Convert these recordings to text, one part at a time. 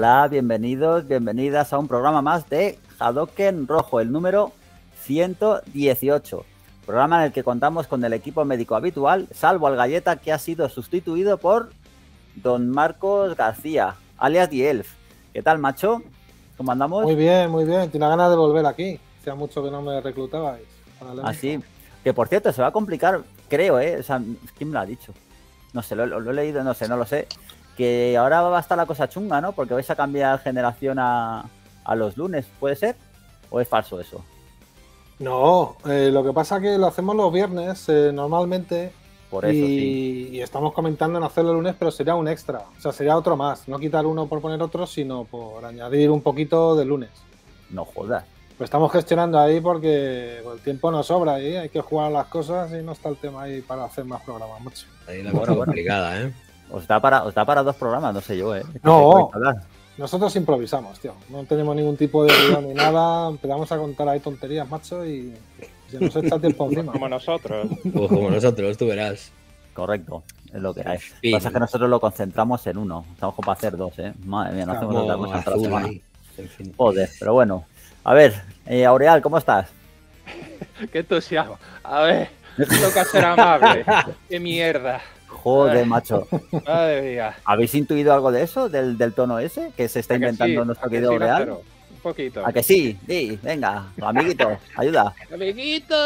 Hola, bienvenidos, bienvenidas a un programa más de Hadoken Rojo, el número 118. Programa en el que contamos con el equipo médico habitual, salvo al Galleta, que ha sido sustituido por don Marcos García, alias The Elf. ¿Qué tal, macho? ¿Cómo andamos? Muy bien, muy bien. Tiene ganas de volver aquí. Hacía mucho que no me reclutabais. Así, que por cierto, se va a complicar, creo, ¿eh? O sea, ¿quién me lo ha dicho? No sé, lo he leído, no sé, no lo sé. Que ahora va a estar la cosa chunga, ¿no? Porque vais a cambiar generación a los lunes, ¿puede ser? ¿O es falso eso? No, lo que pasa es que lo hacemos los viernes normalmente. Por eso, sí. Y estamos comentando en hacerlo el lunes, pero sería un extra. O sea, sería otro más. No quitar uno por poner otro, sino por añadir un poquito de lunes. No jodas. Lo estamos gestionando ahí porque el tiempo nos sobra y hay que jugar a las cosas y no está el tema ahí para hacer más programas, mucho. Ahí la cosa complicada, ¿eh? Os da para dos programas, no sé yo, ¿eh? No, nosotros improvisamos, tío. No tenemos ningún tipo de guión ni nada. Empezamos a contar ahí tonterías, macho, y se nos echa tiempo encima. Como nosotros. Pues como nosotros, tú verás. Correcto, es lo que hay. Lo que pasa es que nosotros lo concentramos en uno. Estamos como para hacer dos, ¿eh? Madre mía, no hacemos otra cosa hasta la semana. En fin. Joder, pero bueno. A ver, Aureal, ¿cómo estás? Qué entusiasmo. A ver, toca ser amable. Qué mierda. Joder, macho. Madre mía. ¿Habéis intuido algo de eso? ¿Del tono ese? Que se está inventando sí, nuestro querido sí, Aureal. Un poquito. ¿A que sí? Sí, venga, amiguito, ayuda. ¡Amiguito!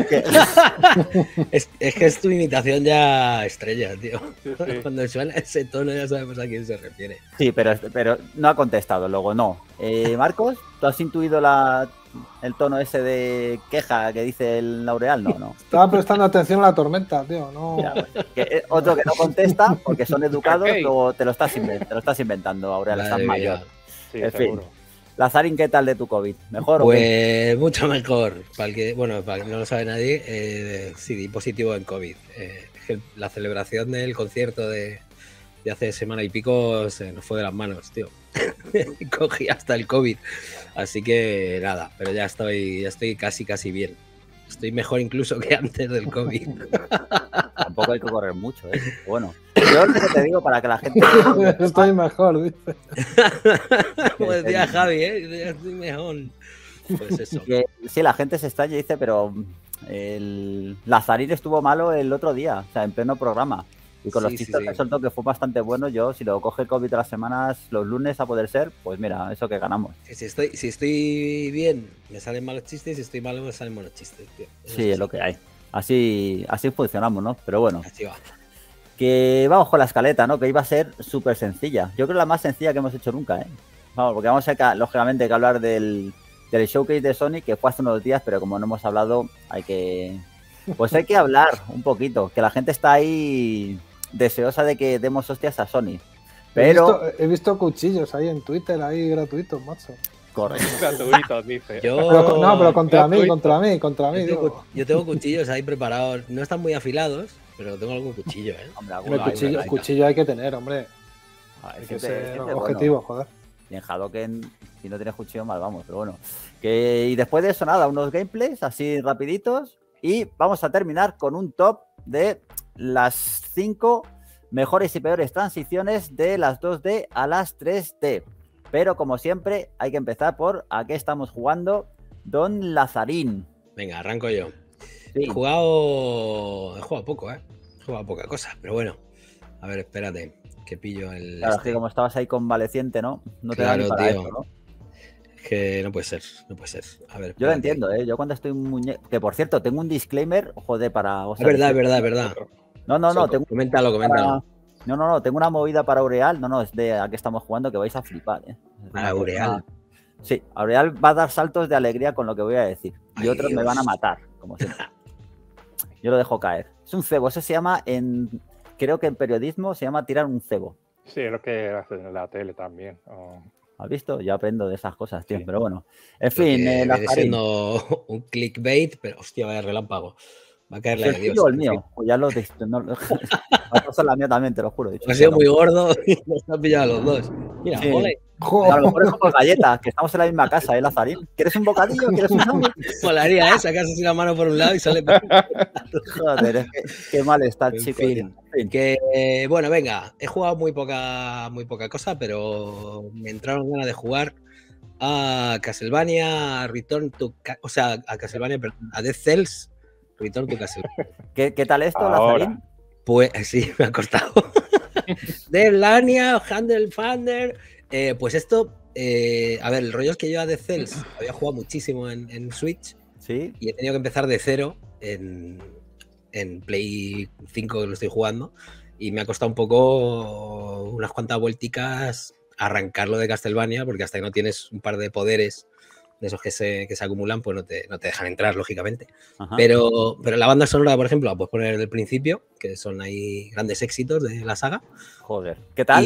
Es que es tu imitación ya estrella, tío. Sí, sí. Cuando suena ese tono ya sabemos a quién se refiere. Sí, pero no ha contestado luego, no. Marcos, ¿tú has intuido el tono ese de queja que dice el Aureal? No. Estaba prestando atención a la tormenta, tío. No. Mira, pues, otro que no contesta porque son educados, Okay. luego te lo estás inventando, Aureal, estás mayor. Sí, En seguro. fin. Lazarín, ¿qué tal de tu COVID? ¿Mejor pues, o qué? mucho mejor. Para el que no lo sabe nadie, sí, di positivo en COVID. La celebración del concierto de hace semana y pico se nos fue de las manos, tío. Cogí hasta el COVID. Así que nada, pero ya estoy casi bien. Estoy mejor incluso que antes del COVID. Tampoco hay que correr mucho, ¿eh? Bueno, yo lo que te digo para que la gente... Estoy mejor, dice. Como decía Javi, ¿eh? Estoy mejor. Pues eso. Que, sí, la gente se extraña y dice, pero el Lazarín estuvo malo el otro día, o sea, en pleno programa. Y con los chistes que soltó, que fue bastante bueno, yo, si lo coge el COVID de las semanas, los lunes a poder ser, pues mira, eso que ganamos. Si estoy bien, me salen malos chistes, si estoy malo, me salen buenos chistes, tío. Sí, es lo que hay. Así funcionamos, ¿no? Pero bueno. Así va. Que vamos con la escaleta, ¿no? Que iba a ser súper sencilla. Yo creo la más sencilla que hemos hecho nunca, ¿eh? Vamos, porque vamos a, lógicamente, que hablar del showcase de Sony, que fue hace unos días, pero como no hemos hablado, hay que hablar un poquito. Que la gente está ahí deseosa de que demos hostias a Sony. Pero... He visto cuchillos ahí en Twitter, ahí gratuitos, macho. Correcto. Gratuitos, dice. Pero contra mí. Yo tengo cuchillos ahí preparados. No están muy afilados, pero tengo algún cuchillo, ¿eh? Hombre, cuchillo hay que tener, hombre. Hay que ser objetivo, joder. Y en Hadoken, si no tienes cuchillo, mal vamos, pero bueno. Y después de eso, nada, unos gameplays así rapiditos. Y vamos a terminar con un top de las 5 mejores y peores transiciones de las 2D a las 3D. Pero como siempre, hay que empezar por a qué estamos jugando, don Lazarín. Venga, arranco yo. Sí. He jugado poco, ¿eh? He jugado poca cosa, pero bueno. A ver, espérate, que pillo el... Claro, es que como estabas ahí convaleciente, ¿no? No te da ni para esto, ¿no? Es que no puede ser. A ver, yo lo entiendo, ¿eh? Yo cuando estoy muñeco... Que por cierto, tengo un disclaimer, joder, para... Es verdad. No, tengo... Coméntalo. No, tengo una movida para Aureal. No, es de a qué estamos jugando que vais a flipar, ¿eh? ¿Para Aureal? Sí, Aureal va a dar saltos de alegría con lo que voy a decir. Y otros me van a matar, como siempre. Yo lo dejo caer. Es un cebo, eso se llama creo que en periodismo se llama tirar un cebo. Sí, es lo que hacen en la tele también. ¿Has visto? Yo aprendo de esas cosas, tío. Sí. Pero bueno. En fin, viene siendo un clickbait, pero hostia, vaya relámpago. Va a caer la ¿El de Dios. tuyo o el en fin. mío? Pues ya lo va a pasar la mía también, te lo juro. Ha sido muy gordo y nos han pillado los dos. Mira, Sí. ole. A lo mejor es como galletas, que estamos en la misma casa, ¿eh, Lazarín? ¿Quieres un bocadillo? ¿Quieres un sándwich? Molaría, ¿eh? Sacas así la mano por un lado y sale. Joder, es que qué mal está, En chico. fin, tío. En fin. que bueno, venga, he jugado muy poca cosa, pero me entraron ganas de jugar a Castlevania Return to o sea, a Castlevania, perdón, a Dead Cells Return to Castlevania. ¿Qué tal esto, Ahora. Lazarín? Pues sí, me ha costado. Deadlania, Handle Thunder. Pues esto, a ver, el rollo es que yo a Dead Cells había jugado muchísimo en Switch Sí. y he tenido que empezar de cero en Play 5 que lo estoy jugando y me ha costado un poco, unas cuantas vuelticas arrancarlo de Castlevania porque hasta que no tienes un par de poderes de esos que se acumulan, pues no te dejan entrar, lógicamente. Ajá. Pero la banda sonora, por ejemplo, la puedes poner del principio, que son ahí grandes éxitos de la saga. Joder. ¿Qué tal?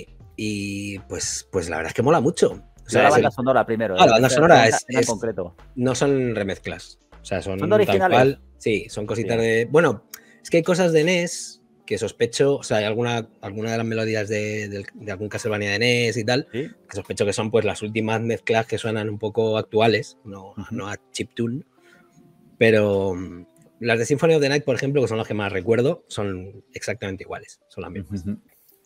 Y pues la verdad es que mola mucho. O Yo sea, la es banda el- sonora primero. la banda sonora esa en es- concreto. no son remezclas. O sea, son ¿Son tal originales? cual. Sí, son cositas Sí. de. Bueno, es que hay cosas de NES que sospecho. O sea, hay alguna de las melodías de algún Castlevania de NES y tal, Sí. que sospecho que son pues las últimas mezclas que suenan un poco actuales, no a chiptune. Pero las de Symphony of the Night, por ejemplo, que son las que más recuerdo, son exactamente iguales. Son las mismas. Ujú.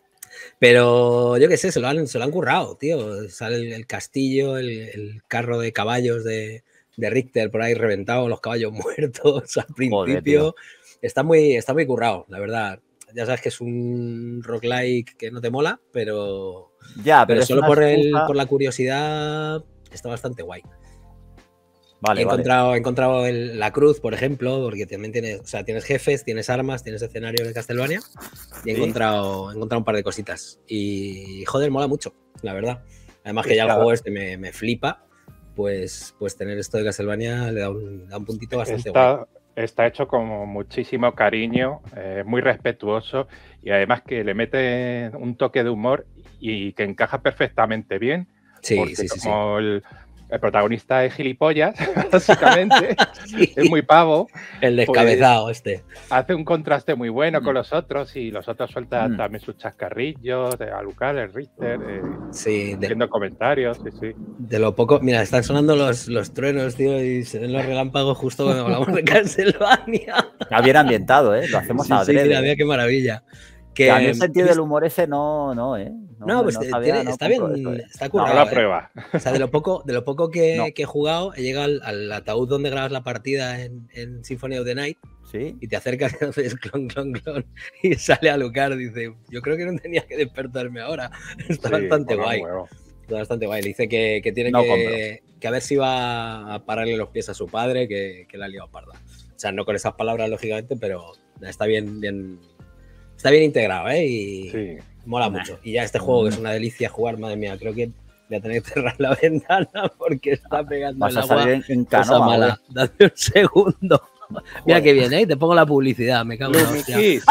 Pero yo qué sé, se lo han currado, tío. Sale el castillo, el carro de caballos de Richter por ahí reventado, los caballos muertos al principio. tío. Está muy currado, la verdad. Ya sabes que es un roguelike que no te mola, pero Ya, pero es solo una por excusa- la curiosidad está bastante guay. Vale, He encontrado la cruz, por ejemplo, porque también tienes jefes, tienes armas, tienes escenarios de Castlevania y he Sí. encontrado un par de cositas. Y joder, mola mucho, la verdad. Además que Sí, ya el claro. juego este me flipa, pues tener esto de Castlevania le da un puntito bastante guay. Está hecho con muchísimo cariño, muy respetuoso y además que le mete un toque de humor y que encaja perfectamente bien. Sí, Porque sí. como el protagonista es gilipollas, básicamente, Sí. es muy pavo, El descabezado este. hace un contraste muy bueno con los otros y los otros sueltan Mm. también sus chascarrillos, a Lucar, el Richter, Sí, haciendo comentarios, sí. de lo poco. Mira, están sonando los truenos, tío, y se ven los relámpagos justo cuando hablamos de Castlevania. Está bien ambientado, ¿eh? Lo hacemos Sí, adrede. mira qué maravilla. Que a mí el sentido del humor ese no, ¿eh? No, pues sabía, está compro bien, eso, ¿eh? está No, currado. la prueba. O sea, de lo poco No. que he jugado, he llegado al ataúd donde grabas la partida en Symphony of the Night Sí. y te acercas y haces clon, clon, clon y sale Alucard y dice, yo creo que no tenía que despertarme ahora. Está Sí, bastante mola guay. un huevo. Está bastante guay. Le dice que tiene No que a ver si va a pararle los pies a su padre, que la ha liado parda. O sea, no con esas palabras, lógicamente, pero está bien integrado, ¿eh? Y Sí. mola mucho. Y ya este juego, que es una delicia jugar, madre mía, creo que voy a tener que cerrar la ventana porque está pegando Vas el a agua. salir en Cosa canoa, mala. Dame un segundo. Mira que viene, ¿eh? Te pongo la publicidad, me cago en la Lumi hostia. Kiss.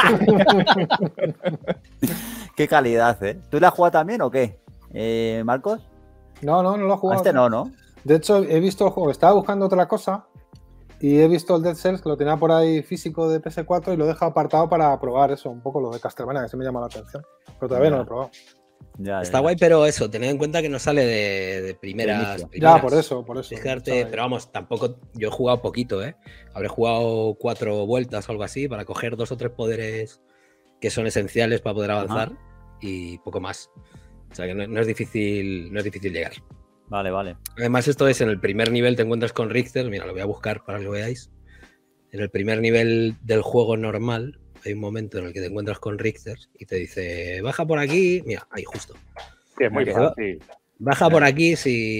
güey. Qué calidad, ¿eh? ¿Tú la has jugado también o qué? ¿Marcos? No lo he A jugado. este no. De hecho, he visto el juego, estaba buscando otra cosa y he visto el Dead Cells, que lo tenía por ahí físico de PS4 y lo he dejado apartado para probar eso, un poco lo de Castlevania, que se me llama la atención. Pero todavía no lo he probado. Ya, Está guay, pero eso, tened en cuenta que no sale de primeras. inicio. Ya, por eso. Fijarte, ¿sabes? pero vamos, tampoco. Yo he jugado poquito, ¿eh? Habré jugado 4 vueltas o algo así para coger 2 o 3 poderes que son esenciales para poder avanzar y poco más. O sea que no es difícil llegar. Vale. Además, esto es en el primer nivel, te encuentras con Richter. Mira, lo voy a buscar para que lo veáis. En el primer nivel del juego normal, hay un momento en el que te encuentras con Richter y te dice, baja por aquí. Mira, ahí justo. Sí, es muy Vale. fácil. Baja por aquí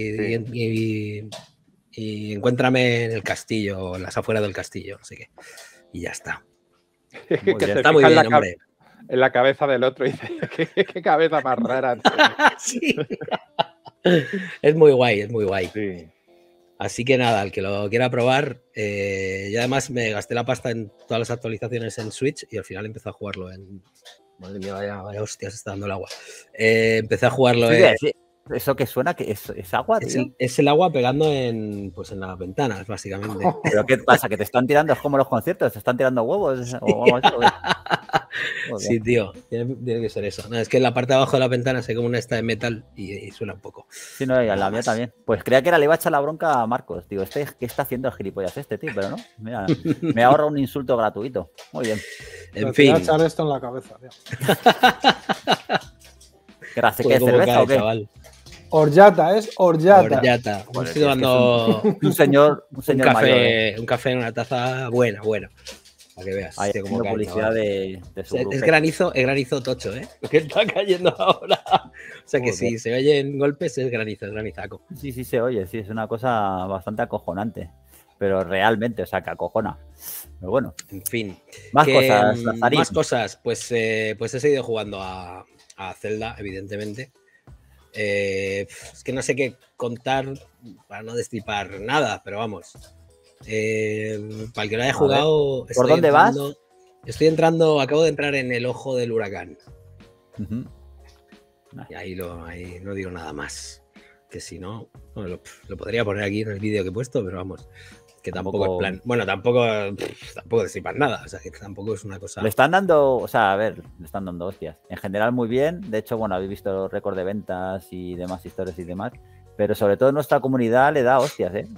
y encuéntrame en el castillo, en las afueras del castillo, no sé qué. Y ya está. Es Muy que bien. se Está muy fija bien, en la, hombre. en la cabeza del otro y dice, ¿qué cabeza más rara? Sí. Es muy guay, es muy guay. Sí. Así que nada, el que lo quiera probar, y además me gasté la pasta en todas las actualizaciones en Switch y al final empecé a jugarlo en... Madre mía, vaya hostia, se está dando el agua. Empecé a jugarlo Sí, en... eso que suena, que es agua, tío. Es el agua pegando en las ventanas, básicamente. ¿Pero qué pasa? ¿Que te están tirando? ¿Es como los conciertos? ¿Te están tirando huevos? ¿O algo así? Sí, tío, tiene que ser eso. No, es que en la parte de abajo de la ventana se como una esta de metal y suena un poco. Sí, no, y a la mía también. Pues creía que le iba a echar la bronca a Marcos. Digo, ¿qué está haciendo el gilipollas este, tío? Pero no, mira, me ahorra un insulto gratuito. Muy bien. En fin. Voy a echar esto en la cabeza, tío. Gracias, ¿qué cerveza o qué? Chaval. Horchata, es horchata. Horchata. Joder, Estoy tomando un señor un mayor. café en una taza buena. Para que veas. Ahí Tío, haciendo cae, publicidad chaval. de su grupo. Es granizo tocho, ¿eh? Lo que está cayendo ahora. O sea que Joder. si se oyen golpes es granizaco. Sí, sí se oye, sí, es una cosa bastante acojonante. Pero realmente, o sea, que acojona. Pero bueno, En fin. más cosas, Lazarín. Más cosas. Pues he seguido jugando a Zelda, evidentemente. Es que no sé qué contar para no destripar nada, pero vamos. Para el que lo haya jugado. ¿Por dónde vas? Acabo de entrar en el ojo del huracán. Ujú. Y ahí no digo nada más. Que si no, bueno, lo podría poner aquí en el vídeo que he puesto, pero vamos. Que tampoco es plan. Bueno, tampoco destripar nada. O sea, que tampoco es una cosa. Le están dando, o sea, a ver, le están dando hostias. En general muy bien. De hecho, bueno, habéis visto los récords de ventas y demás historias y demás. Pero sobre todo nuestra comunidad le da hostias, ¿eh?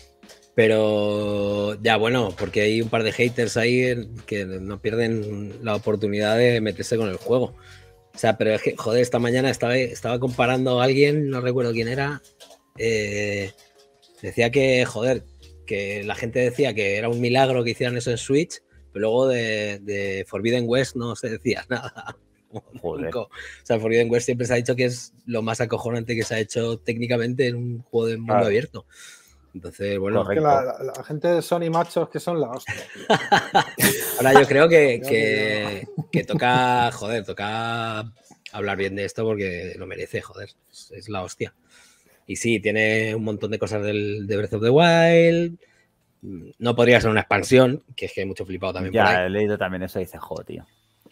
Pero ya bueno, porque hay un par de haters ahí que no pierden la oportunidad de meterse con el juego. O sea, pero es que, joder, esta mañana estaba comparando a alguien, no recuerdo quién era, decía que, joder, que la gente decía que era un milagro que hicieran eso en Switch, pero luego de Forbidden West no se decía nada. Joder. O sea, Forbidden West siempre se ha dicho que es lo más acojonante que se ha hecho técnicamente en un juego de mundo abierto. Entonces, bueno. Es que la gente de Sony machos que son la hostia, tío. Ahora yo creo que toca hablar bien de esto porque lo merece, joder. Es la hostia. Y sí, tiene un montón de cosas de Breath of the Wild. No podría ser una expansión, que es que hay mucho flipado también. Ya, por ahí. he leído también eso y dice, joder, tío.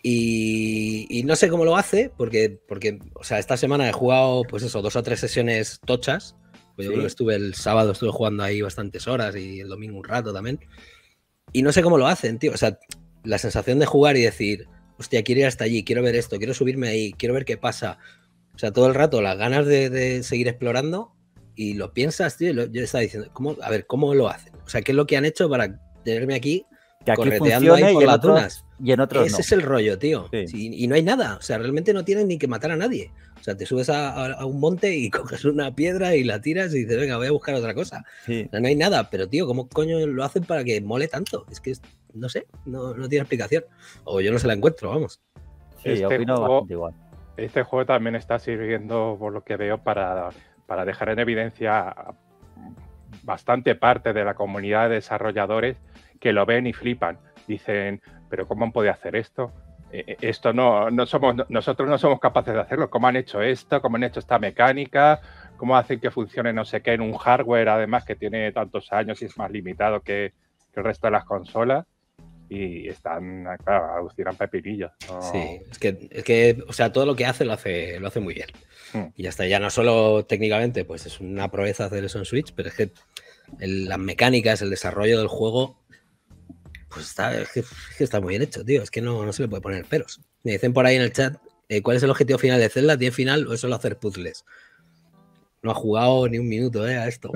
Y no sé cómo lo hace, porque, o sea, esta semana he jugado, pues eso, 2 o 3 sesiones tochas. Pues yo creo que el sábado estuve jugando ahí bastantes horas y el domingo un rato también. Y no sé cómo lo hacen, tío. O sea, la sensación de jugar y decir, hostia, quiero ir hasta allí, quiero ver esto, quiero subirme ahí, quiero ver qué pasa. O sea, todo el rato las ganas de seguir explorando y lo piensas, tío. Yo estaba diciendo, ¿cómo lo hacen? O sea, ¿qué es lo que han hecho para tenerme aquí? Que aquí correteando ahí por las dunas. Y en otros Ese no. es el rollo, tío. Sí. Sí, y no hay nada. O sea, realmente no tienes ni que matar a nadie. O sea, te subes a un monte y coges una piedra y la tiras y dices, venga, voy a buscar otra cosa. Sí. O sea, no hay nada. Pero, tío, ¿cómo coño lo hacen para que mole tanto? Es que, no sé, no tiene explicación. O yo no se la encuentro, vamos. Sí, opino bastante igual. Este juego también está sirviendo, por lo que veo, para dejar en evidencia bastante parte de la comunidad de desarrolladores que lo ven y flipan. Dicen, pero ¿cómo han podido hacer esto? Esto nosotros no somos capaces de hacerlo. ¿Cómo han hecho esto? ¿Cómo han hecho esta mecánica? ¿Cómo hacen que funcione no sé qué en un hardware, además, que tiene tantos años y es más limitado que el resto de las consolas? Y están, claro, alucinan pepinillos. ¿No? Sí, es que, o sea, todo lo que hace lo hace muy bien. Y ya está, ya no solo técnicamente, pues es una proeza hacer eso en Switch, pero es que las mecánicas, el desarrollo del juego, pues es que está muy bien hecho, tío. Es que no se le puede poner peros. Me dicen por ahí en el chat, ¿cuál es el objetivo final de Zelda? ¿Tiene final o es solo hacer puzzles? No ha jugado ni un minuto a esto.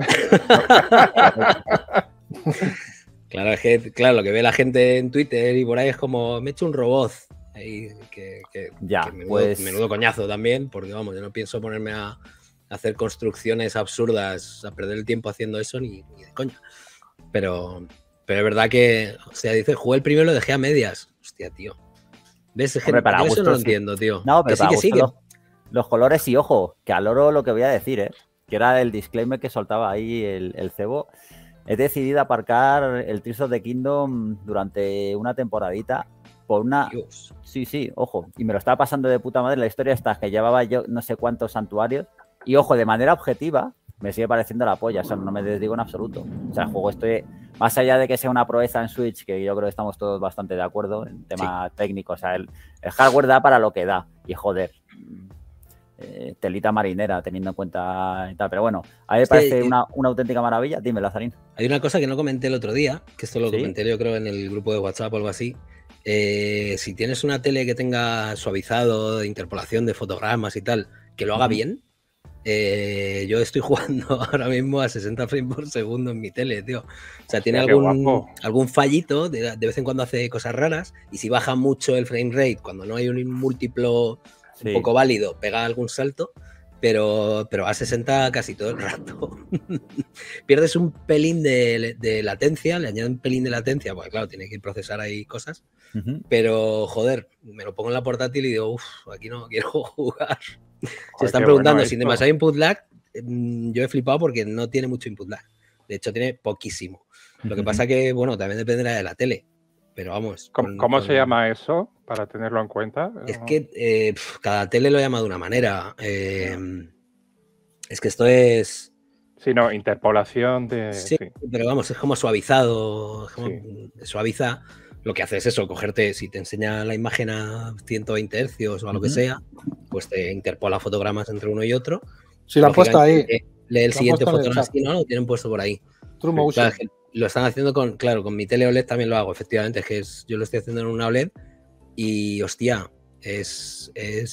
Claro, es que lo que ve la gente en Twitter y por ahí es como, me he hecho un robot. Ahí, que menudo coñazo también, porque vamos, yo no pienso ponerme a hacer construcciones absurdas, a perder el tiempo haciendo eso ni de coña. Pero es verdad que, o sea, dice, jugué el primero y lo dejé a medias. Hostia, tío. ¿Ves? Hombre, para yo gusto, eso no lo sí. entiendo, tío. No, pero que sí. Los colores y ojo, que al oro lo que voy a decir, que era el disclaimer que soltaba ahí el cebo. He decidido aparcar el Tears of the Kingdom durante una temporadita por una... Dios. Sí, ojo. Y me lo estaba pasando de puta madre la historia hasta que llevaba yo no sé cuántos santuarios. Y ojo, de manera objetiva, me sigue pareciendo la polla. O sea, no me desdigo en absoluto. O sea, el juego más allá de que sea una proeza en Switch, que yo creo que estamos todos bastante de acuerdo en tema técnico. O sea, el hardware da para lo que da. Y joder, telita marinera, teniendo en cuenta y tal. Pero bueno, a mí me parece una auténtica maravilla. Dime, Lazarín. Hay una cosa que no comenté el otro día, que esto lo ¿Sí? comenté yo creo en el grupo de WhatsApp o algo así. Si tienes una tele que tenga suavizado, de interpolación de fotogramas y tal, que lo haga bien. Yo estoy jugando ahora mismo a 60 frames por segundo en mi tele, tío. O sea, tiene algún fallito, de vez en cuando hace cosas raras, y si baja mucho el frame rate, cuando no hay un múltiplo un poco válido, pega algún salto, pero a 60 casi todo el rato. Pierdes un pelín de latencia, le añade un pelín de latencia, porque claro, tiene que procesar ahí cosas, pero joder, me lo pongo en la portátil y digo, aquí no quiero jugar. Se están preguntando sin demasiado input lag. Yo he flipado porque no tiene mucho input lag. De hecho, tiene poquísimo. Lo que pasa que, bueno, también dependerá de la tele. Pero vamos. ¿Cómo se llama eso? Para tenerlo en cuenta. Es que cada tele lo llama de una manera. Es que esto es. Sí, no, interpolación de. Sí, pero vamos, es como suavizado. Suaviza. Lo que hace es eso, cogerte, si te enseña la imagen a 120 Hz o a lo que sea, pues te interpola fotogramas entre uno y otro. Sí, lo han puesto ahí. Lee el siguiente fotograma, así, ¿no? Lo tienen puesto por ahí. True Claro, es que lo están haciendo con mi tele OLED también lo hago, efectivamente. Es que yo lo estoy haciendo en una OLED y, hostia, es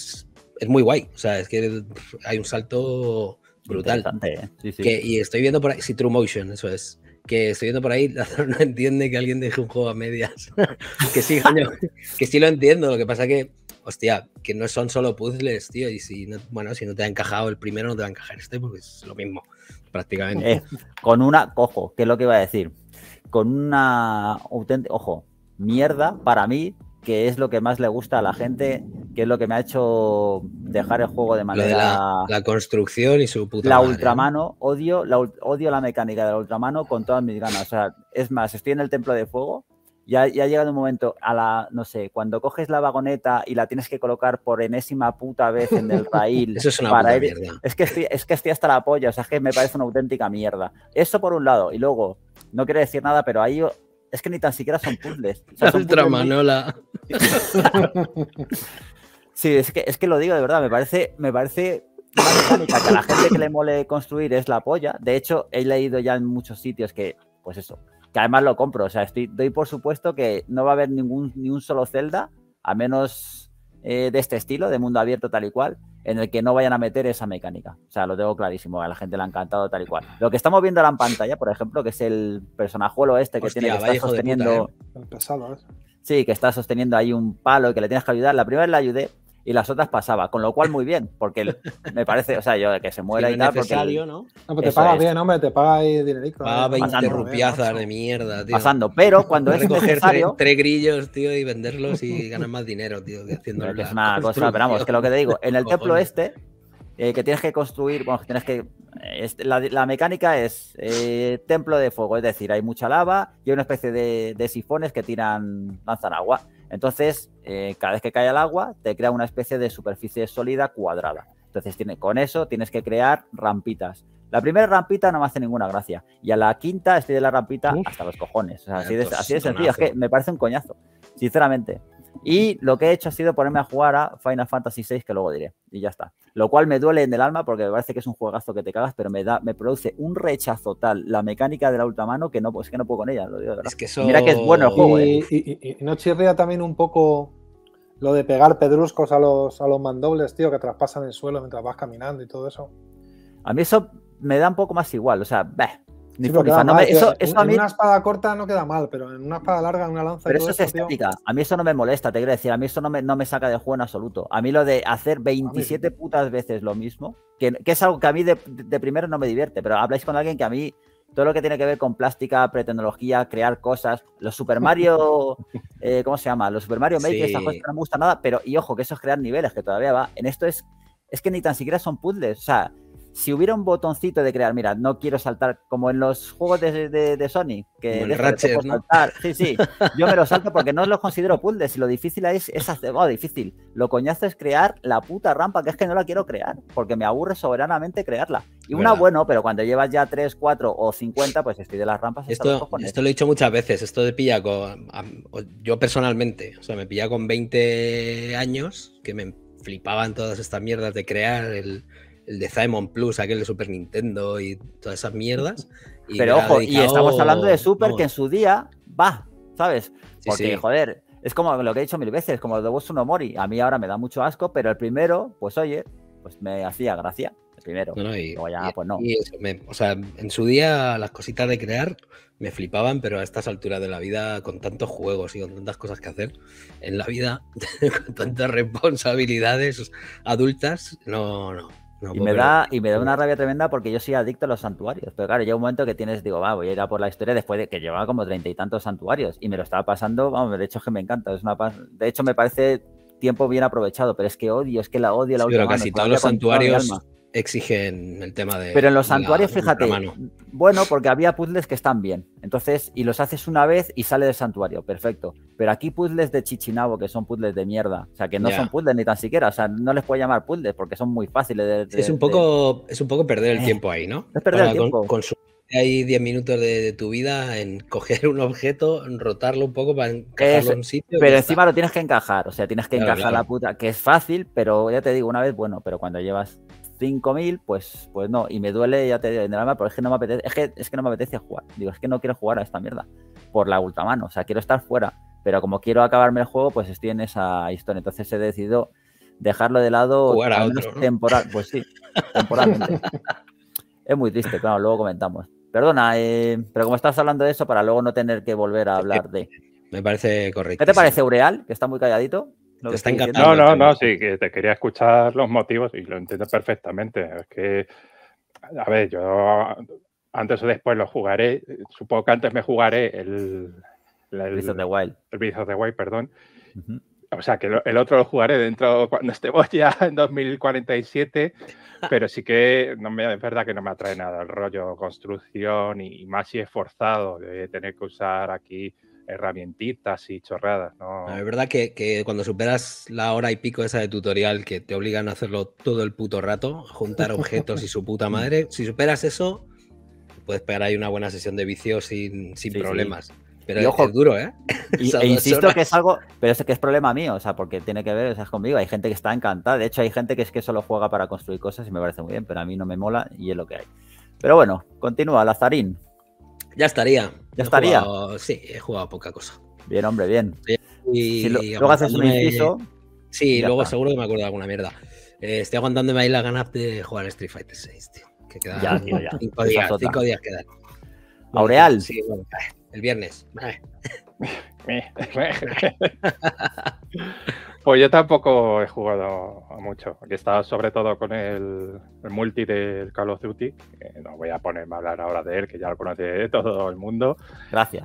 muy guay. O sea, es que hay un salto brutal. Sí. Y estoy viendo por ahí, sí, True Motion, eso es. Que estoy viendo por ahí, no entiende que alguien deje un juego a medias. Que sí, coño, que sí lo entiendo. Lo que pasa que, hostia, que no son solo puzzles, tío. Y si no te ha encajado el primero, no te va a encajar este, porque es lo mismo, prácticamente. Ojo, que es lo que iba a decir. Con una auténtica, mierda para mí, que es lo que más le gusta a la gente, que es lo que me ha hecho dejar el juego de manera... La construcción y su puta madre, madre, ultramano, odio la mecánica de la ultramano con todas mis ganas. O sea, es más, estoy en el Templo de Fuego, ya ha llegado un momento no sé, cuando coges la vagoneta y la tienes que colocar por enésima puta vez en el raíl. Eso es una puta mierda. Es que estoy hasta la polla, o sea, es que me parece una auténtica mierda. Eso por un lado, y luego, no quiero decir nada, pero ahí... Es que ni tan siquiera son puzzles. O sea, son ultramanola. Sí, es que lo digo de verdad, me parece una mecánica que a la gente que le mole construir es la polla. De hecho, he leído ya en muchos sitios que, pues eso, que además lo compro. O sea, doy por supuesto que no va a haber ni un solo Zelda, a menos de este estilo, de mundo abierto tal y cual, en el que no vayan a meter esa mecánica. O sea, lo tengo clarísimo, a la gente le ha encantado tal y cual. Lo que estamos viendo ahora en pantalla, por ejemplo, que es el personajuelo que tiene que estar sosteniendo... El pesado, Sí, que está sosteniendo ahí un palo y que le tienes que ayudar. La primera le ayudé y las otras pasaba, con lo cual muy bien, porque me parece, o sea, yo que se muera y tal, porque... ¿no? No, pues te paga bien, hombre, te paga ahí dinerico. Paga 20 rupiazas de mierda, tío. Pasando, pero cuando es necesario... tres grillos, tío, y venderlos y ganar más dinero, tío, que haciendo que es una cosa, pero vamos, que lo que te digo, en el templo que tienes que construir, bueno, tienes que... La mecánica es templo de fuego, es decir, hay mucha lava y hay una especie de sifones que lanzan agua. Entonces, cada vez que cae el agua, te crea una especie de superficie sólida cuadrada. Entonces, con eso tienes que crear rampitas. La primera rampita no me hace ninguna gracia. Y a la quinta estoy de la rampita hasta los cojones. O sea, así de sencillo. Es que me parece un coñazo, sinceramente. Y lo que he hecho ha sido ponerme a jugar a Final Fantasy VI, que luego diré. Y ya está. Lo cual me duele en el alma porque me parece que es un juegazo que te cagas, pero me produce un rechazo tal la mecánica de la ultramano que no puedo con ella. Lo digo de verdad. Es que eso... Mira que es bueno el juego. Y no chirría también un poco lo de pegar pedruscos a los mandobles, tío, que traspasan el suelo mientras vas caminando y todo eso. A mí eso me da un poco más igual. O sea, Ni sí, en una espada corta no queda mal, pero en una espada larga, en una lanza... Pero eso es estética. Tío. A mí eso no me molesta, te quiero decir. A mí eso no me saca de juego en absoluto. A mí lo de hacer 27 putas veces lo mismo, que es algo que a mí de primero no me divierte, pero habláis con alguien que a mí todo lo que tiene que ver con plástica, pretecnología, crear cosas, los Super Mario, ¿cómo se llama? Los Super Mario Maker, esas cosas que no me gustan nada, pero, y ojo, que eso es crear niveles, que todavía va. En esto es que ni tan siquiera son puzzles, o sea... Si hubiera un botoncito de crear, mira, no quiero saltar, como en los juegos de Sony, que Ratchet, ¿no? saltar. Sí, yo me lo salto porque no los considero puzzles. Y lo difícil es hacer, difícil. Lo coñazo es crear la puta rampa, que es que no la quiero crear, porque me aburre soberanamente crearla. Y una, bueno, pero cuando llevas ya 3, 4 o 50, pues estoy de las rampas. Esto lo he dicho muchas veces, esto de pilla yo personalmente, o sea, me pilla con 20 años, que me flipaban todas estas mierdas de crear el de Simon Plus, aquel de Super Nintendo y todas esas mierdas. Pero ojo, y estamos hablando de Super, que en su día va, ¿sabes? Porque, joder, es como lo que he dicho mil veces, como el de Bosu no Mori. A mí ahora me da mucho asco, pero el primero, pues oye, pues me hacía gracia. El primero. Luego ya, pues no. Y eso, o sea, en su día las cositas de crear me flipaban, pero a estas alturas de la vida, con tantos juegos y con tantas cosas que hacer en la vida, con tantas responsabilidades adultas, no. Y me da una rabia tremenda porque yo soy adicto a los santuarios. Pero claro, llega un momento que digo, voy a ir a por la historia después de que llevaba como 30 y tantos santuarios. Y me lo estaba pasando, vamos, de hecho es que me encanta. De hecho me parece tiempo bien aprovechado, pero es que odio la última pero casi todos los santuarios exigen el tema de... Pero en los santuarios, fíjate, bueno, porque había puzzles que están bien. Entonces, y los haces una vez y sale del santuario, perfecto. Pero aquí puzzles de Chichinabo, que son puzzles de mierda. O sea, que no son puzzles ni tan siquiera. O sea, no les puedo llamar puzzles porque son muy fáciles es un poco perder el tiempo ahí, ¿no? Es perder el tiempo. Consumir ahí 10 minutos de tu vida en coger un objeto, rotarlo un poco para encajarlo en un sitio. Pero encima lo tienes que encajar. O sea, tienes que encajar la puta, que es fácil, pero ya te digo, una vez, bueno, pero cuando llevas 5.000, pues no, y me duele, ya te digo, en el alma, pero es que no me apetece, es que no me apetece jugar. Digo, es que no quiero jugar a esta mierda por la ultramano, o sea, quiero estar fuera, pero como quiero acabarme el juego, pues estoy en esa historia. Entonces he decidido dejarlo de lado, jugar a al menos otro, ¿no? temporal, pues sí, temporalmente. Es muy triste, claro, luego comentamos. Perdona, pero como estás hablando de eso, para luego no tener que volver a hablar de... Me parece correcto. ¿Qué te parece, Ureal? Que está muy calladito. Te está encantando. No, sí, que te quería escuchar los motivos y lo entiendo perfectamente. Es que, a ver, yo antes o después lo jugaré. Supongo que antes me jugaré el Breath of the Wild. El Breath of the Wild, perdón. O sea, que el otro lo jugaré dentro cuando estemos ya en 2047, pero sí que es verdad que no me atrae nada el rollo construcción y más si es forzado de tener que usar aquí herramientitas y chorradas, ¿no? Es verdad que cuando superas la hora y pico esa de tutorial que te obligan a hacerlo todo el puto rato, juntar objetos y su puta madre, si superas eso, puedes pegar ahí una buena sesión de vicio sin problemas. Sí. Pero y ojo, es duro, ¿eh? E insisto que es algo, pero es que es problema mío, o sea, porque tiene que ver, o sea, es conmigo. Hay gente que está encantada. De hecho, hay gente que es que solo juega para construir cosas y me parece muy bien, pero a mí no me mola y es lo que hay. Pero bueno, continúa, Lazarín. Ya estaría. ¿Ya estaría? Sí, he jugado poca cosa. Bien, hombre, bien. Y si luego haces un inciso. Sí, luego seguro que me acuerdo de alguna mierda. Estoy aguantándome ahí las ganas de jugar Street Fighter 6, tío. Que quedan ya, tío, ya. 5 días quedan. Aureal. Sí, bueno, el viernes. Pues yo tampoco he jugado mucho. He estado sobre todo con el multi del Call of Duty. No voy a ponerme a hablar ahora de él, que ya lo conoce todo el mundo. Gracias.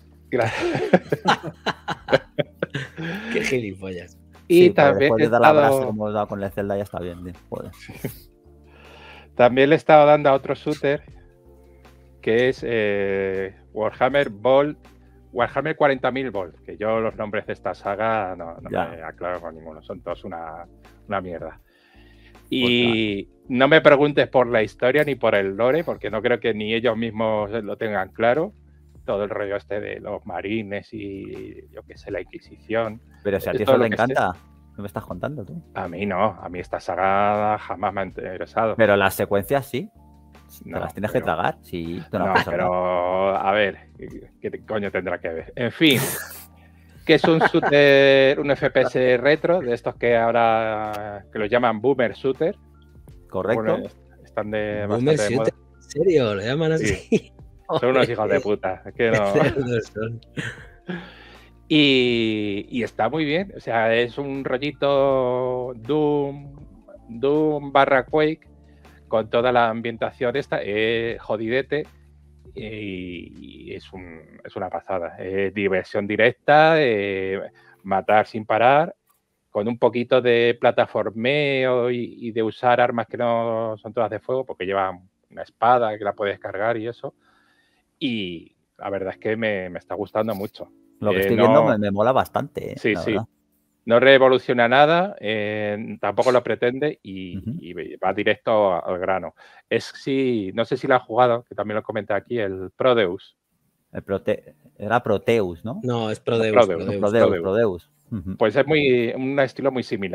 Qué gilipollas. Y sí, también después de dar la brasa que hemos dado con el Zelda ya está bien. Joder. También le he estado dando a otro shooter que es Warhammer 40.000 Volt, que yo los nombres de esta saga no me aclaro con ninguno, son todos una mierda. Y no me preguntes por la historia ni por el lore, porque no creo que ni ellos mismos lo tengan claro. Todo el rollo este de los marines y yo qué sé, la Inquisición. Pero si a ti eso te encanta, ¿qué me estás contando tú? A mí no, a mí esta saga jamás me ha interesado. Pero las secuencias sí. No, las tienes que tragar, sí. No, pero a ver, ¿qué coño tendrá que ver? En fin, que es un shooter, un FPS retro, de estos que ahora que los llaman Boomer Shooter. Correcto. Bueno, están de Boomer bastante Shooter, ¿en serio? ¿Le llaman así? Sí. Son unos hijos de puta. Es que no. Y está muy bien. O sea, es un rollito Doom barra Quake con toda la ambientación esta, jodidete, y es una pasada. Diversión directa, matar sin parar, con un poquito de plataformeo y de usar armas que no son todas de fuego, porque llevan una espada que la puedes cargar y eso. Y la verdad es que me está gustando mucho. Lo que estoy viendo me mola bastante. Sí. No revoluciona nada, tampoco lo pretende y va directo al grano. No sé si lo has jugado, que también lo comenté aquí, el Prodeus. Era Proteus, ¿no? No, es Prodeus. Prodeus. Pues es un estilo muy similar.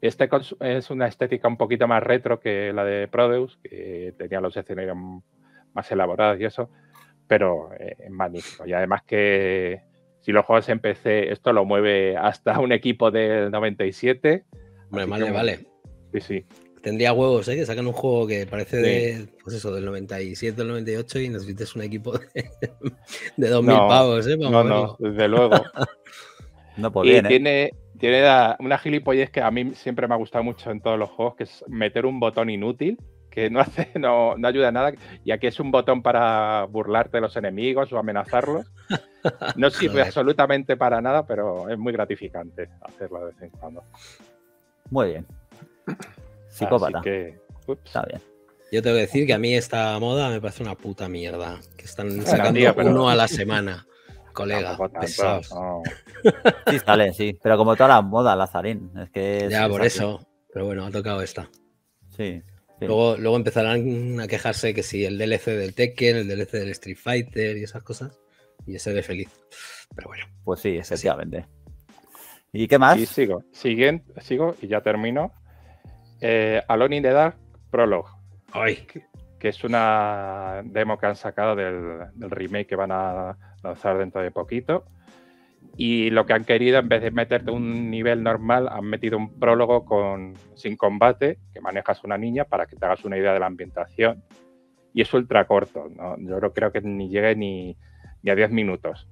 Es una estética un poquito más retro que la de Prodeus, que tenía los escenarios más elaborados y eso, pero es magnífico. Y además que si lo juegas en PC, esto lo mueve hasta un equipo del 97. Hombre, vale. Sí. Tendría huevos, ¿eh? Que sacan un juego que parece pues eso, del 97, del 98 y necesites un equipo de 2000 pavos, ¿eh? No, desde luego. No, pues y bien, tiene una gilipollez que a mí siempre me ha gustado mucho en todos los juegos, que es meter un botón inútil que no ayuda a nada, y aquí es un botón para burlarte de los enemigos o amenazarlos. No sirve absolutamente para nada, pero es muy gratificante hacerlo de vez en cuando. Muy bien. Psicópata. Así que, está bien. Yo tengo que decir que a mí esta moda me parece una puta mierda. Que están sacando uno a la semana, colega. Pesados. No. Sí, sale, sí. Pero como toda la moda, Lazarín. Es que ya, por eso. Pero bueno, ha tocado esta. Sí. Luego empezarán a quejarse que sí, el DLC del Tekken, el DLC del Street Fighter y esas cosas. Y seré feliz. Pero bueno. Pues sí, efectivamente. ¿Y qué más? Y sigo y ya termino. Alone in the Dark Prologue. ¡Ay! Que es una demo que han sacado del remake que van a lanzar dentro de poquito. Y lo que han querido, en vez de meterte un nivel normal, han metido un prólogo sin combate, que manejas una niña para que te hagas una idea de la ambientación. Y es ultra corto, ¿no? Yo no creo que ni llegue ni a 10 minutos.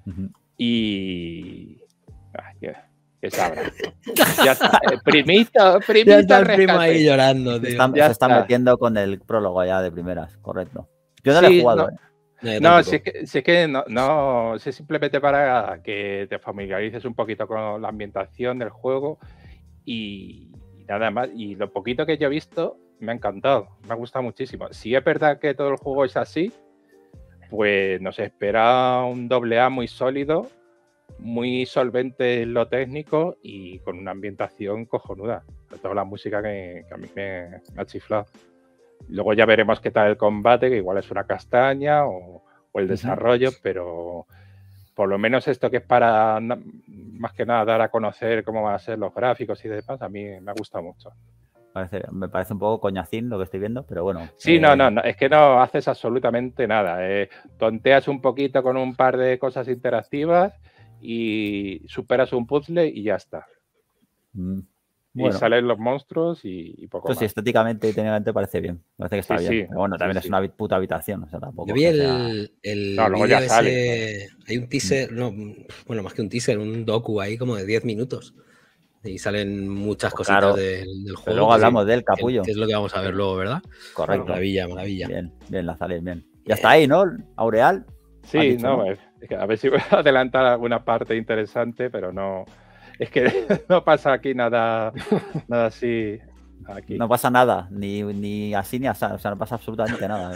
Y... que sabrá. Ya está. Primito. Ya está el primo ahí llorando, tío. Se está metiendo con el prólogo ya de primeras, correcto. Yo no lo he jugado, si es que no, es simplemente para que te familiarices un poquito con la ambientación del juego y nada más. Y lo poquito que yo he visto me ha encantado, me ha gustado muchísimo. Si es verdad que todo el juego es así, pues nos espera un AA muy sólido, muy solvente en lo técnico y con una ambientación cojonuda. Sobre todo la música que a mí me ha chiflado. Luego ya veremos qué tal el combate, que igual es una castaña o el desarrollo, pero por lo menos esto que es para más que nada dar a conocer cómo van a ser los gráficos y demás, a mí me ha gustado mucho. Me parece un poco coñacín lo que estoy viendo, pero bueno. Sí, no, es que no haces absolutamente nada. Tonteas un poquito con un par de cosas interactivas y superas un puzzle y ya está. Y salen los monstruos y poco más. Sí, estéticamente y técnicamente parece bien. Parece que está bien. Sí, pero bueno, también es una puta habitación. O sea, tampoco yo vi el luego ya sale. Hay un teaser, más que un teaser, un docu ahí como de 10 minutos. Y salen muchas cositas del juego. Pero luego hablamos del capullo. Que es lo que vamos a ver luego, ¿verdad? Correcto. Maravilla. Bien, Lazarín, bien. Y hasta ahí, ¿no? Aureal. Sí, a ver si voy a adelantar alguna parte interesante, pero no... Es que no pasa aquí nada así. Aquí. No pasa nada, ni así ni así. O sea, no pasa absolutamente nada.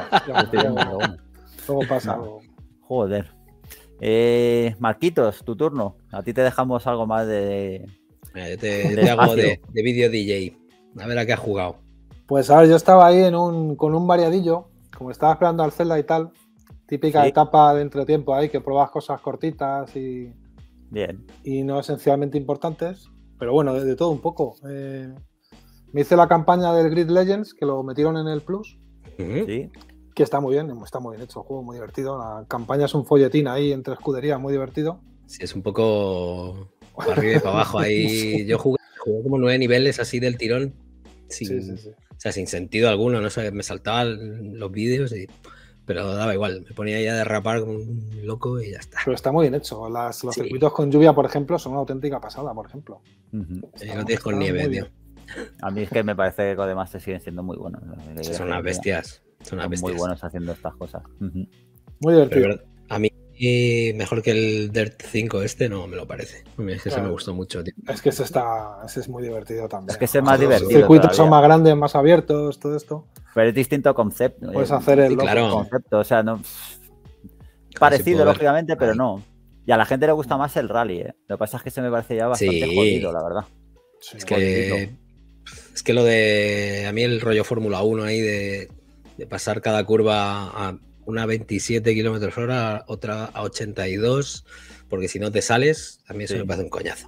Luego pasa. Joder. Marquitos, tu turno. A ti te dejamos algo más de... Yo te hago de vídeo DJ. A ver a qué has jugado. Pues a ver, yo estaba ahí con un variadillo. Como estaba esperando al Zelda y tal. Típica etapa de entretiempo ahí, que pruebas cosas cortitas y... Bien. Y no esencialmente importantes, pero bueno, de todo un poco. Me hice la campaña del Grid Legends, que lo metieron en el Plus. Sí. Que está muy bien hecho el juego, muy divertido. La campaña es un folletín ahí entre escuderías, muy divertido. Sí, es un poco para arriba y para abajo. Ahí sí. Yo jugué como 9 niveles así del tirón, sin sentido alguno, no sé, me saltaban los vídeos pero daba igual, me ponía ya a derrapar como un loco y ya está. Pero está muy bien hecho. Los circuitos con lluvia, por ejemplo, son una auténtica pasada, por ejemplo. No tienes con nieve, tío. A mí es que me parece que además se siguen siendo muy buenos. Son unas bestias. Son muy buenos haciendo estas cosas. Muy divertido. Pero, a mí mejor que el Dirt 5 no me lo parece. Es que se me gustó mucho, tío. Es que ese es muy divertido también. Es que es más divertido. Los circuitos son más grandes, más abiertos, todo esto. Pero es distinto concepto. Puedes hacer el concepto, o sea, no parecido, lógicamente, pero no. Y a la gente le gusta más el rally, Lo que pasa es que se me parece ya bastante jodido, la verdad. Sí, es que lo de... A mí el rollo Fórmula 1 ahí de pasar cada curva a una 27 km/h, otra a 82, porque si no te sales, a mí eso me parece un coñazo.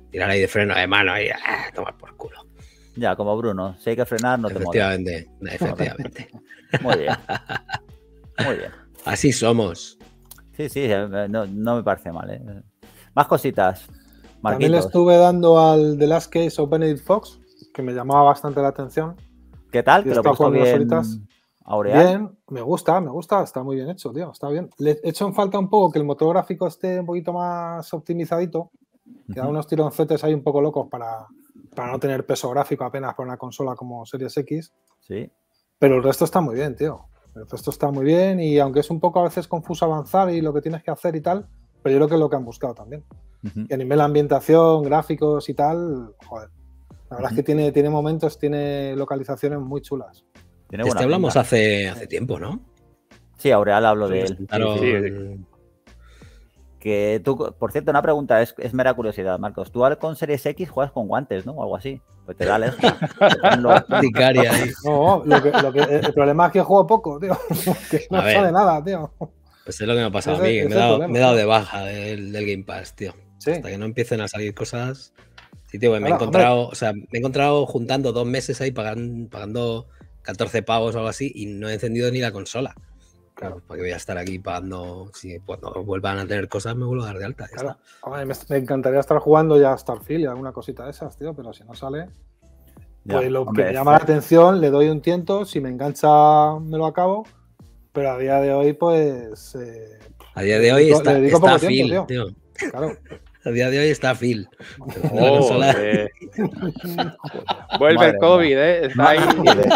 tirar ahí de freno de mano y tomar por culo. Ya, como Bruno, si hay que frenar, no te muevas. Efectivamente. Muy bien. Muy bien. Así somos. Sí, no me parece mal, ¿eh? Más cositas. También le Marquitos, estuve dando al The Last Case of Benedict Fox, que me llamaba bastante la atención. ¿qué tal? Y ¿Te lo está puso jugando unas bien horitas. Aureal? Bien, me gusta, está muy bien hecho, tío, está bien. Le he hecho en falta un poco que el motor gráfico esté un poquito más optimizadito, que da unos tironcetes ahí un poco locos para no tener peso gráfico apenas por una consola como Series X, Sí. pero el resto está muy bien, tío. El resto está muy bien y aunque es un poco a veces confuso avanzar y lo que tienes que hacer y tal, pero yo creo que es lo que han buscado también. Ujú. Y a nivel de ambientación, gráficos y tal, joder. La verdad es que tiene momentos, tiene localizaciones muy chulas. Tiene De buena este hablamos pinta. hace tiempo, ¿no? Sí, Aureal hablo de él. Presentaron- sí. Que tú, por cierto, una pregunta, es mera curiosidad, Marcos. Tú con Series X juegas con guantes, ¿no? O algo así. Pues te da alergia. Te ponen los- Sicaria ahí. No, el problema es que juego poco, tío. Que no A ver. sale nada, tío. Pues es lo que me ha pasado a Ese- mí, que ese me es he el dado, problema, me he dado tío. de baja del Game Pass, tío. Sí. Hasta que no empiecen a salir cosas. Sí, tío, me he Claro, encontrado, o sea, me he encontrado juntando 2 meses ahí pagando 14 pavos o algo así y no he encendido ni la consola. Claro, porque voy a estar aquí pagando. Si cuando vuelvan a tener cosas, me vuelvo a dar de alta. Ya Claro. está. Hombre, me encantaría estar jugando ya a Starfield y alguna cosita de esas, tío, pero si no sale, Ya, pues lo hombre, que me llama la atención, le doy un tiento, si me engancha me lo acabo, pero a día de hoy, pues... A día de hoy le está dedico poco Phil, tiempo, tío. Claro. A día de hoy está Phil. La consola. Joder. Vuelve Madre el COVID, ¿eh? Está ahí. Madre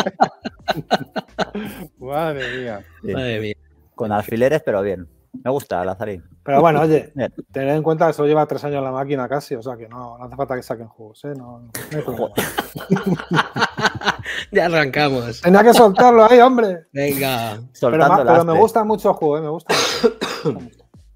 Madre mía. Sí. Madre mía. Con alfileres, pero bien. Me gusta, Lazarín. Pero bueno, oye, Bien. tened en cuenta que solo lleva 3 años la máquina casi, o sea que no hace falta que saquen juegos, ¿eh? No hay problema. Ya arrancamos. Tenía que soltarlo ahí, hombre. Venga. Soltando el Pero me aspe. gusta mucho el juego, ¿eh? Me gusta mucho.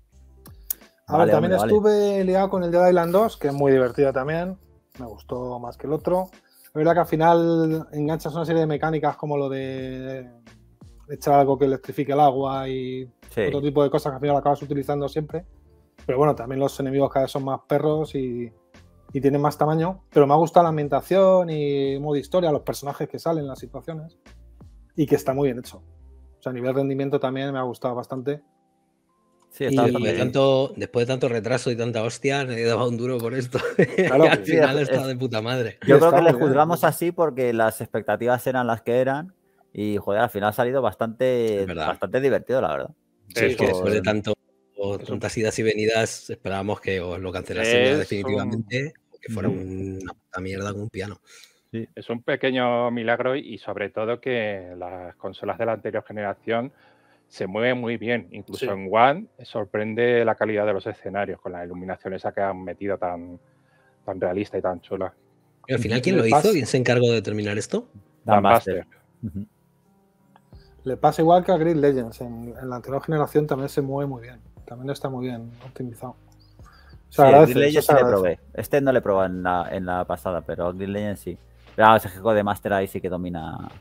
A Vale, ver, también hombre, vale. estuve liado con el Dead Island 2, que es muy divertido también. Me gustó más que el otro. Es verdad que al final enganchas una serie de mecánicas como lo de echar algo que electrifique el agua y Sí. otro tipo de cosas que al final acabas utilizando siempre. Pero bueno, también los enemigos cada vez son más perros y tienen más tamaño. Pero me ha gustado la ambientación y el modo historia, los personajes que salen, las situaciones. Y que está muy bien hecho. O sea, a nivel rendimiento también me ha gustado bastante. Sí, está Y- bastante bien. Después de tanto retraso y tanta hostia, nadie daba un duro por esto. Claro, Y al sí, final es- está de puta madre. Yo Y creo está que le muy bien, juzgamos ¿no? así porque las expectativas eran las que eran y, joder, al final ha salido Es bastante, verdad. bastante divertido, la verdad. Sí, es que Eso, después de tantas idas y venidas, esperábamos que o lo cancelasen ya Es definitivamente o que fuera Ujú. una puta mierda con un piano. Es un pequeño milagro y sobre todo que las consolas de la anterior generación se mueven muy bien. Incluso Sí. en One sorprende la calidad de los escenarios con la iluminación esa que han metido tan realista y tan chula. Y al final, Ujú. ¿quién lo Le hizo? pasa- ¿Quién se encargó de terminar esto? Dan Dan Buster. Ujú. Le pasa igual que a Grid Legends. En la anterior generación también se mueve muy bien. También está muy bien optimizado. Se Sí, agradece. Green Legends eso se sí le agradece. probé. Este no le probé en la pasada, pero Green Legends sí. Pero ese juego de Master ahí sí que lo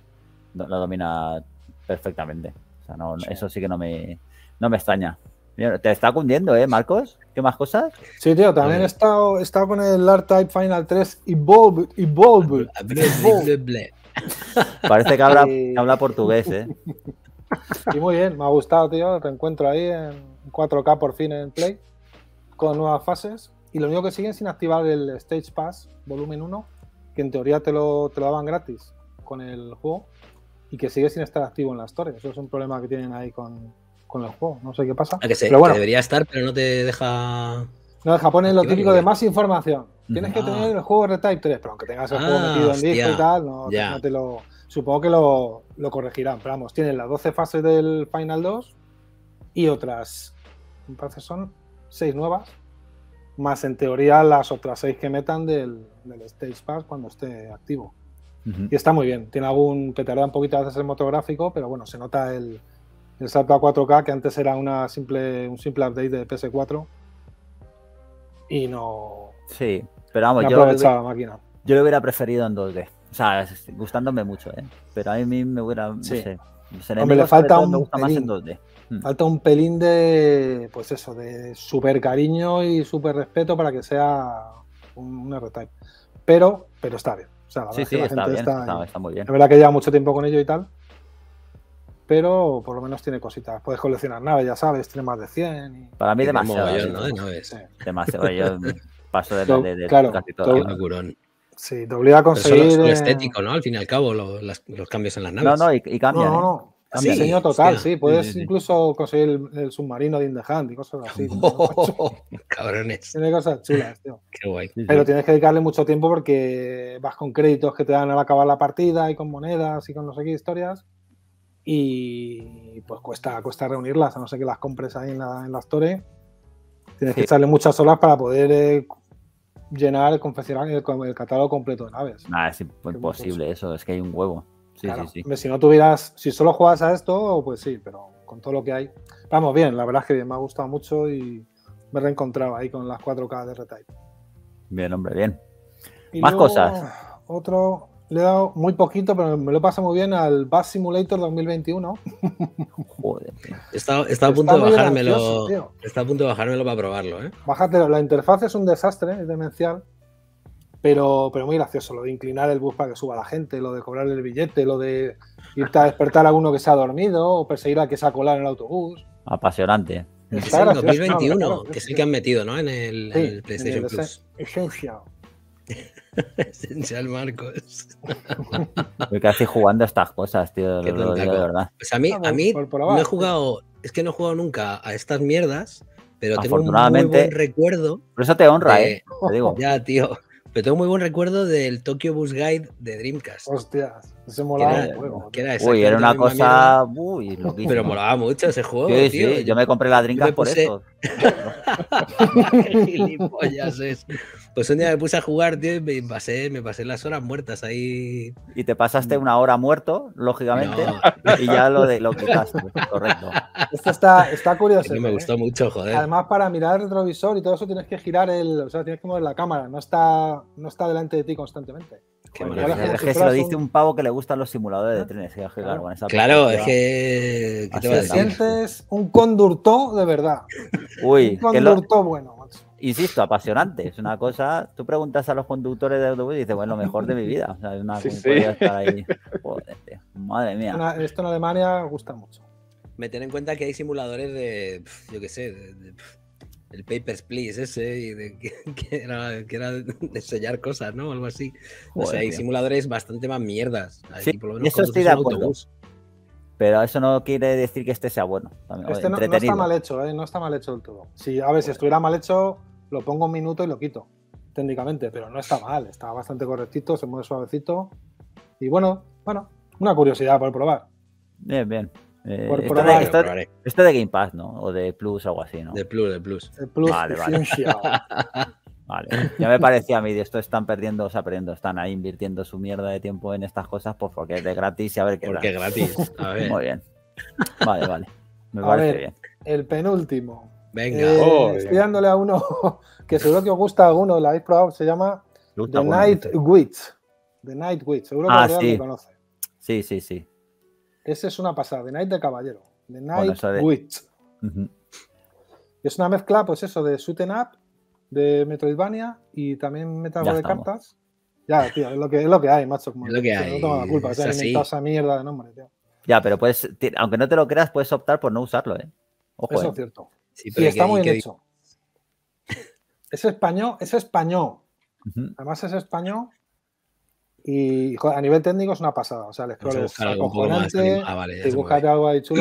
domina perfectamente. O sea, no, Sí. eso sí que no me extraña. Mira, te está cundiendo, ¿eh, Marcos? ¿Qué más cosas? Sí, tío, también he estado con el R-Type Final 3 Evolved. Ble, ble, ble. Parece que Y- habla portugués, ¿eh? Y muy bien, me ha gustado, tío. El reencuentro ahí en 4K por fin en Play, con nuevas fases. Y lo único que siguen sin activar el Stage Pass Volumen 1, que en teoría te lo daban gratis con el juego, y que sigue sin estar activo en la Store. Eso es un problema que tienen ahí con el juego. No sé qué pasa. Ah, que Pero bueno, que debería estar, pero no te deja. no deja poner lo activarlo, típico de ¿qué? más información. Tienes que Ah. tener el juego R-Type 3, pero aunque tengas el juego metido en disco hostia, y tal, no ya. te lo. Supongo que lo corregirán. Pero vamos, tienen las 12 fases del Final 2 y otras, me parece son 6 nuevas, más en teoría las otras 6 que metan del Stage Pass cuando esté activo. Ujú. Y está muy bien. Tiene algún que tarda un poquito a veces el motográfico, pero bueno, se nota el salto a 4K, que antes era un simple update de PS4. Y no, Sí, pero vamos, no yo aprovechaba la máquina. lo hubiera preferido en 2D. O sea, gustándome mucho, ¿eh? Pero a mí me hubiera, no Sí. sé. Los Hombre, enemigos le falta sobre todo me un gustan más en pelín. 2D. Falta un pelín de, pues eso, de súper cariño y súper respeto para que sea un R-Type. Pero está bien. O sea, la verdad Sí, es que sí, la está gente bien, está muy bien. Es verdad que lleva mucho tiempo con ello y tal, pero por lo menos tiene cositas. Puedes coleccionar naves, ya sabes, tiene más de 100. Y... Para mí Tiene demasiado. mogollón, ¿no? De naves. Sí. Demasiado. Yo paso de Claro, casi Qué todas. locurón. Sí, te obliga a Pero conseguir. solo estético, ¿no? Al fin y al cabo, los cambios en las naves. No, y cambian, ¿eh? No. Cambian. Sí, Diseño total, hostia. sí. Puedes Sí. incluso conseguir el submarino de In the Hand y cosas así. Cabrones. Tiene cosas chulas, tío. Qué guay. Sí, Pero sí. tienes que dedicarle mucho tiempo porque vas con créditos que te dan al acabar la partida y con monedas y con no sé qué historias. Y pues cuesta reunirlas, a no ser que las compres ahí en la Store. Tienes que echarle muchas horas para poder llenar el catálogo completo de naves. Nah, es imposible eso, es que hay un huevo. Sí, Claro. sí. Si no si solo juegas a esto, pues sí, pero con todo lo que hay. Vamos, bien, la verdad es que bien, me ha gustado mucho y me he reencontrado ahí con las 4K de R-Type. Bien, hombre, bien. Y Más luego, cosas. Otro, le he dado muy poquito, pero me lo pasa muy bien al Bus Simulator 2021. Joder, tío. Está a punto de muy bajármelo. gracioso, tío. Está a punto de bajármelo para probarlo, ¿eh? Bájatelo, la interfaz es un desastre, es demencial, pero muy gracioso. Lo de inclinar el bus para que suba la gente, lo de cobrarle el billete, lo de irte a despertar a uno que se ha dormido o perseguir al que se ha colado en el autobús. Apasionante. Es Está el gracioso, 2021, claro, que es sí. el que han metido, ¿no? En el PlayStation Plus. Essential. Esencial, Marcos. Yo casi jugando a estas cosas, tío. Qué Lo digo de tontaco. verdad. Pues a mí Por probar, no he jugado, es que no he jugado nunca a estas mierdas, pero tengo un muy Afortunadamente, buen recuerdo. Por eso te honra, de- te digo. Ya, tío. Pero tengo muy buen recuerdo del Tokyo Bus Guide de Dreamcast. Hostias, ese molaba era- un huevo. que era Uy, era exactamente una la misma cosa. mierda, Uy, loquísimo. pero molaba mucho ese juego, Sí, tío. sí, yo me compré la Dreamcast me por puse- eso. Qué gilipollas es. Pues un día me puse a jugar, tío, y me pasé las horas muertas ahí. Y te pasaste una hora muerto, lógicamente, No, y ya lo quitaste. Correcto. Esto está curioso. que me gustó mucho, joder. Además, para mirar el retrovisor y todo eso tienes que girar o sea, tienes que mover la cámara, no está delante de ti constantemente. Qué Joder, maravilla. como Es si que se lo fueras dice un pavo que le gustan los simuladores de trenes. Claro, con esa Claro, es perspectiva. que. ¿Qué te voy a Así Te decir? sientes un condurto de verdad. Uy, Un que condurto bueno, macho. insisto, apasionante. Es una cosa. Tú preguntas a los conductores de autobús y dices, bueno, lo mejor de mi vida. O sea, es una Sí, cosa sí. podría estar ahí. Joder, tío. Madre mía. Esto en Alemania gusta mucho. Meter en cuenta que hay simuladores de. Yo qué sé. El Papers, Please ese. Y que era de sellar cosas, ¿no? Algo así. O sea, Joder, hay tío. simuladores bastante más mierdas. Sí, Aquí por lo y menos eso estoy conduces de un acuerdo. autobús. Pero eso no quiere decir que este sea bueno. También, Este no entretenido. está mal hecho, ¿eh? No está mal hecho del todo. Si estuviera mal hecho, lo pongo un minuto y lo quito, técnicamente, pero no está mal, está bastante correctito, se mueve suavecito. Y bueno, una curiosidad por probar. Bien, bien. Por Esto, probar. de, esto de Game Pass, ¿no? O de Plus o algo así, ¿no? De Plus. El Plus Vale. Essential. Vale. Ya me parecía a mí, de esto están están ahí invirtiendo su mierda de tiempo en estas cosas, pues porque es de gratis y a ver qué Porque es tal. gratis. A ver. Muy bien. Vale. Me A parece ver, bien. el penúltimo. Venga. Estoy dándole a uno que seguro que os gusta a alguno, lo habéis probado, se llama Me gusta The bueno, Night dice. Witch. The Night Witch, seguro que Adrián sí. lo conoce. Sí. Ese es una pasada, The Night de Caballero. The Bueno, Night eso de- Witch. Ujú. Es una mezcla, pues eso, de shoot 'em up, de Metroidvania y también mete algo Ya de estamos. cartas. Ya, tío, es lo que hay, macho. Como Es lo que no hay, tengo la culpa, se es han así. inventado esa mierda de nombre, tío. Ya, pero aunque no te lo creas, puedes optar por no usarlo, ¿eh? Ojo, Eso ¿eh? es cierto. Sí, Y está muy bien que- hecho. Es español. Ujú. Además es español y joder, a nivel técnico es una pasada. O sea, el Vamos scroll a es buscar algo un poco más acojonante. animado. Ah, vale, ya Y se búscate mueve. algo ahí chulo.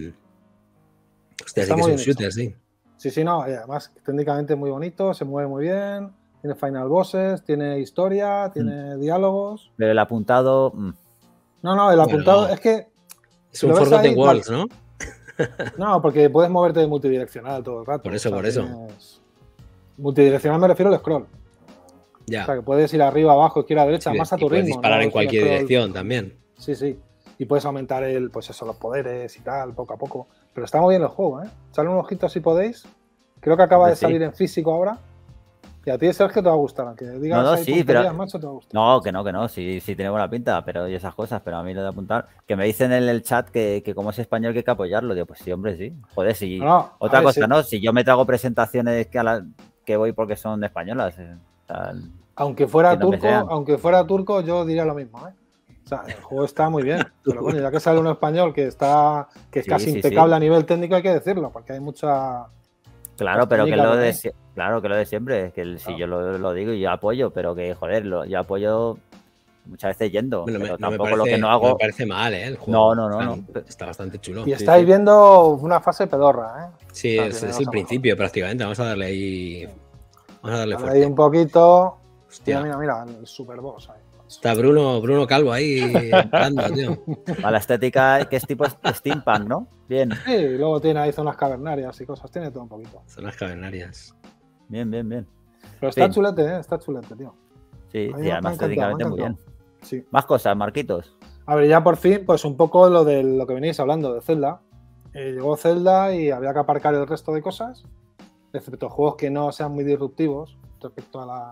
Hostia, Está sí que muy es un bien shooter, sí. Sí, no. Y además técnicamente muy bonito, se mueve muy bien. Tiene final bosses, tiene historia, tiene diálogos. Pero el apuntado. No, el apuntado Bueno. es que Es Si un lo ves Forgotten ahí, Worlds, ¿no? no, porque puedes moverte de multidireccional todo el rato. Por eso. tienes- Multidireccional me refiero al scroll. Ya. O sea, que puedes ir arriba, abajo, izquierda, derecha, más a Y tu puedes ritmo. disparar ¿no? en Es un cualquier scroll- dirección también. Sí. Y puedes aumentar los poderes y tal, poco a poco. Pero está muy bien el juego, ¿eh? Echadle un ojito si podéis. Creo que acaba de Sí. salir en físico ahora. Y a ti, Sergio, te va a gustar. Aunque digas No, ahí sí, tonterías, pero- macho, te va a gustar. No, que no. Sí tiene buena pinta, pero y esas cosas. Pero a mí lo de apuntar. Que me dicen en el chat que como es español que hay que apoyarlo. Digo, pues sí, hombre, sí. Joder, sí. No, a Otra ver, cosa, sí. ¿no? Si yo me trago presentaciones que voy porque son españolas. O sea, Aunque fuera que no me turco, sean. yo diría lo mismo, ¿eh? O sea, el juego está muy bien. Pero coño, ya que sale uno español que es Sí, casi sí, impecable sí. a nivel técnico, hay que decirlo, porque hay mucha. Claro, pero que técnica lo por de, ahí. claro, que lo de siempre, es que si yo lo digo y yo apoyo, pero que joder, yo apoyo muchas veces yendo, Bueno, pero no me tampoco lo que parece, no no me hago. parece mal, el juego. No. Está bastante chulo. Y Sí, estáis sí. viendo una fase pedorra, ¿eh? Sí, O sea, es tiene el cosas principio prácticamente. Vamos a darle ahí. Vamos a darle mejores. Ahí fuerte. un poquito. Hostia. Mira, el Super Boss ahí. Está Bruno Calvo ahí entrando, tío. A la estética que es tipo steampunk, ¿no? Bien, Sí, y luego tiene ahí zonas cavernarias y cosas, tiene todo un poquito. Zonas cavernarias. bien. Pero está Fin. chulete, ¿eh? Está chulete, tío. Sí, A mí sí, me ha además encantado, estéticamente me ha muy bien. encantado. Sí. Más cosas, Marquitos. A ver, ya por fin, pues un poco lo de lo que veníais hablando de Zelda. Llegó Zelda y había que aparcar el resto de cosas, excepto juegos que no sean muy disruptivos respecto a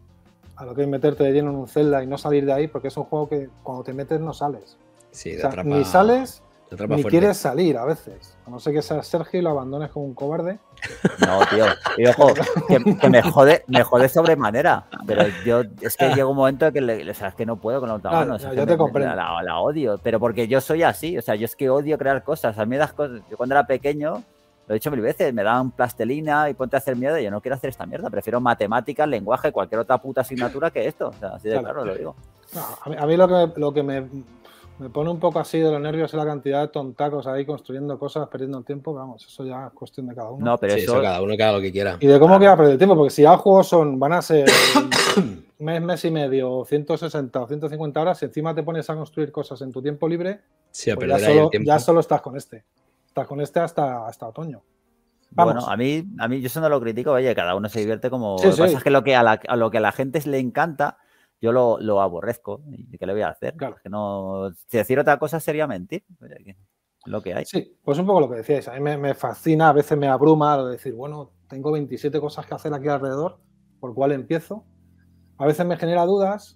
lo que es meterte de lleno en un Zelda y no salir de ahí, porque es un juego que cuando te metes no sales. Sí, O te sea, atrapa. ni sales Te atrapa ni fuerte. quieres salir a veces. A no ser que seas Sergio y lo abandones como un cobarde. No, tío. Y ojo, que me jode sobremanera. Pero yo, es que llega un momento que, o sea, es que no puedo con la otra No, mano. no, O sea, yo que te comprendo. la odio. Pero porque yo soy así. O sea, yo es que odio crear cosas. A mí las cosas. Yo cuando era pequeño, lo he dicho mil veces, me daban plastelina y ponte a hacer mierda. Y yo no quiero hacer esta mierda. Prefiero matemáticas, lenguaje, cualquier otra puta asignatura que esto. O sea, así de claro lo digo. No, a mí lo que me pone un poco así de los nervios es la cantidad de tontacos ahí construyendo cosas, perdiendo el tiempo. Vamos, eso ya es cuestión de cada uno. No, pero Sí, eso. cada uno que haga lo que quiera. Y de cómo queda perder el tiempo, porque si ya juegos van a ser mes y medio, 160 o 150 horas, si encima te pones a construir cosas en tu tiempo libre, Sí, a pues perder ahí el tiempo. ya solo estás con este. Estás con este hasta otoño. Vamos. Bueno, a mí yo eso no lo critico, oye, cada uno se divierte como. Sí, Lo que pasa sí. es que a lo que a la gente le encanta, yo lo aborrezco. ¿Y qué le voy a hacer? Claro. Que no, si decir otra cosa sería mentir. Oye, lo que hay. Sí, pues un poco lo que decíais. A mí me fascina, a veces me abruma lo de decir, bueno, tengo 27 cosas que hacer aquí alrededor, ¿por cuál empiezo? A veces me genera dudas,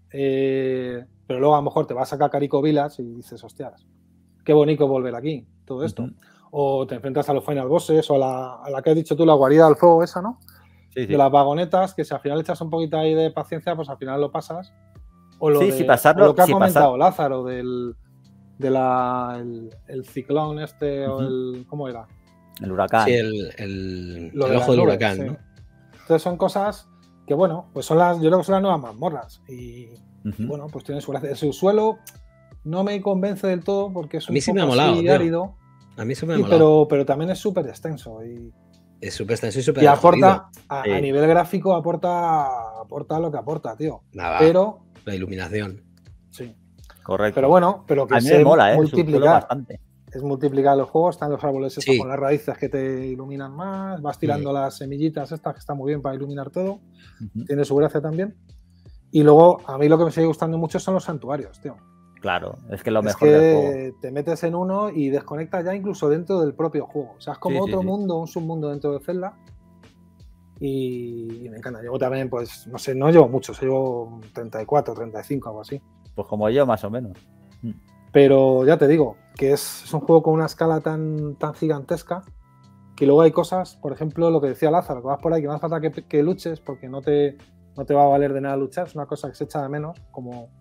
pero luego a lo mejor te vas a Kakariko Village y dices, hostias, qué bonito volver aquí, todo esto. Ujú. O te enfrentas a los final bosses o a la que has dicho tú, la guarida del fuego esa, ¿no? Sí, sí. De las vagonetas, que si al final echas un poquito ahí de paciencia, pues al final lo pasas. O lo, Sí, de, si pasarlo- o lo que ha si comentado pasar- Lázaro el ciclón este, o Ujú. ¿cómo era? El huracán. Sí, el Lo de ojo las del nubes, huracán, sí. ¿no? Entonces son cosas que, bueno, pues yo creo que son las nuevas mazmorras. Y Ujú. bueno, pues tiene su gracia. El subsuelo no me convence del todo porque es A un mí sí poco me ha molado, así tío. árido. A mí eso me ha Sí, molado. pero también es súper extenso y Es súper extenso y súper y aporta, a Sí. nivel gráfico, aporta lo que aporta, tío. Nada, Pero, la iluminación. sí. Correcto. Pero bueno, pero que a mí se me mola, el subsuelo multiplicar. bastante. Es multiplicar los juegos, están los árboles estos Sí. con las raíces que te iluminan más, vas tirando las semillitas estas que están muy bien para iluminar todo, Ujú. tiene su gracia también. Y luego, a mí lo que me sigue gustando mucho son los santuarios, tío. Claro, es que lo Es mejor del juego. que te metes en uno y desconectas ya incluso dentro del propio juego. O sea, es como Sí, sí, otro sí. mundo, un submundo dentro de Zelda. Y me encanta. Llevo también, pues, no sé, no llevo muchos, llevo 34, 35, algo así. Pues como yo, más o menos. Pero ya te digo, que es un juego con una escala tan gigantesca que luego hay cosas, por ejemplo, lo que decía Lázaro, que vas por ahí, que no hace falta que luches porque no te va a valer de nada luchar, es una cosa que se echa de menos como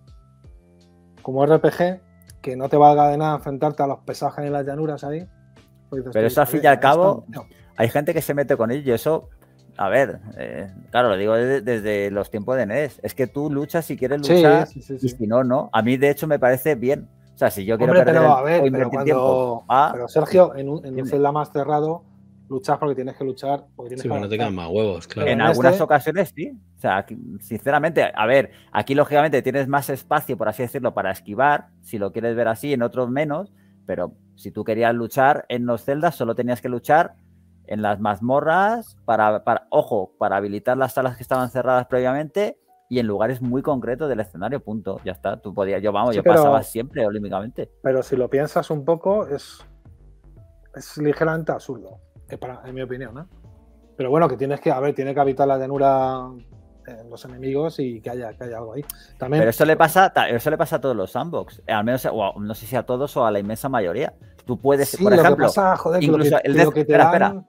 RPG, que no te valga de nada enfrentarte a los pesajes en las llanuras ahí. Pues dices, Pero tú, eso al fin y ahí al cabo, están, tío. hay gente que se mete con ello y eso, a ver, claro, lo digo desde los tiempos de NES. Es que tú luchas si quieres Sí, luchar sí. y si no, no. A mí, de hecho, me parece bien. O sea, si yo quiero Hombre, perder pero el a ver, o pero invertir tiempo, pero Sergio, en un Dime. Zelda más cerrado, luchas porque tienes que luchar, porque tienes Sí, que pero no te avanzar. quedan más huevos, claro. en en algunas este- ocasiones sí. O sea, sinceramente, a ver, aquí lógicamente tienes más espacio, por así decirlo, para esquivar, si lo quieres ver así, en otros menos, pero si tú querías luchar en los celdas, solo tenías que luchar en las mazmorras para habilitar las salas que estaban cerradas previamente y en lugares muy concretos del escenario, punto. Ya está, tú podías, yo Sí, yo pero- pasaba siempre olímpicamente. Pero si lo piensas un poco, es ligeramente absurdo, en mi opinión, ¿eh? Pero bueno, que tiene que habitar la llanura en los enemigos y que haya algo ahí. También, Pero eso le pasa a todos los sandbox, al menos, o no sé si a todos o a la inmensa mayoría. Tú puedes, sí, por lo ejemplo, que pasa, joder, que incluso lo que te espera, dan...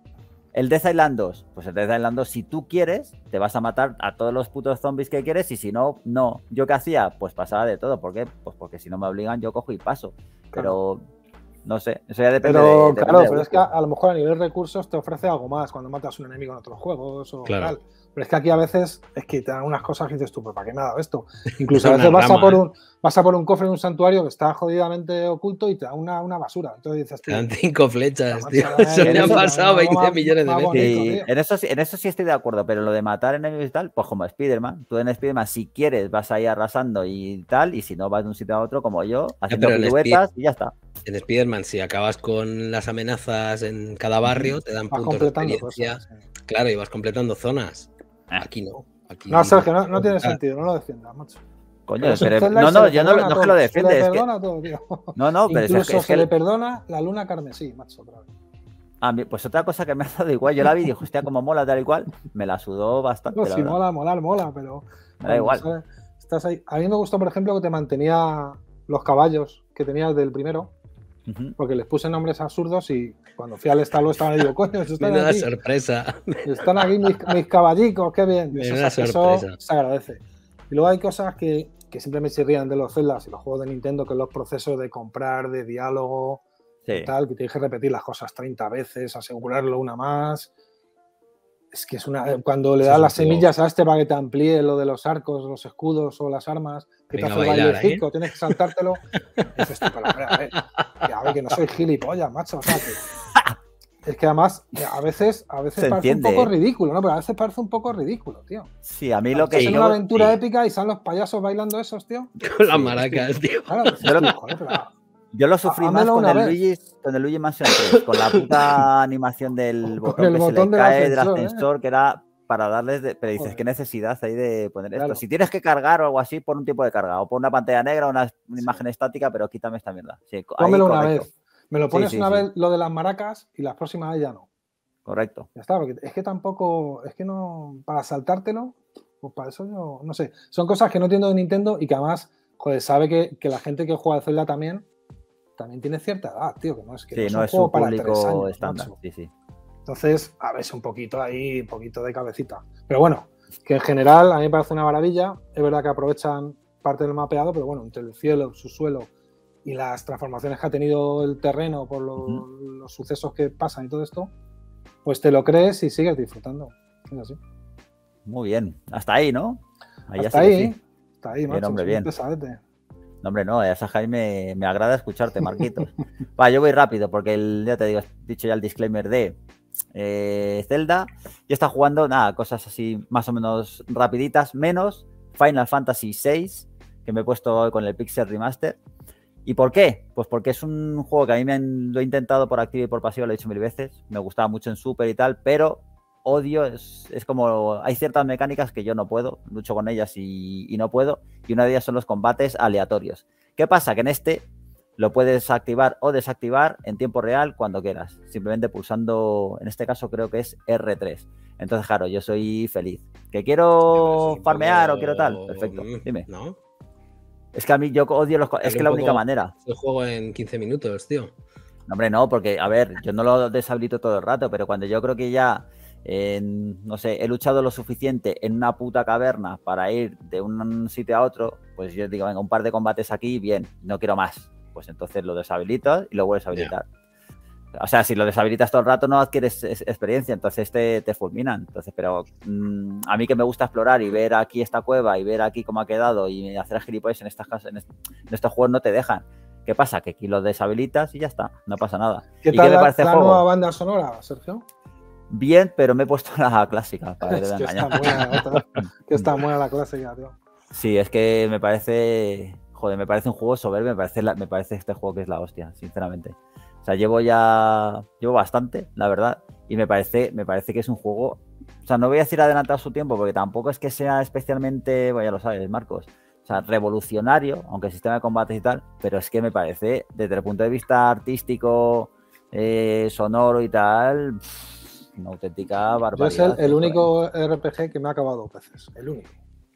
El Death Island 2, pues el Death Island 2, si tú quieres, te vas a matar a todos los putos zombies que quieres y si no, no. ¿Yo qué hacía? Pues pasaba de todo. ¿Por qué? Pues porque si no me obligan, yo cojo y paso. Pero no sé, eso ya depende Pero de claro, de pero es que gusto. a lo mejor a nivel recursos te ofrece algo más cuando matas a un enemigo en otros juegos o Claro. tal. Pero es que aquí a veces es que te dan unas cosas que dices tú, ¿pero para qué me ha dado esto? Incluso a Una veces rama, vas a por un cofre en un santuario que está jodidamente oculto y te da una basura. Entonces dices tú, te dan 5 flechas, macho, tío. dame Eso me en ha eso- pasado algo 20 millones de más veces. bonito, Sí, tío. en eso sí estoy de acuerdo, pero lo de matar enemigos y tal, pues como Spider-Man. Tú en Spider-Man, si quieres, vas ahí arrasando y tal, y si no, vas de un sitio a otro, como yo, haciendo pero en piruetas y ya está. En Spider-Man, si acabas con las amenazas en cada barrio, te dan Vas puntos de completando experiencia. cosas. Sí. Claro, y vas completando zonas. Ah. Aquí no. Aquí No, Sergio, no puedes tiene matar. sentido, no lo defiendas, macho. Coño, Pero es un pero Zelda y no, se no, le yo no, perdona no es que lo todo, defiende, se le es que perdona todo, tío. no, pero Incluso es se que le perdona la luna carmesí, macho, otra vez. a mí, pues otra cosa que me ha dado igual, yo la vi y dije, hostia, como mola tal y cual, me la sudó bastante, No, la si verdad. mola, pero Me da igual. estás ahí. A mí me gustó, por ejemplo, que te mantenía los caballos que tenías del primero, Ujú. porque les puse nombres absurdos y cuando fui al estalo estaban y digo, coño, están Menuda aquí, sorpresa. están aquí mis caballicos, qué bien. Menuda Eso sorpresa. se agradece. Y luego hay cosas que siempre me chirrían de los Zeldas y los juegos de Nintendo, que es los procesos de comprar, de diálogo, Sí. y tal, que tienes que repetir las cosas 30 veces, asegurarlo una más. Es que es una. Cuando le Eso das es un las juego. semillas a este para que te amplíe lo de los arcos, los escudos o las armas, que Venga, te hace el bailar, bailecico, tienes que saltártelo. Dices tú, pero a ver, que no soy gilipollas, macho. O sea, es que además a veces Se parece entiende, un poco ¿eh? ridículo, ¿no? Pero a veces parece un poco ridículo, tío. Sí, a mí lo que Estás en yo... una aventura sí. épica y salen los payasos bailando esos, tío. Con las Sí, maracas, tío. Claro, dices tú, joder, pero Yo lo sufrí más házmelo con una el vez. Luigi Mansion 3, con la puta animación del Con botón el que se le botón del cae del ascensor, ascensor, que era para darles... Pero dices, Joder. ¿qué necesidad hay de poner esto? Claro. Si tienes que cargar o algo así, pon un tipo de carga, o pon una pantalla negra, una imagen estática, pero quítame esta mierda. Sí, ahí Pónmelo una correcto. vez. Me lo pones Sí, una sí. vez lo de las maracas y las próximas veces ya no. Correcto. Ya está, porque es que tampoco, es que no, para saltártelo, pues para eso yo, no sé. Son cosas que no entiendo de Nintendo y que además, joder, sabe que la gente que juega al Zelda también tiene cierta edad, tío, que no es que Sí, no es no un es juego un para 3 público años, estándar. macho. Sí, sí. Entonces, a ver, es un poquito ahí, un poquito de cabecita. Pero bueno, que en general a mí me parece una maravilla. Es verdad que aprovechan parte del mapeado, pero bueno, entre el cielo, el subsuelo y las transformaciones que ha tenido el terreno por los sucesos que pasan y todo esto, pues te lo crees y sigues disfrutando. Es así. Muy bien. Hasta ahí, ¿no? Ahí Hasta ya sí que ahí, sí. hasta ahí, Bien, macho. hombre, soy un bien. pesadete. No, hombre, no, esa Jaime me agrada escucharte, Marquitos. Va, yo voy rápido porque ya te digo, he dicho ya el disclaimer de Zelda. Yo está jugando, nada, cosas así más o menos rapiditas, menos Final Fantasy VI, que me he puesto hoy con el Pixel Remaster. ¿Y por qué? Pues porque es un juego que a mí lo he intentado por activa y por pasiva, lo he dicho 1000 veces. Me gustaba mucho en Super y tal, pero odio, es como, hay ciertas mecánicas que yo no puedo, lucho con ellas y no puedo, y una de ellas son los combates aleatorios. ¿Qué pasa? Que en este lo puedes activar o desactivar en tiempo real cuando quieras, simplemente pulsando, en este caso creo que es R3. Entonces, claro, yo soy feliz. ¿Que quiero farmear o quiero tal? Perfecto, dime. ¿No? Es que a mí yo odio los... Es que la única manera. El juego en 15 minutos, tío. No, hombre, no, porque, a ver, yo no lo deshabilito todo el rato, pero cuando yo creo que ya, no sé, he luchado lo suficiente en una puta caverna para ir de un sitio a otro, pues yo digo, venga, un par de combates aquí, bien, no quiero más. Pues entonces lo deshabilitas y lo vuelves a habilitar. O sea, si lo deshabilitas todo el rato no adquieres experiencia, entonces te fulminan. Entonces, pero a mí que me gusta explorar y ver aquí esta cueva y ver aquí cómo ha quedado y hacer gilipollas en estos juegos no te dejan. ¿Qué pasa? Que aquí lo deshabilitas y ya está, no pasa nada. ¿Qué ¿Y tal qué me parece el la juego? nueva banda sonora, Sergio? Bien, pero me he puesto la clásica para que Es te que engañar. está buena la clásica, tío. Sí, es que me parece, joder, me parece un juego soberbio, me parece este juego que es la hostia, sinceramente. O sea, llevo bastante, la verdad, y me parece que es un juego, o sea, no voy a decir adelantado su tiempo, porque tampoco es que sea especialmente, bueno, ya lo sabes, Marcos, o sea, revolucionario, aunque el sistema de combates y tal, pero es que me parece, desde el punto de vista artístico, sonoro y tal, una auténtica barbaridad. Yo es el único RPG que me ha acabado 2 veces, el único.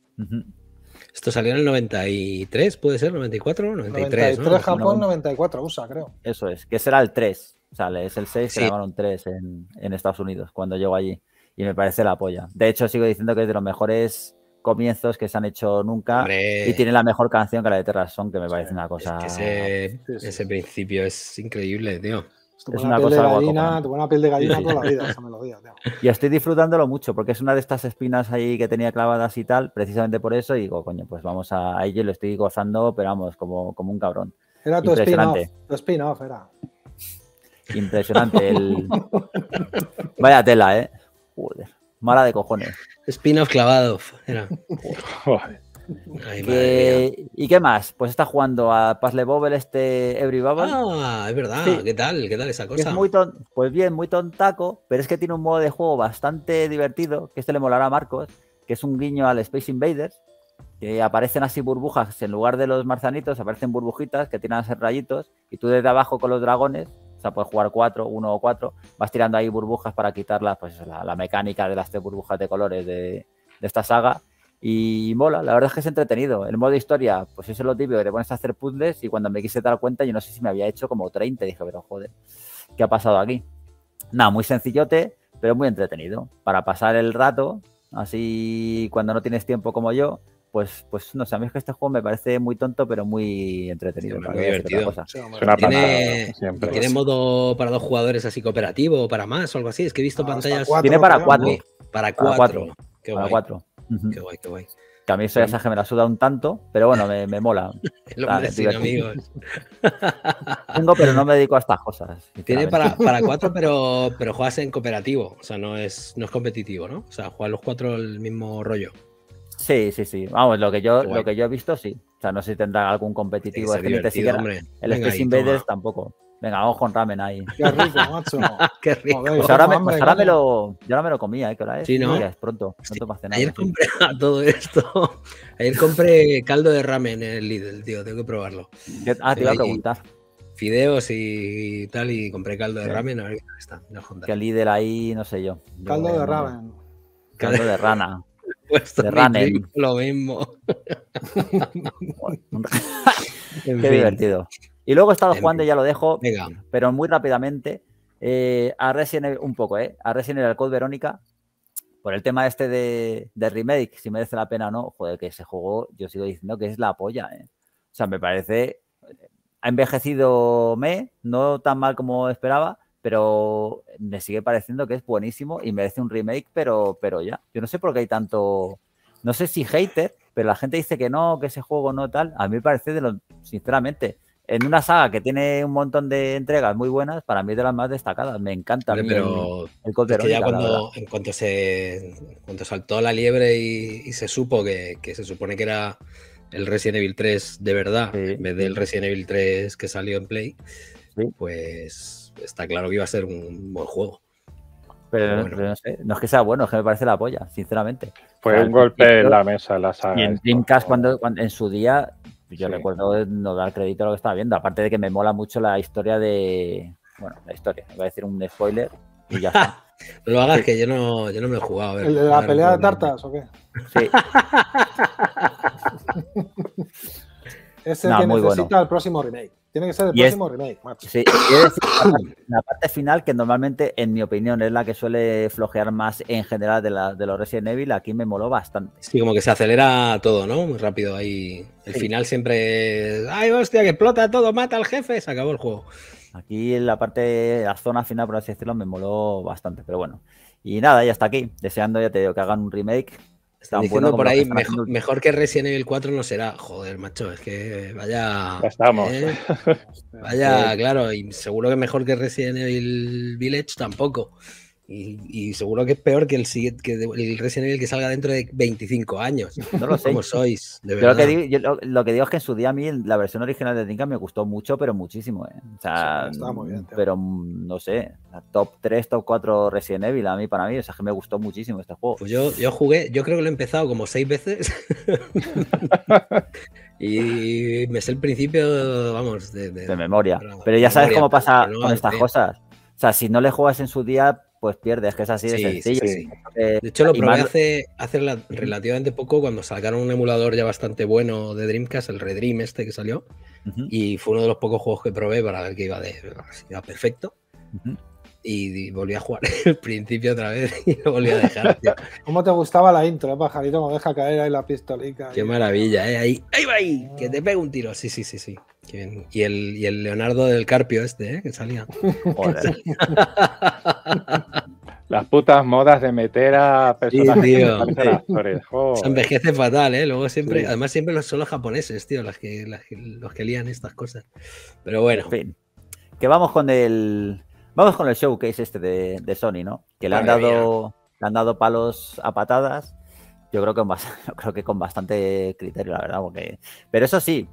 Esto salió en el 93, ¿puede ser? ¿94? 93, 93 ¿no? Japón, 94 USA, creo. Eso es, que será el 3. O sea, es el 6 que Sí. le llamaron 3 en Estados Unidos cuando llego allí. Y me parece la polla. De hecho, sigo diciendo que es de los mejores comienzos que se han hecho nunca. Hombre. Y tiene la mejor canción que la de Terra Son, que me parece una Es cosa. que Sí. ese principio es increíble, tío. Te Es pone una la piel de cosa algo gallina, acojonante. te pone la piel de gallina Sí. toda la vida esa melodía, tío. Y estoy disfrutándolo mucho porque es una de estas espinas ahí que tenía clavadas y tal, precisamente por eso. Y digo, coño, pues vamos a ello y lo estoy gozando, pero vamos, como un cabrón. Era tu spin-off. Impresionante. Tu spin-off era. Impresionante. Vaya tela, ¿eh? Joder, mala de cojones. Spin-off clavado. Era. Joder. Ay, madre mía. ¿Y qué más? Pues está jugando a Puzzle Bobble Every Bubble. Ah, es verdad. Sí. ¿Qué tal? ¿Qué tal esa Que es cosa? muy pues bien, muy tontaco, pero es que tiene un modo de juego bastante divertido, que le molará a Marcos, que es un guiño al Space Invaders, que aparecen así burbujas, en lugar de los marcianitos, aparecen burbujitas que tiran a ser rayitos, y tú desde abajo con los dragones, o sea, puedes jugar 4, 1 o 4, vas tirando ahí burbujas para quitarlas, pues eso, la mecánica de las 3 burbujas de colores de esta saga. Y mola, la verdad es que es entretenido. El modo historia, pues eso es lo típico, que te pones a hacer puzzles y cuando me quise dar cuenta, yo no sé si me había hecho como 30, dije, pero joder, ¿qué ha pasado aquí? Nada, muy sencillote, pero muy entretenido. Para pasar el rato, así cuando no tienes tiempo como yo, pues no sé, a mí es que este juego me parece muy tonto, pero muy entretenido. Sí, no muy voy a decir otra divertido. cosa. Sí, hombre. Es una pasada, ¿Tiene, siempre. ¿Tiene modo para 2 jugadores así cooperativo o para más o algo así? Es que he visto Hasta pantallas 4, Tiene para creo, 4. ¿no? para Para 4. 4. Qué Para guay. 4. Ujú. Qué guay, qué guay. Que a mí eso ya que me la suda un tanto, pero bueno, me mola. El hombre sin divertido. amigos. Tengo, pero no me dedico a estas cosas. Tiene sinceramente. para 4, pero juegas en cooperativo. O sea, no es competitivo, ¿no? O sea, juegan los 4 el mismo rollo. Sí. Vamos, lo que yo Qué guay. he visto, sí. O sea, no sé si tendrá algún competitivo. Tiene que ser Es que ni divertido, siquiera hombre. el Venga Space ahí, Invaders toma. tampoco. Venga, vamos con ramen ahí. Qué rico, macho. Qué rico. Joder, Pues tengo ahora, hambre, yo ahora coño. me lo comía, ¿eh? ¿Qué hora es? Sí, ¿no? Ya es pronto para cenar. Ayer sí. compré a todo esto. Ayer compré caldo de ramen en el Lidl, tío. Tengo que probarlo. Te iba a Ahí, preguntar. Fideos y tal, y compré caldo de Sí. ramen. A ver qué tal está. Me lo contaré. Que el líder ahí, no sé yo. Caldo Yo de no- ramen. Caldo de rana. Puesto de mi ramen. trigo, lo mismo. En Qué fin. divertido. Y luego he estado En jugando, fin. ya lo dejo, Venga. pero muy rápidamente, a Resident Evil, un poco, a Resident Evil Code Verónica, por el tema este de remake, si merece la pena o no. Joder, que ese juego, yo sigo diciendo que es la polla, ¿eh? O sea, me parece, ha envejecido no tan mal como esperaba, pero me sigue pareciendo que es buenísimo y merece un remake, pero ya. Yo no sé por qué hay tanto, no sé si hater, pero la gente dice que no, que ese juego no tal. A mí me parece sinceramente, en una saga que tiene un montón de entregas muy buenas, para mí es de las más destacadas. Me encanta a Hombre, mí pero el Code es que ya Verónica, la verdad. en cuanto saltó la liebre y se supo que se supone que era el Resident Evil 3 de verdad, Sí. en vez del Resident Evil 3 que salió en Play, Sí. pues está claro que iba a ser un buen juego. Pero bueno. no sé, no es que sea bueno, es que me parece la polla, sinceramente. Fue O sea, un golpe y- en la mesa la saga. Y en esto, Dreamcast, ¿no? cuando en su día, yo Sí. recuerdo no dar crédito a lo que estaba viendo, aparte de que me mola mucho la historia bueno, la historia, iba a decir un spoiler y ya está. No lo hagas, Sí. que yo no me lo he jugado. A ver, ¿El de la ahora pelea de no puedo- tartas o qué? Sí, Es el No, que muy necesita bueno. el próximo remake. Tiene que ser el Y es- próximo remake, macho. sí. Y he de decir, la parte final, que normalmente, en mi opinión, es la que suele flojear más en general de los Resident Evil, aquí me moló bastante. Sí, como que se acelera todo, ¿no? Muy rápido ahí. El Sí. final siempre. ¡Ay, hostia, que explota todo! ¡Mata al jefe! Se acabó el juego. Aquí en la zona final, por así decirlo, me moló bastante, pero bueno. Y nada, ya está aquí. Deseando, ya te digo, que hagan un remake. Están Tan diciendo bueno como por lo que ahí, están haciendo mejor que Resident Evil 4 no será. Joder, macho, es que vaya. Ya estamos. Vaya, claro, y seguro que mejor que Resident Evil Village tampoco. Y seguro que es peor que el Resident Evil que salga dentro de 25 años. No lo sé. ¿Cómo sois? De Yo lo verdad. que, digo, lo que digo es que en su día a mí la versión original de Dreamcast me gustó mucho, pero muchísimo. O sea, Sí, estaba muy bien, tío. pero no sé, la top 3, top 4 Resident Evil para mí, o sea, es que me gustó muchísimo este juego. Pues yo jugué, yo creo que lo he empezado como 6 veces. Y me sé el principio, vamos, De memoria. pero- Pero ya de sabes memoria, cómo pasa pero no con al estas 100. cosas. O sea, si no le juegas en su día, pues pierdes, que es así de Sí, sencillo. sí. Eh, De hecho, lo y probé más- hace relativamente poco cuando sacaron un emulador ya bastante bueno de Dreamcast, el Redream este que salió. Ujú. Y fue uno de los pocos juegos que probé para ver que iba perfecto. Ujú. Y volví a jugar el principio otra vez y lo volví a dejar, tío. ¿Cómo te gustaba la intro, pajarito? Como deja caer ahí la pistolica. Qué maravilla, ¿eh? Ahí va ahí, que te pega un tiro. Sí. Qué bien. Y el Leonardo del Carpio este, ¿eh? Que salía. Joder. Las putas modas de meter a personajes tío. que parecen actores. Se Joder. envejece fatal, ¿eh? Luego siempre, Sí. además siempre son los japoneses, tío, los que lían estas cosas. Pero bueno, En fin. Que vamos con el showcase este de Sony, ¿no? Que le han Madre dado palos a patadas. Yo creo que con bastante criterio, la verdad. Pero eso sí,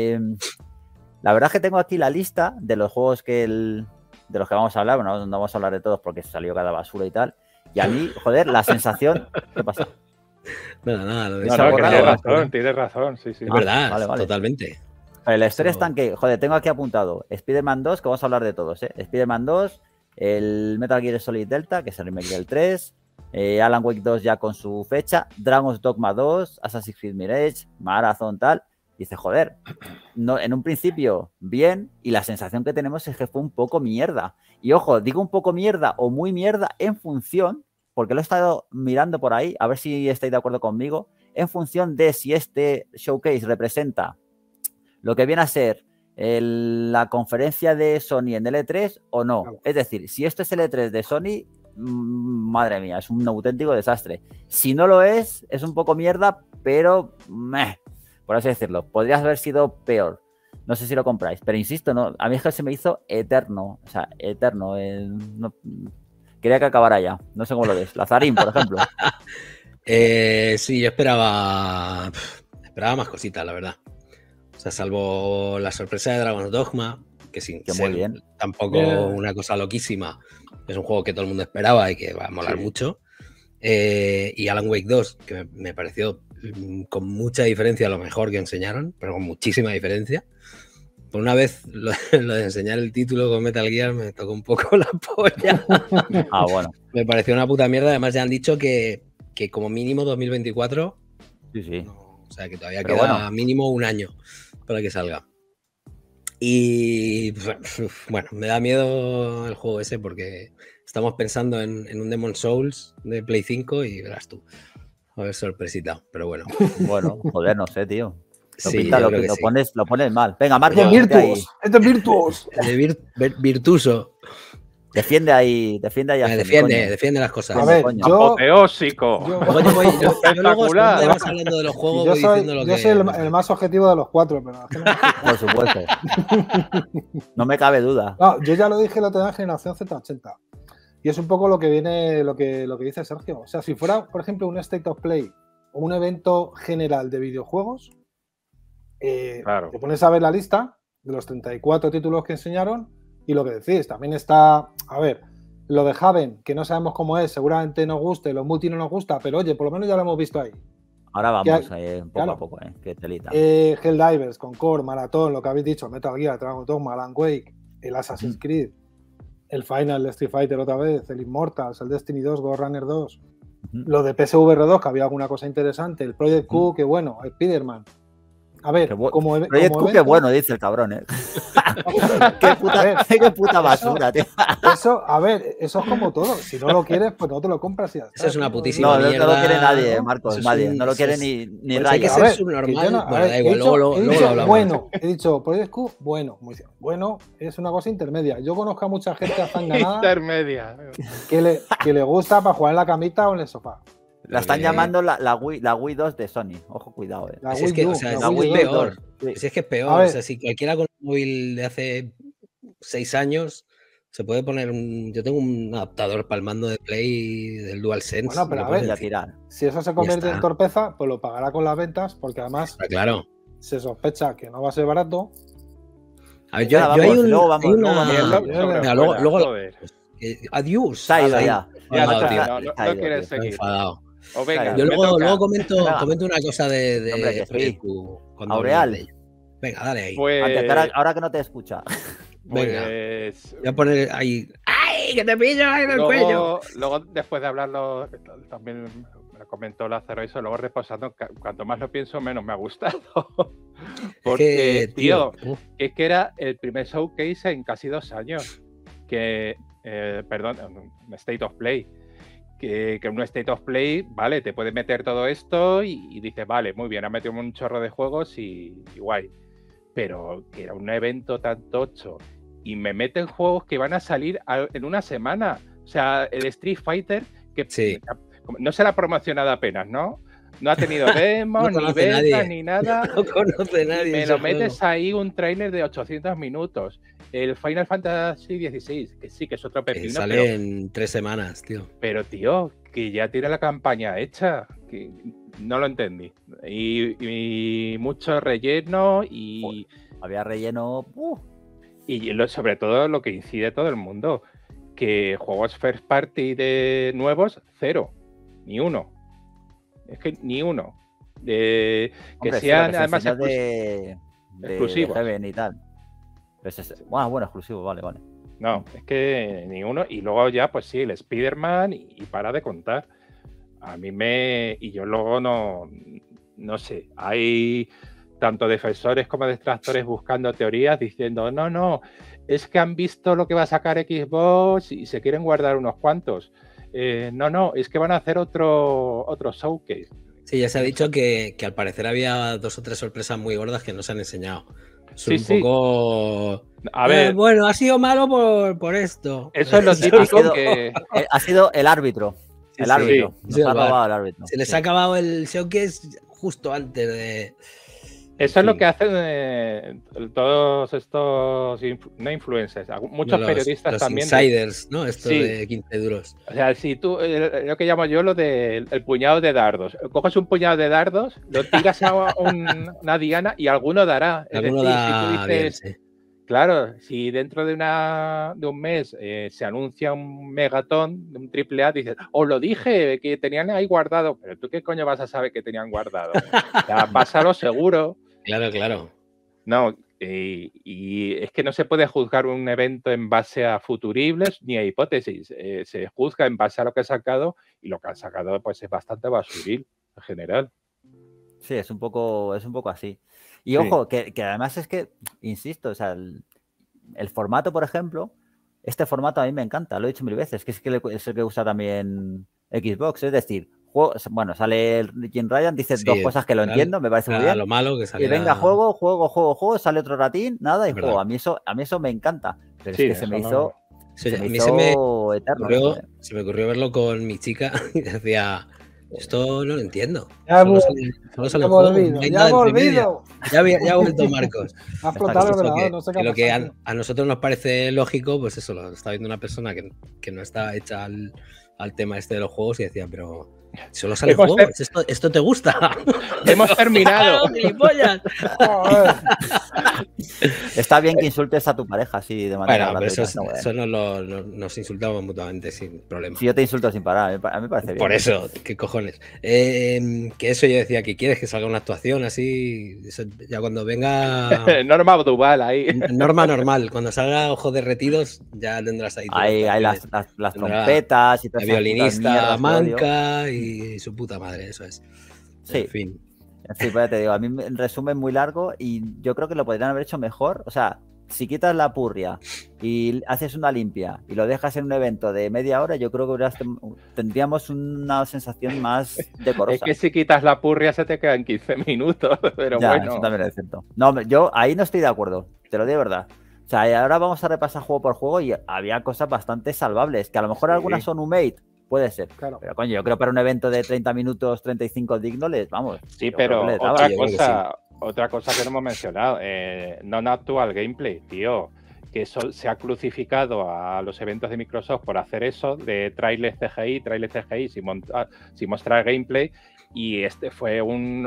la verdad es que tengo aquí la lista de los juegos de los que vamos a hablar. Bueno, no vamos a hablar de todos porque salió cada basura y tal. Y a mí, joder, la sensación... ¿Qué pasa? nada, lo de No, esa no, Que borrada, tienes razón, sí. Es verdad, Vale. totalmente. Pero la historia Eso- está en que, joder, tengo aquí apuntado Spider-Man 2, que vamos a hablar de todos, ¿eh? Spider-Man 2, el Metal Gear Solid Delta, que es el remake del 3, Alan Wake 2 ya con su fecha, Dragon's Dogma 2, Assassin's Creed Mirage, Marathon, tal. Dice, joder, no, en un principio bien, y la sensación que tenemos es que fue un poco mierda. Y ojo, digo un poco mierda o muy mierda en función, porque lo he estado mirando por ahí, a ver si estáis de acuerdo conmigo, en función de si este showcase representa lo que viene a ser la conferencia de Sony en el E3 o no. Claro. Es decir, si esto es el E3 de Sony, madre mía, es un auténtico desastre. Si no lo es un poco mierda, pero por así decirlo, podría haber sido peor. No sé si lo compráis, pero insisto, no, a mí es que se me hizo eterno. O sea, eterno. Quería que acabara ya. No sé cómo lo ves. Lazarín, por ejemplo. Sí, yo esperaba más cositas, la verdad. O sea, salvo la sorpresa de Dragon's Dogma, que sin Que ser muy bien. tampoco una cosa loquísima, es un juego que todo el mundo esperaba y que va a molar mucho. Y Alan Wake 2, que me pareció con mucha diferencia lo mejor que enseñaron, pero con muchísima diferencia. Por una vez lo de enseñar el título con Metal Gear me tocó un poco la polla. Ah, bueno. Me pareció una puta mierda. Además ya han dicho que como mínimo 2024, Sí. no, o sea que todavía Pero queda bueno. mínimo un año para que salga. Y bueno, me da miedo el juego ese porque estamos pensando en un Demon's Souls de Play 5 y verás tú. A ver, sorpresita, pero bueno. Bueno, joder, no sé, tío. Lo Sí, pinta, yo lo, creo que lo sí. pones mal. Venga, Marco, ¡Es de vete ahí. Virtuos! ¡Es de Virtuos! De Virtuoso. Defiende ahí a Sony, coño. Defiende las cosas. A ver, coño. yo Apoteósico. Luego yo luego, Espectacular. cuando vas hablando de los juegos, yo voy soy, diciendo lo yo que. soy el más objetivo de los cuatro, pero es que no, Por supuesto. No me cabe duda. no, yo ya lo dije la otra generación Z80. Y es un poco lo que viene, lo que dice Sergio. O sea, si fuera, por ejemplo, un State of Play o un evento general de videojuegos, Claro. te pones a ver la lista de los 34 títulos que enseñaron y lo que decís. También está, a ver, lo de Haven, que no sabemos cómo es, seguramente nos guste, los multi no nos gusta, pero oye, por lo menos ya lo hemos visto ahí. Ahora vamos, poco claro. a poco, qué telita. Helldivers, Concord, Maratón, lo que habéis dicho, Metal Gear, Dragon Dogma, Alan Wake, el Assassin's Creed, el Final, el Street Fighter otra vez, el Immortals, el Destiny 2, Ghost Runner 2, lo de PSVR 2, que había alguna cosa interesante, el Project Q, que bueno, Spider-Man. A ver, Project Q, qué bueno, dice el cabrón, qué puta basura, tío. Eso, a ver, eso es como todo. Si no lo quieres, pues no te lo compras y ya está. Eso es una putísima No, mierda. no lo quiere nadie, Marcos, Eso es nadie. un- No lo eso quiere es- ni Pues hay que Raya. ser A ver, subnormal. que yo no- a Bueno, ver, da he igual, dicho- luego he lo dicho hablamos. bueno, he dicho Project Q, bueno, muy bien. Bueno, es una cosa intermedia. Yo conozco a mucha gente hasta enganada Intermedia. que le gusta para jugar en la camita o en el sofá. La están Porque- llamando la Wii 2 de Sony. Ojo, cuidado, La Si es Wii que, U, o sea, la es Wii U peor. 2. Si es que es A peor. ver. O sea, si cualquiera con un móvil de hace 6 años se puede poner un. Yo tengo un adaptador para el mando de Play del DualSense. Bueno, pero lo a pones ver, Ya encima. tirar. Si eso se convierte está. en torpeza, pues lo pagará con las ventas, porque además Está claro. se sospecha que no va a ser barato. A ver, Ya yo vamos, hay un. luego vamos, hay una- luego vamos. Mierda, Venga, Venga, luego- joder. Adiós. Se ha ido Ahí. ya. Ya Enfadado, está, tío. no Se ha ido, quieres tío. Estoy seguir. enfadado. O venga, Yo me luego toca. comento una cosa de Hombre, que sí. Project Q cuando Aureal. hablemos de ello. Venga, dale ahí. Antes, que Pues, ahora que no te escucha. Venga. pues Voy a poner ahí. ¡Ay! ¡Que te pillo ahí del cuello! luego, después de hablarlo, también me lo comentó Lázaro eso, luego reposando, cuanto más lo pienso, menos me ha gustado. Porque, tío, uf, es que era el primer showcase en casi 2 años. Que perdón, un State of Play. Que un State of Play, vale, te puede meter todo esto y dices, vale, muy bien, ha metido un chorro de juegos y guay. Pero que era un evento tan tocho y me meten juegos que van a salir en una semana. O sea, el Street Fighter, que Sí. no se la ha promocionado apenas, ¿no? No ha tenido demos, No ni conoce beta, nadie. ni nada. No conoce nadie. Me ese lo juego. metes ahí un tráiler de 800 minutos. El Final Fantasy XVI, que sí, que es otro Que pepino, sale en 3 semanas, tío. pero tío, que ya tiene la campaña hecha. Que no lo entendí. Y mucho relleno y Había relleno. sobre todo lo que incide todo el mundo, que juegos first party de nuevos, cero, ni uno. Es que ni uno. Que Hombre, sí, sean lo que se además enseñó de exclusivos. Heaven y tal. Pues bueno, exclusivo, vale. No, es que ni uno. Y luego ya, pues sí, el Spider-Man y para de contar. A mí y yo luego no sé. Hay tanto defensores como detractores buscando teorías diciendo, no, es que han visto lo que va a sacar Xbox y se quieren guardar unos cuantos. No, es que van a hacer otro showcase. Sí, ya se ha dicho que al parecer había 2 o 3 sorpresas muy gordas que no se han enseñado. Sí, un poco... A ver, bueno, ha sido malo por esto. eso es lo típico que... Ha sido el árbitro. El árbitro. Sí, Nos ha robado el árbitro. Se les ha acabado el showcase justo antes de... Eso es lo que hacen todos estos, no influencers, muchos periodistas los también. Insiders, ¿no? Esto Sí. de 15 duros. O sea, si tú, lo que llamo yo lo del puñado de dardos. Coges un puñado de dardos, lo tiras a una diana y alguno dará. Es Alguno decir, da si tú dices, bien, sí. claro, si dentro de un mes se anuncia un megatón, un AAA, dices, os lo dije, que tenían ahí guardado. Pero tú qué coño vas a saber que tenían guardado. O sea, pásalo seguro. Claro. No, y es que no se puede juzgar un evento en base a futuribles ni a hipótesis. Se juzga en base a lo que ha sacado y lo que ha sacado pues es bastante basuril en general. Sí, es un poco así. Y Sí. ojo, que además es que, insisto, o sea, el formato, por ejemplo, este formato a mí me encanta, lo he dicho 1000 veces, que es el que usa también Xbox, es decir, bueno, sale el Jim Ryan, dice Sí, 2 cosas que lo entiendo, me parece muy bien. Lo malo que Y salía... venga, juego, sale otro ratín, nada, y Es juego. verdad. A mí eso me encanta. Pero Sí, es que se me hizo eterno. Se me ocurrió verlo con mi chica y decía, esto no lo entiendo. Ya Solo me sale el juego, no hay nada entre medio. Ya ha vuelto Marcos. Ha explotado el Eso ordenador, no sé qué ha lo que pasado, tío. a nosotros nos parece lógico, pues eso, lo está viendo una persona que no está hecha al tema este de los juegos y decía, pero solo sale Hemos juegos, ¿esto te gusta? Hemos terminado. ¡Claro, gilipollas! Joder. Está bien que insultes a tu pareja así de manera Bueno, pero gratuita, está bien. eso nos insultamos mutuamente sin problema. Si yo te insulto sin parar, a mí me parece bien. Por eso, qué cojones. Que eso yo decía, que quieres que salga una actuación así, eso ya cuando venga Norma Duval ahí. norma normal, cuando salga Ojos Derretidos ya tendrás ahí. Hay las Tendrá trompetas y la todas esas putas violinista mierdas que odio. manca y su puta madre, eso es. Sí. En fin. Sí, pues ya te digo, a mí en resumen muy largo y yo creo que lo podrían haber hecho mejor. O sea, si quitas la purria y haces una limpia y lo dejas en un evento de media hora, yo creo que tendríamos una sensación más decorosa. Es que si quitas la purria se te quedan 15 minutos, pero Ya, bueno. eso también es cierto. No, yo ahí no estoy de acuerdo, te lo digo de verdad. O sea, ahora vamos a repasar juego por juego y había cosas bastante salvables, que a lo mejor Sí. algunas son humate, puede ser. Claro. Pero coño, yo creo que para un evento de 30 minutos, 35 digno, vamos. Sí, yo pero creo que les daba. otra cosa que no hemos mencionado, non-actual gameplay, tío, que eso se ha crucificado a los eventos de Microsoft por hacer eso, de trailers CGI sin mostrar gameplay, y este fue un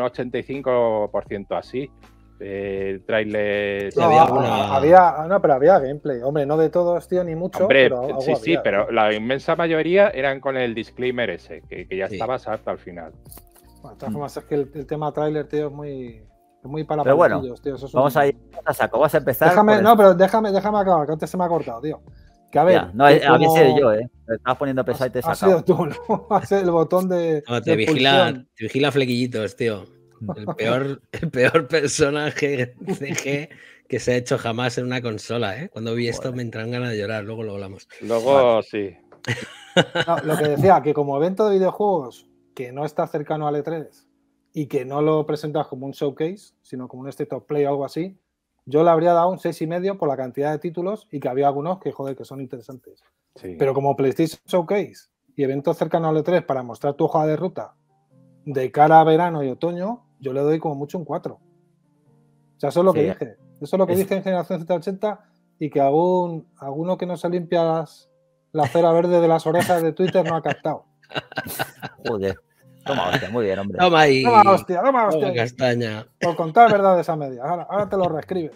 85% así. Trailers. No, pero había gameplay. Hombre, no de todos, tío, ni mucho. Hombre, pero algo sí, había. pero la inmensa mayoría eran con el disclaimer ese, que ya Sí. estaba sarta al final. Bueno, de todas formas, es que el tema trailer, tío, es muy para Pero bueno, paletillos, tío. Eso es Vamos a ir a saco, vas a empezar. Déjame acabar, que antes se me ha cortado, tío. Que a ver. Ya, no, a mí sí yo, Me estabas poniendo pesado y te he Ha sacado. sido tú, ¿no? Ha sido el botón de. No, de expulsión. te vigila flequillitos, tío. El peor personaje CG que se ha hecho jamás en una consola, ¿eh? Cuando vi esto me entraron ganas de llorar, luego lo hablamos. Luego sí. No, lo que decía, que como evento de videojuegos que no está cercano al E3 y que no lo presentas como un showcase, sino como un State of Play o algo así, yo le habría dado un 6,5 por la cantidad de títulos y que había algunos que, joder, que son interesantes. Sí. Pero como PlayStation Showcase y evento cercano al E3 para mostrar tu hoja de ruta de cara a verano y otoño, yo le doy como mucho un 4. O sea, eso es lo que dije. Eso es lo que dije en Generación Z80 y que alguno que no se limpia la cera verde de las orejas de Twitter no ha captado. Joder. Toma hostia, muy bien, hombre. Toma ahí. Toma hostia. Toma castaña. Por contar verdades a medias. Ahora te lo reescribes.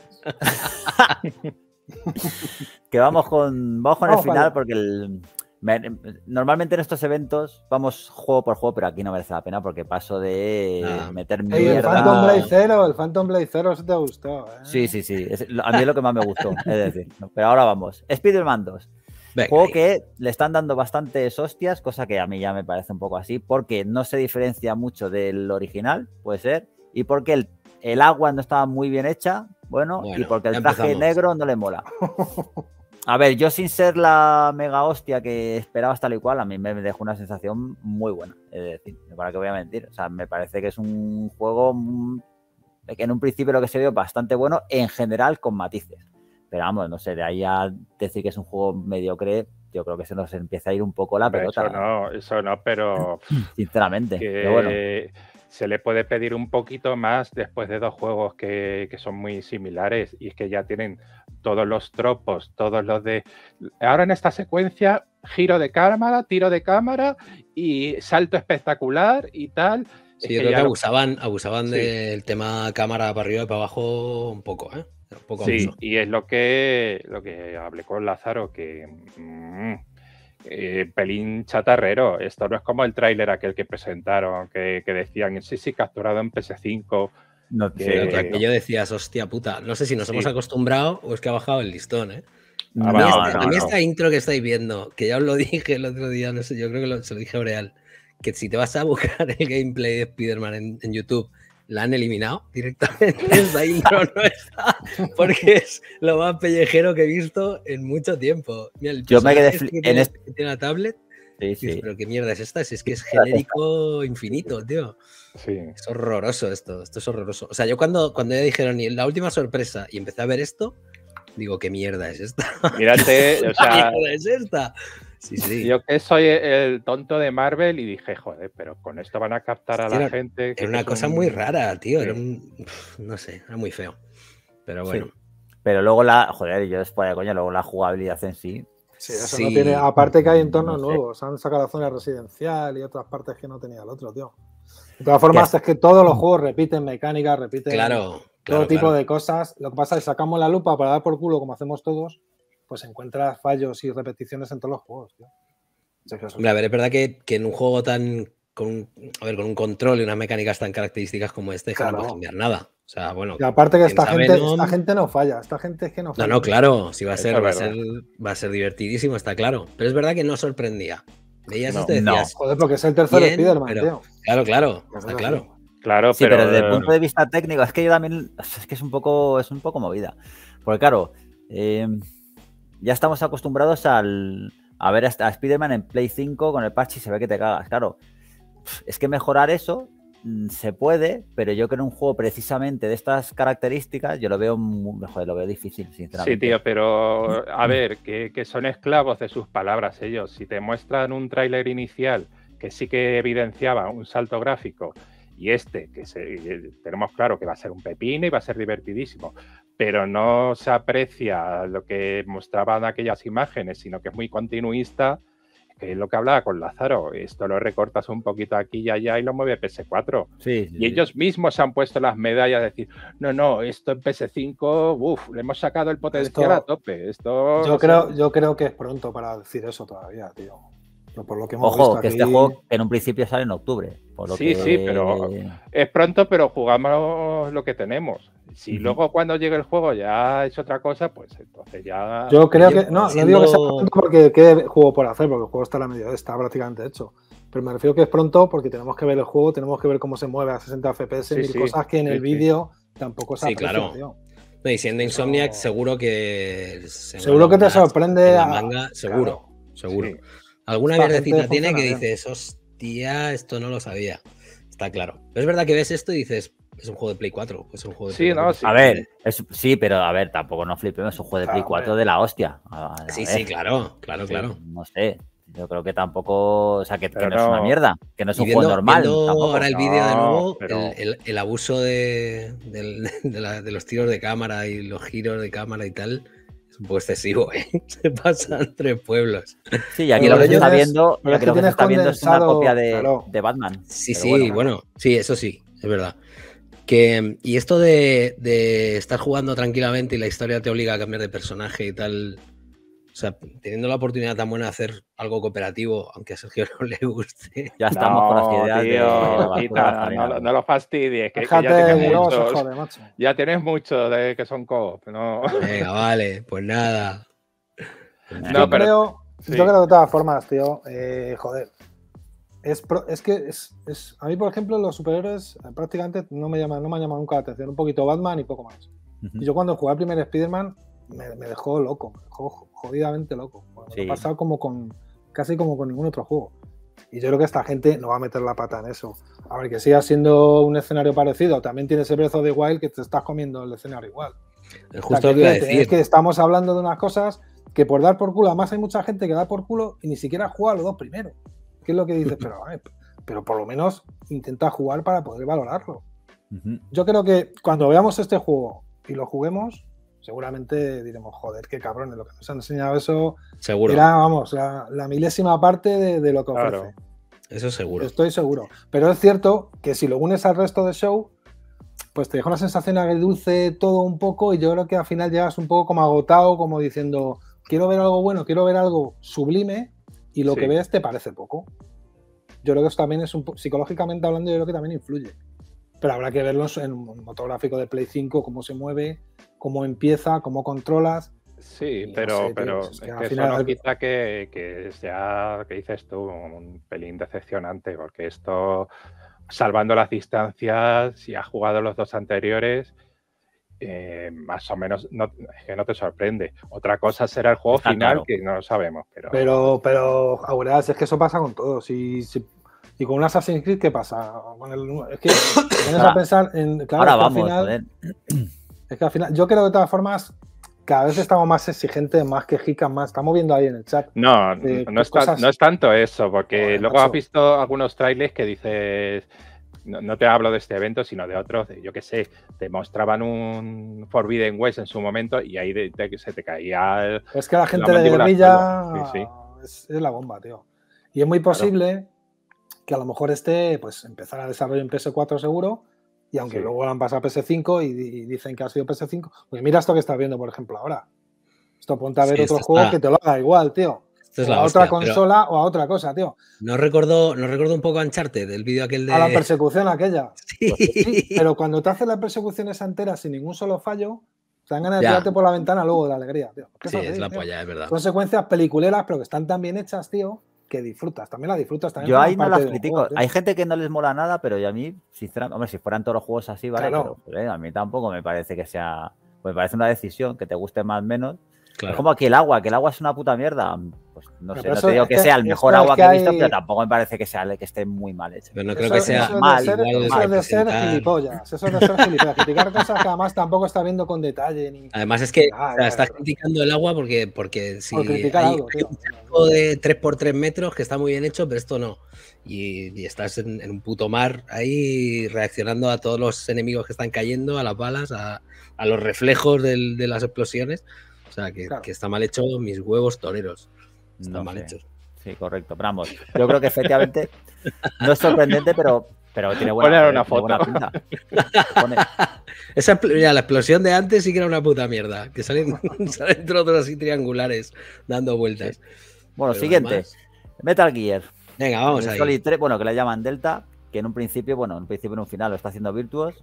Que vamos con el final allá. porque normalmente en estos eventos vamos juego por juego, pero aquí no merece la pena porque paso de meter Ey, el mierda. Phantom Blade 0 sí te gustó, ¿eh? Sí. A mí es lo que más me gustó, es decir. Pero ahora vamos. Spider-Man 2. Venga, Juego ahí. que le están dando bastantes hostias, cosa que a mí ya me parece un poco así, porque no se diferencia mucho del original, puede ser, y porque el agua no estaba muy bien hecha, bueno, y porque el ya traje empezamos. negro no le mola. A ver, yo sin ser la mega hostia que esperabas tal y cual, a mí me dejó una sensación muy buena, es decir, para qué voy a mentir. O sea, me parece que es un juego que en un principio lo que se vio bastante bueno, en general con matices. Pero vamos, no sé, de ahí a decir que es un juego mediocre, yo creo que se nos empieza a ir un poco la pelota. Eso no, pero sinceramente. Que Pero bueno. se le puede pedir un poquito más después de dos juegos que son muy similares y es que ya tienen todos los tropos, todos los de... Ahora en esta secuencia, giro de cámara, tiro de cámara y salto espectacular y tal. Sí, yo creo que abusaban del tema cámara para arriba y para abajo un poco, ¿eh? Un poco sí, abuso. y es lo que hablé con Lázaro, que pelín chatarrero. Esto no es como el tráiler aquel que presentaron, que decían, sí, capturado en PS5. No, que aquello decías, hostia puta, no sé si nos hemos acostumbrado o es que ha bajado el listón, ¿eh? A mí esta intro que estáis viendo, que ya os lo dije el otro día, no sé, yo creo que se lo dije a Oreal, que si te vas a buscar el gameplay de Spider-Man en YouTube, la han eliminado directamente. Esta intro no está, porque es lo más pellejero que he visto en mucho tiempo. Mira, yo me quedé que tiene la tablet. Sí. Pero qué mierda es esta, si es que es genérico infinito, tío. Sí. Es horroroso esto es horroroso. O sea, yo cuando ya dijeron la última sorpresa y empecé a ver esto, digo, ¿qué mierda es esta? Mírate, o sea... ¿Qué mierda es esta? Sí. Yo que soy el tonto de Marvel y dije, joder, pero con esto van a captar a la gente. Era una cosa muy rara, tío. Sí. No sé, era muy feo. Pero bueno. Sí. Pero luego yo después de coño, luego la jugabilidad en sí. Sí, eso no tiene. Aparte que hay entornos nuevos. Han sacado la zona residencial y otras partes que no tenía el otro, tío. De todas formas, es que todos los juegos repiten mecánicas, repiten todo tipo de cosas. Lo que pasa es que sacamos la lupa para dar por culo, como hacemos todos, pues encuentras fallos y repeticiones en todos los juegos, tío. Hombre, a ver, es verdad que en un juego con un control y unas mecánicas tan características como este, que no puedes cambiar nada. O sea, bueno. Y aparte que esta gente no falla. Esta gente es que no falla. No, claro. Si va a ser divertidísimo, está claro. Pero es verdad que no sorprendía. Veías esto y decías... Joder, porque es el tercer Spider-Man, tío. Claro. Está claro. Claro, sí, pero desde el punto de vista técnico, es que yo también... Es que es un poco movida. Porque claro, ya estamos acostumbrados a ver a Spider-Man en Play 5 con el parche y se ve que te cagas. Claro, es que mejorar eso se puede, pero yo creo un juego precisamente de estas características yo lo veo difícil, sinceramente. Sí, tío, pero a ver, que son esclavos de sus palabras ellos. Si te muestran un tráiler inicial que sí que evidenciaba un salto gráfico y tenemos claro que va a ser un pepino y va a ser divertidísimo, pero no se aprecia lo que mostraban aquellas imágenes, sino que es muy continuista, que es lo que hablaba con Lázaro. Esto lo recortas un poquito aquí y allá y lo mueve PS4. Sí, y ellos mismos se han puesto las medallas de decir, no, esto en PS5, le hemos sacado el potencial a tope. Yo creo que es pronto para decir eso todavía, tío. Por lo que hemos visto aquí... este juego en un principio sale en octubre. Sí, pero es pronto, pero jugamos lo que tenemos. Si luego cuando llegue el juego ya es otra cosa, pues entonces ya... Yo creo que... No digo que sea pronto porque quede juego por hacer, porque el juego está prácticamente hecho. Pero me refiero que es pronto porque tenemos que ver el juego, tenemos que ver cómo se mueve a 60 FPS, cosas que en el vídeo tampoco se aprecian, tío. No, y siendo Insomniac, seguro que... Seguro que te sorprende la a- manga, seguro, seguro. Sí. Alguna Esta mierdecita gente tiene que funciona bien. dices, hostia, esto no lo sabía. Está claro. Pero es verdad que ves esto y dices, es un juego de Play 4. Es un juego de Sí, Play no, 4. sí. A ver, sí, pero a ver, tampoco nos flipemos, es un juego de Claro, Play 4 hombre. de la hostia. Sí, ver, sí, claro, claro, sí, claro. no sé. Yo creo que tampoco, o sea, que Pero no es una no- mierda, que no es Y un juego normal viendo tampoco. ahora el vídeo de No, nuevo, pero- el abuso de los tiros de cámara y los giros de cámara y tal, es un poco excesivo, ¿eh? Se pasan 3 pueblos. Sí, y aquí Pero lo que se está tienes- viendo, pero y es aquí que lo que se tienes está viendo es una condensado, copia claro. de Batman. Sí, Pero sí, bueno, sí, eso sí, es verdad. Y esto de estar jugando tranquilamente y la historia te obliga a cambiar de personaje y tal. O sea, teniendo la oportunidad tan buena de hacer algo cooperativo, aunque a Sergio no le guste. ya estamos con las ideas de la tío, basura quita, de la farina. no lo fastidies, que Déjate ya tienes que luego se muchos. jode, macho. Ya tienes muchos de que son co-op, ¿no? Venga, vale, pues nada. No, Yo pero- creo, sí. yo creo de todas formas, tío, joder. A mí, por ejemplo, los superhéroes prácticamente no me han llamado nunca la atención. Un poquito Batman y poco más. Ujú. Y yo cuando jugué al primer Spider-Man me dejó loco, me dejó jodidamente loco. Me lo Sí. he pasado casi como con ningún otro juego. Y yo creo que esta gente no va a meter la pata en eso. A ver, que siga siendo un escenario parecido. También tienes el Breath of the Wild que te estás comiendo el escenario igual. Es O justo sea, lo que iba a es decir. que estamos hablando de unas cosas que por dar por culo, además hay mucha gente que da por culo y ni siquiera juega a los dos primeros. ¿Qué es lo que dices? Pero por lo menos intenta jugar para poder valorarlo. Ujú. Yo creo que cuando veamos este juego y lo juguemos, seguramente diremos, joder, qué cabrones, lo que nos han enseñado eso Seguro. era, vamos, la milésima parte de lo que ofrece. Claro. Eso seguro. Estoy seguro. Pero es cierto que si lo unes al resto del show, pues te deja una sensación agridulce todo un poco y yo creo que al final llegas un poco como agotado, como diciendo, quiero ver algo bueno, quiero ver algo sublime y lo Sí. que ves te parece poco. Yo creo que eso también es psicológicamente hablando, yo creo que también influye. Pero habrá que verlo en un motográfico de Play 5, cómo se mueve, cómo empieza, cómo controlas. Sí, Y no pero, sé, tío, pero es es que que al eso final no algo- quita que sea, que dices tú, un pelín decepcionante, porque esto, salvando las distancias, si has jugado los dos anteriores, más o menos es que no te sorprende. Otra cosa será el juego Está final, claro. que no lo sabemos, pero Pero Aureas, es que eso pasa con todos. Y con un Assassin's Creed, ¿qué pasa? Es que te pones a pensar en. Claro, Ahora es que vamos, al final, joder. es que al final, yo creo de todas formas, cada vez estamos más exigentes, más quejicas, más. Estamos viendo ahí en el chat. no, qué no cosas- es tanto eso, porque Joder, luego macho. has visto algunos trailers que dices, no te hablo de este evento, sino de otros, yo qué sé, te mostraban un Forbidden West en su momento y ahí se te caía Es que la gente la de mandíbula al guerrilla suelo. Sí, es la bomba, tío. Y es muy posible que a lo mejor pues empezara a desarrollo en PS4 seguro, y aunque Sí. luego lo han pasado a PS5 y dicen que ha sido PS5, pues mira esto que estás viendo, por ejemplo, ahora. Esto ponte a ver Sí, otro esto juego está- que te lo haga igual, tío. Esto es O la a hostia, otra consola o a otra cosa, tío. No recuerdo un poco a Uncharted, del vídeo aquel de... A la persecución aquella. Sí. Sí, pero cuando te haces la persecución esa entera sin ningún solo fallo, te dan ganas de Ya. tirarte por la ventana luego de la alegría, tío. ¿Qué Sí, te es digo, la tío? polla, es verdad. Son secuencias peliculeras, pero que están tan bien hechas, tío, que disfrutas. También las disfrutas. También Yo forman ahí no parte las del critico. juego, tío. Hay gente que no les mola nada, pero yo a mí, sinceramente, hombre, si fueran todos los juegos así, vale, Claro. pero joder, a mí tampoco me parece que sea. Pues me parece una decisión que te guste más o menos. Claro. Es como aquí el agua, que el agua es una puta mierda. Pues no Pero sé, no eso te digo es que que- sea el esto mejor es agua que que he visto, hay- pero tampoco me parece que esté muy mal hecho. Pero no creo Eso- que sea eso es de mal, ser- igual eso es de ser representar- gilipollas. Eso es de ser gilipollas. Criticar cosas que además tampoco está viendo con detalle. Ni... Además es que Ah, o sea, ya, estás ya. criticando el agua porque si Por criticar hay algo, tío. un charco de 3x3 metros que está muy bien hecho, pero esto no. Y estás en un puto mar ahí reaccionando a todos los enemigos que están cayendo, a las balas, a los reflejos de las explosiones. O sea, que, Claro. que está mal hecho mis huevos toreros. Están No mal sé. hechos. Sí, correcto. Pero vamos, yo creo que efectivamente no es sorprendente, pero tiene Poner una tiene buena foto. pinta. Pone- Mira, la explosión de antes sí que era una puta mierda. Que salen, salen trozos así triangulares dando vueltas. Bueno, Pero siguiente. además- Metal Gear. Venga, vamos El ahí. Solid 3, bueno, que le llaman Delta, que en un principio, en un final lo está haciendo Virtuos.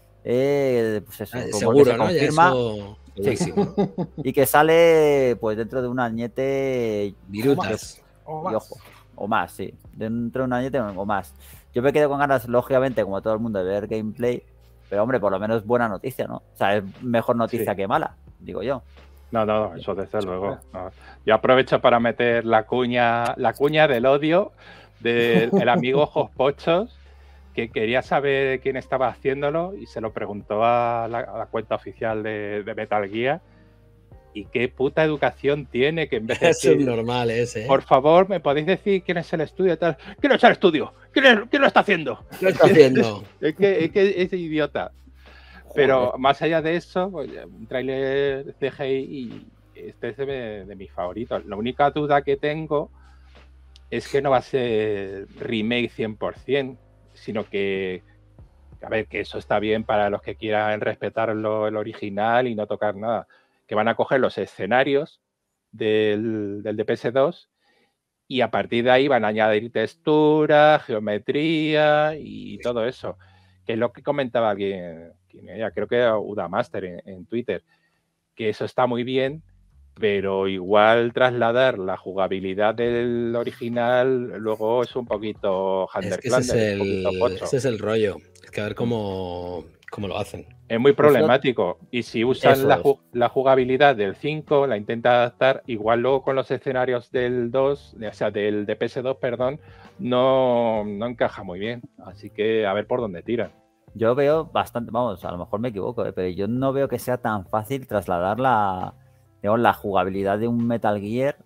Pues eso, rumor que Seguro, se ¿no? Ya confirma eso segurísimo. y que sale pues dentro de un añete Virutas. O y más. ojo, o más, sí, dentro de un añete o más. Yo me quedo con ganas, lógicamente, como todo el mundo, de ver gameplay, Pero hombre, por lo menos buena noticia, ¿no? O sea, es mejor noticia que mala, digo yo. No, eso desde luego. No. Yo aprovecho para meter la cuña del odio del amigo Jospochos, que quería saber quién estaba haciéndolo y se lo preguntó a la cuenta oficial de Metal Gear. Y qué puta educación tiene, que en vez de es decir, normal ese. por favor, ¿me podéis decir quién es el estudio y tal? ¿Quién es el estudio? ¿Quién lo está haciendo? ¿Qué está haciendo? es que es idiota. Pero más allá de eso, pues, un tráiler CGI y este es de mis favoritos. La única duda que tengo es que no va a ser remake 100%, sino que, a ver, que eso está bien para los que quieran respetar el original y no tocar nada. Que van a coger los escenarios del de PS2 y a partir de ahí van a añadir textura, geometría y todo eso. Que es lo que comentaba alguien, creo que era Udamaster en Twitter, que eso está muy bien, pero igual trasladar la jugabilidad del original luego es un poquito Ese es el rollo. Es que a ver cómo lo hacen. Es muy problemático. Y si usan la jugabilidad del 5, la intenta adaptar, igual luego con los escenarios del 2, o sea, del de PS2, perdón, no encaja muy bien. Así que a ver por dónde tiran. Yo veo bastante, vamos, a lo mejor me equivoco, pero yo no veo que sea tan fácil trasladar la jugabilidad de un Metal Gear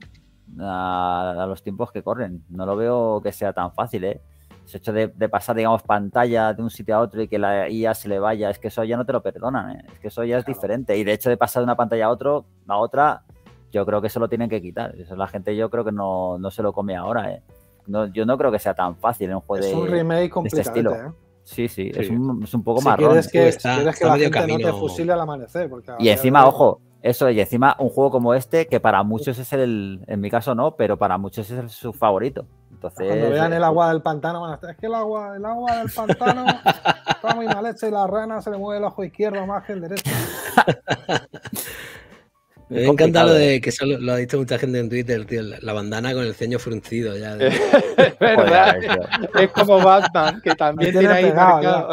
a los tiempos que corren. No lo veo que sea tan fácil, ¿eh? El hecho de pasar, digamos, pantalla de un sitio a otro y que la IA se le vaya, es que eso ya no te lo perdonan, ¿eh? Es que eso ya es diferente. Y de hecho de pasar de una pantalla a otra, yo creo que eso lo tienen que quitar. Eso la gente yo creo que no se lo come ahora, ¿eh? Yo no creo que sea tan fácil en un juego es un remake de este estilo. ¿eh? Sí. Es un poco marrón. Si quieres que la gente no te fusile al amanecer. Y encima, ojo, eso, y encima un juego como este, que para muchos es en mi caso no, pero para muchos es su favorito. Entonces, cuando vean el agua del pantano van a estar, es que el agua del pantano está muy mal hecha y la rana se le mueve el ojo izquierdo más que el derecho. Me encanta lo de que solo lo ha dicho mucha gente en Twitter, tío, la bandana con el ceño fruncido ya. Es verdad, es como Batman, que también tiene ahí marcado.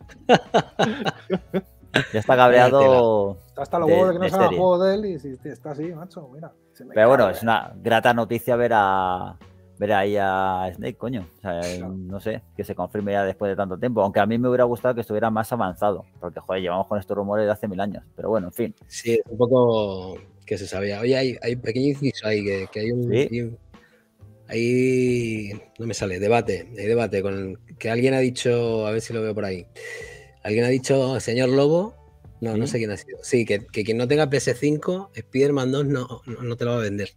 Ya está cabreado. Hasta los huevos de que no se haga juego de él y si está así, macho, mira. Pero bueno, es una grata noticia ver ahí a Snake, coño. O sea, no sé, que se confirme ya después de tanto tiempo. Aunque a mí me hubiera gustado que estuviera más avanzado. Porque, joder, llevamos con estos rumores de hace 1000 años. Pero bueno, en fin. Sí, es un poco que se sabía. Oye, hay pequeño inciso ahí, que hay un... ¿Sí? Ahí no me sale, hay debate con que alguien ha dicho, a ver si lo veo por ahí. Alguien ha dicho, señor Lobo, no sé quién ha sido. Sí, que quien no tenga PS5, Spider-Man 2 no te lo va a vender.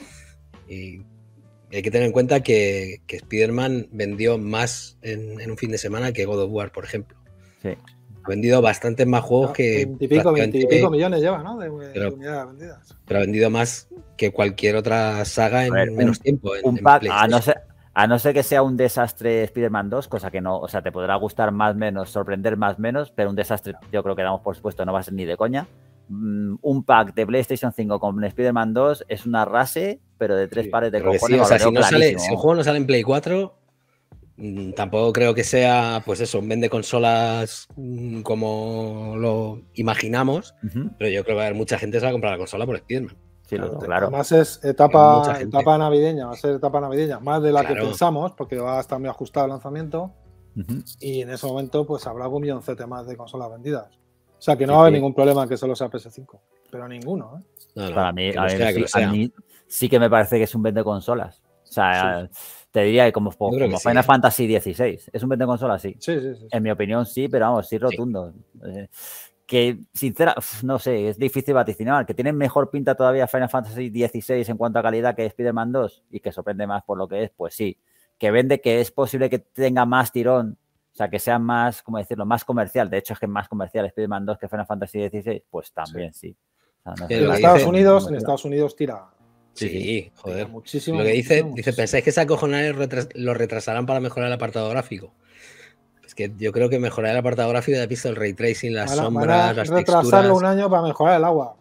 Y hay que tener en cuenta que Spider-Man vendió más en un fin de semana que God of War, por ejemplo. Sí. Ha vendido bastantes más juegos que... 20 y pico millones lleva, ¿no? De unidades vendidas. Pero ha vendido más que cualquier otra saga en menos tiempo. Un pack, a no ser que sea un desastre Spider-Man 2, cosa que no, o sea, te podrá gustar más menos, sorprender más menos, pero un desastre yo creo que damos por supuesto no va a ser ni de coña. Un pack de PlayStation 5 con Spider-Man 2 es una rase, pero de 3 pares de cojones. Sí, o sea, si el juego no sale en Play 4, tampoco creo que sea, pues eso, un vende consolas como lo imaginamos, pero yo creo que va a haber mucha gente que se va a comprar la consola por Spider-Man. Sí, claro. Además es etapa navideña, va a ser etapa navideña, más de la que pensamos, porque va a estar muy ajustado el lanzamiento. Y en ese momento pues habrá algún milloncete más de consolas vendidas. O sea que no va a haber ningún problema en que solo sea PS5, pero ninguno, ¿eh? No, para mí, a mí sí que me parece que es un vende consolas. O sea, te diría que como Final Fantasy XVI, ¿es un vende consolas? Sí. Sí. En mi opinión sí, pero vamos, sí rotundo. Que sincera, no sé, es difícil vaticinar, que tiene mejor pinta todavía Final Fantasy XVI en cuanto a calidad que Spider-Man 2 y que sorprende más por lo que es, pues sí. Que vende que es posible que tenga más tirón, o sea, que sea más, ¿cómo decirlo?, más comercial. De hecho, es que es más comercial Spider-Man 2 que Final Fantasy XVI, pues también sí. O sea, no sé. En Estados Unidos tira. Sí, joder. Muchísimo. Lo que dice, ¿pensáis que esa cojonada lo retrasarán para mejorar el apartado gráfico? Es que yo creo que mejorar el apartado gráfico de visto el ray tracing, las sombras, las texturas. Retrasarlo un año para mejorar el agua.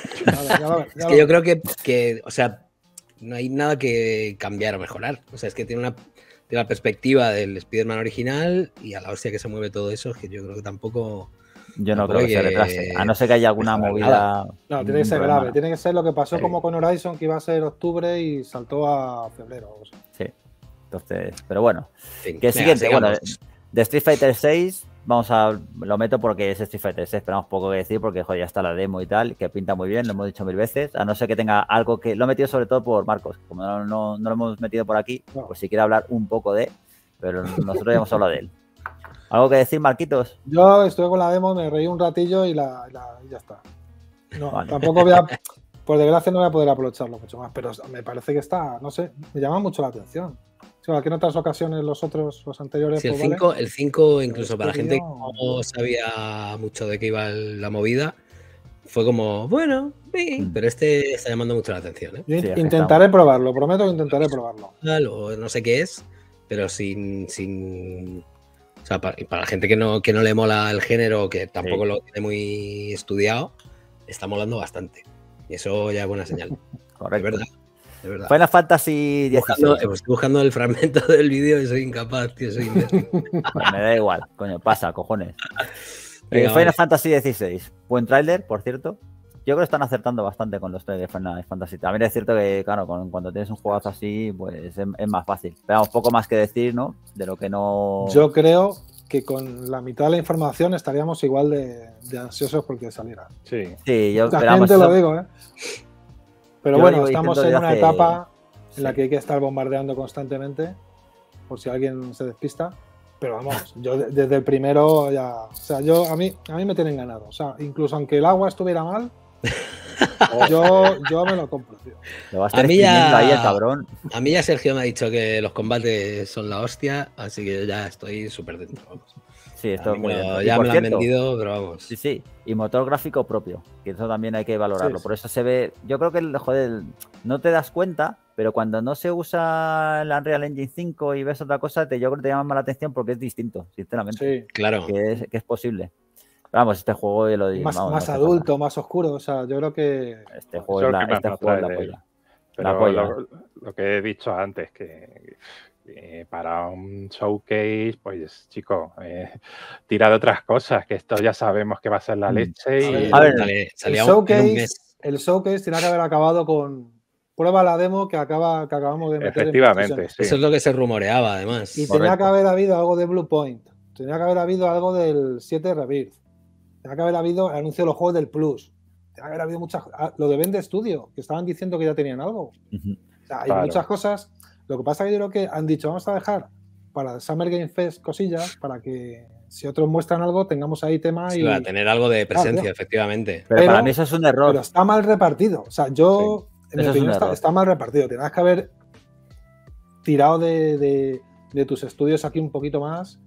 Es que yo creo que, o sea, no hay nada que cambiar o mejorar. O sea, es que tiene tiene la perspectiva del Spider-Man original y a la hostia que se mueve todo eso, es que yo creo que tampoco... Yo no creo que se retrase, a no ser que haya alguna movida. No, tiene que ser problema. grave, tiene que ser lo que pasó Sí. como con Horizon, que iba a ser octubre y saltó a febrero. O sea. Sí. Entonces, pero bueno. En fin, Que venga, siguiente, bueno, sigamos. de Street Fighter 6, lo meto porque es Street Fighter 6, esperamos poco que decir porque joder, ya está la demo y tal, que pinta muy bien, lo hemos dicho 1000 veces, a no ser que tenga algo que... Lo he metido sobre todo por Marcos, como no lo hemos metido por aquí, No. pues si quiere hablar un poco de, pero nosotros ya hemos hablado de él. ¿Algo que decir, Marquitos? Yo estuve con la demo, me reí un ratillo y ya está. No, Vale. tampoco voy a, por desgracia no voy a poder aprovecharlo mucho más, pero me parece que está, no sé, me llama mucho la atención. O sea, que en otras ocasiones los anteriores, Sí, pues, el 5 incluso Este para la gente que tío- no sabía mucho de qué iba la movida, fue como, bueno, sí, pero este está llamando mucho la atención, ¿eh? Yo Sí, es que intentaré probarlo, prometo que intentaré probarlo. O no sé qué es, pero sin o sea, para la gente que no le mola el género, que tampoco Sí. lo tiene muy estudiado, está molando bastante. Y eso ya es buena señal. Correcto. De verdad. Final Fantasy XVI. Estoy buscando el fragmento del vídeo y soy incapaz, tío, soy imbécil. Pues me da igual, coño, pasa, cojones. Venga, Final vale. Fantasy XVI. Buen tráiler, por cierto. Yo creo que están acertando bastante con los trailers de Final Fantasy. También es cierto que, claro, cuando tienes un juegazo así, pues es más fácil. Pero vamos, poco más que decir, ¿no? De lo que no... Yo creo que con la mitad de la información estaríamos igual de ansiosos porque saliera. Sí. Sí, yo También te lo digo, ¿eh? Pero Yo bueno, llevo estamos diciendo en una desde hace- etapa en la Sí. que hay que estar bombardeando constantemente, por si alguien se despista. Pero vamos, yo desde el primero ya. O sea, a mí me tienen ganado. O sea, incluso aunque el agua estuviera mal, yo me lo compro, tío. Lo va a estar A mí ya- exprimiendo ahí el cabrón. A mí ya Sergio me ha dicho que los combates son la hostia, así que ya estoy súper dentro. Vamos. Sí, esto A es mí muy me lo- dentro. Y ya por me lo han cierto, vendido, pero vamos. Sí, sí. Y motor gráfico propio, que eso también hay que valorarlo. Sí, sí. Por eso se ve. Yo creo que, joder, no te das cuenta, pero cuando no se usa el Unreal Engine 5 y ves otra cosa, yo creo que te llama más la atención porque es distinto, sinceramente. Sí. Claro. Que es posible. Pero vamos, este juego, yo lo digo. Más, vamos, más no hace adulto, más oscuro. O sea, yo creo que. falta. Este Eso juego es es lo la, que más este nos juego es trae la de él. polla. Pero La polla. lo que he dicho antes, que para un showcase, pues chico, tira de otras cosas, que esto ya sabemos que va a ser la leche. Y, A ver, salía el en un showcase, mes. el showcase tenía que haber acabado con. Prueba la demo que acabamos de meter en efectivamente, PlayStation. sí. Eso es lo que se rumoreaba, además. Y Correcto. tenía que haber habido algo de Blue Point. Tenía que haber habido algo del 7 Rebirth. Tenía que haber habido el anuncio de los juegos del Plus. Tenía que haber habido muchas. Lo de Vende Studio, que estaban diciendo que ya tenían algo. Ujú. O sea, hay Claro. muchas cosas. Lo que pasa es que yo creo que han dicho, vamos a dejar para el Summer Game Fest cosillas, para que si otros muestran algo, tengamos ahí tema Sí, y. para tener algo de presencia, tío. efectivamente. Pero Pero- para mí eso es un error. Pero está mal repartido. O sea, yo, en mi Eso es opinión, un error. está mal repartido. Tendrás que haber tirado de tus estudios aquí un poquito más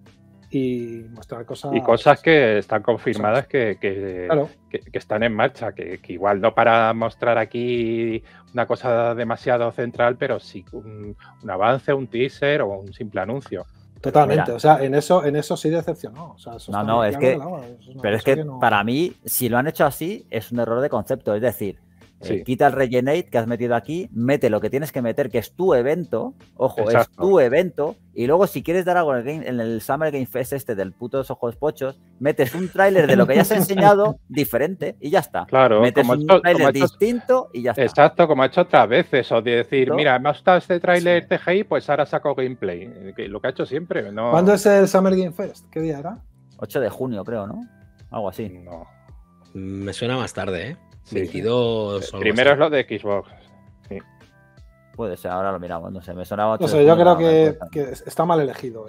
y mostrar cosas. Y cosas que están confirmadas que Claro, están en marcha, que igual no para mostrar aquí una cosa demasiado central, pero sí un avance, un teaser o un simple anuncio. totalmente. Mira. O sea, en eso sí decepcionó. O sea, eso No, está no, muy es claro que- del agua. Eso es una Pero es cosa que no- para mí, si lo han hecho así, es un error de concepto. Es decir, Sí. quita el Regenerate que has metido aquí, mete lo que tienes que meter, que es tu evento. Ojo, es Exacto. tu evento. Y luego, si quieres dar algo en el Summer Game Fest este del puto de los ojos pochos, metes un tráiler de lo que ya has enseñado diferente y ya está. Claro, Metes como un esto- tráiler como esto- distinto y ya está. Exacto, como ha hecho otras veces, o de decir, ¿No? mira, me ha gustado este tráiler TGI, pues ahora saco gameplay. Que lo que ha hecho siempre, ¿no? ¿Cuándo es el Summer Game Fest? ¿Qué día era? 8 de junio, creo, ¿no? Algo así. No. Me suena más tarde, ¿eh? Sí. 22 o algo Primero así. es lo de Xbox. Sí. Puede ser, ahora lo miramos, no sé, me sonaba 8 No de sé, yo junio, creo no me que, acuerdo. que está mal elegido.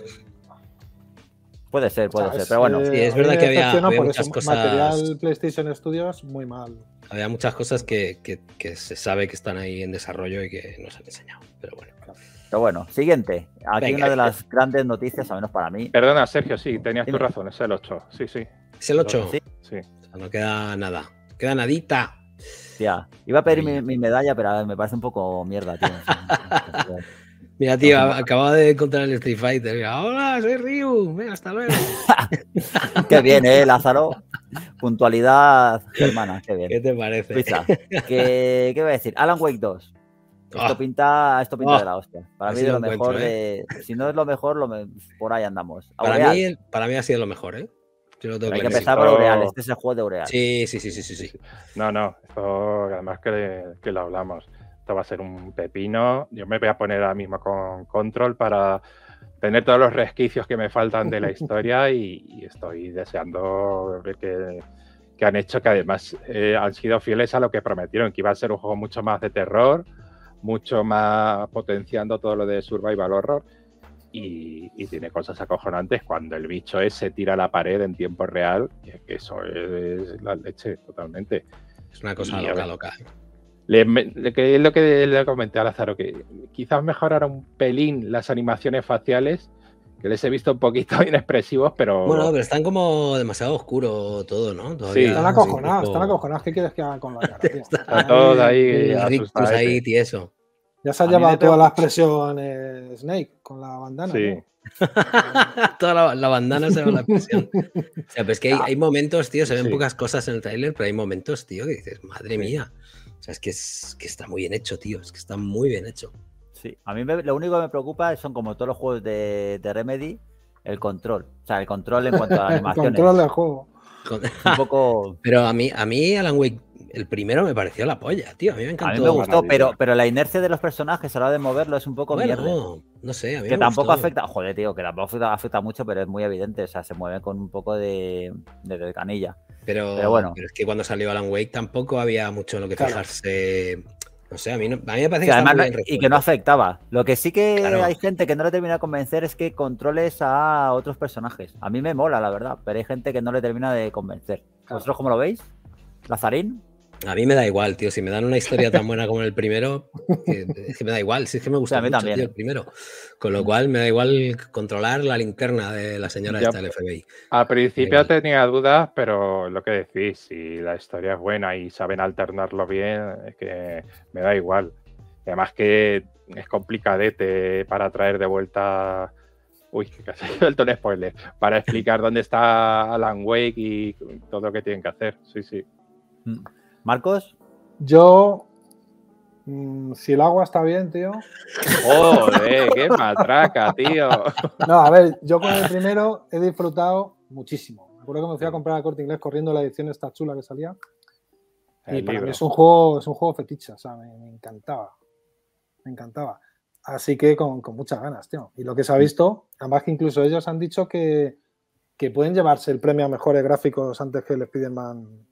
Puede ser, O sea, pero bueno. Sí, es a mí verdad me que había decepcionó por muchas eso. cosas- Material PlayStation Studios, muy mal. Había muchas cosas que se sabe que están ahí en desarrollo y que nos han enseñado. Pero bueno. Pero bueno, siguiente. Aquí Venga. una de las grandes noticias, al menos para mí. Perdona, Sergio, sí, tenías tu Dime. razón, es el 8. Sí, sí. Es el 8. Sí. Sí. O sea, no queda nada. Queda nadita. Tía, iba a pedir Mira. mi medalla, pero a ver, me parece un poco mierda, tío. Mira, tío, acababa de encontrar el Street Fighter. Mira, hola, soy Ryu. Venga, hasta luego. Qué bien, Lázaro. Puntualidad germana, qué bien. ¿Qué te parece? Pizza. ¿Qué voy a decir? Alan Wake 2. Esto pinta de la hostia. Para Ha mí de sido lo un mejor encuentro, si no es lo mejor, por ahí andamos. Para Aureal. mí ha sido lo mejor, ¿eh? Yo lo tengo Pero hay que clarísimo. empezar por Aureal. Este es el juego de Aureal. Sí. No, esto además que lo hablamos. Esto va a ser un pepino. Yo me voy a poner ahora mismo con Control para tener todos los resquicios que me faltan de la historia y estoy deseando ver que han hecho, que además han sido fieles a lo que prometieron, que iba a ser un juego mucho más de terror, mucho más potenciando todo lo de survival horror y tiene cosas acojonantes cuando el bicho ese tira a la pared en tiempo real, que eso es la leche totalmente. Es una cosa loca. Que es lo que le comenté a Lázaro, que quizás mejorara un pelín las animaciones faciales, que les he visto un poquito inexpresivos, pero... Bueno, pero están como demasiado oscuro todo, ¿no? Todavía, Sí. Están acojonados. ¿Qué quieres que hagan con la cara, tío? Están todos ahí rictus ahí tieso. Ya se ha llevado toda la expresión Snake con la bandana. Sí. ¿No? Toda la bandana se ve la expresión. O sea, pues que hay momentos, tío, se ven Sí. pocas cosas en el tráiler, pero hay momentos, tío, que dices, madre mía. O sea, es que está muy bien hecho, tío. Es que está muy bien hecho. Sí, a mí lo único que me preocupa son, como todos los juegos de Remedy, el control. O sea, el control en cuanto a El animaciones. control del juego. Un poco... Pero a mí Alan Wake, el primero me pareció la polla, tío. A mí me encantó. A mí me gustó, pero la inercia de los personajes a la hora de moverlo es un poco mierda. No sé, a mí Que me tampoco gustó. afecta, joder, tío, que tampoco afecta mucho, pero es muy evidente. O sea, se mueve con un poco de canilla. Pero bueno. Pero es que cuando salió Alan Wake tampoco había mucho en lo que Claro. fijarse. No sé, a mí me parece que Que está además muy bien y resuelto. que no afectaba. Lo que sí que Claro. hay gente que no le termina de convencer es que controles a otros personajes. A mí me mola, la verdad, pero hay gente que no le termina de convencer. ¿Vosotros cómo lo veis? ¿Lazarín? A mí me da igual, tío. Si me dan una historia tan buena como en el primero, es que me da igual. Si es que me gusta Sí, a mí mucho, también. tío, el primero. Con lo cual me da igual controlar la linterna de la señora Ya, esta del FBI. Al principio Igual. tenía dudas, pero lo que decís, si la historia es buena y saben alternarlo bien, es que me da igual. Y además que es complicadete para traer de vuelta... Uy, que casi he suelto un spoiler. Para explicar dónde está Alan Wake y todo lo que tienen que hacer. Sí. ¿Marcos? Yo, si el agua está bien, tío. ¡Joder, qué matraca, tío! No, a ver, yo con el primero he disfrutado muchísimo. Me acuerdo que me fui a comprar al Corte Inglés corriendo la edición esta chula que salía. Y El para libro. mí es un juego fetiche, o sea, me encantaba. Me encantaba. Así que con muchas ganas, tío. Y lo que se ha visto, además que incluso ellos han dicho que pueden llevarse el premio a mejores gráficos antes que el Spider-Man.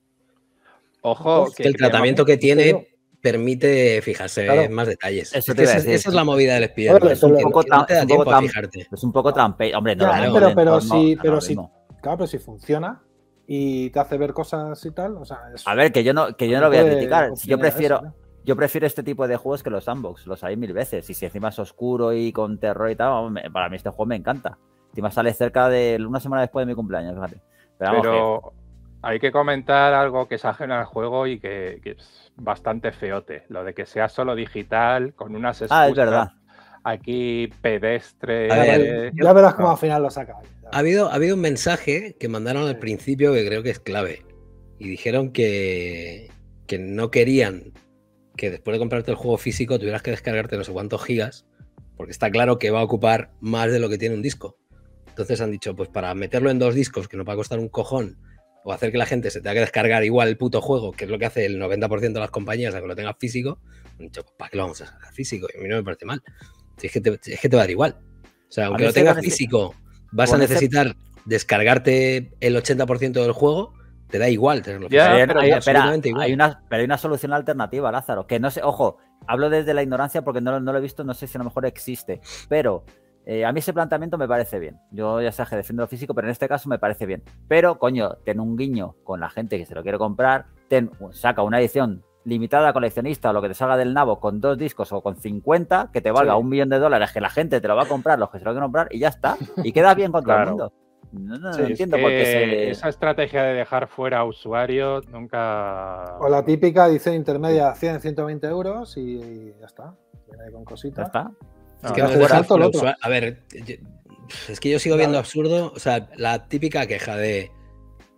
Ojo, Es que el tratamiento que tiene permite fijarse Claro. en más detalles. Eso Es te que iba a esa decir. es la movida del Spider-Man. Bueno, Es un pero- poco No te da tiempo a fijarte. Es un poco trampe. Hombre, no Ya, lo mismo, pero no es lo si, claro, pero si funciona y te hace ver cosas y tal, o sea, es, A ver, que yo no lo voy a puede criticar. Si yo optimizar prefiero, eso, ¿no? yo prefiero este tipo de juegos que los sandbox. Los hay 1000 veces. Y si encima es oscuro y con terror y tal, para mí este juego me encanta. Encima sale cerca de una semana después de mi cumpleaños, fíjate. Pero vamos, Pero hay que comentar algo que es ajeno al juego y que es bastante feote. Lo de que sea solo digital, con unas excusas es verdad. aquí pedestres. A ver, Ya verás cómo No. al final lo saca. Ha habido un mensaje que mandaron al principio que creo que es clave. Y dijeron que no querían que después de comprarte el juego físico tuvieras que descargarte no sé cuántos gigas, porque está claro que va a ocupar más de lo que tiene un disco. Entonces han dicho, pues para meterlo en 2 discos, que nos va a costar un cojón, o hacer que la gente se tenga que descargar igual el puto juego, que es lo que hace el 90% de las compañías, a que lo tengas físico, han dicho, pues ¿para qué lo vamos a sacar físico? Y a mí no me parece mal. Si es que te va a dar igual. O sea, aunque mí lo sí, tengas con ese- físico, vas a con ese- necesitar descargarte el 80% del juego, te da igual tenerlo Ya, físico. pero Espera, absolutamente igual. hay una solución alternativa, Lázaro. Que no sé, ojo, hablo desde la ignorancia porque no lo he visto, no sé si a lo mejor existe. Pero a mí ese planteamiento me parece bien. Yo ya sé que defiendo lo físico, pero en este caso me parece bien. Pero, coño, ten un guiño con la gente que se lo quiere comprar, saca una edición limitada coleccionista o lo que te salga del nabo con 2 discos o con 50, que te valga Sí. $1 millón, que la gente te lo va a comprar, los que se lo quieren comprar, y ya está. Y queda bien con todo el Claro. mundo. No Sí, es entiendo por qué Esa estrategia de dejar fuera a usuarios nunca. O la típica edición intermedia 100, 120 euros y ya está. Viene ahí con Ya cositas. está. Es No, que no no hace dejar falta fuera lo otro. usuario. A ver, es que yo sigo viendo absurdo, o sea, la típica queja de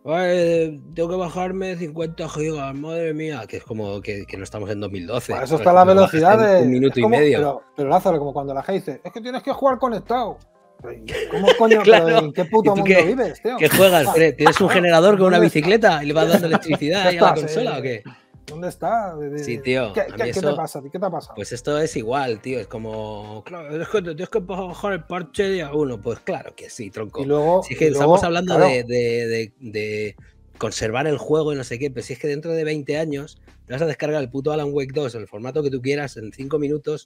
tengo que bajarme 50 gigas, madre mía, que es como que no estamos en 2012. Para eso está la velocidad de... Un minuto como, y medio. Pero Lázaro, como cuando la gente dice, es que tienes que jugar conectado. ¿Cómo coño? Claro. ¿Pero ¿en qué puto mundo vives, tío? ¿Qué juegas? ¿Tienes un generador con una bicicleta y le vas dando electricidad ahí a la consola o qué? ¿Dónde está? Sí, tío. ¿Qué te pasa? ¿Qué te ha pasado? Pues esto es igual, tío. Es como, claro, es que te tienes que bajar el parche día 1. Pues claro que sí, tronco. Y luego, si es que estamos hablando de conservar el juego y no sé qué, pero si es que dentro de 20 años te vas a descargar el puto Alan Wake 2 en el formato que tú quieras en 5 minutos,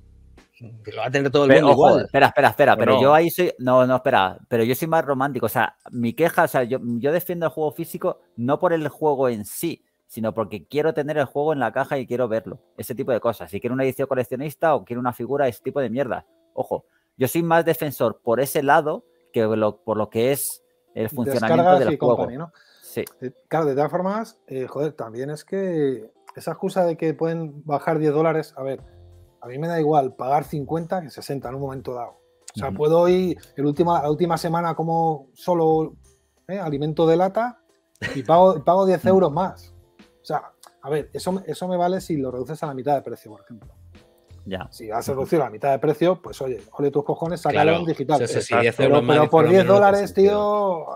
que lo va a tener todo el mundo igual. Espera, pero yo ahí soy... No, espera, pero yo soy más romántico. O sea, mi queja, o sea, yo defiendo el juego físico no por el juego en sí, sino porque quiero tener el juego en la caja y quiero verlo. Ese tipo de cosas. Si quiero una edición coleccionista o quiero una figura, ese tipo de mierda. Ojo, yo soy más defensor por ese lado que por lo que es el funcionamiento del juego. Company, ¿no? Sí. Claro, de todas formas, joder, también es que esa excusa de que pueden bajar $10, a ver, a mí me da igual pagar 50 que 60 en un momento dado. O sea, puedo ir la última semana como solo alimento de lata y pago 10 euros más. O sea, a ver, eso me vale si lo reduces a la mitad de precio, por ejemplo. Ya. Si vas a reducir a la mitad de precio, pues oye, ole tus cojones, sácalo en digital. Eso sí, pero por $10, tío...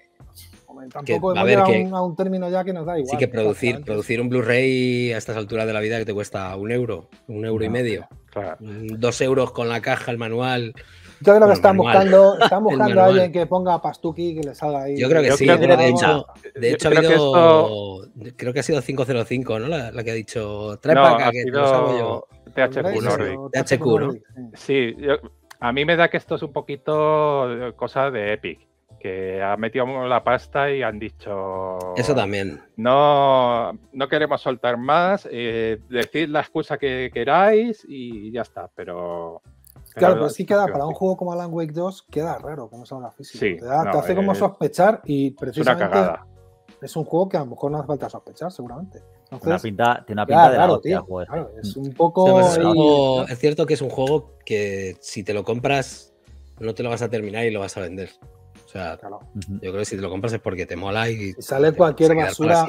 Tampoco hemos llegado a un término ya que nos da igual. Sí, que producir un Blu-ray a estas alturas de la vida que te cuesta €1, €1 y medio. Claro. 2 euros con la caja, el manual. Yo creo que están buscando a alguien que ponga Pastuki que le salga ahí. Yo creo que sí. De hecho, creo que ha sido 505, ¿no? La que ha dicho. Trae para acá, que lo hago yo. THQ Nordic. THQ, ¿no? Sí, a mí me da que esto es un poquito cosa de Epic, que ha metido la pasta y han dicho... Eso también. No queremos soltar más, decid la excusa que queráis y ya está, pero... Claro, pero sí queda, para un juego como Alan Wake 2, queda raro como se habla físico. Sí, te hace como sospechar y precisamente... Es una cagada. Es un juego que a lo mejor no hace falta sospechar, seguramente. Entonces, tiene una pinta de raro, la hostia, tío. Claro, es un poco... Es cierto que es un juego que si te lo compras no te lo vas a terminar y lo vas a vender. O sea, claro. Yo creo que si te lo compras es porque te mola y sale cualquier basura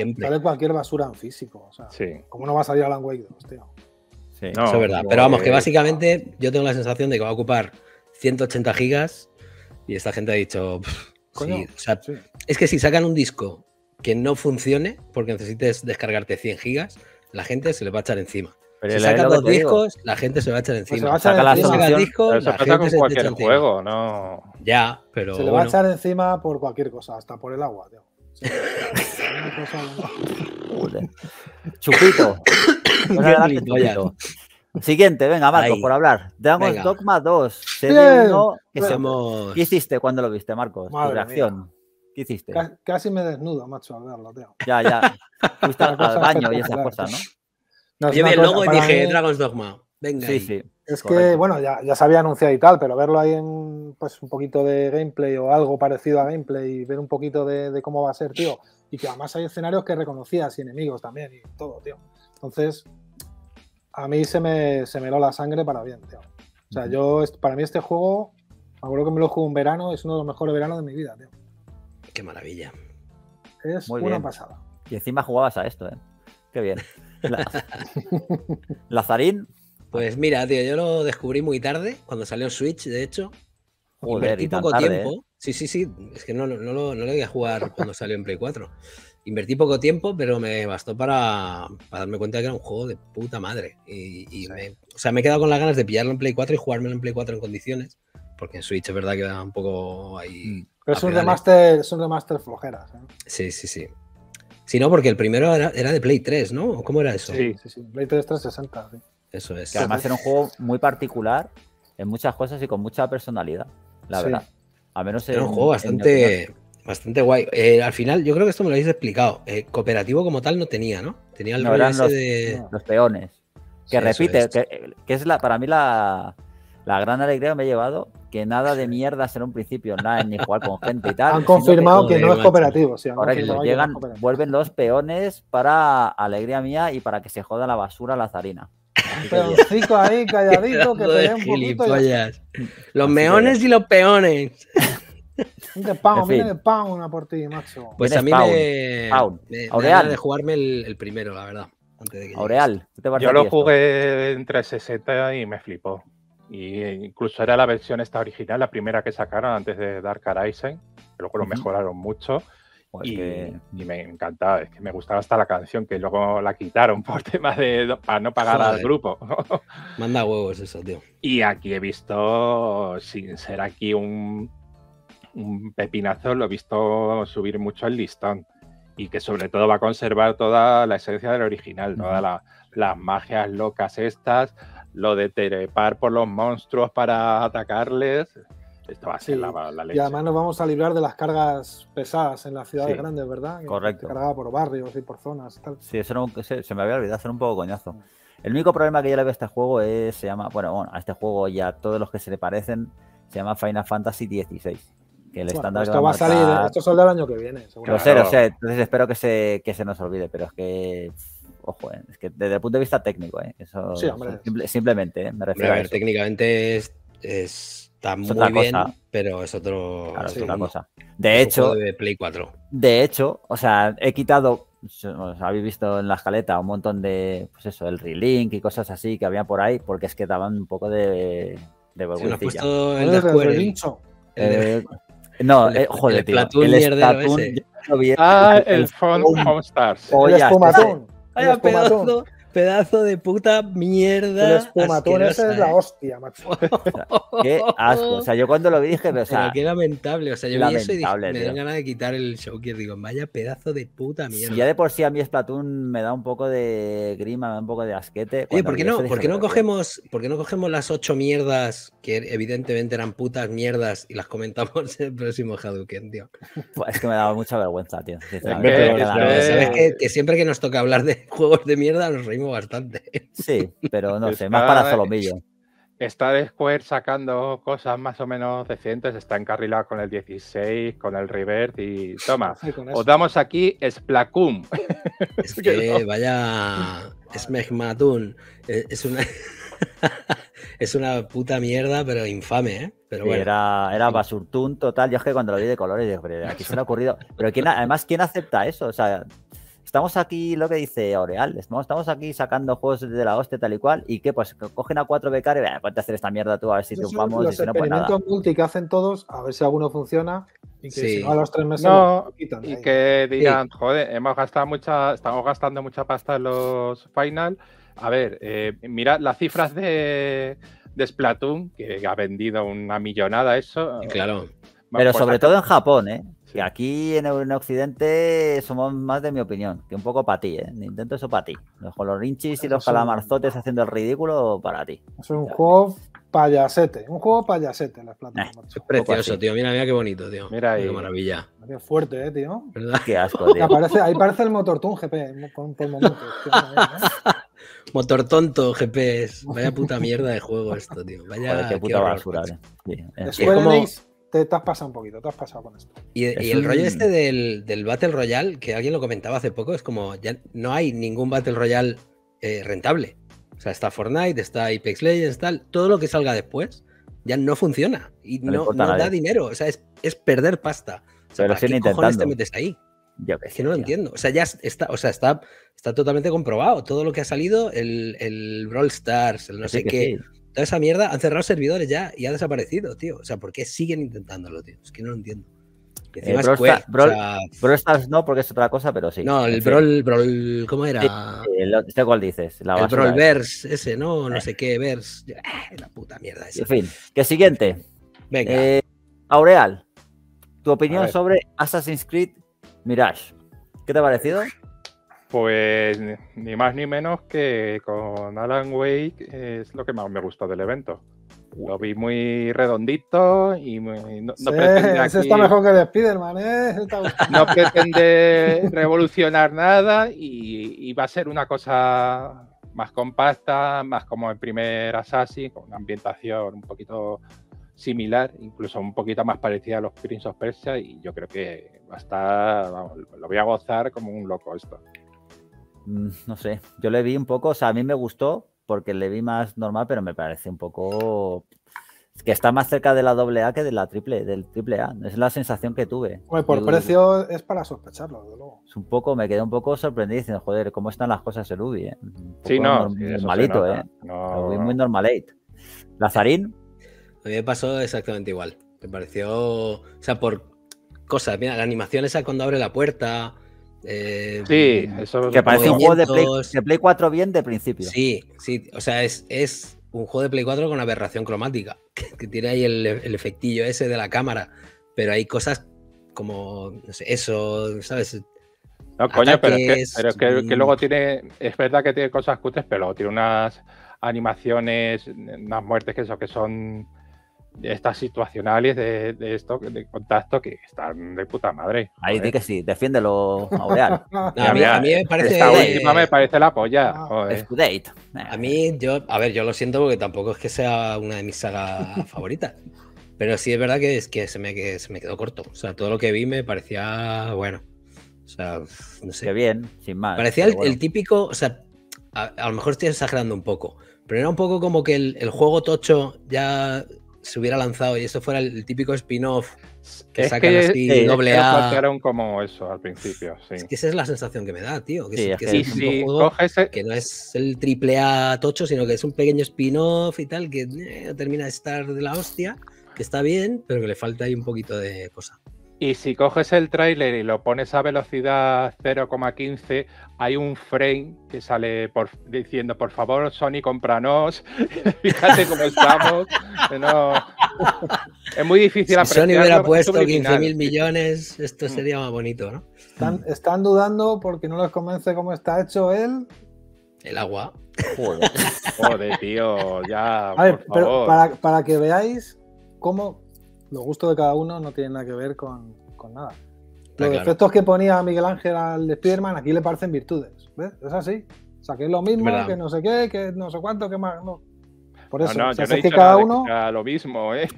en físico. O sea, sí. ¿Cómo no va a salir Alan Wake 2, tío? Sí. No, eso es verdad. Pero vamos, que básicamente yo tengo la sensación de que va a ocupar 180 gigas y esta gente ha dicho... Coño, sí, o sea, sí. Es que si sacan un disco que no funcione porque necesites descargarte 100 gigas, la gente se le va a echar encima. Pero si sacan 2 discos, la gente se va a echar encima. Pues saca la discos, eso pasa con cualquier juego, ¿no? Ya, pero se le va a echar encima por cualquier cosa, hasta por el agua, tío. Sí. Chupito. Chupito. Siguiente, venga, Marcos, por hablar. Dragon's Dogma 2. ¿Qué hiciste cuando lo viste, Marcos? Tu reacción. ¿Qué hiciste? Casi me desnudo, macho, al verlo, tío. Ya. Fuiste al baño y esas cosas, ¿no? Yo vi el logo y dije, Dragon's Dogma. Venga. Sí. Es que, bueno, ya se había anunciado y tal, pero verlo ahí en pues un poquito de gameplay o algo parecido a gameplay y ver un poquito de cómo va a ser, tío. Y que además hay escenarios que reconocías y enemigos también y todo, tío. Entonces, a mí se me heló la sangre para bien, tío. O sea, para mí este juego, me acuerdo que me lo jugué un verano, es uno de los mejores veranos de mi vida, tío. Qué maravilla. Es una pasada. Y encima jugabas a esto, ¿eh? Qué bien. Lazarín. Pues mira, tío, yo lo descubrí muy tarde, cuando salió Switch, de hecho. Joder, invertí poco tiempo. Sí. Es que no lo llegué a jugar cuando salió en Play 4. Invertí poco tiempo, pero me bastó para darme cuenta de que era un juego de puta madre. Me he quedado con las ganas de pillarlo en Play 4 y jugármelo en Play 4 en condiciones. Porque en Switch es verdad que da un poco ahí. Pero es un remaster flojeras, ¿eh? Sí. Sí, no, porque el primero era de Play 3, ¿no? ¿Cómo era eso? Sí. Play 3 360, sí. Eso es. Que además era un juego muy particular en muchas cosas y con mucha personalidad, la verdad. Al menos era un juego bastante guay. Al final, yo creo que esto me lo habéis explicado. Cooperativo como tal no tenía, ¿no? Tenía el rollo ese de... los peones. Que sí, repite, que es para mí la gran alegría que me he llevado, que nada de mierdas en un principio, nada ni jugar con gente y tal. Han confirmado que no es cooperativo. Sí, correcto, vuelven los peones para alegría mía y para que se joda la basura Lazarina. Un peoncito ahí calladito que pelee un poquito. Los meones y los peones. De Pound, En fin. viene de Pound a por ti, macho. Pues Tienes a mí Pound. me da Aureal. ganas de jugarme el primero, la verdad. Antes de que llegue Aureal, ¿qué te parece Yo a lo ti esto? jugué en 360 y me flipó. Y incluso era la versión esta original, la primera que sacaron antes de Dark Horizon, que luego lo Ujú. mejoraron mucho. Pues y, que- y me encantaba, es que me gustaba hasta la canción, que luego la quitaron por temas de para no pagar al Joder. grupo. esto. Manda huevos eso, tío. Y aquí he visto, sin ser aquí un pepinazo, lo he visto subir mucho el listón. Y que sobre todo va a conservar toda la esencia del original, todas las magias locas estas, lo de trepar por los monstruos para atacarles. Esto va a ser Sí, la y leche. además nos vamos a librar de las cargas pesadas en las ciudades Sí. grandes, ¿verdad? Que Correcto. te cargaba por barrios y por zonas y tal. Sí, eso no, se me había olvidado, hacer un poco coñazo. El único problema que yo le veo a este juego se llama, bueno, a este juego y a todos los que se le parecen, se llama Final Fantasy XVI. Que el Bueno, estándar esto que va a salir, marcar- esto sale del año que viene, Lo seguramente. sé, lo sé. Entonces espero que se nos olvide, pero es que, ojo, es que desde el punto de vista técnico, eso Sí, hombre. simplemente, me Hombre, refiero a a ver, eso. técnicamente está muy otra bien, cosa. pero es otro. Claro, sí, es otra mundo. cosa. Es De un hecho, juego de Play 4. o sea, he quitado, os habéis visto en la escaleta un montón de, pues eso, el relink y cosas así que había por ahí, porque es que daban un poco de Si no has vergüencilla. puesto el Joder, de el Square, relincho. No, el joder, tío. Splatoon El mierdero Splatoon, ese. yo lo vi, El Foam Stars. El Pollas, espumatón. El Vaya espumatón. pedazo de puta mierda. El espumatón ese es asquerosa, la hostia, macho. Qué asco. O sea, yo cuando lo vi dije, pero, o sea, Pero qué lamentable. O sea, yo vi eso y dije, lamentable, me tío. dan ganas de quitar el Showker. Digo, vaya pedazo de puta mierda. si ya de por sí a mí Splatoon me da un poco de grima, me da un poco de asquete. Oye, cuando ¿por qué vi eso no, dije, ¿por qué no pero, tío, cogemos las 8 mierdas que evidentemente eran putas mierdas y las comentamos en el próximo Hadouken, tío? pues es que me daba mucha vergüenza, tío. Es Sinceramente, que- me es queda- que- ¿Sabes que siempre que nos toca hablar de juegos de mierda nos reímos bastante? Sí, pero no sé, Está- más para Solomillo. Está de Square sacando cosas más o menos decentes, está encarrilado con el 16, con el Rebirth y toma, Sí, con os eso. damos aquí Splatoon. Es que vaya Smegmatun. Es una es una puta mierda, pero infame, ¿eh? Pero Sí, bueno. era Basurtun total. Yo es que cuando lo vi de colores dije, pero aquí se le ha ocurrido. Pero además, ¿quién acepta eso? O sea, estamos aquí, lo que dice Aureal, estamos aquí sacando juegos de la hostia tal y cual. ¿Y qué? Pues cogen a 4 becarios y ponte a hacer esta mierda tú a ver si Esos son triunfamos y los si no, pues nada. experimentos multi que hacen todos, a ver si alguno funciona y que Sí. si no a los 3 meses No, lo quitan. de y ahí. que digan, joder, estamos gastando mucha pasta en los Final. A ver, mirad las cifras de Splatoon, que ha vendido una millonada eso. Claro. Pero Pues sobre acá- todo en Japón, ¿eh? Sí. Que aquí en Occidente somos más de mi opinión, que un poco para ti, ¿eh? Intento eso para ti. Con los rinchis y los Eso sí. calamarzotes haciendo el ridículo para ti. Es un juego payasete. Un juego payasete, la Splatoon, Es macho. precioso, así. tío. Mira qué bonito, tío. Mira ahí. Qué maravilla. Qué fuerte, tío. ¿Verdad? Qué asco, Y tío. ahí parece el Motortoon GP por momentos. Tío, Motor tonto, GPS. Vaya puta mierda de juego esto, tío. Vaya Joder, qué puta horror, basura, macho. tío. Sí, De es Square como- Enix te has pasado un poquito, te has pasado con esto. Y Es el un- rollo este del Battle Royale, que alguien lo comentaba hace poco, es como ya no hay ningún Battle Royale rentable. O sea, está Fortnite, está Apex Legends, tal. Todo lo que salga después ya no funciona y No le no importa a da nadie. dinero. O sea, es perder pasta. O sea, Pero ¿para qué siguen cojones te intentando. metes ahí? Yo qué Es sé, que no lo tío. entiendo. O sea, ya está totalmente comprobado. Todo lo que ha salido, el Brawl Stars, el no Que sé sí, que qué, sí. toda esa mierda, han cerrado servidores ya y ha desaparecido, tío. O sea, ¿por qué siguen intentándolo, tío? Es que no lo entiendo. Y encima Brawl Square, Stars- Brawl- o sea, Brawl Stars no, porque es otra cosa, pero sí. no, el En fin. Brawl, ¿cómo era? Sé cuál dices. La El basura esa. Brawlverse, ese, ¿no? No sé qué, Verse. La puta mierda esa. En fin, que siguiente. Venga. Aureal, tu A opinión ver. sobre Assassin's Creed Mirage. ¿Qué te ha parecido? Pues ni más ni menos que con Alan Wake es lo que más me gustó del evento. Lo vi muy redondito y no Sí, pretende ese aquí- está mejor que el Spider-Man, ¿eh? Ese está gustando. no pretende revolucionar nada y va a ser una cosa más compacta, más como el primer Assassin, con una ambientación un poquito similar, incluso un poquito más parecida a los Prince of Persia, y yo creo que va a estar, vamos, lo voy a gozar como un loco esto. No sé, yo le vi un poco, o sea, a mí me gustó porque le vi más normal, pero me parece un poco que está más cerca de la AA que de la del AAA. Es la sensación que tuve. Hombre, por precio es para sospecharlo, desde luego. Es me quedé un poco sorprendido diciendo, joder, ¿cómo están las cosas en Ubi? Sí, no, normalito, no. Ubi muy normalate. ¿Lazarín? A mí me pasó exactamente igual. Me pareció, o sea, por cosas, mira, la animación esa cuando abre la puerta. Sí, eso que parece un juego de Play 4 bien de principio. Sí, o sea, es un juego de Play 4 con aberración cromática, que tiene ahí el efectillo ese de la cámara, pero hay cosas como, no sé, eso, ¿sabes? No, coño, pero es que luego tiene, es verdad que tiene cosas cutres, pero luego tiene unas animaciones, unas muertes que son estas situacionales de esto, de contacto, que están de puta madre. Ahí di que sí, defiéndelo, Aureal. A mí me parece... Esta última me parece la polla. A mí, yo lo siento porque tampoco es que sea una de mis sagas favoritas. Pero sí es verdad que se me quedó corto. O sea, todo lo que vi me parecía bueno. O sea, no sé. Qué bien, sin más. Parecía el típico, o sea, a lo mejor estoy exagerando un poco, pero era un poco como que el juego tocho ya se hubiera lanzado y esto fuera el típico spin-off que sacan así doble A. plantearon como eso al principio, sí. Es que esa es la sensación que me da, tío. Que es un juego que no es el triple A tocho, sino que es un pequeño spin-off y tal, que termina de estar de la hostia, que está bien, pero que le falta ahí un poquito de cosa. Y si coges el tráiler y lo pones a velocidad 0,15, hay un frame que sale diciendo, por favor, Sony, cómpranos. Fíjate cómo estamos. No. Es muy difícil apreciarlo. Si Sony hubiera puesto 15.000 millones, esto sería más bonito, ¿no? Están dudando porque no les convence cómo está hecho el agua. Joder, tío, ya. A ver, pero para que veáis cómo los gustos de cada uno no tienen nada que ver con nada. Los defectos que ponía Miguel Ángel al Spider-Man aquí le parecen virtudes. ¿Ves? Es así. O sea, que es lo mismo, que no sé qué, que no sé cuánto, que más. No. Por eso, yo no he que dicho cada uno. Lo mismo, ¿eh?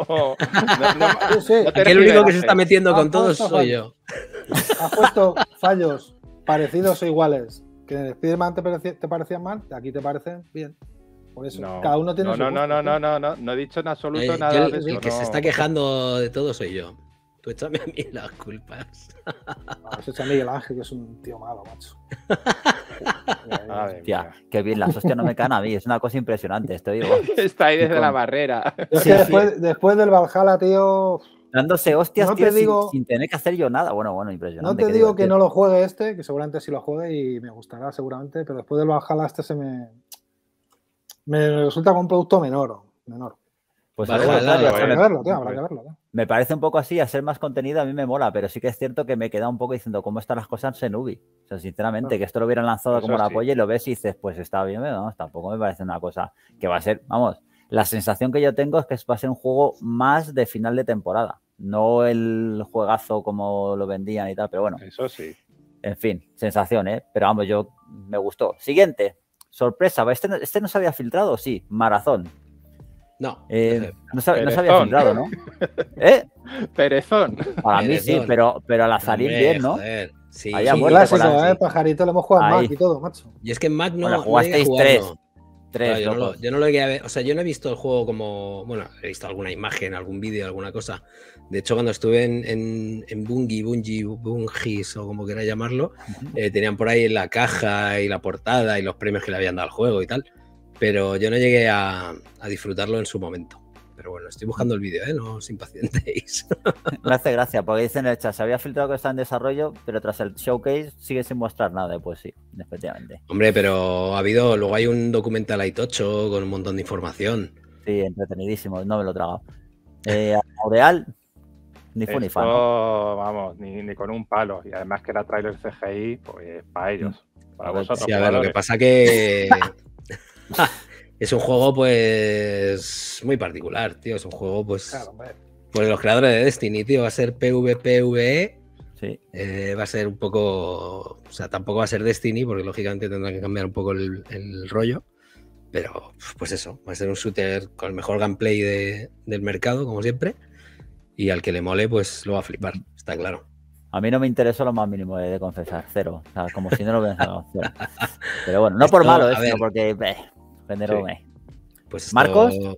Sí. Aquí el único que se está metiendo con todos soy yo. Has puesto fallos parecidos o iguales. Que en el Spider-Man te parecían mal, aquí te parecen bien. Por eso, cada uno tiene su gusto. No he dicho en absoluto nada de eso. El que se está quejando de todo soy yo. Tú échame a mí las culpas. Se echa a Miguel Ángel, que es un tío malo, macho. Hostia, qué bien, las hostias no me caen a mí, es una cosa impresionante. Está ahí desde la barrera. Es que después del Valhalla, tío. Dándose hostias, no tío, sin tener que hacer yo nada. Bueno, impresionante. No te digo que no lo juegue que seguramente sí lo juegue y me gustará seguramente, pero después del Valhalla me resulta como un producto menor. Pues habrá que verlo, tío. Me parece un poco así, a ser más contenido a mí me mola, pero sí que es cierto que me queda un poco diciendo cómo están las cosas en Ubi. O sea, sinceramente, que esto lo hubieran lanzado como la polla y lo ves y dices, pues está bien, vamos, tampoco me parece una cosa que va a ser, vamos, la sensación que yo tengo es que va a ser un juego más de final de temporada, no el juegazo como lo vendían y tal, pero bueno. Eso sí. En fin, sensación, pero vamos, me gustó. Siguiente, sorpresa, este no se había filtrado, sí, Marazón. No, no se había filtrado, ¿no? Perezón. Para mí sí, pero a Lazarín bien, ¿no? Joder. Sí, clásico, pajarito, lo hemos jugado en Mac y todo, macho. Y es que en Mac no jugasteis tres. Yo no lo llegué a ver, o sea, yo no he visto el juego como, bueno, he visto alguna imagen, algún vídeo, alguna cosa. De hecho, cuando estuve en Bungies o como quiera llamarlo, tenían por ahí la caja y la portada y los premios que le habían dado al juego y tal. Pero yo no llegué a disfrutarlo en su momento. Pero bueno, estoy buscando el vídeo, no os impacientéis. Me hace gracia, porque dicen en el chat, se había filtrado que está en desarrollo, pero tras el showcase sigue sin mostrar nada. Pues sí, efectivamente. Hombre, pero luego hay un documental ahí tocho con un montón de información. Sí, entretenidísimo, no me lo he tragado. Aureal, ni fu ni fa. Vamos, ni con un palo. Y además que era trailer CGI, pues para ellos. Para vosotros. Sí, a ver, lo que pasa que es un juego pues muy particular, tío. Es un juego pues los creadores de Destiny, tío. Va a ser PvPvE. Sí. Va a ser un poco, o sea, tampoco va a ser Destiny porque lógicamente tendrán que cambiar un poco el rollo. Pero pues eso, va a ser un shooter con el mejor gameplay del mercado, como siempre. Y al que le mole, pues lo va a flipar, está claro. A mí no me interesó lo más mínimo de confesar, cero. O sea, como si no lo hubiera sacado, cero. Pero bueno, no por malo, sino porque... Pues Marcos,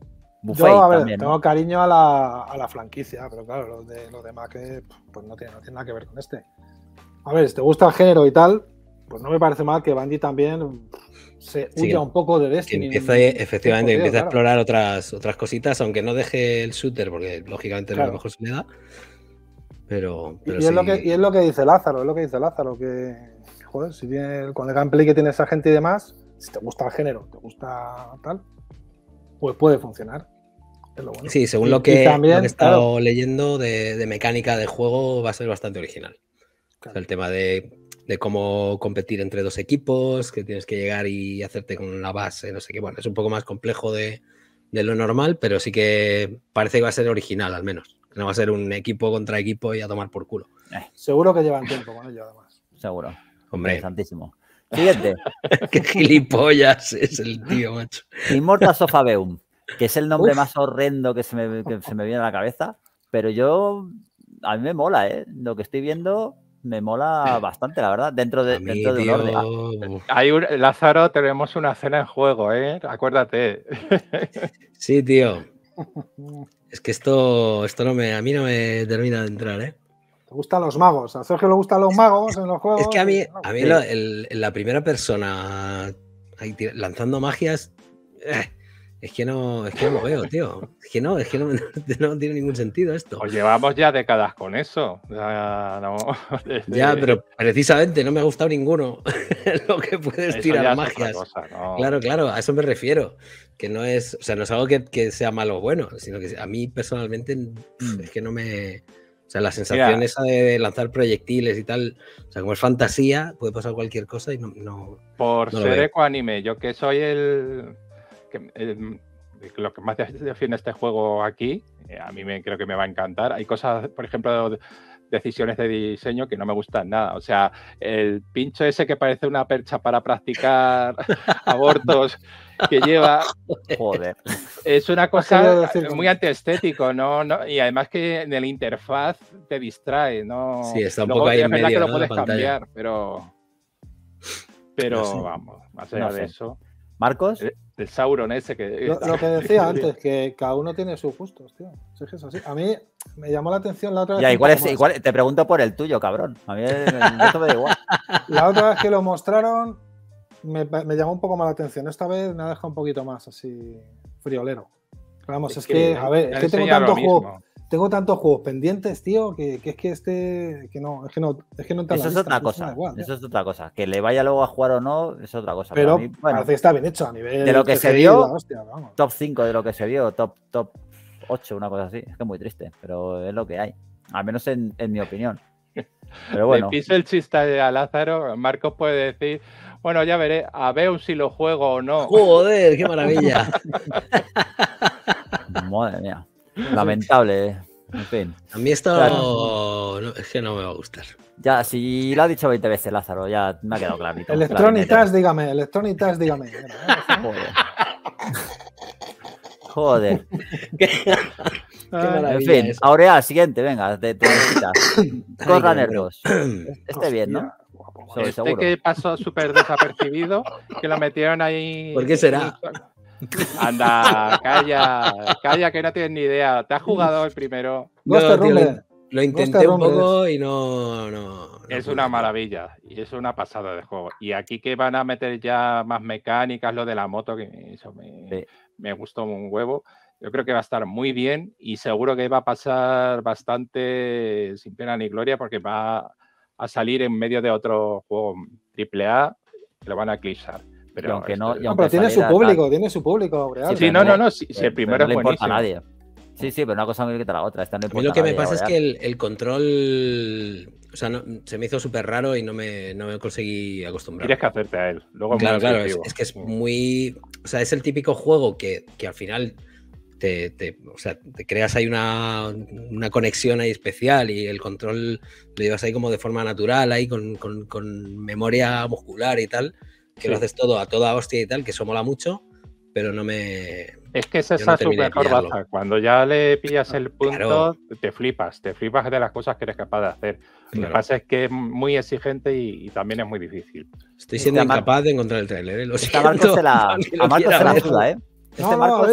Buffet Yo, a ver, también, ¿no? tengo cariño a la franquicia, pero claro, los demás que pues no tiene nada que ver con este. A ver, si te gusta el género y tal, pues no me parece mal que Bungie también se huya un poco de Que Destiny. empiece, efectivamente, que empiece a claro. explorar otras cositas, aunque no deje el shooter, porque lógicamente es lo que mejor se le da. Pero Y sí. es lo que dice Lázaro, que joder, si tiene, con el gameplay que tiene esa gente y demás, si te gusta el género, te gusta tal, pues puede funcionar. Es lo bueno. Sí, según Y lo que también, he estado leyendo de mecánica de juego, va a ser bastante original. Claro. O sea, el tema de cómo competir entre dos equipos, que tienes que llegar y hacerte con la base, no sé qué. Bueno, es un poco más complejo de lo normal, pero sí que parece que va a ser original, al menos. No va a ser un equipo contra equipo y a tomar por culo. Seguro que llevan tiempo con ello, además. Seguro. Hombre. Interesantísimo. Siguiente. Qué gilipollas es el tío, macho. Immortals of Aveum, que es el nombre más horrendo que se me viene a la cabeza, pero a mí me mola, ¿eh? Lo que estoy viendo me mola bastante, la verdad, dentro de un orden. Lázaro, tenemos una cena en juego, ¿eh? Acuérdate. Sí, tío. Es que esto a mí no me termina de entrar, ¿eh? ¿Te gustan los magos? A Sergio le gustan los magos en los juegos. Es que a mí la primera persona ahí lanzando magias, es que no lo veo, tío. Es que no tiene ningún sentido esto. Pues llevamos ya décadas con eso. Ya, pero precisamente no me ha gustado ninguno. Lo que puedes eso tirar ya magias. Es otra cosa, ¿no? Claro, a eso me refiero. Que no es, o sea, no es algo que sea malo o bueno, sino que a mí personalmente es que no me. O sea, la sensación esa de lanzar proyectiles y tal, o sea, como es fantasía, puede pasar cualquier cosa y no. Por no ser ecoanime, yo que soy lo que más defiende este juego aquí, a mí creo que me va a encantar. Hay cosas, por ejemplo, decisiones de diseño que no me gustan nada. O sea, el pincho ese que parece una percha para practicar abortos que lleva. Joder. Es una cosa muy antiestético, ¿no? Y además que en el interfaz te distrae, ¿no? Sí, está un poco ahí en medio, que lo ¿no? puedes cambiar, pero no sé. Vamos, más allá de eso. ¿Marcos? El Sauron ese que... Lo que decía antes, que cada uno tiene sus gustos, tío. Es así. A mí me llamó la atención la otra vez. Ya, igual te pregunto por el tuyo, cabrón. A mí esto me da igual. La otra vez que lo mostraron me llamó un poco más la atención. Esta vez me ha dejado un poquito más así friolero. Pero vamos, es que tengo tantos juegos pendientes, tío, que es que no entra. Eso es otra cosa. Igual, eso es otra cosa. Que le vaya luego a jugar o no, es otra cosa. Pero a mí, parece que está bien hecho a nivel de lo que se vio, top 5 de lo que se vio, top 8, una cosa así. Es que es muy triste, pero es lo que hay. Al menos en mi opinión. Pero bueno. Le piso el chiste a Lázaro. Marcos puede decir, bueno, ya veré, a ver si lo juego o no. ¡Joder, qué maravilla! Madre mía. Lamentable, en fin. A mí esto es que no me va a gustar. Ya, si lo ha dicho 20 veces Lázaro, ya me ha quedado clarito. Electronic Arts, dígame. Joder. En fin, Aureal, siguiente, venga, te necesitas. Con Runner 2. Esté bien, ¿no? Que pasó súper desapercibido, que lo metieron ahí. ¿Por qué será? Anda, calla, que no tienes ni idea. ¿Te has jugado el primero? Lo intenté un poco y no. Es una maravilla y es una pasada de juego. Y aquí que van a meter ya más mecánicas, lo de la moto, que eso me gustó un huevo. Yo creo que va a estar muy bien y seguro que va a pasar bastante sin pena ni gloria porque va a salir en medio de otro juego AAA que lo van a eclipsar. Pero pero tiene su público, real. Sí, no. Si el primero no es le importa buenísimo. A nadie. Sí, pero una cosa muy quita la otra. Esta no importa lo que a nadie, me pasa es que el control, o sea, se me hizo súper raro y no me conseguí acostumbrar. Tienes que hacerte a él. Luego claro, es que es muy, o sea, es el típico juego que al final te creas ahí una conexión ahí especial y el control lo llevas ahí como de forma natural, ahí con memoria muscular y tal, que lo haces todo a toda hostia y tal, que eso mola mucho, pero no me... Es que es esa su mejor baza. Cuando ya le pillas el punto, te flipas de las cosas que eres capaz de hacer. Lo que pasa es que es muy exigente y también es muy difícil. Estoy siendo incapaz de encontrar el trailer, lo siento. A Marcos se la suda, ¿eh?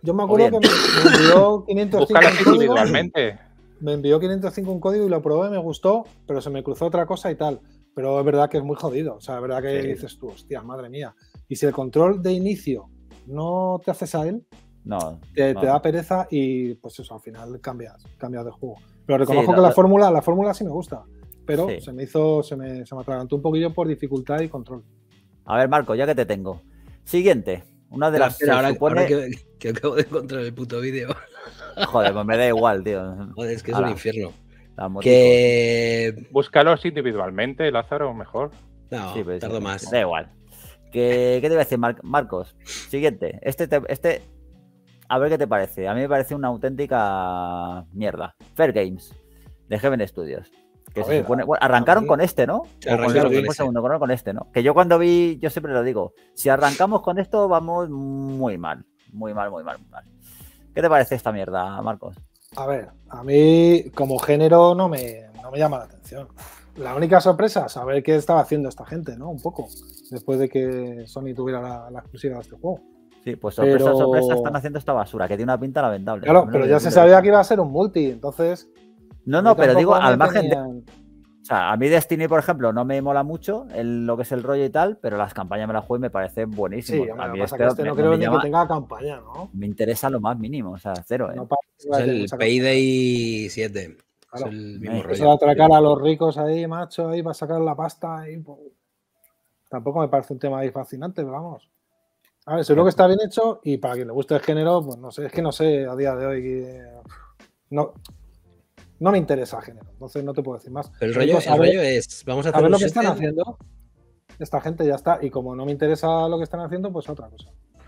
Yo me acuerdo bien. que me envió 505 Búscalo un código. individualmente. Me envió 505 un código y lo probé, me gustó, pero se me cruzó otra cosa y tal. Pero es verdad que es muy jodido. O sea, es verdad que Sí. dices tú, hostia, madre mía. Y si el control de inicio no te haces a él, No, te no. da pereza y pues eso, al final cambias de juego. Pero reconozco Sí, que no, la fórmula sí me gusta. Pero Sí. se me atragantó un poquillo por dificultad y control. A ver, Marco, ya que te tengo. Siguiente. Una de las Espera, se ahora supone... que acabo de encontrar el puto vídeo. Joder, pues me da igual, tío. Joder, es que es Ala, un infierno. las moticos. Que. Búscalos individualmente, Lázaro, mejor. No, Sí, pues, tardo más. Da igual. ¿Qué te iba a decir, Marcos? Siguiente. Este, a ver qué te parece. A mí me parece una auténtica mierda. Fair Games, de Heaven Studios. Que A se ver, supone... Bueno, arrancaron con este, ¿no? Sí, O con arrancaron el con ese. segundo, con este, ¿no? Que yo cuando vi, yo siempre lo digo, si arrancamos con esto, vamos muy mal. Muy mal, muy mal, muy mal. ¿Qué te parece esta mierda, Marcos? A ver, a mí como género no me llama la atención. La única sorpresa, saber qué estaba haciendo esta gente, ¿no? Un poco, después de que Sony tuviera la exclusiva de este juego. Sí, pues sorpresa, Pero- sorpresa, están haciendo esta basura, que tiene una pinta lamentable. Claro, Al menos pero desde ya mi se punto de sabía vista. que iba a ser un multi, entonces... No, a no, mí pero digo, tampoco al me margen de... tenían- O sea, a mí Destiny, por ejemplo, no me mola mucho lo que es el rollo y tal, pero las campañas me las juego y me parece Sí, buenísimo. hombre, a lo mí que pasa es que este no creo ni que tenga campaña, ¿no? me interesa lo más mínimo, o sea, cero, ¿eh? No para- Es el Payday 7. Claro. Es el Eh, mismo Eso rollo. de atracar a los ricos ahí, macho, ahí para sacar la pasta. Ahí, pues, tampoco me parece un tema ahí fascinante, pero vamos. A ver, seguro que está bien hecho y para quien le guste el género, pues no sé, es que no sé a día de hoy. No me interesa el género, entonces no te puedo decir más. Pero el Lo único, rollo es, vamos a hacer saber un lo que están shooter. haciendo, esta gente ya está. Y como no me interesa lo que están haciendo, pues otra cosa.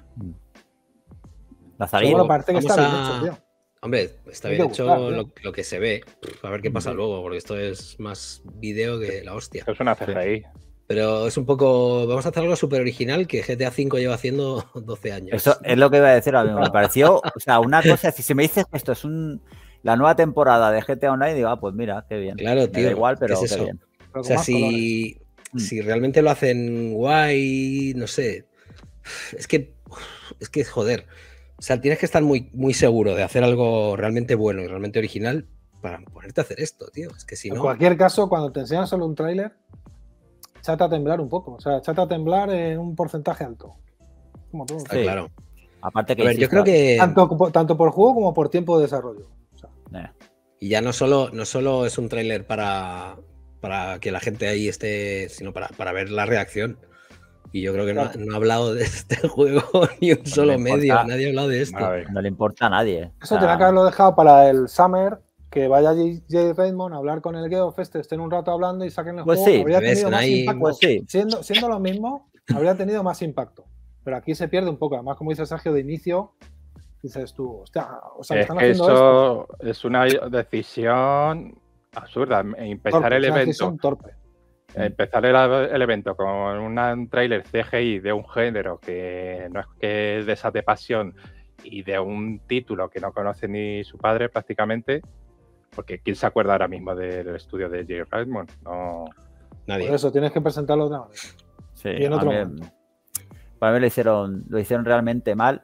Lazarín, Pero bueno, parece que vamos está bien a- hecho, tío. Hombre, está Hay bien que hecho buscar, tío. lo que se ve. A ver qué pasa luego, porque esto es más vídeo que la hostia. Esto es una CGI. Pero es un poco. Vamos a hacer algo súper original que GTA V lleva haciendo 12 años. eso es lo que iba a decir ahora mismo. Me pareció, o sea, una cosa, si me dices que esto es la nueva temporada de GTA Online, digo, pues mira, qué bien. Claro, Me tío, da igual, ¿qué pero es qué eso? bien. Pero O con sea, más colores. si realmente lo hacen guay, no sé. Es que, joder. O sea, tienes que estar muy, muy seguro de hacer algo realmente bueno y realmente original para ponerte a hacer esto, tío. Es que si En no. cualquier caso, cuando te enseñan solo un tráiler, échate a temblar un poco. O sea, échate a temblar en un porcentaje alto. Como todo. Está Sí. claro. Aparte que A ver, yo insisto, creo que. Tanto por juego como por tiempo de desarrollo. O sea, Y ya no solo es un tráiler para que la gente ahí esté, sino para ver la reacción. Y yo creo que Claro. no ha hablado de este juego ni un solo le importa. medio. Nadie ha hablado de esto. A ver, no le importa a nadie. eso O sea, tenía que haberlo dejado para el Summer, que vaya Jay Raymond a hablar con el Geoff, estén un rato hablando y saquen el Pues juego. sí, Habría ves, tenido más ahí, impacto. pues sí. Siendo lo mismo, habría tenido más impacto. Pero aquí se pierde un poco. Además, como dice Sergio, de inicio, dices tú, hostia, o sea, que es están que haciendo esto. eso es una decisión absurda. Empezar Torpe, el es una evento. decisión torpe. Empezar el evento con un trailer CGI de un género que no es que desate pasión y de un título que no conoce ni su padre prácticamente, porque ¿quién se acuerda ahora mismo del estudio de Jay Raymond? No. Nadie. Por eso tienes que presentarlo de otra manera. Sí, Y en otro a mí- momento. para mí lo hicieron realmente mal.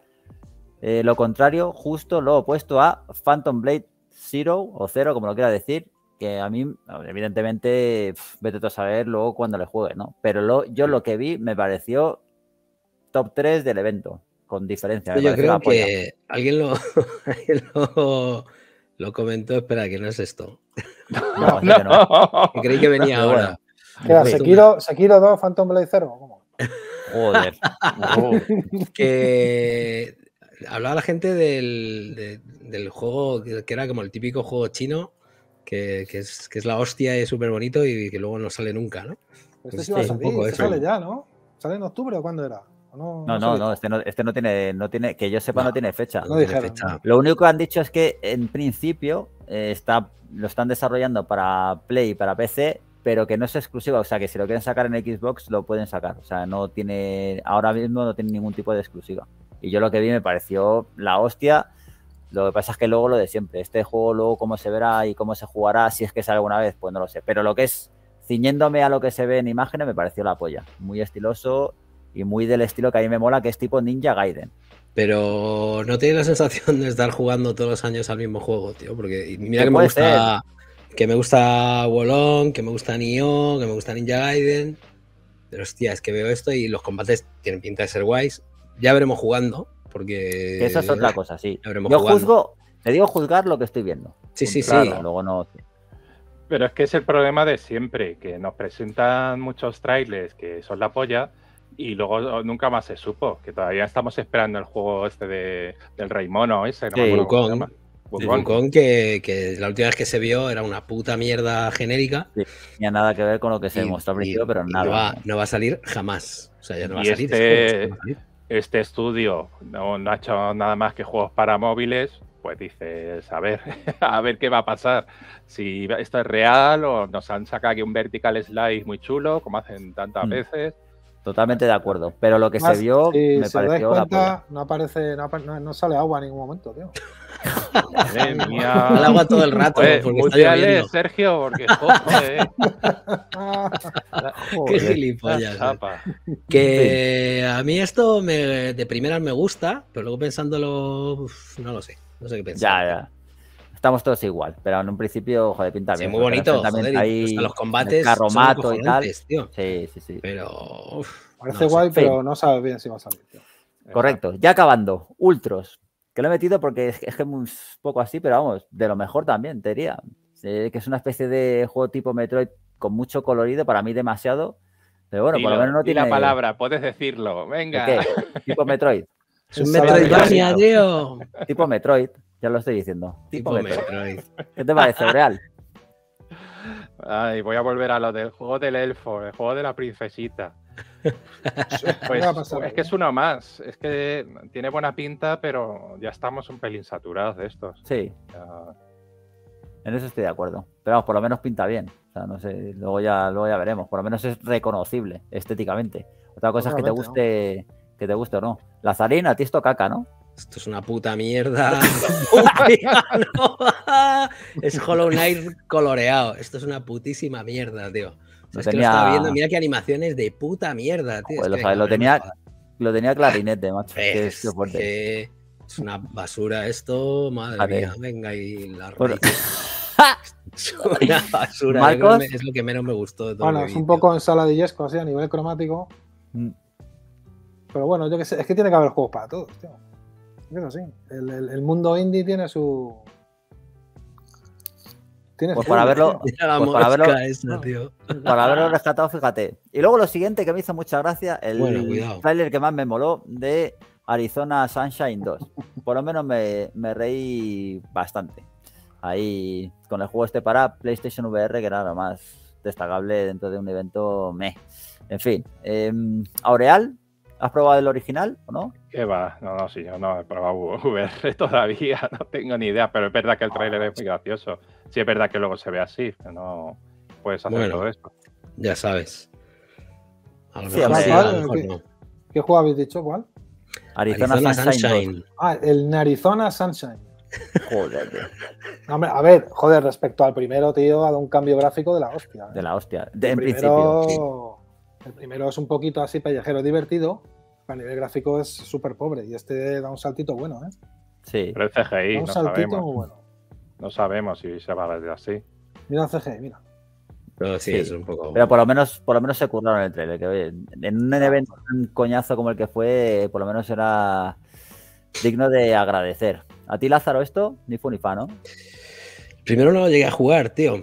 Lo contrario, justo lo opuesto a Phantom Blade Zero o Zero, como lo quiera decir, que a mí, evidentemente, vete tú a saber luego cuando le juegue, ¿no? Pero yo lo que vi me pareció top 3 del evento, con diferencia. Me Yo pareció la creo polla. que alguien lo comentó. Espera, que no es esto. No, sí que no. Que creí que venía Pero ahora. ¿Qué era? Sí. ¿Sekiro 2, Phantom Blade 0? ¿Cómo? Joder. Que hablaba la gente del juego que era como el típico juego chino que es la hostia y es súper bonito y que luego no sale nunca, ¿no? Este Pues sí va a es un salir, poco este eso. sale ya, ¿no? ¿Sale en octubre o cuándo era? ¿O No, se no, dijo? no, este no tiene, que yo sepa, no tiene fecha. No tiene dijeron, fecha. ¿no? Lo único que han dicho es que en principio lo están desarrollando para Play y para PC, pero que no es exclusiva. O sea, que si lo quieren sacar en Xbox, lo pueden sacar. O sea, ahora mismo no tiene ningún tipo de exclusiva. Y yo lo que vi me pareció la hostia. Lo que pasa es que luego lo de siempre. Este juego luego cómo se verá y cómo se jugará, si es que sale alguna vez, pues no lo sé. Pero lo que es, ciñéndome a lo que se ve en imágenes, me pareció la polla. Muy estiloso y muy del estilo que a mí me mola, que es tipo Ninja Gaiden. Pero no tienes la sensación de estar jugando todos los años al mismo juego, tío, porque mira Que que puede ser. me gusta Wolong, que me gusta Nioh, que me gusta Ninja Gaiden, pero hostia, es que veo esto y los combates tienen pinta de ser guays. Ya veremos jugando, porque Que eso es otra cosa, sí. ya veremos Yo jugando. juzgo, te digo juzgar lo que estoy viendo. Sí, sí, Claro, sí. luego no. Pero es que es el problema de siempre, que nos presentan muchos trailers que son la polla y luego nunca más se supo, que todavía estamos esperando el juego este del Rey Mono ese, no Sí. me acuerdo cómo se Wukong. llama. El Wukong. Wukong que la última vez que se vio era una puta mierda genérica. Sí, no tenía nada que ver con lo que se Y- mostró al y- principio, pero y nada. no va a salir jamás. O sea, ya no va a Y salir. es que no va a salir. este estudio no ha hecho nada más que juegos para móviles, pues dices, a ver, a ver qué va a pasar. Si esto es real o nos han sacado aquí un vertical slice muy chulo, como hacen tantas veces. Totalmente de acuerdo. Pero lo que Más, se vio si me os dais pareció la polla. cuenta, no aparece, no sale agua en ningún momento, tío. Madre mía. Al agua todo el rato, Pues, porque está muteale, lloviendo. Sergio, porque joder. Qué Joder. gilipollas. La chapa. Que a mí esto de primeras me gusta, pero luego pensándolo, no lo sé. No sé qué pensar. Ya. Estamos todos igual, pero en un principio, joder, pinta Sí, bien. muy bonito, Enfrentamiento joder, ahí, hasta los el combates carromato son y tal. acojonantes, tío. Sí. Pero Parece no sé. guay, Sí. pero no sabes bien si va a salir, tío. Correcto. Ya acabando. Ultros. Que lo he metido porque es que es un poco así, pero vamos, de lo mejor también, te diría. Que es una especie de juego tipo Metroid con mucho colorido, para mí demasiado. Pero bueno, por lo menos no Di tiene. la palabra, puedes decirlo. ¿De Venga. qué? Tipo Metroid. Es un Ensalada de Metroidvania, gallito. tío. Tipo Metroid. Ya lo estoy diciendo. Tipo Tipo Metroid. Metroid. ¿Qué te parece, Real? Ay, voy a volver a lo del juego del elfo, el juego de la princesita. ¿Qué Pues va a pasar es ahí? que es uno más. Es que tiene buena pinta, pero ya estamos un pelín saturados de estos. Sí, Ya- en eso estoy de acuerdo. Pero vamos, por lo menos pinta bien. O sea, no sé, luego ya veremos. Por lo menos es reconocible estéticamente. Otra cosa es que te Obviamente, guste o no. Lazarín, a ti esto caca, ¿no? Esto es una puta mierda. No. Es Hollow Knight coloreado. Esto es una putísima mierda, tío. O sea, No es que lo tenía- estaba viendo. Mira qué animaciones de puta mierda, tío. Joder, Es que, lo venga, tenía- no me jodas. Lo tenía clarinete, macho. Qué Es fuerte. que es una basura esto, madre Joder. mía. Venga, y la Bueno. Es una basura. Yo Marcos. creo que es lo que menos me gustó de todo. Bueno, lo es que un vi, poco ensaladillesco así a nivel cromático. Mm. Pero bueno, yo qué sé, es que tiene que haber juegos para todos, tío. Es así. El mundo indie tiene su. Tiene Pues su para público, verlo, tío. Mira la pues para mosca verlo- esa, tío. para haberlo rescatado, fíjate. Y luego lo siguiente que me hizo mucha gracia, el Bueno, cuidado. tráiler que más me moló de Arizona Sunshine 2. Por lo menos me reí bastante. Ahí con el juego este para PlayStation VR, que era lo más destacable dentro de un evento meh. En fin. Aureal, ¿has probado el original o no? ¿Qué va? No, sí, yo no he probado VR todavía, no tengo ni idea, pero es verdad que el tráiler es muy gracioso. Sí, es verdad que luego se ve así, pero no puedes hacer Bueno. todo esto. Ya sabes. A lo Sí, mejor hombre, sí, a lo mejor ¿qué? no. ¿Qué juego habéis dicho? ¿Cuál? Arizona, Sunshine 2. Ah, el Arizona Sunshine. Joder, tío, Hombre, a ver, joder, respecto al primero, tío, ha dado un cambio gráfico de la hostia. de la hostia. El En primero- principio. sí. El primero es un poquito así pellejero divertido, pero a nivel gráfico es súper pobre. Y este da un saltito bueno, ¿eh? Sí. Pero el CGI, Da un no saltito sabemos. muy bueno. No sabemos si se va a ver así. Mira el CGI, mira. Pero sí, Sí. es un poco. Pero por lo menos se curraron el trailer. Que oye, en un evento tan coñazo como el que fue, por lo menos era digno de agradecer. A ti, Lázaro, esto ni fu ni fa, ¿no? Primero no lo llegué a jugar, tío.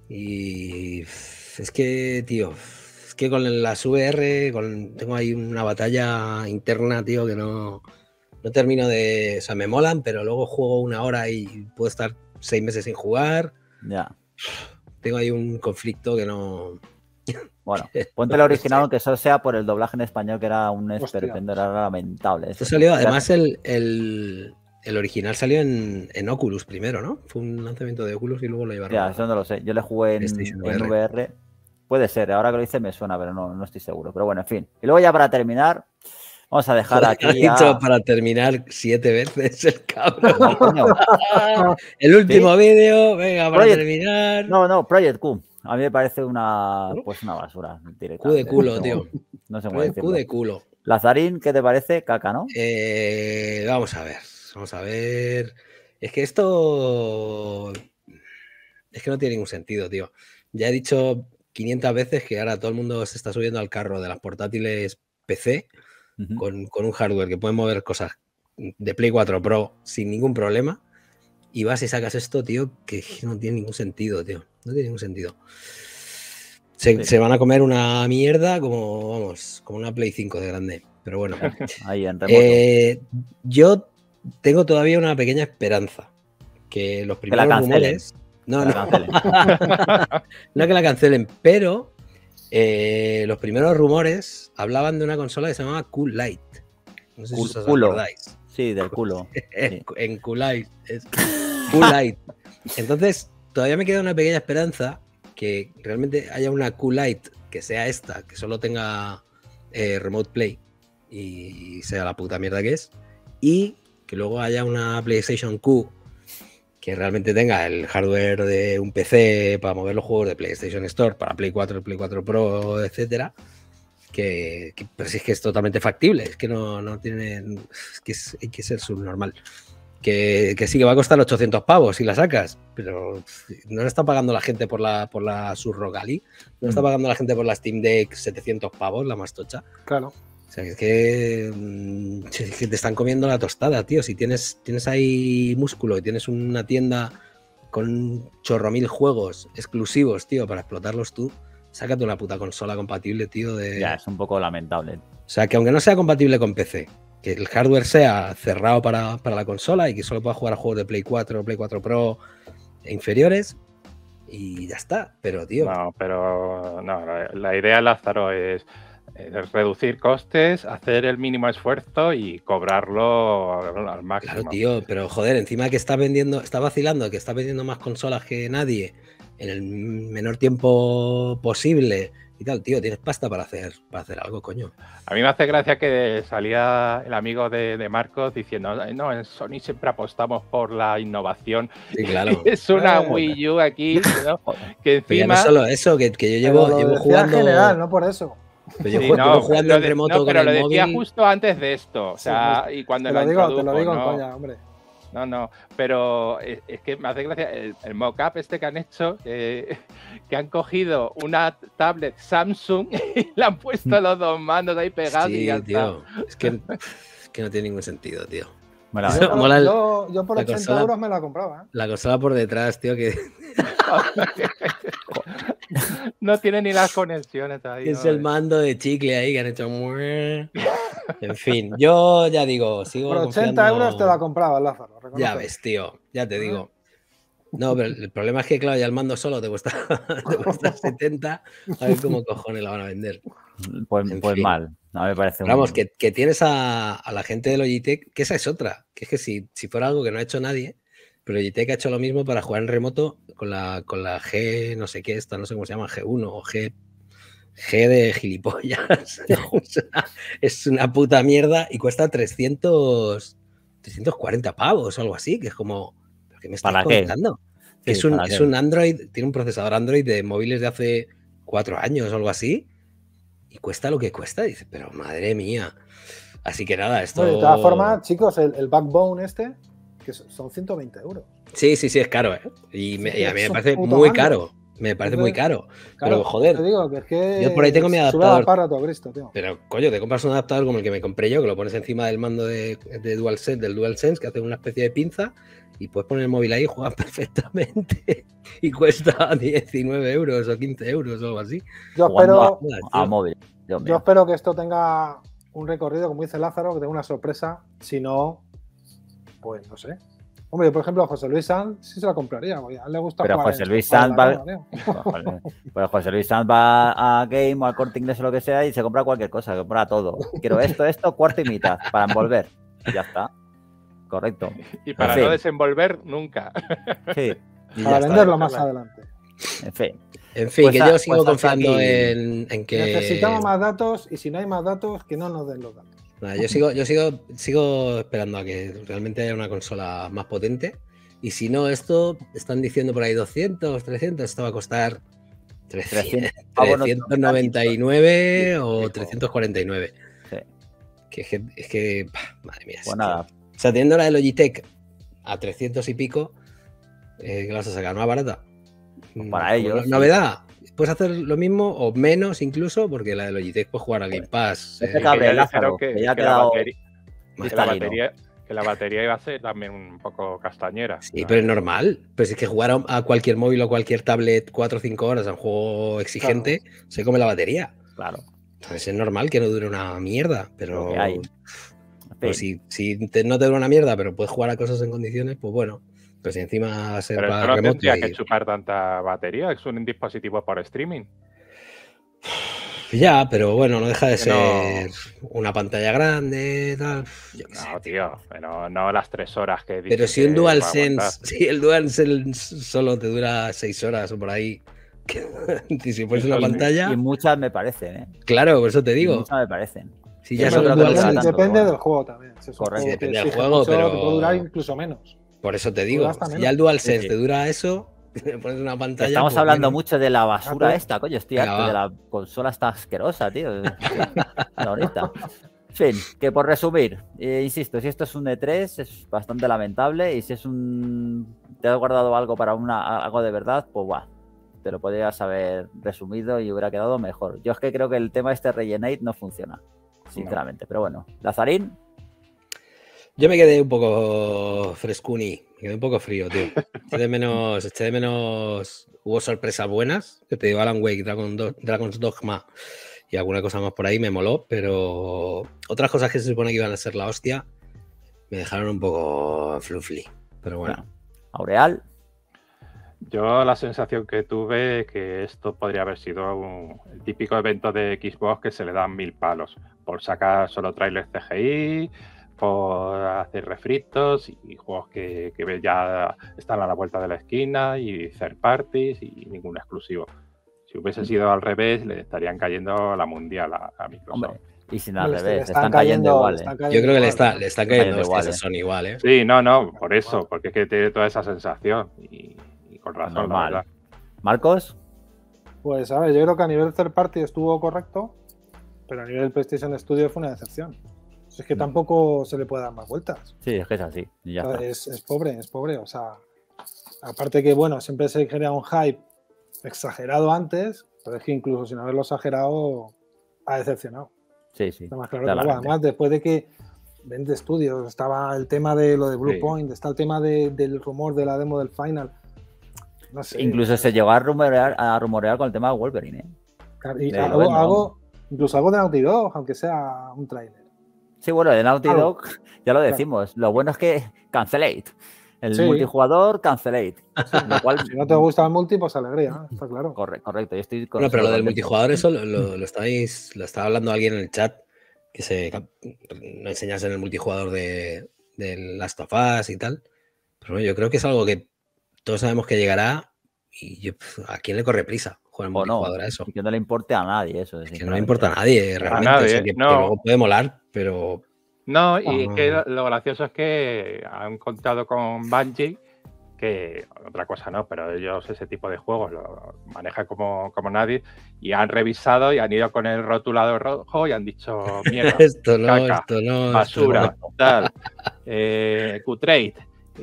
Y es que, tío, es que con las VR tengo ahí una batalla interna, tío, que no termino de. O sea, me molan, pero luego juego una hora y puedo estar 6 meses sin jugar. Ya. Tengo ahí un conflicto que no. Bueno, ponte el original, aunque solo sea por el doblaje en español, que era un Hostia. esperpento, era lamentable. Esto salió, además, el original salió en Oculus primero, ¿no? Fue un lanzamiento de Oculus y luego lo llevaron. Ya, eso no lo sé. Yo le jugué en PlayStation VR. Puede ser, ahora que lo hice me suena, pero no estoy seguro. Pero bueno, en fin. Y luego ya para terminar, vamos a dejar Joder, aquí ha ya... dicho para terminar 7 veces el cabrón. No, coño. El último vídeo, venga, para Project- terminar. No, Project Q. A mí me parece una basura. Q de culo, No sé tío. No sé cómo Q decirlo. de culo. Lazarín, ¿qué te parece? Caca, ¿no? Vamos a ver. Es que esto... Es que no tiene ningún sentido, tío. Ya he dicho 500 veces que ahora todo el mundo se está subiendo al carro de las portátiles PC con un hardware que puede mover cosas de Play 4 Pro sin ningún problema. Y vas y sacas esto, tío, que no tiene ningún sentido, tío. No tiene ningún sentido. Se van a comer una mierda como una Play 5 de grande. Pero bueno. Ahí en remoto. Yo tengo todavía una pequeña esperanza. Que los primeros rumores... No que la cancelen, pero los primeros rumores hablaban de una consola que se llamaba Cool Light. No sé si os acordáis. Sí, del culo. En Cool Light. Cool Light. Entonces, todavía me queda una pequeña esperanza que realmente haya una Cool Light que sea esta, que solo tenga Remote Play y sea la puta mierda que es, y que luego haya una PlayStation Q que realmente tenga el hardware de un PC para mover los juegos de PlayStation Store para Play 4, Play 4 Pro, etcétera, pero sí es que es totalmente factible, es que no tiene, hay que ser subnormal. Que sí que va a costar 800 pavos si la sacas, pero no le está pagando la gente por la Surrogali, no le está pagando la gente por la Steam Deck 700 pavos, la más tocha. Claro. O sea, es que te están comiendo la tostada, tío. Si tienes ahí músculo y tienes una tienda con chorro mil juegos exclusivos, tío, para explotarlos tú, sácate una puta consola compatible, tío. Ya, es un poco lamentable. O sea, que aunque no sea compatible con PC, que el hardware sea cerrado para la consola y que solo pueda jugar a juegos de Play 4, Play 4 Pro e inferiores y ya está. Pero, tío... la idea, Lázaro, es reducir costes, hacer el mínimo esfuerzo y cobrarlo al máximo. Claro, tío, pero joder, encima que está vacilando, que está vendiendo más consolas que nadie en el menor tiempo posible y tal, tío, tienes pasta para hacer algo, coño. A mí me hace gracia que salía el amigo de Marcos diciendo, no, en Sony siempre apostamos por la innovación. Sí, claro. Es una Wii U aquí, ¿no? Que encima... Pero no solo eso, que yo llevo jugando... en general, no por eso. Pero yo llevo jugando en remoto con pero el lo decía móvil... justo antes de esto, o sea, y cuando te lo digo ¿no? en coña, hombre. No, pero es que me hace gracia el mock-up este que han hecho, que han cogido una tablet Samsung y le han puesto los dos mandos ahí pegados y ya tío, es que no tiene ningún sentido, tío. Bueno, yo por 80 consola, euros me la compraba, ¿eh? La consola por detrás, tío, que... no tiene ni las conexiones ahí. Es el mando de chicle ahí que han hecho... En fin, yo ya digo, sigo por 80 euros te la compraba, Lázaro. Ya ves, tío, ya te digo. No, pero el problema es que, claro, ya el mando solo te cuesta 70. A ver cómo cojones la van a vender. Pues mal. No me parece. Vamos, que tienes a la gente de Logitech, que esa es otra. Que es que si fuera algo que no ha hecho nadie, pero Logitech ha hecho lo mismo para jugar en remoto con la G, no sé qué, esta, no sé cómo se llama, G1 o G de gilipollas. O sea, es una puta mierda y cuesta 340 pavos o algo así, que es como... ¿Qué me estás contando? Sí, es un Android, tiene un procesador Android de móviles de hace 4 años o algo así y cuesta lo que cuesta. Dice, pero madre mía. Así que nada, esto... Bueno, de todas formas, chicos, el Backbone este, que son 120 euros. Sí, es caro, ¿eh? Y a mí me parece muy caro. Me parece muy caro. Pero joder, te digo que es que yo por ahí tengo mi adaptador. Cristo, tío. Pero coño, te compras un adaptador como el que me compré yo, que lo pones encima del mando del DualSense, que hace una especie de pinza, y puedes poner el móvil ahí y jugar perfectamente. Y cuesta 19 euros o 15 euros o algo así. Yo espero a móvil. Yo espero que esto tenga un recorrido, como dice Lázaro, que tenga una sorpresa. Si no, pues no sé. Hombre, yo, por ejemplo, a José Luis Sanz sí se la compraría, porque a él le gusta pero jugar. José Luis Sanz José Luis Sanz va a Game o al Corte Inglés o lo que sea y se compra cualquier cosa, compra todo. Quiero esto, cuarto y mitad, para envolver. Y ya está. Correcto. Y para no desenvolver nunca. Sí. Para venderlo más adelante. En fin, pues que yo sigo confiando en que... Necesitamos más datos y si no hay más datos, que no nos den los datos. Yo sigo esperando a que realmente haya una consola más potente y si no, esto están diciendo por ahí 200, 300, esto va a costar 399 o 349. Sí. Madre mía. Pues nada. O sea, teniendo la de Logitech a 300 y pico, ¿qué vas a sacar? ¿Más barata? Para Como ellos, sí. Novedad. Puedes hacer lo mismo o menos incluso, porque la de Logitech puedes jugar a Game Pass. Este Que cable, ya Lázaro, dijeron que ya ha que la quedado batería, cristalino. que la batería iba a ser también un poco castañera. Sí, pero es normal. Pues es que jugar a cualquier móvil o cualquier tablet 4 o 5 horas a un juego exigente se come la batería. Claro, Entonces es normal que no dure una mierda, lo pero que hay. pues si no te dura una mierda, pero puedes jugar a cosas en condiciones, pues bueno. Pues si encima va a ser Pero para esto no remoto. tendría que chupar tanta batería, es un dispositivo por streaming. Ya, pero bueno, no deja de Que no- ser una pantalla grande, tal. Yo qué sé, No, tío, pero no las 3 horas que Pero dice si un que va a aguantar. DualSense, si el DualSense solo te dura 6 horas o por ahí, y si fuese una Eso sí. pantalla, Y muchas me parecen, ¿eh? claro, por eso te Y digo. muchas me parecen. Si ya Eso son creo que no DualSense, dura tanto, Depende bueno. del juego también. Si es un Correcto. juego que Depende del exige juego, mucho, pero- te puede durar incluso menos. por eso te Puede digo, hasta si menos. ya el DualSense Sí, sí. te dura eso, le pones una pantalla. Estamos pues hablando bueno. mucho de la basura Fíjate. esta, coño. Estoy Venga, harto va. de la consola esta asquerosa, tío. Ahorita. En fin, que por resumir, insisto, si esto es un E3 es bastante lamentable y si es un... te has guardado algo para algo de verdad, pues va, te lo podrías haber resumido y hubiera quedado mejor. Yo es que creo que el tema este Rellenate no funciona, sinceramente, pero bueno. Lazarín, Yo me quedé un poco frescuni, me quedé un poco frío, tío. Eché de menos. Hubo sorpresas buenas, que te digo Alan Wake, Dragon's Dogma y alguna cosa más por ahí me moló, pero otras cosas que se supone que iban a ser la hostia me dejaron un poco flufli. Pero bueno, Aureal, Yo la sensación que tuve que esto podría haber sido el típico evento de Xbox que se le dan 1000 palos por sacar solo trailers CGI, por hacer refritos y juegos que ya están a la vuelta de la esquina y third parties y ningún exclusivo. Si hubiese sido al revés, le estarían cayendo la mundial a Microsoft. hombre, y sin al Hombre, revés, están cayendo igual, ¿eh? yo creo que le igual, están Cayendo cayendo igual, hostias a Sony igual, ¿eh? Sí, no, por eso, porque es que tiene toda esa sensación y con razón, la Normal. verdad. Marcos, Pues a ver, yo creo que a nivel third party estuvo correcto, pero a nivel PlayStation Studio fue una decepción. Es que tampoco se le puede dar más vueltas. sí, es que es así, y ya O sea, está. es pobre. O sea, aparte que, bueno, siempre se genera un hype exagerado antes, pero es que incluso sin haberlo exagerado, ha decepcionado. Sí, sí. Está más claro que agua. claramente. Además, después de que vende estudios, estaba el tema de lo de Blue Sí. Point, está el tema del rumor de la demo del Final. No sé. Incluso se llegó a rumorear con el tema de Wolverine, ¿eh? Y de bueno. incluso algo de Naughty Dog, aunque sea un trailer. Sí, bueno, de Naughty Algo. Dog ya lo decimos. Lo bueno es que cancelate. El Sí. multijugador, cancelate. Lo cual, Si no te gusta el multi, pues alegría, está claro. correcto. Yo estoy Bueno, pero lo del contento. multijugador, eso lo estaba hablando alguien en el chat, que no enseñase en el multijugador de Last of Us y tal. Pero bueno, yo creo que es algo que todos sabemos que llegará y ¿a quién le corre prisa jugar en O no, multijugador a eso? y que no le importe a nadie eso. Es que no le importa a nadie, realmente. nadie, O sea, que no. luego puede molar, pero No, y No. que lo gracioso es que han contado con Bungie, que otra cosa no, pero ellos ese tipo de juegos lo manejan como nadie, y han revisado y han ido con el rotulador rojo y han dicho, mierda, esto no, caca, esto no. basura, tal, Qtrade,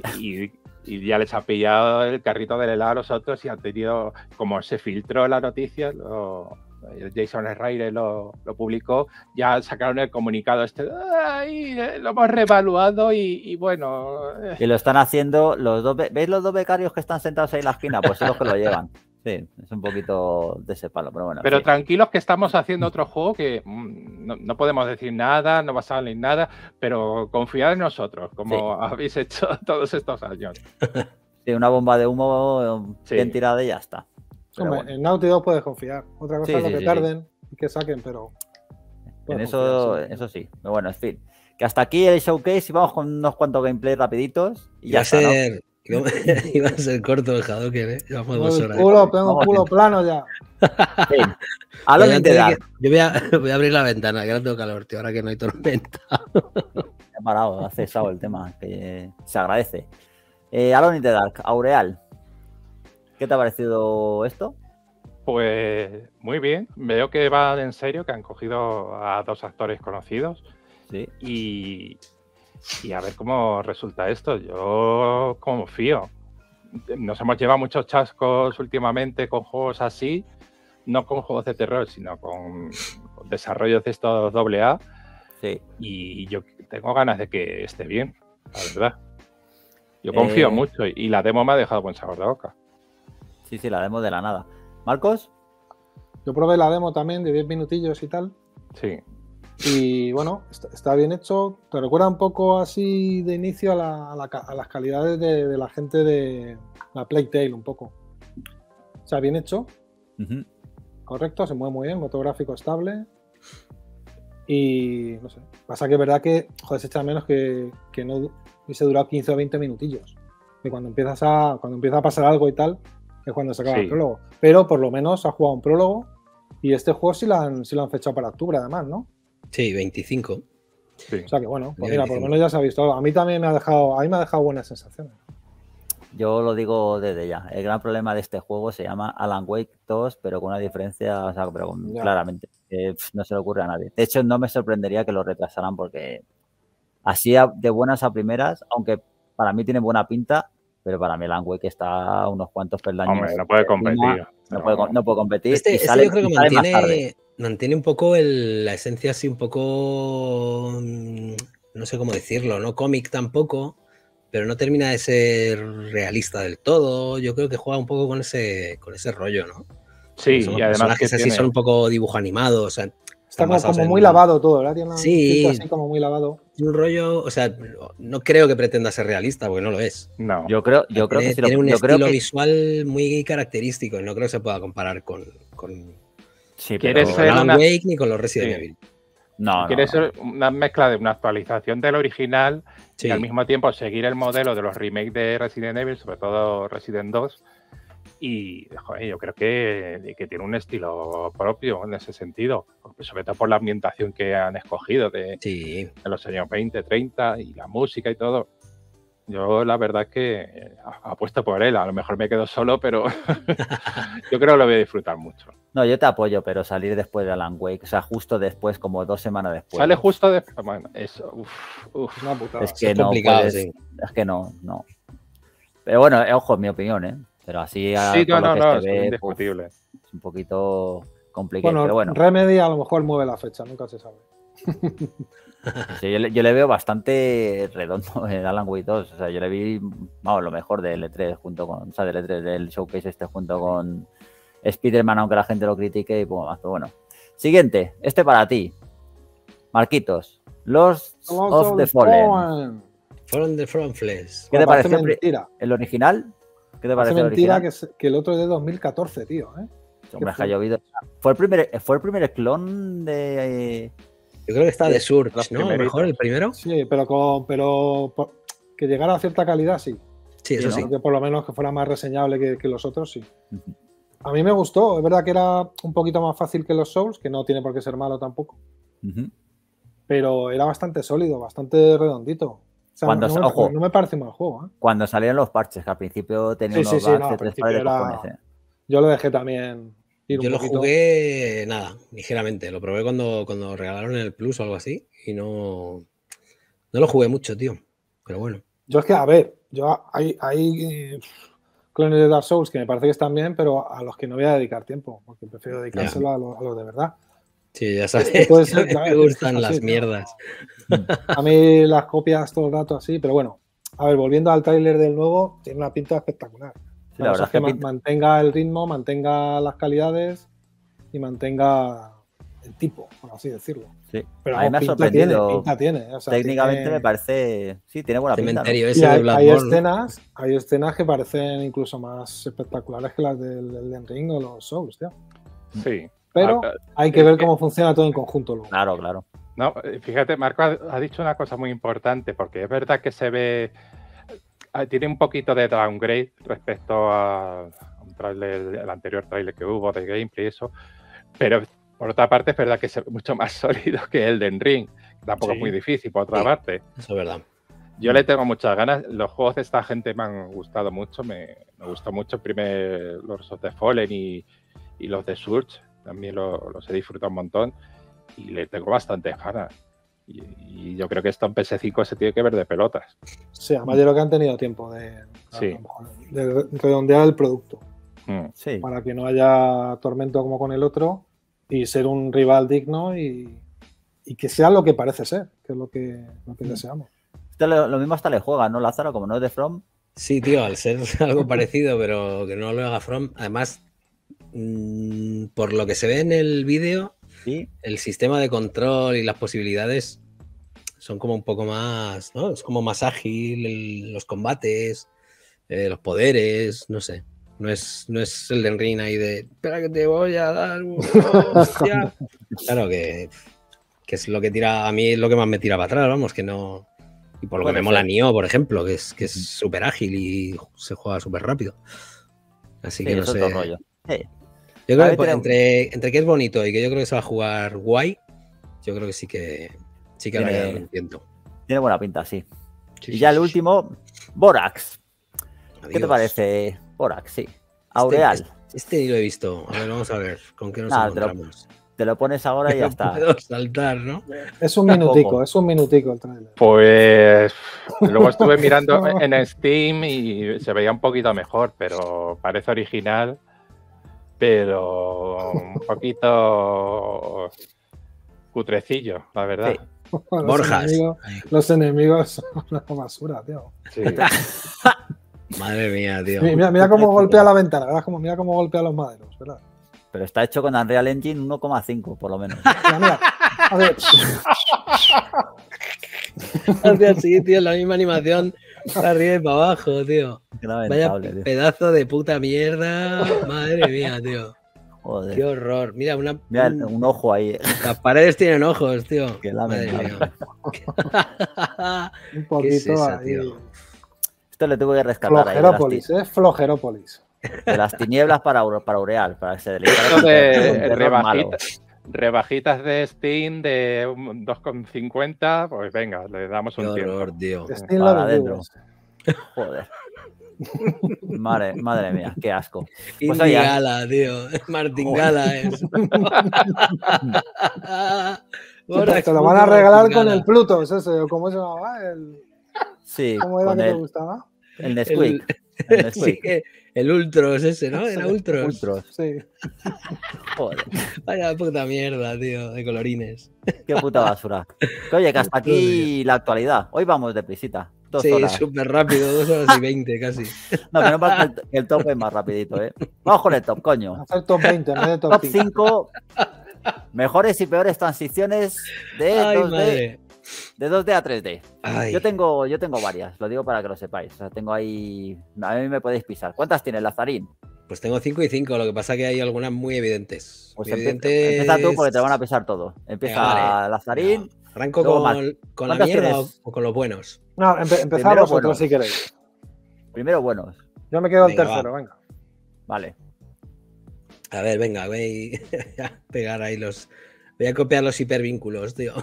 y ya les ha pillado el carrito del helado a los otros y han tenido, como se filtró la noticia, el Jason Schreier lo publicó, ya sacaron el comunicado este, "Ay, lo hemos reevaluado y bueno". Y lo están haciendo los dos. ¿Veis los dos becarios que están sentados ahí en la esquina? Pues son los que lo llevan. Sí, es un poquito de ese palo, pero bueno. Pero sí. tranquilos que estamos haciendo otro juego que no podemos decir nada, no va a salir nada, pero confiad en nosotros, como habéis hecho todos estos años. Sí, una bomba de humo Sí. bien tirada y ya está. Pero Hombre, bueno, en Naughty Dog puedes confiar. Otra cosa Sí, es lo sí, que sí, tarden y que saquen, pero. en puedes eso, confiar, sí. eso sí. Pero bueno, en fin. Que hasta aquí el showcase y vamos con unos cuantos gameplays rapiditos y Iba ya a está, ¿no? ser, iba a ser corto el Hadouken, ¿eh? Llevamos 2 horas. Tengo Vamos un culo bien. plano ya. Sí. Alone Yo in the Dark. voy a abrir la ventana, que ahora tengo calor, tío, ahora que no hay tormenta. Ha parado, ha cesado el tema, que se agradece. Alone in the Dark, Aureal. ¿Qué te ha parecido esto? Pues muy bien, veo que va en serio, que han cogido a 2 actores conocidos Sí. Y a ver cómo resulta esto. Yo confío. Nos hemos llevado muchos chascos últimamente con juegos así, no con juegos de terror, sino con desarrollos de estos AA. Sí. Y yo tengo ganas de que esté bien, la verdad. Yo confío mucho y la demo me ha dejado buen sabor de boca. Sí, la demo de la nada. ¿Marcos? Yo probé la demo también de 10 minutillos y tal. Sí. Y bueno, está bien hecho. Te recuerda un poco así de inicio a las calidades de la gente de la Plague Tale, un poco. O sea, bien hecho. Correcto, se mueve muy bien, motográfico estable. Y no sé. Pasa que es verdad que, joder, se echa menos que no hubiese durado 15 o 20 minutillos. Que cuando empieza a pasar algo y tal, es cuando se acaba el prólogo. Pero por lo menos ha jugado un prólogo. Y este juego sí lo han fechado para octubre, además, ¿no? Sí, 25. Sí. O sea que bueno, pues mira, por lo menos ya se ha visto. A mí también me ha dejado buenas sensaciones. Yo lo digo desde ya. El gran problema de este juego se llama Alan Wake 2, pero con una diferencia, o sea, pero claramente, no se le ocurre a nadie. De hecho, no me sorprendería que lo retrasaran porque así de buenas a primeras, aunque para mí tiene buena pinta, pero para mí Alan Wake está a unos cuantos peldaños. Hombre, no puede competir. No puede competir. Este sale, yo creo que sale más tarde. mantiene un poco la esencia así un poco, no sé cómo decirlo, no cómic tampoco, pero no termina de ser realista del todo. Yo creo que juega un poco con ese rollo, ¿no? Sí, y además personajes que así son un poco dibujo animado, o sea, está como muy lavado todo, ¿verdad? Tiene sí, así como muy lavado. Un rollo, o sea, no creo que pretenda ser realista, porque no lo es. No. Yo creo que tiene un estilo visual muy característico y no creo que se pueda comparar con sí, Alan Wake ni con los Resident Evil. No, quiere ser una mezcla de una actualización del original y al mismo tiempo seguir el modelo de los remakes de Resident Evil, sobre todo Resident 2. Y joder, yo creo que tiene un estilo propio en ese sentido, sobre todo por la ambientación que han escogido de los años 20, 30 y la música y todo. Yo la verdad es que apuesto por él, a lo mejor me quedo solo, pero yo creo que lo voy a disfrutar mucho. No, yo te apoyo, pero salir después de Alan Wake, o sea, justo después, como 2 semanas después. Sale justo después, bueno, eso, una putada. Es que no puedes, es que no. Pero bueno, ojo, es mi opinión, ¿eh? Pero así sí, no, es indiscutible. Es un poquito complicado. Bueno, pero bueno, Remedy a lo mejor mueve la fecha, nunca se sabe. Sí, yo le veo bastante redondo en Alan Wake 2. O sea, yo le vi, vamos, lo mejor del E3 junto con, o sea, del E3 del showcase junto con Spider-Man, aunque la gente lo critique y poco más. Pero bueno. Siguiente, para ti. Marquitos. Lost of the Fallen. Fallen the Frontless. ¿Qué te pareció el original? ¿Qué te parece mentira que el otro es de 2014, tío, ¿eh? Hombre, ha llovido. Fue el primer clon de... Yo creo que está de Surge, ¿no? A lo mejor el primero. Sí, pero que llegara a cierta calidad, sí. Sí, eso sí. Que por lo menos que fuera más reseñable que los otros, sí. A mí me gustó. Es verdad que era un poquito más fácil que los Souls, que no tiene por qué ser malo tampoco. Pero era bastante sólido, bastante redondito. O sea, no me parece mal juego, ¿eh? Cuando salieron los parches, que al principio tenía unos bugs de cojones, Yo lo dejé también. Yo lo jugué, ligeramente. Lo probé cuando regalaron el Plus o algo así y no lo jugué mucho, tío. Pero bueno. Yo es que, a ver, hay clones de Dark Souls que me parece que están bien, pero a los que no voy a dedicar tiempo, porque prefiero dedicárselo a los de verdad. Sí, ya sabes. Me gustan las mierdas. A mí las copias todo el rato así, pero bueno. A ver, volviendo al tráiler del nuevo, tiene una pinta espectacular. Sí, la verdad es que mantenga el ritmo, mantenga las calidades y mantenga el tipo, por así decirlo. Sí. Pero a mí me ha sorprendido. Pinta tiene. O sea, técnicamente me parece... Sí, tiene buena pinta, ¿no? Ese hay escenas que parecen incluso más espectaculares que las del Elden Ring o los Souls, tío. Sí. Pero hay que ver cómo funciona todo en conjunto luego. Claro. No, fíjate, Marco ha dicho una cosa muy importante, porque es verdad que se ve... Tiene un poquito de downgrade respecto a un trailer, el anterior trailer que hubo de gameplay y eso, pero por otra parte es verdad que se ve mucho más sólido que el Elden Ring, que tampoco es muy difícil por otra parte. Eso es verdad. Yo le tengo muchas ganas. Los juegos de esta gente me han gustado mucho. Me gustó mucho los of the Fallen y los de Surge. También los he disfrutado un montón y le tengo bastante ganas. Y yo creo que esto en PS5 se tiene que ver de pelotas. Sí, además yo creo que han tenido tiempo Sí. de redondear el producto Sí. para que no haya tormento como con el otro y ser un rival digno y que sea lo que parece ser, que es lo que deseamos. Esto lo mismo hasta le juega, ¿no, Lázaro? Como no es de From. Sí, tío, al ser algo parecido, pero que no lo haga From. Además, por lo que se ve en el vídeo, Sí. el sistema de control y las posibilidades son como un poco más, ¿no? Es como más ágil, los combates, los poderes, no sé. No es el de Ring ahí de espera que te voy a dar un hostia. Claro que es lo que tira, a mí es lo que más me tira para atrás, vamos, que no. Y por lo que me mola Nioh, por ejemplo, que es súper ágil y se juega súper rápido. Así que no sé. Rollo. Yo creo que entre que es bonito y que yo creo que se va a jugar guay, yo creo que sí que habrá un tiento. Tiene buena pinta, sí. Y ya el último, Borax. ¿Qué te parece, Borax? Sí. Aureal. Este ni lo he visto. A ver, vamos a ver con qué nos encontramos. Te lo pones ahora y ya está. Puedo saltar, ¿no? Es un minutico el trailer. Pues luego estuve mirando en Steam y se veía un poquito mejor, pero parece original, pero un poquito cutrecillo, la verdad. Sí. Borjas. Los enemigos son una basura, tío. Sí. Madre mía, tío. Mira cómo golpea la ventana, ¿verdad? Mira cómo golpea los maderos, ¿verdad? Pero está hecho con Unreal Engine 1,5 por lo menos. Mira, a ver. Hace así, tío, la misma animación para arriba y para abajo, tío. Vaya tío. Pedazo de puta mierda. Madre mía, tío. Joder. Qué horror. Mira, un ojo ahí. Las paredes tienen ojos, tío. Qué lamentable. Un poquito ahí. Tío? Esto le tuve que rescatar Flojerópolis, ahí. Flojerópolis. De las tinieblas para Aureal, para que se deleite. De rebajitas de Steam de 2,50, pues venga, le damos un horror, tiempo. Tío. Steam para adentro. Joder. Madre mía, qué asco. Pues Gala, tío. Martín Gala es. Te lo van a regalar con el Plutos, ese, o cómo se llamaba. Sí, ¿cómo era que te gustaba? El Nesquik. Sí, el Ultros ese, ¿no? Era Ultros. Sí. Joder. Vaya puta mierda, tío, de colorines. Qué puta basura. Oye, que hasta aquí la actualidad. Hoy vamos de prisita. Sí, súper rápido, 2 horas y 20 casi. No, que no pasa que el top es más rapidito, ¿eh? Vamos con el top, coño. Hacer top 20 en vez de top 5. Mejores y peores transiciones de 2D a 3D. Ay. Yo tengo varias, lo digo para que lo sepáis. O sea, tengo ahí. A mí me podéis pisar. ¿Cuántas tienes, Lazarín? Pues tengo 5 y 5, lo que pasa es que hay algunas muy evidentes. Pues empieza tú porque te van a pisar todo. Empieza Lazarín. ¿Arranco con la mierda o con los buenos? No, empezamos vosotros si queréis. Primero buenos. Yo me quedo el tercero, venga. Vale. A ver, venga, voy a pegar ahí voy a copiar los hipervínculos, tío.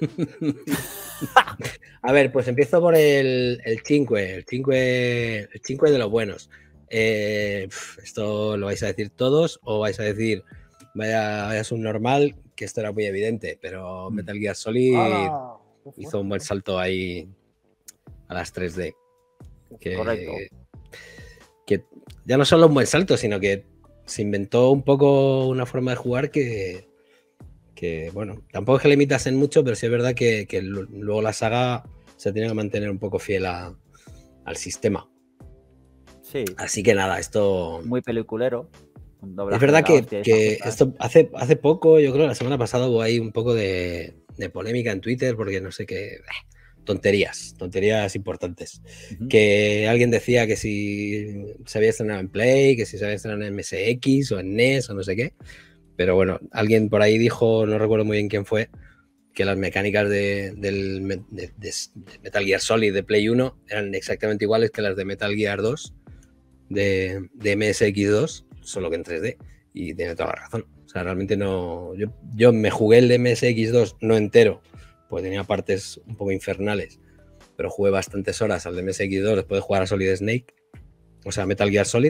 A ver, pues empiezo por el 5 de los buenos. ¿Esto lo vais a decir todos o vais a decir vaya subnormal? Que esto era muy evidente, pero Metal Gear Solid hizo un buen salto ahí a las 3D. Correcto. Que ya no solo un buen salto, sino que se inventó un poco una forma de jugar que bueno, tampoco es que le imitasen mucho, pero sí es verdad que luego la saga se tiene que mantener un poco fiel al sistema. Sí. Así que nada, esto... Muy peliculero. Es verdad que esto hace poco, yo creo, la semana pasada hubo ahí un poco de polémica en Twitter porque no sé qué... Tonterías importantes. Que alguien decía que si se había estrenado en Play, que si se había estrenado en MSX o en NES o no sé qué. Pero bueno, alguien por ahí dijo, no recuerdo muy bien quién fue, que las mecánicas de Metal Gear Solid de Play 1 eran exactamente iguales que las de Metal Gear 2 de MSX2, solo que en 3D. Y tiene toda la razón. O sea, realmente no... Yo me jugué el de MSX2 no entero, pues tenía partes un poco infernales, pero jugué bastantes horas al de MSX2 después de jugar a Solid Snake, o sea, Metal Gear Solid,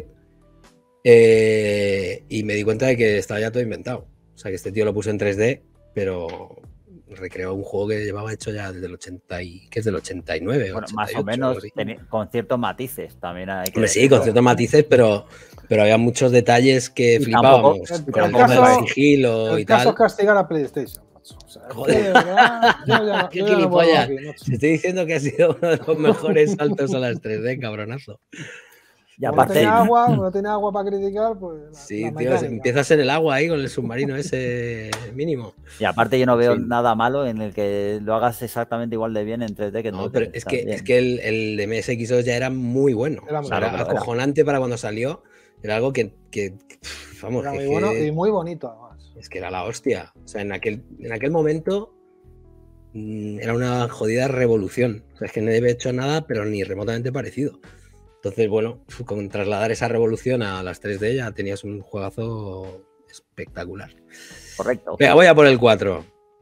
y me di cuenta de que estaba ya todo inventado. O sea, que este tío lo puso en 3D, pero recreó un juego que llevaba hecho ya desde el 80 que es del 89. Bueno, 88, más o algo menos así. con ciertos matices también hay que Hombre, sí, decirlo. con ciertos matices, pero había muchos detalles que Y flipábamos. tampoco- Con el el tema del caso- sigilo y El caso tal. es castigar a PlayStation, macho. O sea, es que Joder. de verdad, yo Qué ya no vuelvo gilipollas. aquí, macho. Te estoy diciendo que ha sido uno de los mejores saltos a las 3D, cabronazo. Y Como no aparte, tiene agua para criticar, pues Sí, la tío, mecánica. empiezas en el agua ahí con el submarino ese mínimo. yo no veo Sí. nada malo en el que lo hagas exactamente igual de bien en 3D que en No, 2D. pero es que el de MSX2 ya era muy bueno. Era muy O sea, era bueno, claro. acojonante para cuando salió. Era algo que vamos, Era que- muy bueno que- y muy bonito, además. es que era la hostia. O sea, en aquel momento era una jodida revolución. O sea, es que nadie había hecho nada, pero ni remotamente parecido. Entonces, bueno, con trasladar esa revolución a las 3D ya tenías un juegazo espectacular. Correcto. Venga, voy a por el 4.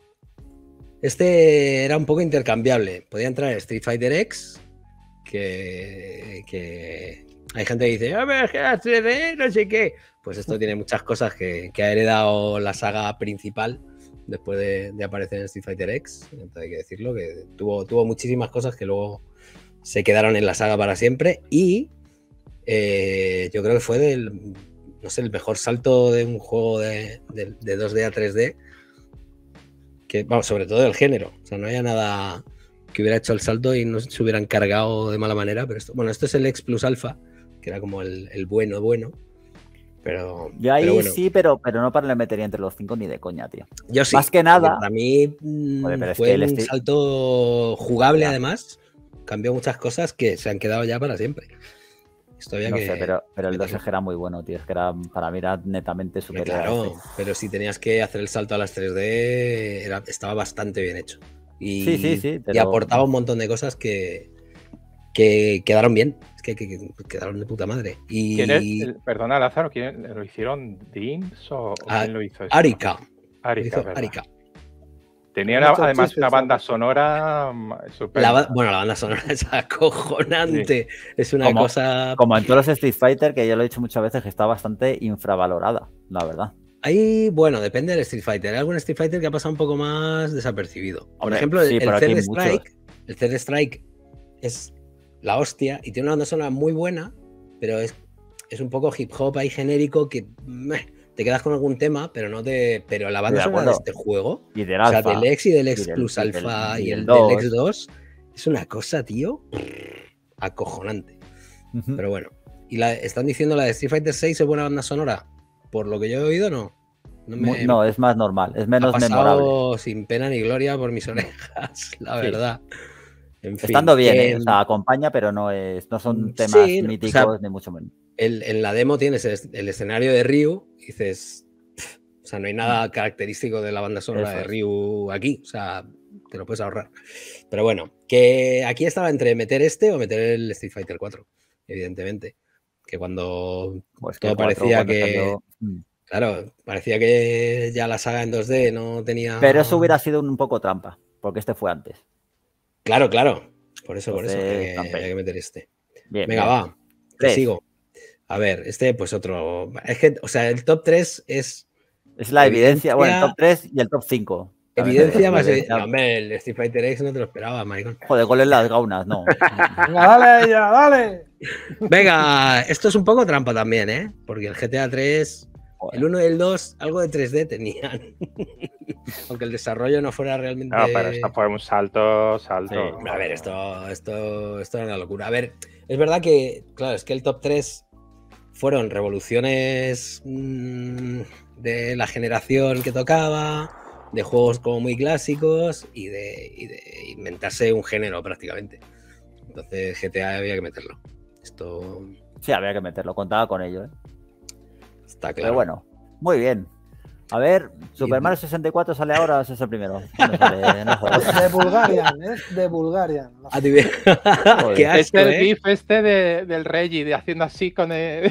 Este era un poco intercambiable. Podía entrar Street Fighter X, que hay gente que dice, a ver, que la 3D, no sé qué. Pues esto tiene muchas cosas que ha heredado la saga principal después de aparecer en Street Fighter X. Entonces hay que decirlo, que tuvo muchísimas cosas que luego se quedaron en la saga para siempre. Y yo creo que fue el mejor salto de un juego de 2D a 3D. Que, vamos, sobre todo del género. O sea, no había nada que hubiera hecho el salto y no se hubieran cargado de mala manera. Pero esto es el X Plus Alpha, que era como el bueno. Pero Yo ahí bueno. sí, pero no para le metería entre los 5 ni de coña, tío. Yo sí. Más que nada. Para mí Joder, pero es fue que el un Street- salto jugable, Ya. además. Cambió muchas cosas que se han quedado ya para siempre. Esto había No que, sé, pero el que 2 meterlo. era muy bueno, tío. Es que para mí era netamente superior. a Claro, este. pero si tenías que hacer el salto a las 3D, estaba bastante bien hecho. Y, Sí, y pero- aportaba un montón de cosas que quedaron bien. Es que quedaron de puta madre. Y ¿Quién es? Perdona, Lázaro, ¿quién lo hicieron? ¿Dreams o quién lo hizo? Esto? Arica. Arica, Hizo ¿verdad? Arica. Tenía Muchos además chistes, una banda ¿sabes? sonora súper. La banda sonora es acojonante. Es una Como- cosa. Como en todos los Street Fighter, que yo lo he dicho muchas veces, que está bastante infravalorada, la verdad. Ahí, bueno, depende del Street Fighter. Hay algún Street Fighter que ha pasado un poco más desapercibido. Por Hombre, ejemplo, sí, el pero aquí Third hay muchos. Strike. El Third Strike es la hostia y tiene una banda sonora muy buena, pero es un poco hip hop ahí genérico que te quedas con algún tema, pero pero la banda de sonora de acuerdo. este juego, Y del o sea, Alpha. del X y del X y del- Plus y del- Alpha y y del el 2. del X2, es una cosa, tío, acojonante. Ujú. Pero bueno, y están diciendo la de Street Fighter 6 es buena banda sonora. Por lo que yo he oído, no. No, es más normal, es ha menos pasado memorable. sin pena ni gloria por mis orejas, la Sí. verdad. En fin, Estando bien, que o sea, acompaña, pero no son Sí, temas no, o míticos sea, ni mucho menos. en la demo tienes el escenario de Ryu y dices, o sea, no hay nada característico de la banda sonora Eso de es. Ryu aquí, o sea, te lo puedes ahorrar. Pero bueno, que aquí estaba entre meter este o meter el Street Fighter 4, evidentemente. Que cuando Pues todo que cuatro, parecía cuando que... salió- Claro, parecía que ya la saga en 2D no tenía... Pero eso hubiera sido un poco trampa, porque este fue antes. Claro. Por eso, Entonces, hay que meter este. Bien, Venga, bien. va. Te Tres. sigo. A ver, pues otro. Es que, o sea, el top 3 es Es la evidencia, Evidencia- bueno, el top 3 y el top 5. evidencia más. evidencia. No, hombre, el Street Fighter X no te lo esperaba, maricón. Joder, ¿cuál es las gaunas? No. Venga, dale a ella, dale. Venga, esto es un poco trampa también, ¿eh? Porque el GTA 3, Joder. el 1 y el 2, algo de 3D tenían. Aunque el desarrollo no fuera realmente. No, pero esto fue un salto. Sí. A ver, esto era una locura. A ver, es verdad que, claro, es que el top 3 fueron revoluciones de la generación que tocaba, de juegos como muy clásicos y de inventarse un género prácticamente. Entonces GTA había que meterlo. Esto Sí, había que meterlo, contaba con ello. está claro. Pero bueno, muy bien. A ver, Super Mario 64 sale ahora o ese es el primero. No sale, no jodas. De Bulgarian, es de Bulgarian. Ah, tío, qué Es asco, el ¿eh? GIF este del Reggie de haciendo así con el.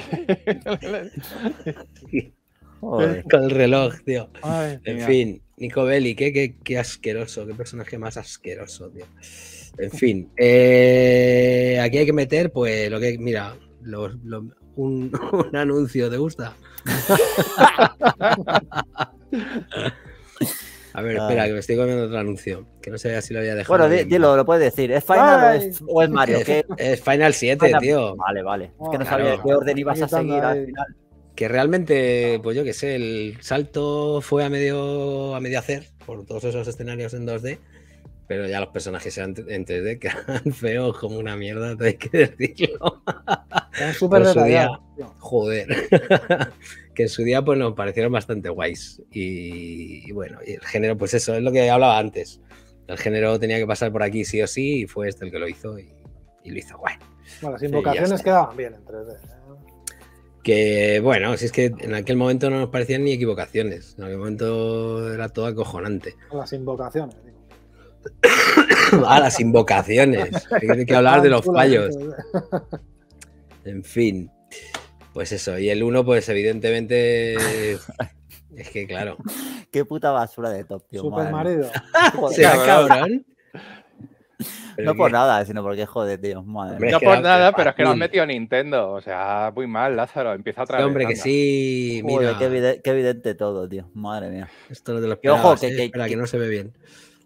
Joder. Con el reloj, tío. Ay, En mira. fin, Nico Bellic, qué asqueroso, qué personaje más asqueroso, tío. En fin, aquí hay que meter, pues, lo que, mira, un anuncio, ¿te gusta? A ver, espera, que me estoy comiendo otro anuncio. Que no sé si lo había dejado. Bueno, bien. dilo, lo puedes decir. ¿Es Final o es Mario? Es Final 7, Final- tío. Vale. Es que no Claro. sabía qué orden Está ibas a quitando seguir ahí. al final. Que realmente, pues yo qué sé, el salto fue a medio hacer por todos esos escenarios en 2D, pero ya los personajes eran en 3D, que eran feos como una mierda, te hay que decirlo. Están súper Pero en su día, detallados. tío. joder, que en su día pues nos parecieron bastante guays. Y bueno, y el género, pues eso, es lo que hablaba antes. El género tenía que pasar por aquí sí o sí, y fue este el que lo hizo y lo hizo guay. Bueno, las Sí, ya invocaciones está. quedaban bien en 3D. Que bueno, si es que en aquel momento no nos parecían ni equivocaciones, en aquel momento era todo acojonante. Las invocaciones. Digo. Las invocaciones, hay que hablar de los fallos. En fin, pues eso, y el 1 pues evidentemente es que claro. Qué puta basura de top, tío. Super madre mía. marido. ¿Será cabrón? Pero No por que- nada, sino porque joder, tío. Madre Hombre, mía. No es que por era nada, pero es que lo han fácil. metido Nintendo. O sea, muy mal, Lázaro. Empieza otra Sí, vez. hombre, que anda. sí, Joder, mira, qué evidente todo, tío. Madre mía. esto no te lo Que ojo, esperabas, que- espera, que- que no se ve bien.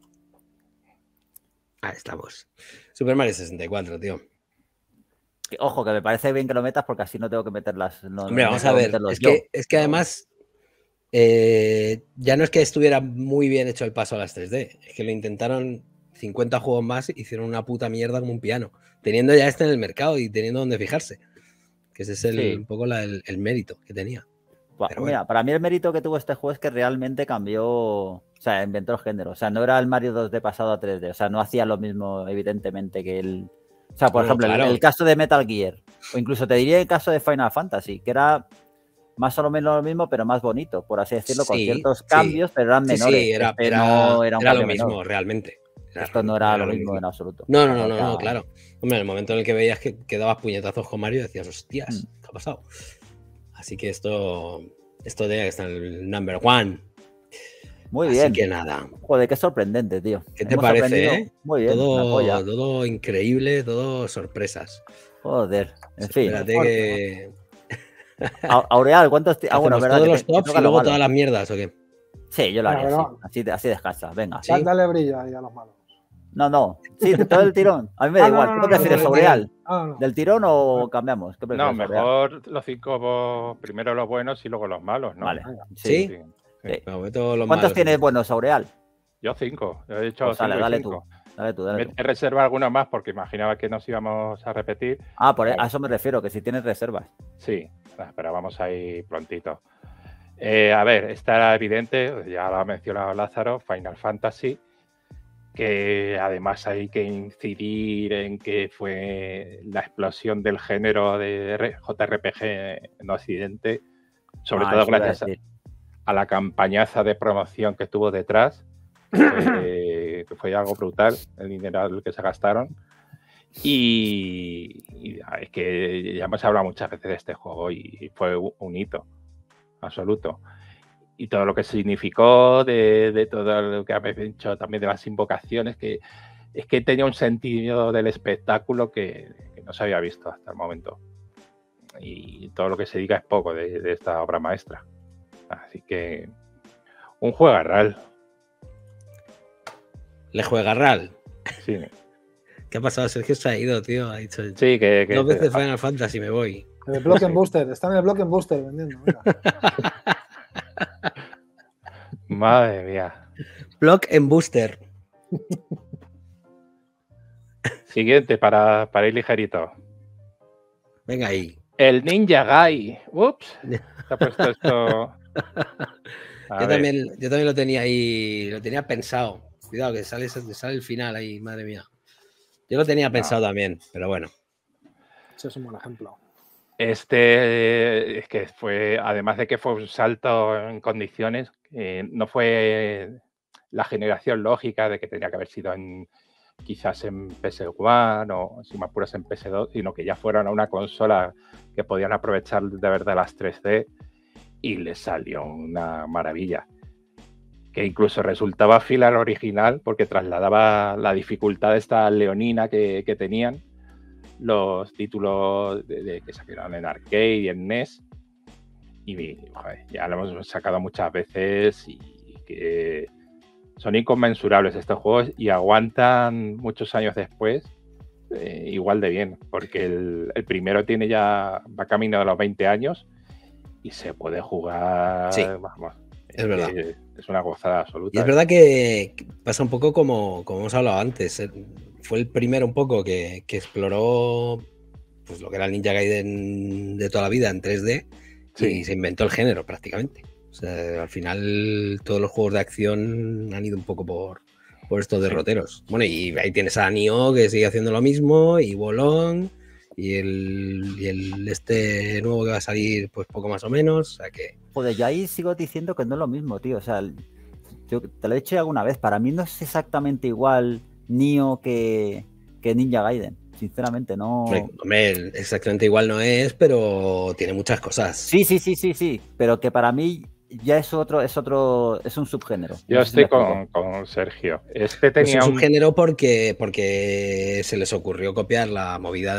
Ahí estamos. Super Mario 64, tío. Ojo, que me parece bien que lo metas porque así no tengo que meter las. Hombre, vamos a ver, es que además ya no es que estuviera muy bien hecho el paso a las 3D, es que lo intentaron 50 juegos más, hicieron una puta mierda como un piano, teniendo ya este en el mercado y teniendo donde fijarse, que ese es Sí. un poco el mérito que tenía. Pero Mira, para mí el mérito que tuvo este juego es que realmente cambió, o sea, inventó el género. O sea, no era el Mario 2D pasado a 3D. O sea, no hacía lo mismo, evidentemente, que el. O sea, por No, ejemplo, claro. el caso de Metal Gear. O incluso te diría el caso de Final Fantasy, que era más o menos lo mismo, pero más bonito, por así decirlo, con Sí, ciertos sí. cambios, pero eran Sí, menores. sí, era, Este no era un era lo cambio mismo, menor. realmente. Esto no era lo mismo en absoluto. No, O sea, no, claro. Hombre, en el momento en el que veías que dabas puñetazos con Mario, decías, hostias, ¿qué ha pasado? Así que esto tenía que estar en el number one. Muy Así bien. que nada. Joder, qué sorprendente, tío. ¿Qué te Hemos parece, aprendido muy bien, una polla. todo increíble, todo sorpresas. Joder, en fin. Espérate que Aureal, ¿cuántos? Bueno, hacemos verdad. todos que los te tops toca y lo luego malo. todas las mierdas, ¿o qué? Sí, yo lo haría Claro, así. Así descansa. Venga. Sí. Dale brillo ahí a los malos. No. Sí, todo el tirón. A mí me da igual. ¿Tú qué prefieres, no, Aureal? No. ¿Del tirón o cambiamos? ¿Qué No, prefieres, Aureal? mejor los 5, primero los buenos y luego los malos, ¿no? Vale. ¿Sí? Sí. Sí. Me meto los ¿Cuántos malos. tienes buenos, Aureal? Yo 5. Yo he dicho Pues dale, 5 y dale 5. tú. Dale tú. He reservado algunos más porque imaginaba que nos íbamos a repetir. Ah, a eso me refiero, que si tienes reservas. Sí, pero vamos ahí prontito. A ver, esta era evidente, ya lo ha mencionado Lázaro, Final Fantasy, que además hay que incidir en que fue la explosión del género de JRPG en Occidente, sobre todo eso iba a gracias decir. a la campañaza de promoción que tuvo detrás, que fue algo brutal, el dinero que se gastaron. Y es que ya hemos hablado muchas veces de este juego y fue un hito absoluto. Y todo lo que significó de todo lo que habéis dicho también de las invocaciones, que es que tenía un sentido del espectáculo que no se había visto hasta el momento. Y todo lo que se diga es poco de esta obra maestra. Así que un juegarral. Le juega RAL. Sí, ¿Qué ha pasado? Sergio se ha ido, tío. Ha dicho sí que 2 veces Final Fantasy, me voy. En el Block Booster. Está en el Block Booster vendiendo. Mira. madre mía. Block en Booster. Siguiente para ir ligerito. Venga ahí. El Ninja Gai. Ups. Se ha puesto esto. Yo también lo tenía ahí, lo tenía pensado. Cuidado, que sale el final ahí, madre mía. Yo lo tenía pensado también, pero bueno. Eso es un buen ejemplo. Es que fue, además de que fue un salto en condiciones, no fue la generación lógica de que tenía que haber sido quizás en PS1 o si me apuras en PS2, sino que ya fueron a una consola que podían aprovechar de verdad las 3D y les salió una maravilla. Que incluso resultaba fiel al original porque trasladaba la dificultad de esta leonina que tenían los títulos que salieron en arcade y en NES. Y joder, ya lo hemos sacado muchas veces y que son inconmensurables estos juegos y aguantan muchos años después igual de bien, porque el primero va camino de los 20 años y se puede jugar, Sí, vamos, es verdad. Es una gozada absoluta. Y es verdad que pasa un poco como hemos hablado antes. Fue el primero un poco que exploró pues lo que era el Ninja Gaiden de toda la vida en 3D y se inventó el género prácticamente. O sea, al final todos los juegos de acción han ido un poco por estos derroteros. Bueno, y ahí tienes a Nioh que sigue haciendo lo mismo, y Bolón, y el este nuevo que va a salir pues poco más o menos. O sea que... Joder, yo ahí sigo diciendo que no es lo mismo, tío. O sea, yo te lo he dicho alguna vez. Para mí no es exactamente igual Nioh que Ninja Gaiden. Sinceramente, no. Hombre, exactamente igual no es, pero tiene muchas cosas. Sí. Pero que para mí ya es un subgénero. Yo estoy con Sergio. Este tenía un subgénero porque se les ocurrió copiar la movida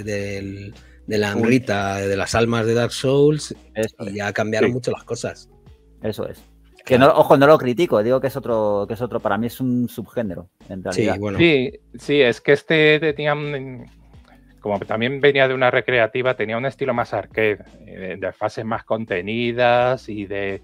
de la Amrita, de las almas de Dark Souls, y ya cambiaron mucho las cosas. Eso es. Que no, ojo, no lo critico, digo que es otro, para mí es un subgénero, en realidad. Sí, bueno. Sí, es que este tenía, como también venía de una recreativa, tenía un estilo más arcade, de fases más contenidas y de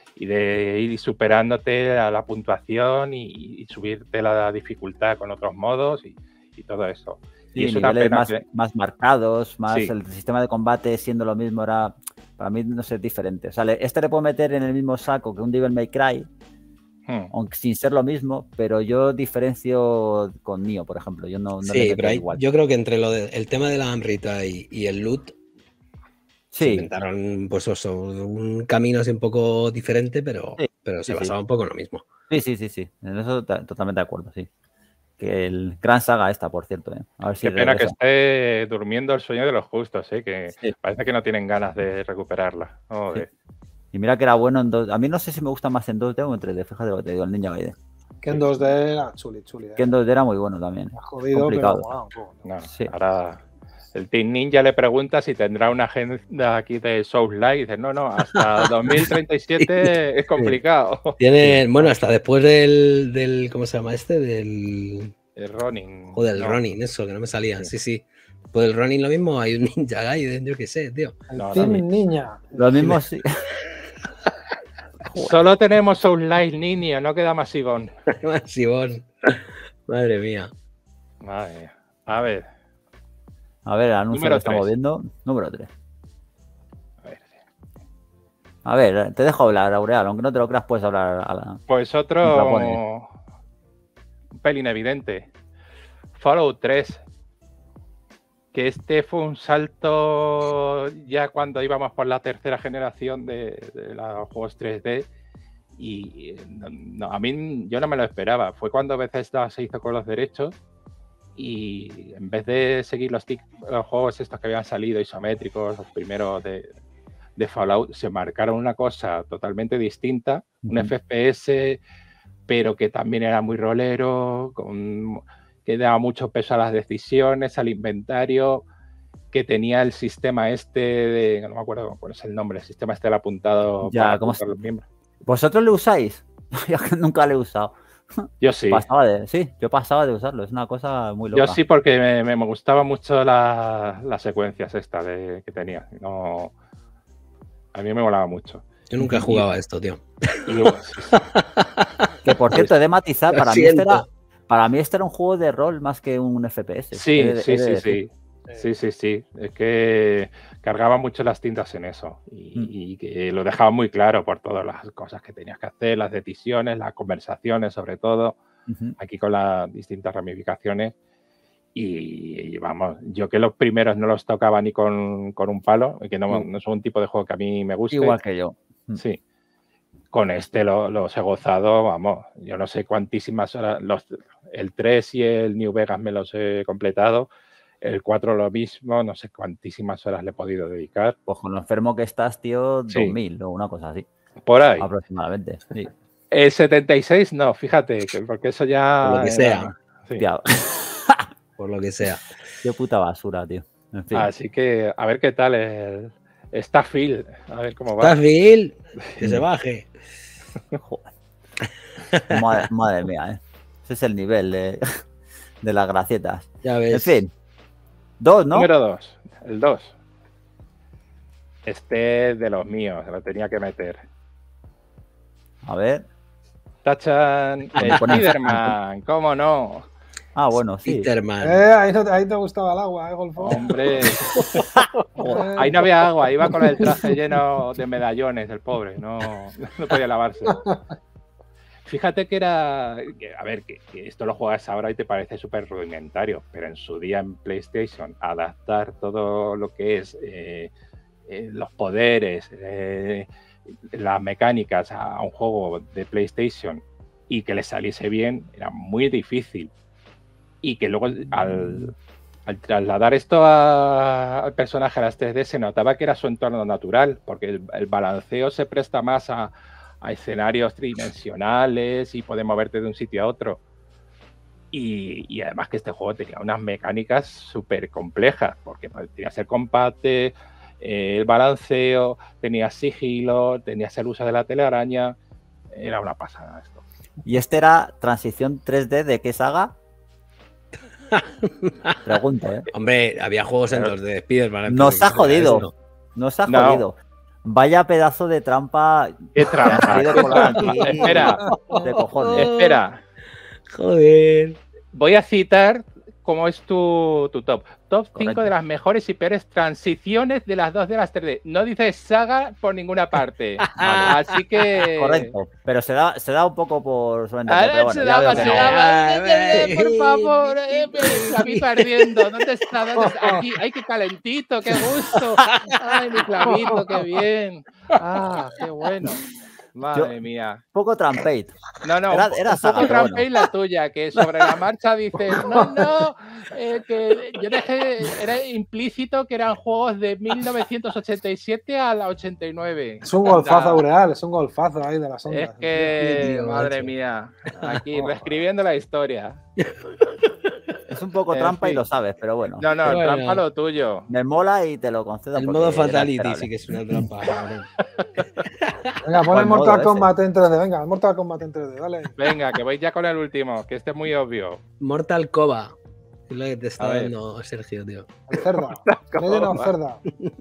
ir superándote a la puntuación y subirte la dificultad con otros modos y todo eso. Sí, y es niveles más marcados, el sistema de combate siendo lo mismo era... Para mí, no sé, es diferente. O sea, este le puedo meter en el mismo saco que un Devil May Cry, aunque sin ser lo mismo, pero yo diferencio con Nioh, por ejemplo. Yo no le meto pero igual. Yo creo que entre el tema de la Amrita y el loot, se inventaron pues un camino así un poco diferente, pero se basaba un poco en lo mismo. Sí. En eso totalmente de acuerdo, sí. Que el gran saga esta, por cierto. A ver si qué pena que esté durmiendo el sueño de los justos, que parece que no tienen ganas de recuperarla. Y mira que era bueno en 2D. A mí no sé si me gusta más en 2D o en 3D, fíjate lo que te digo, el Ninja Gaiden. Que en 2D era chuli. Que en 2D era muy bueno también. Jodido, complicado. Pero ahora el Team Ninja le pregunta si tendrá una agenda aquí de Souls-like y dice, no, hasta 2037 es complicado. Bueno, hasta después del ¿cómo se llama este? El Ronin. Joder, el Ronin, eso, que no me salía. Sí. Pues el Ronin lo mismo, hay un Ninja Gaiden, yo qué sé, tío. Niña. Lo mismo sí. Solo tenemos Souls-like, niño, no queda Masivón. Masivón. Madre mía. A ver, el anuncio que estamos viendo. Número 3. A ver, te dejo hablar, Aureal, aunque no te lo creas, puedes hablar. Pues otro pelín evidente. Fallout 3. Que este fue un salto ya cuando íbamos por la tercera generación de los juegos 3D. Y a mí yo no me lo esperaba. Fue cuando Bethesda se hizo con los derechos. Y en vez de seguir los juegos estos que habían salido isométricos, los primeros de Fallout, se marcaron una cosa totalmente distinta, un FPS, pero que también era muy rolero, que daba mucho peso a las decisiones, al inventario, que tenía el sistema este no me acuerdo cuál es el nombre, el sistema este del apuntado para apuntar los miembros. ¿Vosotros lo usáis? Yo nunca lo he usado. Yo sí. Yo pasaba de usarlo, es una cosa muy loca. Yo sí, porque me gustaban mucho las secuencias estas que tenía. No, a mí me molaba mucho. Yo nunca he jugado a esto, tío. Que por cierto, he de matizar, para mí este era un juego de rol más que un FPS. Sí. Es que cargaba mucho las tintas en eso y que lo dejaba muy claro por todas las cosas que tenías que hacer, las decisiones, las conversaciones, sobre todo, aquí con las distintas ramificaciones. Y vamos, yo que los primeros no los tocaba ni con un palo, que no es un tipo de juego que a mí me guste. Igual que yo. Sí. Con este los he gozado, vamos, yo no sé cuantísimas horas, el 3 y el New Vegas me los he completado. El 4 lo mismo, no sé cuantísimas horas le he podido dedicar. Pues con lo enfermo que estás, tío, 2000 o una cosa así. Por ahí. Aproximadamente, sí. El 76 no, fíjate, porque eso ya... Por lo que sea. Sí. Por lo que sea. Qué puta basura, tío. En fin. Así que a ver qué tal el Starfield. A ver cómo va. Starfield, que se baje. Joder. Madre mía, ¿eh? Ese es el nivel de las gracietas. Ya ves. En fin. 2, ¿no? Número 2. El 2. Este de los míos, se lo tenía que meter. A ver. Tachan Spiderman, ¿cómo no? Ah, bueno, sí. Spiderman. Ahí te gustaba el agua, Golfo. Hombre. Ahí no había agua, iba con el traje lleno de medallones, el pobre, no podía lavarse. Fíjate que era. A ver, que esto lo juegas ahora y te parece súper rudimentario, pero en su día en PlayStation, adaptar todo lo que es los poderes, las mecánicas a un juego de PlayStation y que le saliese bien, era muy difícil. Y que luego al trasladar esto al personaje a las 3D se notaba que era su entorno natural, porque el balanceo se presta más a escenarios tridimensionales y poder moverte de un sitio a otro. Y además que este juego tenía unas mecánicas súper complejas, porque tenías el combate, el balanceo, tenías sigilo, tenías el uso de la telaraña. Era una pasada esto. ¿Y este era transición 3D de qué saga? Pregunta, ¿eh? Hombre, había juegos en 2D de Spiderman. Nos ha jodido. Nos ha No. jodido. Vaya pedazo de trampa. ¿Qué trampa? De colar aquí. Espera, De cojones. espera. Joder. Voy a citar cómo es tu top. Top 5 Correcto. de las mejores y peores transiciones de las 2 de las 3D. No dices saga por ninguna parte. Así que. Correcto. Pero se da un poco por sobreentender. Ahora Pero bueno, se ya daba, veo que se no. daba. Por favor, a mí perdiendo. ¿Dónde está? ¿Dónde está? Aquí. ¡Ay, qué calentito! ¡Qué gusto! ¡Ay, mi clavito! ¡Qué bien! ¡Ah, qué bueno! Madre mía. Poco trampate. No, Era un saga, poco pero trampa y la tuya, que sobre la marcha dices, no, que yo dejé, era implícito que eran juegos de 1987 a la 89. Es un golfazo Aureal, es un golfazo ahí de las ondas. Es que, tío, madre macho. mía, aquí reescribiendo la historia. Es un poco En trampa y fin. lo sabes, pero bueno. No, Bueno. trampa lo tuyo. Me mola y te lo concedo. El porque modo era Fatality esperable. sí que es una trampa. cabrón. Venga, pon Buen el Mortal modo Kombat en 3D, venga, el Mortal Kombat en 3D, dale. Venga, que voy ya con el último, que este es muy obvio. Mortal Kombat. Es lo que te está A ver. dando Sergio, tío. El cerda. Legend of Cerda.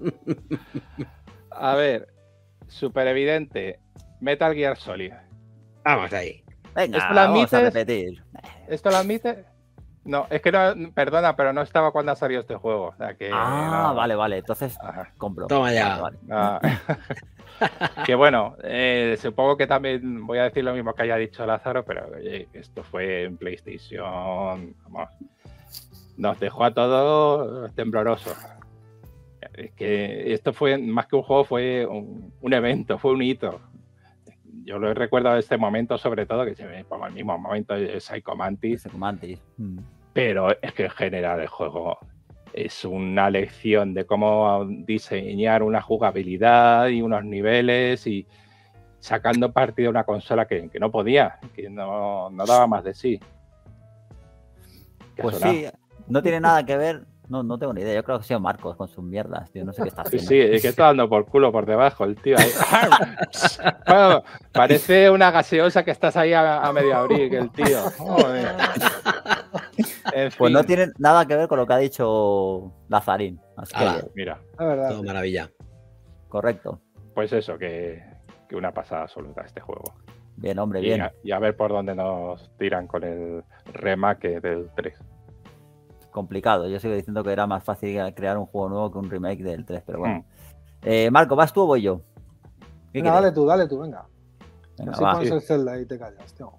A ver, súper evidente. Metal Gear Solid. Vamos ahí. Venga, ¿Esto lo vamos a admites? repetir. ¿Esto lo admite? No, es que no, perdona, pero no estaba cuando ha salido este juego. O sea que, no. Vale. Entonces Ajá. compro. Toma ya. Vale. Ah. Que bueno, supongo que también voy a decir lo mismo que haya dicho Lázaro, pero oye, esto fue en PlayStation, vamos, nos dejó a todos temblorosos. Es que esto fue más que un juego, fue un evento, fue un hito. Yo lo he recordado este momento, sobre todo, que se ve como el mismo momento de Psycho Mantis, Ese Mantis. pero es que en general el juego es una lección de cómo diseñar una jugabilidad y unos niveles y sacando partido de una consola que no podía, que no daba más de sí. ¿Qué Pues sonaba? sí, no tiene nada que ver. No tengo ni idea. Yo creo que ha sido Marcos con sus mierdas, tío. No sé qué está Sí, haciendo. sí, es que está dando por culo por debajo el tío ahí. Bueno, parece una gaseosa que estás ahí a medio abrir, el tío. Joder. En Pues no fin, tiene nada que ver con lo que ha dicho Lazarín. Así que, Ala. mira, Es verdad. Todo maravilla. correcto. pues eso, que una pasada absoluta este juego. Bien, hombre, Y bien. a ver por dónde nos tiran con el remake del 3. Complicado. Yo sigo diciendo que era más fácil crear un juego nuevo que un remake del 3, pero bueno. Mm. Marco, ¿vas tú o voy yo? ¿Qué Venga, quieres? dale tú, venga. Venga, Así va. pones el Zelda y te callas, tío.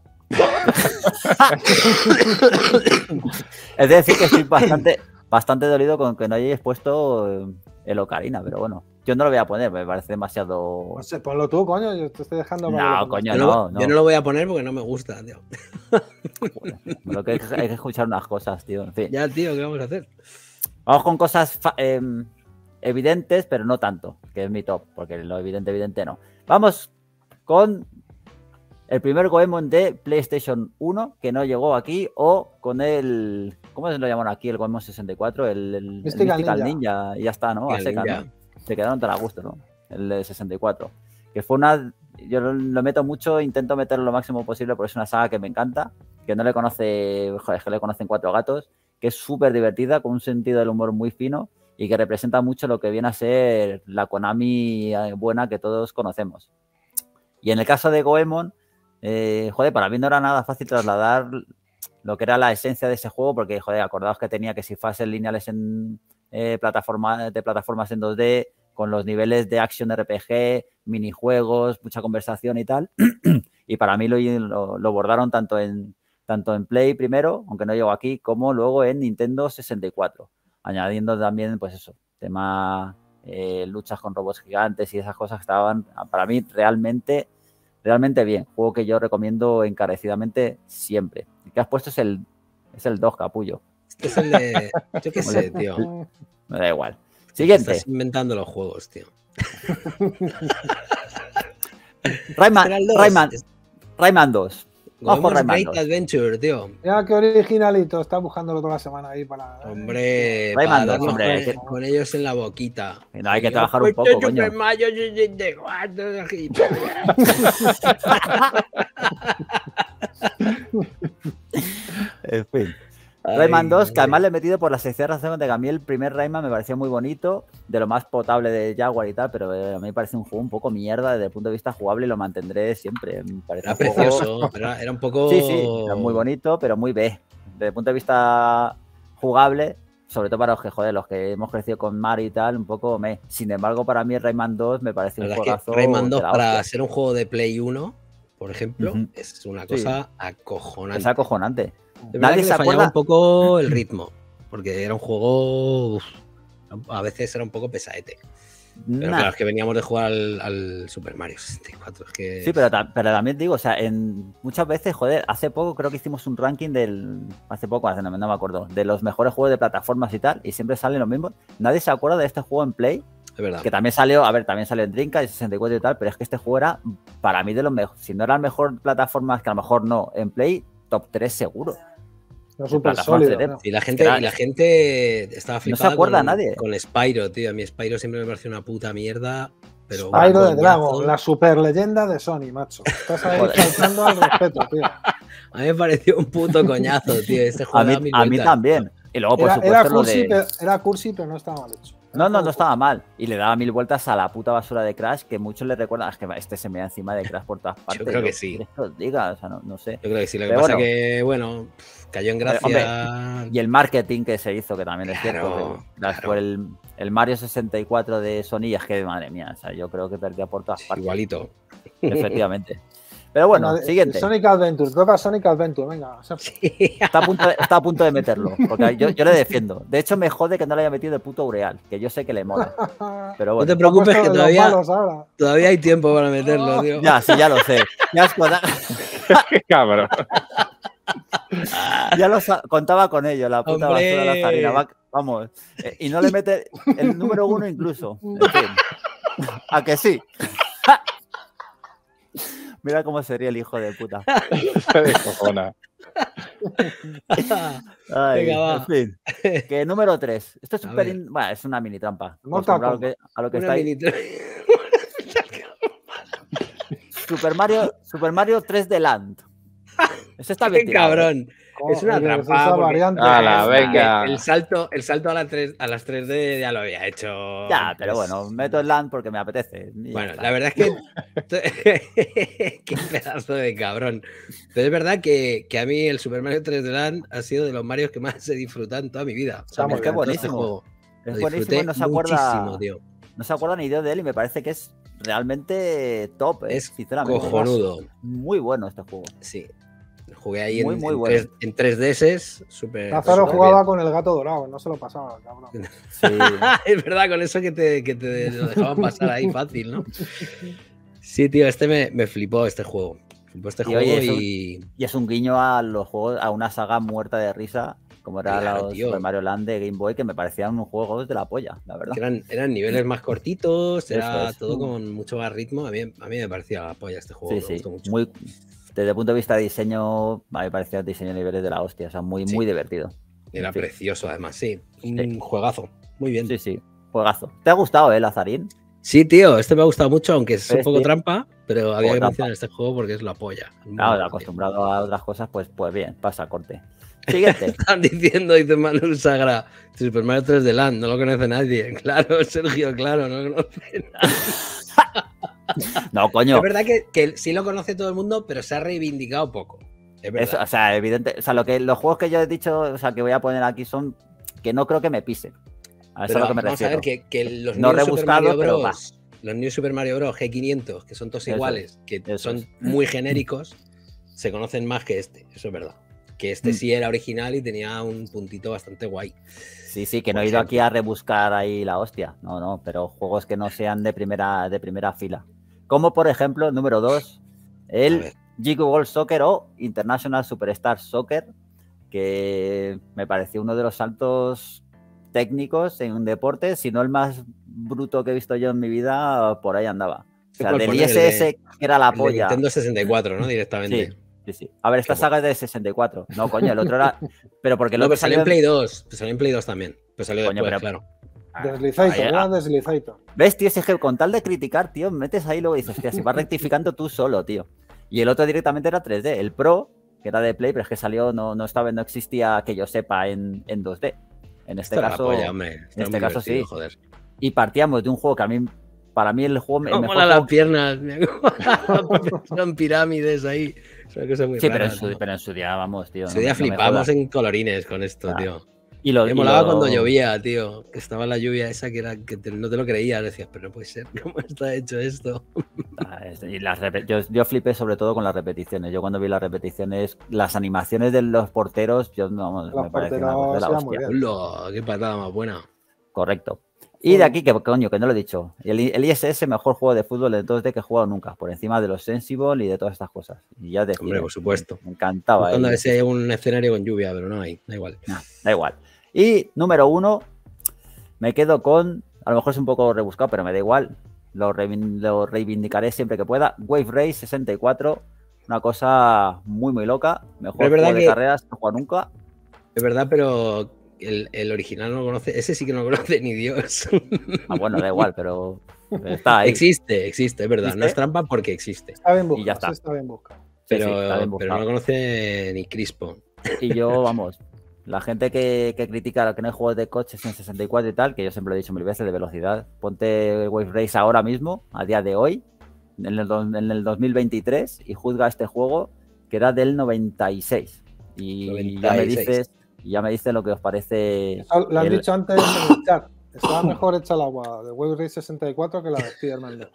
Es decir, que estoy bastante dolido con que no hayáis puesto el Ocarina, pero bueno. Yo no lo voy a poner, me parece demasiado. Pues ponlo tú, coño, yo te estoy dejando para que No, lo pongas. coño, Yo no. no lo voy a poner porque no me gusta, tío. Lo que hay que escuchar unas cosas, tío. En fin. Ya, tío, ¿qué vamos a hacer? Vamos con cosas evidentes, pero no tanto, que es mi top, porque lo evidente no. Vamos con el primer Goemon de PlayStation 1, que no llegó aquí, o con el... ¿Cómo se lo llaman aquí? El Goemon 64, el Mystical Ninja, y ya está, ¿no? A Mystical secas, Ninja. ¿no? Se quedaron tan a gusto, ¿no? El de 64. Que fue una yo lo meto mucho, intento meterlo lo máximo posible porque es una saga que me encanta, que no le conoce, joder, es que le conocen 4 gatos, que es súper divertida, con un sentido del humor muy fino y que representa mucho lo que viene a ser la Konami buena que todos conocemos. Y en el caso de Goemon, joder, para mí no era nada fácil trasladar lo que era la esencia de ese juego, porque, joder, acordaos que tenía que si fases lineales en plataformas en 2D, con los niveles de action RPG, minijuegos, mucha conversación y tal. Y para mí lo bordaron tanto en Play primero, aunque no llegó aquí, como luego en Nintendo 64, añadiendo también, pues eso, tema luchas con robots gigantes y esas cosas que estaban, para mí, realmente bien. Juego que yo recomiendo encarecidamente siempre. El que has puesto es el 2, capullo. Este es el de... Yo qué sé, tío. Me da igual. Siguiente. Estás inventando los juegos, tío. Rayman 2. Vamos por Rayman Great 2. Adventure, tío. Mira qué originalito, está buscándolo toda la semana ahí para... Hombre, Rayman para 2, hombre, darnos con ellos en la boquita. No, hay que trabajar un poco, coño. En fin. Rayman 2, que además le he metido por la sencilla razón de que a mí el primer Rayman me parecía muy bonito, de lo más potable de Jaguar y tal, pero a mí me parece un juego un poco mierda desde el punto de vista jugable y lo mantendré siempre. Me parece era precioso, era un poco... Sí, era muy bonito, pero muy B. Desde el punto de vista jugable, sobre todo para los que hemos crecido con Mario y tal, un poco me. Sin embargo, para mí Rayman 2 me parece un juegazo. Rayman 2 para ser un juego de Play 1, por ejemplo, es una cosa acojonante. Es acojonante. Nadie se acuerda un poco el ritmo, porque era un juego, a veces era un poco pesadete. Pero claro, es que veníamos de jugar al Super Mario 64. Es que... Sí, pero también digo, o sea, muchas veces, joder, hace poco creo que hicimos un ranking no me acuerdo, de los mejores juegos de plataformas y tal, y siempre salen los mismos. Nadie se acuerda de este juego en Play. Es verdad. Que también salió en Dreamcast y 64 y tal, pero es que este juego era, para mí, de los mejores. Si no era el mejor plataformas, que a lo mejor no, en Play, top 3 seguro. No, súper sólido. ¿No? Y la gente estaba flipada. No se acuerda nadie. Con Spyro, tío. A mí Spyro siempre me pareció una puta mierda. Pero Spyro de Dragon, la super leyenda de Sony, macho. Estás ahí faltando al respeto, tío. A mí me pareció un puto coñazo, tío. Este juego a mí también. Y luego, por supuesto, era cursi, pero no estaba mal hecho. No estaba mal. Y le daba 1000 vueltas a la puta basura de Crash, que muchos le recuerdan. Es que este se me da encima de Crash por todas partes. Yo creo que sí. Que os diga, o sea, no sé. Yo creo que sí. Lo que pasa es que, bueno, cayó en gracia. Hombre, y el marketing que se hizo, que también es cierto. Fue el Mario 64 de Sony, es que, madre mía, o sea, yo creo que perdía por todas partes. Igualito. Efectivamente. Pero bueno, siguiente. Sonic Adventure, toca Sonic Adventure, venga. Sí. Está a punto de meterlo, porque yo le defiendo. De hecho, me jode que no le haya metido el puto Ureal, que yo sé que le mola. Pero bueno. No te preocupes, que todavía hay tiempo para meterlo, tío. Ya, sí, ya lo sé. Qué cabrón. Ya contaba con ello, la puta basura de la zarina. Vamos. Y no le mete el número 1 incluso. En fin. ¿A que sí? Mira cómo sería el hijo de puta. Se descojona. En fin. Que número 3. Esto es bueno, es una mini trampa. A lo que está ahí. Super Mario 3D Land. Eso está bien tirado. Cabrón. Es una trampa. Venga. El salto a las 3D ya lo había hecho. Ya, pero bueno, meto el Land porque me apetece. Bueno, la verdad es que qué pedazo de cabrón. Pero es verdad que a mí el Super Mario 3D Land ha sido de los Marios que más he disfrutado en toda mi vida. O sea, es que es buenísimo. Es buenísimo y no se acuerda. Tío. No se acuerda ni de él y me parece que es realmente top. Es sinceramente. Cojonudo. Muy bueno este juego. Sí. Jugué ahí muy en bueno. en 3DS. Lázaro jugaba con el gato dorado, no se lo pasaba, cabrón. Sí. Es verdad, con eso que te lo dejaban pasar ahí fácil, ¿no? Sí, tío, me flipó este juego. Y es un guiño a los juegos, a una saga muerta de risa, como era los Super Mario Land de Game Boy, que me parecían unos juegos de la polla, la verdad. Eran niveles más cortitos, era todo con mucho más ritmo. A mí me parecía la polla este juego. Me gustó mucho. Desde el punto de vista de diseño, me parecía el diseño de niveles de la hostia, o sea, muy divertido. Era precioso, además, sí. Un juegazo. Muy bien. Sí, juegazo. ¿Te ha gustado, Lazarín? Sí, tío, este me ha gustado mucho, aunque es un poco trampa, pero había O que trampa. mencionar este juego porque es la polla. Claro, acostumbrado a otras cosas, pues bien, pasa corte. Siguiente. Están diciendo, dice Manuel Sagra, Super Mario 3 de Land, no lo conoce nadie. Claro, Sergio, claro, no lo conoce. No, coño. Es verdad que sí lo conoce todo el mundo, pero se ha reivindicado poco. Es verdad. Eso, o sea, evidente. O sea, los juegos que yo he dicho, o sea, que voy a poner aquí son que no creo que me pisen. A eso es Pero a lo que me vamos refiero. a ver que los No New Super rebuscado, Mario pero Bros. Los New Super Mario Bros. G500, que son todos Eso iguales, que eso son es. muy genéricos, se conocen más que este. Eso es verdad. Que este sí era original y tenía un puntito bastante guay. Sí, que no Por he ido aquí ejemplo. a rebuscar ahí la hostia. No, pero juegos que no sean de primera fila. Como por ejemplo, número 2, A el ver. Jiggle Ball Soccer o International Superstar Soccer, que me pareció uno de los saltos técnicos en un deporte, si no el más bruto que he visto yo en mi vida, por ahí andaba. O sea, ¿Cuál del poner? ISS, que era la El de polla. Nintendo 64, ¿no? Directamente. Sí. A ver, esta Qué saga es de 64. No, coño, el otro era... Pero porque el No, otro pero salió en Play 2. Pues salió en Play 2 también. Pues salió Coño, después, pero- claro. Deslizator, ahí, era Deslizator. ¿Ves, tío? Si es que con tal de criticar, tío, metes ahí y luego dices, hostia, si vas rectificando tú solo, tío. Y el otro directamente era 3D. El Pro, que era de Play, pero es que salió, no existía que yo sepa en 2D. En este Esto era la caso, polla, hombre. Esto en era este muy caso divertido, sí. joder. Y partíamos de un juego que para mí el juego, el ¿Cómo mejor mola las juego... piernas? Son pirámides ahí. Es una cosa muy Sí, rara, pero en su día, vamos, tío. Ese día no me flipamos jodas. en colorines con esto, Ah, tío. Y lo, Me y molaba lo- cuando llovía, tío. Que estaba la lluvia esa que era no te lo creías. Decías, pero no puede ser. ¿Cómo está hecho esto? Y yo flipé sobre todo con las repeticiones. Yo cuando vi las repeticiones, las animaciones de los porteros, Los me pareció una cosa de la porteros iban muy hostia. bien. ¡Hola! ¡Qué patada más buena! Correcto. Y de aquí, que coño, que no lo he dicho. El ISS, mejor juego de fútbol de 2D que he jugado nunca, por encima de los Sensible y de todas estas cosas. Y ya decir, Hombre, por supuesto. me encantaba. Buscando a ver ISS. si hay un escenario con lluvia, pero no hay. Da igual. Nah, da igual. Y número 1, me quedo con, a lo mejor es un poco rebuscado, pero me da igual. Lo reivindicaré siempre que pueda. Wave Race 64, una cosa muy, muy loca. Mejor Pero es verdad juego de que- carreras que he jugado nunca. Es verdad, pero el original no lo conoce. Ese sí que no lo conoce ni Dios. Ah, bueno, da igual, pero está ahí. Existe, es verdad. ¿Existe? No es trampa porque existe. Está bien Y buscado, ya está. sí está bien buscado. Sí, Pero, está bien pero buscado. no lo conoce ni Crispo. Y yo, vamos, la gente que critica que no hay juegos de coches en 64 y tal, que yo siempre lo he dicho mil veces de velocidad, ponte Wave Race ahora mismo, a día de hoy, en el 2023, y juzga este juego que era del 96. Y 96. ya me dices lo que os parece. Eso lo han el- dicho antes en el chat. Estaba mejor hecha el agua de Wave Race 64 que la de Spider-Man 2.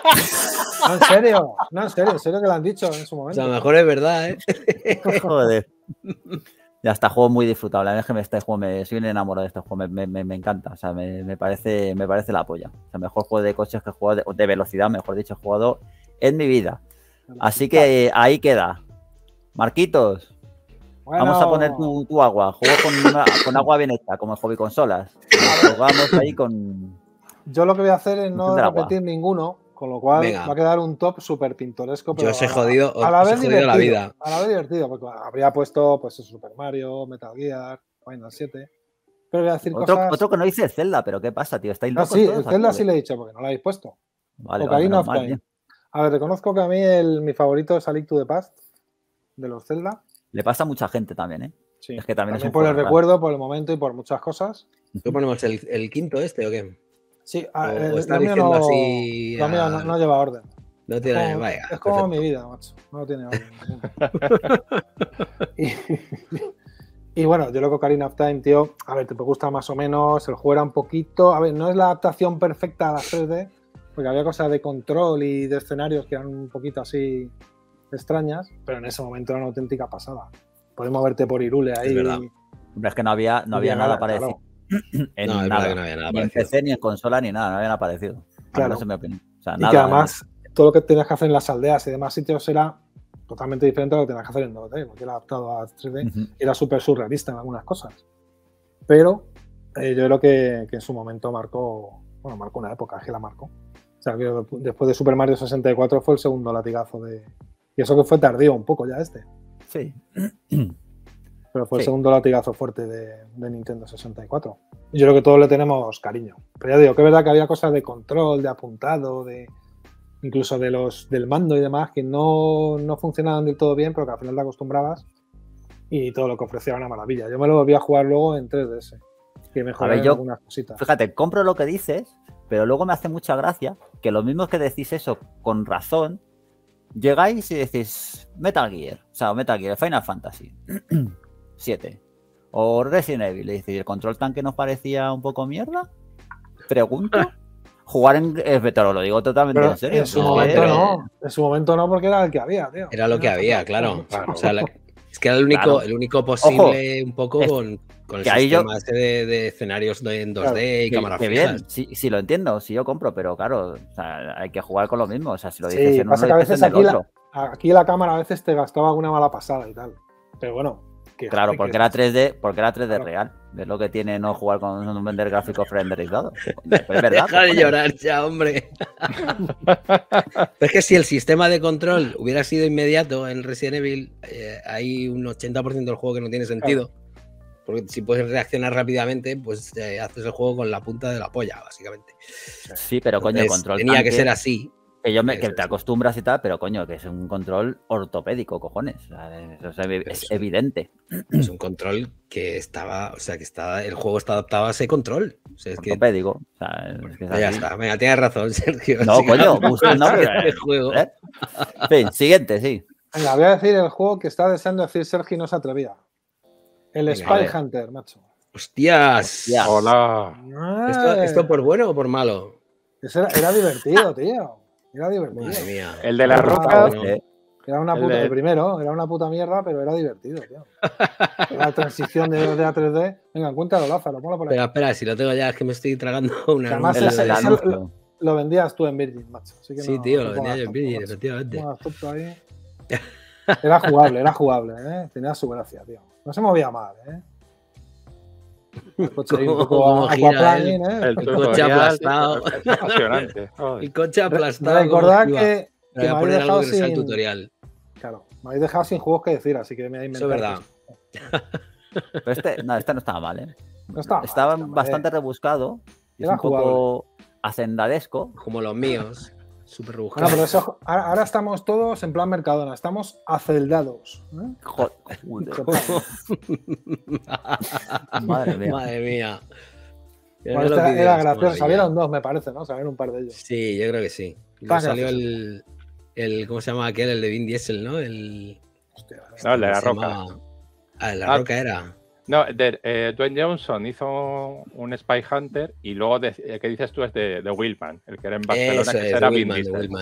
No, en serio. No, en serio que lo han dicho en su O momento. sea, a lo mejor es verdad, ¿eh? Joder. Ya está, juego muy disfrutable. A mí es que este juego soy un enamorado de este juego, me encanta. O sea, me parece la polla. O sea, mejor juego de coches que he jugado, de velocidad, mejor dicho, he jugado en mi vida. Así que ahí queda. Marquitos, Bueno, vamos a poner tu agua. Juego con agua bien hecha, como el hobby consolas. Jugamos ahí con. yo lo que voy a hacer es no Del agua. repetir ninguno, con lo cual Venga. va a quedar un top súper pintoresco. Pero Yo os he a la- jodido, a la os he vez jodido la divertido, vida. A la vez divertido, porque habría puesto pues Super Mario, Metal Gear, Final 7. Pero voy a decir cosas. Otro que no dice Zelda, pero ¿qué pasa, tío? ¿Estáis Ah, locos sí, todos el Zelda aquí, sí o le qué? he dicho, porque no lo habéis puesto. Vale, Ocarina of menos mal, Time. tío. A ver, reconozco que a mí mi favorito es A Link to the Past, de los Zelda. Le pasa a mucha gente también, ¿eh? Sí. Es que también es un por el juego raro. recuerdo, por el momento y por muchas cosas. ¿Qué ponemos? ¿El quinto este o qué? Sí, O lo estás mío diciendo no, así lo mío a- no lleva orden. No tiene. Como- Vaya, es como perfecto. mi vida, macho. No tiene orden ninguno. y bueno, yo lo que Ocarina of Time, tío, a ver, te gusta más o menos, el juego era un poquito, a ver, no es la adaptación perfecta a la 3D, porque había cosas de control y de escenarios que eran un poquito así extrañas, pero en ese momento era una auténtica pasada. Puedes moverte por Irule ahí. Es verdad. Hombre, es que no había nada parecido. En No, es nada. verdad que no había nada Ni en parecido. PC, ni en consola, ni nada, no habían aparecido. Claro. No sé mi opinión. O sea, Y nada, que además todo lo que tenías que hacer en las aldeas y demás sitios era totalmente diferente a lo que tenías que hacer en 2D, porque era adaptado a 3D Ujú. y era súper surrealista en algunas cosas. Pero yo creo que en su momento marcó una época, es que la marcó. O sea, que después de Super Mario 64 fue el segundo latigazo de... Y eso que fue tardío un poco ya este, Sí. pero fue el Sí. segundo latigazo fuerte de Nintendo 64. Y yo creo que todos le tenemos cariño. Pero ya digo, que es verdad que había cosas de control, de apuntado, de incluso del mando y demás, que no funcionaban del todo bien, pero que al final te acostumbrabas y todo lo que ofrecía era una maravilla. Yo me lo volví a jugar luego en 3DS, que mejoraron algunas cositas. Fíjate, compro lo que dices, pero luego me hace mucha gracia que los mismos que decís eso con razón, llegáis y decís Metal Gear, Final Fantasy 7 o Resident Evil, y decís, ¿el control tanque nos parecía un poco mierda? Pregunto. Jugar en... Pero lo digo totalmente en serio. En su momento no. En su momento no, porque era el que había, tío. Era lo que había, claro. O sea, es que era el único posible. Ojo, un poco con el sistema de escenarios en 2D y cámaras fijas. Bien, sí, lo entiendo, sí yo compro, pero claro, o sea, hay que jugar con lo mismo. O sea, si lo dices en uno, pasa que a veces aquí la cámara a veces te gastaba alguna mala pasada y tal. Pero bueno. Claro, porque era 3D, claro. Real. Es lo que tiene no jugar con un vender gráficos renderizados. Es verdad. Deja de llorar ya, hombre. Es que si el sistema de control hubiera sido inmediato en Resident Evil, hay un 80% del juego que no tiene sentido. Porque si puedes reaccionar rápidamente, pues haces el juego con la punta de la polla, básicamente. Sí, pero coño, el control tenía que ser así. Que te acostumbras y tal, pero coño, que es un control ortopédico, cojones. O sea, eso es evidente. Es un control que estaba, el juego está adaptado a ese control. O sea, ortopédico. O sea, ya está, venga, tienes razón, Sergio. No, coño, no, juego. En fin, siguiente, sí. Venga, voy a decir el juego que está deseando decir Sergio y no se atrevía. El Spy Hunter, macho. ¡Hostias! ¡Hola! ¿Esto por bueno o por malo? Era divertido, tío. Era divertido. Madre mía. El de la roca. Era una puta, el primero, era una puta mierda, pero era divertido, tío. La transición de 2D a 3D. Venga, cuéntalo, Lázaro, ponlo por ahí. Espera, si lo tengo ya, es que me estoy tragando una. Además, lo vendías tú en Virgin, macho. Así que sí, tío, lo vendía yo en Virgin, efectivamente. Era jugable, ¿eh? Tenía su gracia, tío. No se movía mal, ¿eh? El coche ahí un poco aquaplaning, el coche aplastado. Es apasionante. El coche aplastado. Recordad que me habéis dejado sin el tutorial. Claro, me habéis dejado sin juegos que decir, así que me he inventado. Eso es verdad. Pero este no estaba mal, ¿eh? No estaba bastante rebuscado. Era un poco hacendadesco. Como los míos. Súper rebuscado. Bueno, pero eso, ahora estamos todos en plan Mercadona, estamos aceldados. Madre mía. Madre mía. Bueno, era gracioso. Salieron dos, me parece, ¿no? Salieron un par de ellos. Sí, yo creo que sí. Salió el ¿cómo se llama aquel? El de Vin Diesel, ¿no? El de la roca. El de la roca era. No, Dwayne Johnson hizo un Spy Hunter y luego el que dices tú es de Willman, el que era en Barcelona, que era Willman.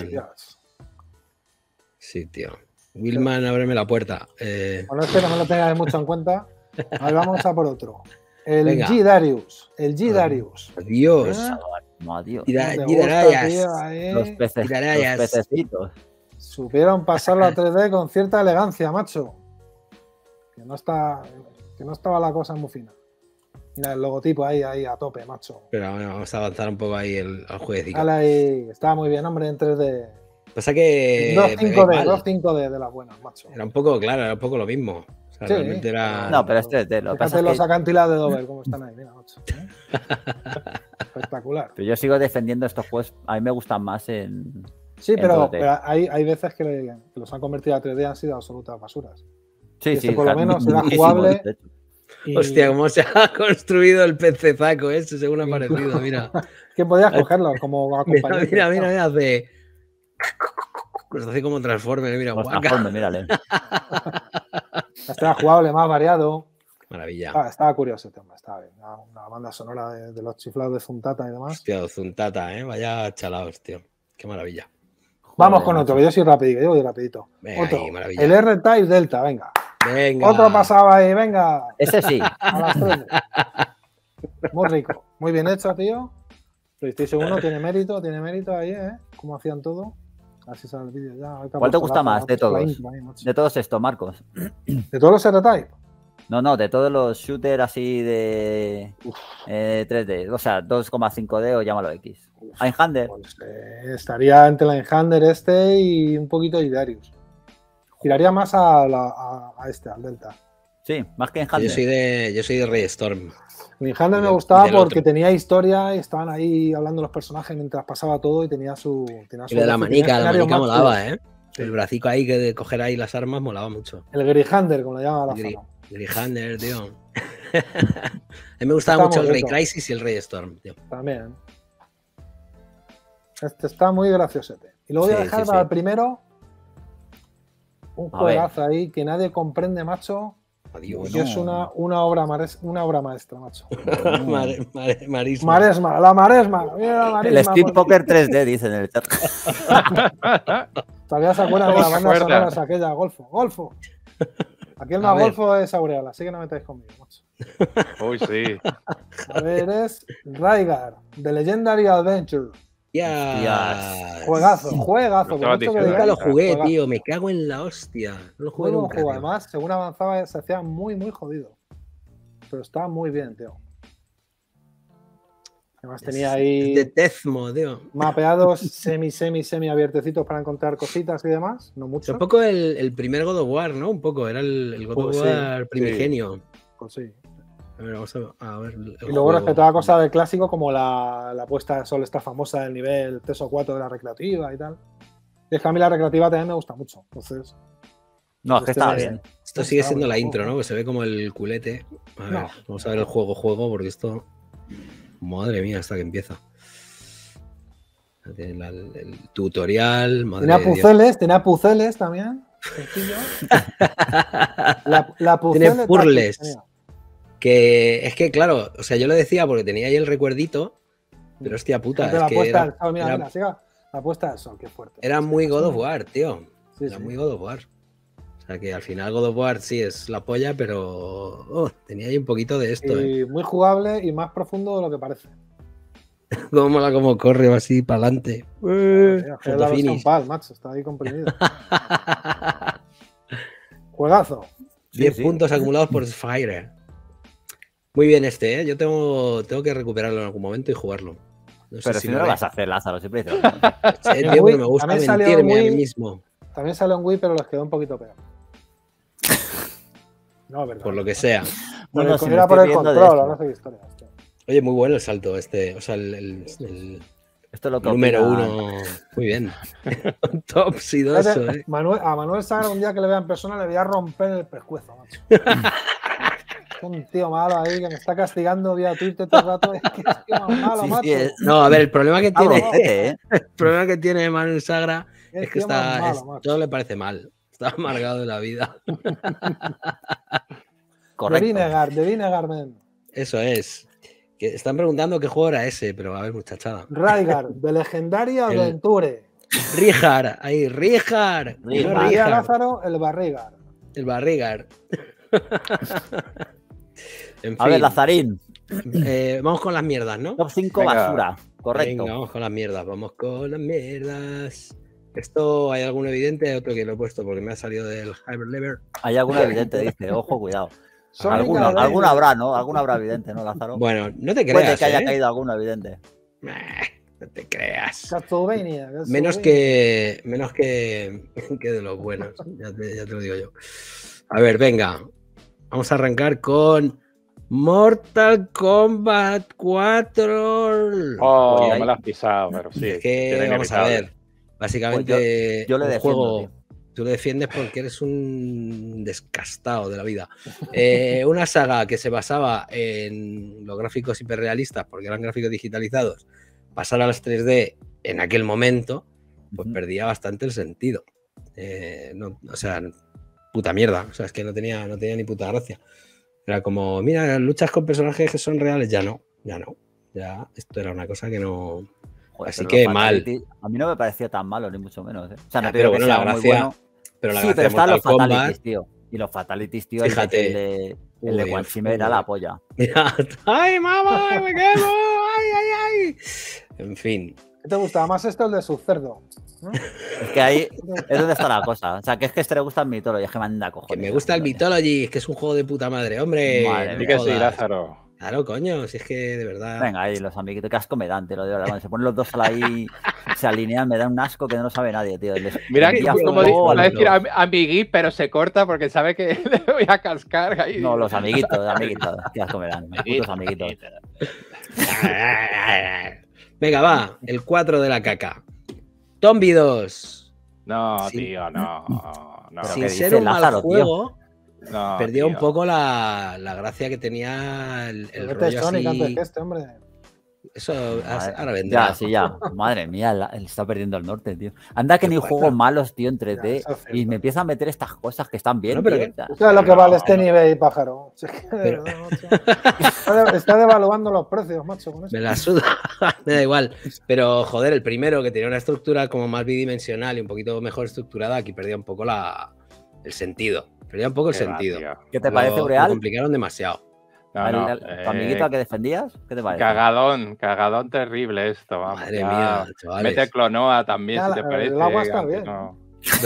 Sí, tío. Willman, ábreme la puerta. Bueno, este no me lo tengáis mucho en cuenta. A ver, vamos a por otro. El G-Darius. Adiós. Adiós. Los pececitos. Supieron pasarlo a 3D con cierta elegancia, macho. Que no estaba la cosa muy fina. Mira el logotipo ahí a tope, macho. Pero bueno, vamos a avanzar un poco ahí al jueguecito. Dale ahí, estaba muy bien, hombre, en 3D. Pasa que 2.5D de las buenas, macho. Era un poco, claro, era un poco lo mismo. O sea, sí, realmente era... No, pero es 3D. Lo fíjate los acantilados de Dover, cómo están ahí, mira, macho. Espectacular. Pero yo sigo defendiendo estos juegos. A mí me gustan más en... Sí, pero hay veces que los han convertido a 3D, han sido absolutas basuras. Sí, sí. Por lo menos era jugable. Y... Hostia, cómo se ha construido el pecezaco ese, según ha parecido, mira. Que podías cogerlo como acompañante. Mira, hace... Pues hace como Transformer, mira, Transformer, mírale. Estaba jugable, más variado. Maravilla. Estaba curioso el tema, estaba bien. Una banda sonora de los chiflados de Zuntata y demás. Hostia, Zuntata, vaya chalaos, tío. Qué maravilla. Vamos con otro, que yo soy rapidito. Venga, otro. Ahí, maravilla. El R-Type Delta, venga. Venga. Otro pasaba ahí, venga. Ese sí. A las 3. Muy rico. Muy bien hecho, tío. PlayStation 1 tiene mérito ahí, ¿eh? Como hacían todo. Así sale el vídeo ya. ¿Cuál te gusta más de todos? De todos estos, Marcos. ¿De todos los R-Type? No, de todos los shooters así de 3D. O sea, 2,5D o llámalo X. Einhander. Pues, estaría entre la Einhander y un poquito de Darius. Tiraría más a al Delta. Sí, más que Einhander. Yo soy de Ray Storm. Green Hunter me Y gustaba del porque otro. tenía historia y estaban ahí hablando los personajes mientras pasaba todo y tenía su. Y de la manica molaba, ¿eh? ¿eh? El bracico ahí que de coger ahí las armas molaba mucho. El Green Hunter, como le llama la zona. Grihander, tío. A mí me gustaba Está mucho el muy Ray rico. Crisis y el Ray Storm, tío. También. Este está muy graciosete. Y luego voy a Sí, dejar sí, para sí. el primero un A ver. juegazo ahí que nadie comprende, macho. Adiós. Que es una obra maestra, macho. Marisma. Maresma, la Maresma. Mira la El Maresma. Steam Poker 3D, dice en el chat. Todavía se acuerdan de ¿Cómo las se bandas acuerda? sonoras aquella, Golfo. Golfo. Aquí el A más ver. golfo es Aureal, así que no metáis conmigo, macho. Uy, sí. A ver, es Rygar, The Legendary Adventure. Ya. Juegazo, juegazo. Lo por estabas mucho que diciendo. Nunca digáis, lo jugué, juegazo. tío. Me cago en la hostia. No lo jugué Muy buen nunca. juego, Tío. además, según avanzaba se hacía muy, muy jodido. Pero estaba muy bien, tío. Además tenía Es de ahí Tezmo, tío. mapeados semi abiertecitos para encontrar cositas y demás. No Es mucho. un poco el primer God of War, ¿no? Un poco. Era el God Pues of sí, War primigenio. Pues sí. A ver, vamos a ver. el Y luego juego. respetaba cosas del clásico como la puesta de sol esta famosa del nivel 3 o 4 de la recreativa y tal. Y es que a mí la recreativa también me gusta mucho. Entonces, No, es que estaba este- bien. Esto sigue Está siendo bueno, la intro, juego. ¿no? Que se ve como el culete. A ver, No. vamos a ver el juego, porque esto. Madre mía, hasta que empieza. El tutorial. Madre tenía puceles también. Sencillo. La puzzle Tiene puzzles. tenía. Que es que, claro, o sea, yo lo decía porque tenía ahí el recuerdito, pero hostia puta, Fíjate es la que puesta era, del sol, mira, era- mira, siga. La puesta del sol, qué fuerte. era muy God of War, tío. Sí, Era sí. muy God of War. O sea, que al final God of War sí es la polla, pero tenía ahí un poquito de esto, ¿eh? Y muy jugable y más profundo de lo que parece. Cómo mola cómo corre así para adelante. O sea, que es la versión Finish. PAL, macho, está ahí comprimido. Juegazo. 10 Sí, sí. puntos acumulados por Fire. Muy bien este, ¿eh? Yo tengo que recuperarlo en algún momento y jugarlo. No sé Pero si si no lo lo haré. vas a hacer, Lázaro, siempre dices lo mismo. Sí, En tío, Wii pero me gusta también salió mentirme a mí Wii. mismo. También salió en Wii, pero les quedó un poquito peor. No, verdad. Por lo que sea. Por No, el- si me era por estoy el riendo de control, esto. no sé qué historia. Hostia. Oye, muy bueno el salto este. O sea, el Esto es lo que número opina- 1. Muy bien. Top sidoso, Fíjate, ¿eh? A Manuel Sagra, un día que le vea en persona, le voy a romper el pescuezo, macho. Es un tío malo ahí que me está castigando vía Twitter todo el rato. Es que es tío más malo, Sí, sí, macho. es- No, a ver, el problema que Ah, tiene, brocete, ¿eh? el problema que tiene Manuel Sagra Qué es que tío más está, malo, macho. todo le parece mal. Está amargado de la vida. Correcto. Debí negar, men. Eso es. Que están preguntando qué juego era ese, pero a ver, muchachada. Rygar, de Legendaria El- Adventure. Rijar, ahí, Rijar. No Rijar. María Rijar, Lázaro, el Barrigar. el Barrigar. En A ver, fin, Lazarín. vamos con las mierdas, ¿no? Top 5 Venga. basura. Correcto. Venga, vamos con las mierdas, vamos con las mierdas. Esto hay alguno evidente, hay otro que lo he puesto porque me ha salido del Hyperlever. Hay alguna evidente, dice. Ojo, cuidado. Sonic Alguna Adventure. habrá, ¿no? Alguna habrá evidente, ¿no, Lázaro? Bueno, no te Puede creas, que haya ¿eh? caído alguno evidente. No te creas. Castlevania. Menos que de los buenos, ya te lo digo yo. A ver, venga. Vamos a arrancar con Mortal Kombat 4. Oh, Oye, ahí- me lo has pisado, pero sí. Es que era vamos a inevitable. ver. Básicamente, yo le un defiendo, juego. tío. Tú lo defiendes porque eres un descastado de la vida. Una saga que se basaba en los gráficos hiperrealistas, porque eran gráficos digitalizados, pasar a las 3D en aquel momento, pues Ujú. perdía bastante el sentido. O sea, puta mierda. O sea, es que no tenía ni puta gracia. Era como, mira, luchas con personajes que son reales. Ya no. Ya, esto era una cosa que no. Joder, Así pero que los mal. Fatality, a mí no me pareció tan malo, ni mucho menos. ¿eh? O sea, no Ya, te digo pero que bueno, sea la muy gracia- bueno. Pero la Sí, gracia pero de están los Mortal Kombat. Fatalities, tío. Y los Fatalities, tío, Fíjate. el de Uy, Quan Chi era la polla. Mira, ¡ay, mamá! ¡Me quemo! ¡Ay! En fin. ¿Qué te gustaba más esto o el de su cerdo? ¿No? Es que ahí es donde está la cosa. O sea, que es que este le gusta el Mythology, es que manda Que cojones. me gusta el Mythology, es que es un juego de puta madre, hombre. Madre no Di que sí, jodas. Lázaro. Claro, coño, si es que de verdad. Venga, ahí los amiguitos, qué asco me dan, te lo digo. Cuando se ponen los dos ahí, se alinean, me dan un asco que no sabe nadie, tío. Mira, envía como fuego va a los decir dos. amigui, pero se corta porque sabe que le voy a cascar ahí. No, los amiguitos, qué asco me dan. Los putos amiguitos. Venga, va, el 4 de la caca. Tombi 2. No, Sí. tío, no. Pero Sin ¿qué ser dice un mal Lázaro, tío? juego, No, perdió tío. un poco la gracia que tenía el Vete rollo Sonic antes así. que este, hombre. Eso Madre- ahora vendrá. Ya, sí, ya. Madre mía, él está perdiendo el norte, tío. Anda que El ni cuatro. juegos malos, tío, en Ya, 3D. eso es Y cierto. me empieza a meter estas cosas que están bien, Bueno, pero tío. que- O sea, ¿Tú sabes lo que No, vale este no. nivel, pájaro? Si es que, de Pero- verdad, macho. Está devaluando los precios, macho, con esto. Me la suda, me da igual. Pero joder, el primero que tenía una estructura como más bidimensional y un poquito mejor estructurada, aquí perdía un poco el sentido. Perdía un poco el Qué va, sentido. tío. ¿qué te parece, Lo Ureal? complicaron demasiado. No, no. ¿Tu amiguito al que defendías? ¿Qué te parece? Cagadón terrible esto, vamos. Madre ya. mía, chavales. Mete Clonoa también, Ya, si te el parece. agua está aunque bien. no.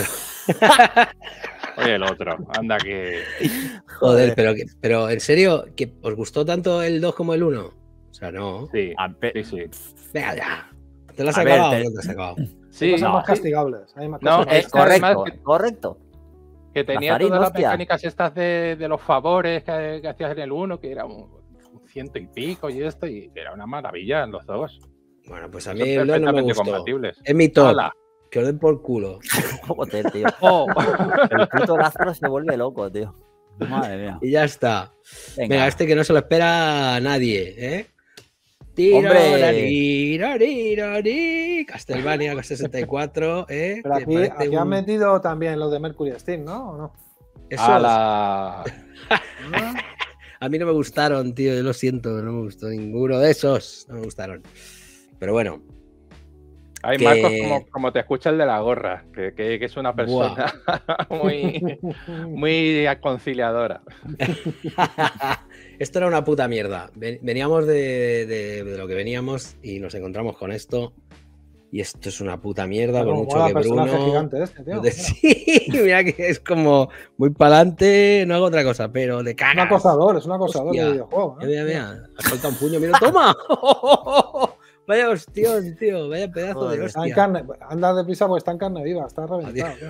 Oye, el otro, anda que. Joder, pero en serio, ¿que os gustó tanto el 2 como el 1? O sea, no. Sí, Ampe- sí, sí. Venga ya. ¿Te lo has A ver, acabado o te- no te has acabado? Sí, Hay cosas no, más sí. castigables. Hay más No, cosas más es castigables. Correcto, además correcto. que tenía Nazarín, todas las hostia. mecánicas estas de los favores que hacías en el 1, que era un 100 y pico y esto, y era una maravilla en los dos. Bueno, pues a Son mí el 2 no me perfectamente gustó. compatibles. Es mi top. ¡Hala! Que os den por culo. Joder, tío. ¡Oh! El puto Lázaro se vuelve loco, tío. Madre mía. Y ya está. Venga, este que no se lo espera nadie, ¿eh? ¡Hombre! Castlevania 64, ¿eh? Pero Que aquí, parece aquí han un- metido también los de Mercury Steam, ¿no? ¿O no? Esos ¡Hala! a mí no me gustaron, tío. Yo lo siento, no me gustó ninguno de esos. No me gustaron. Pero bueno, Hay Que- Marcos como te escucha el de la gorra, que es una persona muy conciliadora. esto era una puta mierda. Veníamos de lo que veníamos y nos encontramos con esto. Y esto es una puta mierda, por Como mucho mola que personaje Bruno. gigante este, tío. Mira. Sí, mira que es como muy para adelante, no hago otra cosa, pero de Es un cagas. acosador, es un acosador Hostia. de videojuego. ¿eh? Mira, mira, ha soltado un puño, mira, toma. Vaya hostión, tío, vaya pedazo de Joder. Está en hostia. carne, anda deprisa porque está en carne viva, está reventado. Adiós. tío.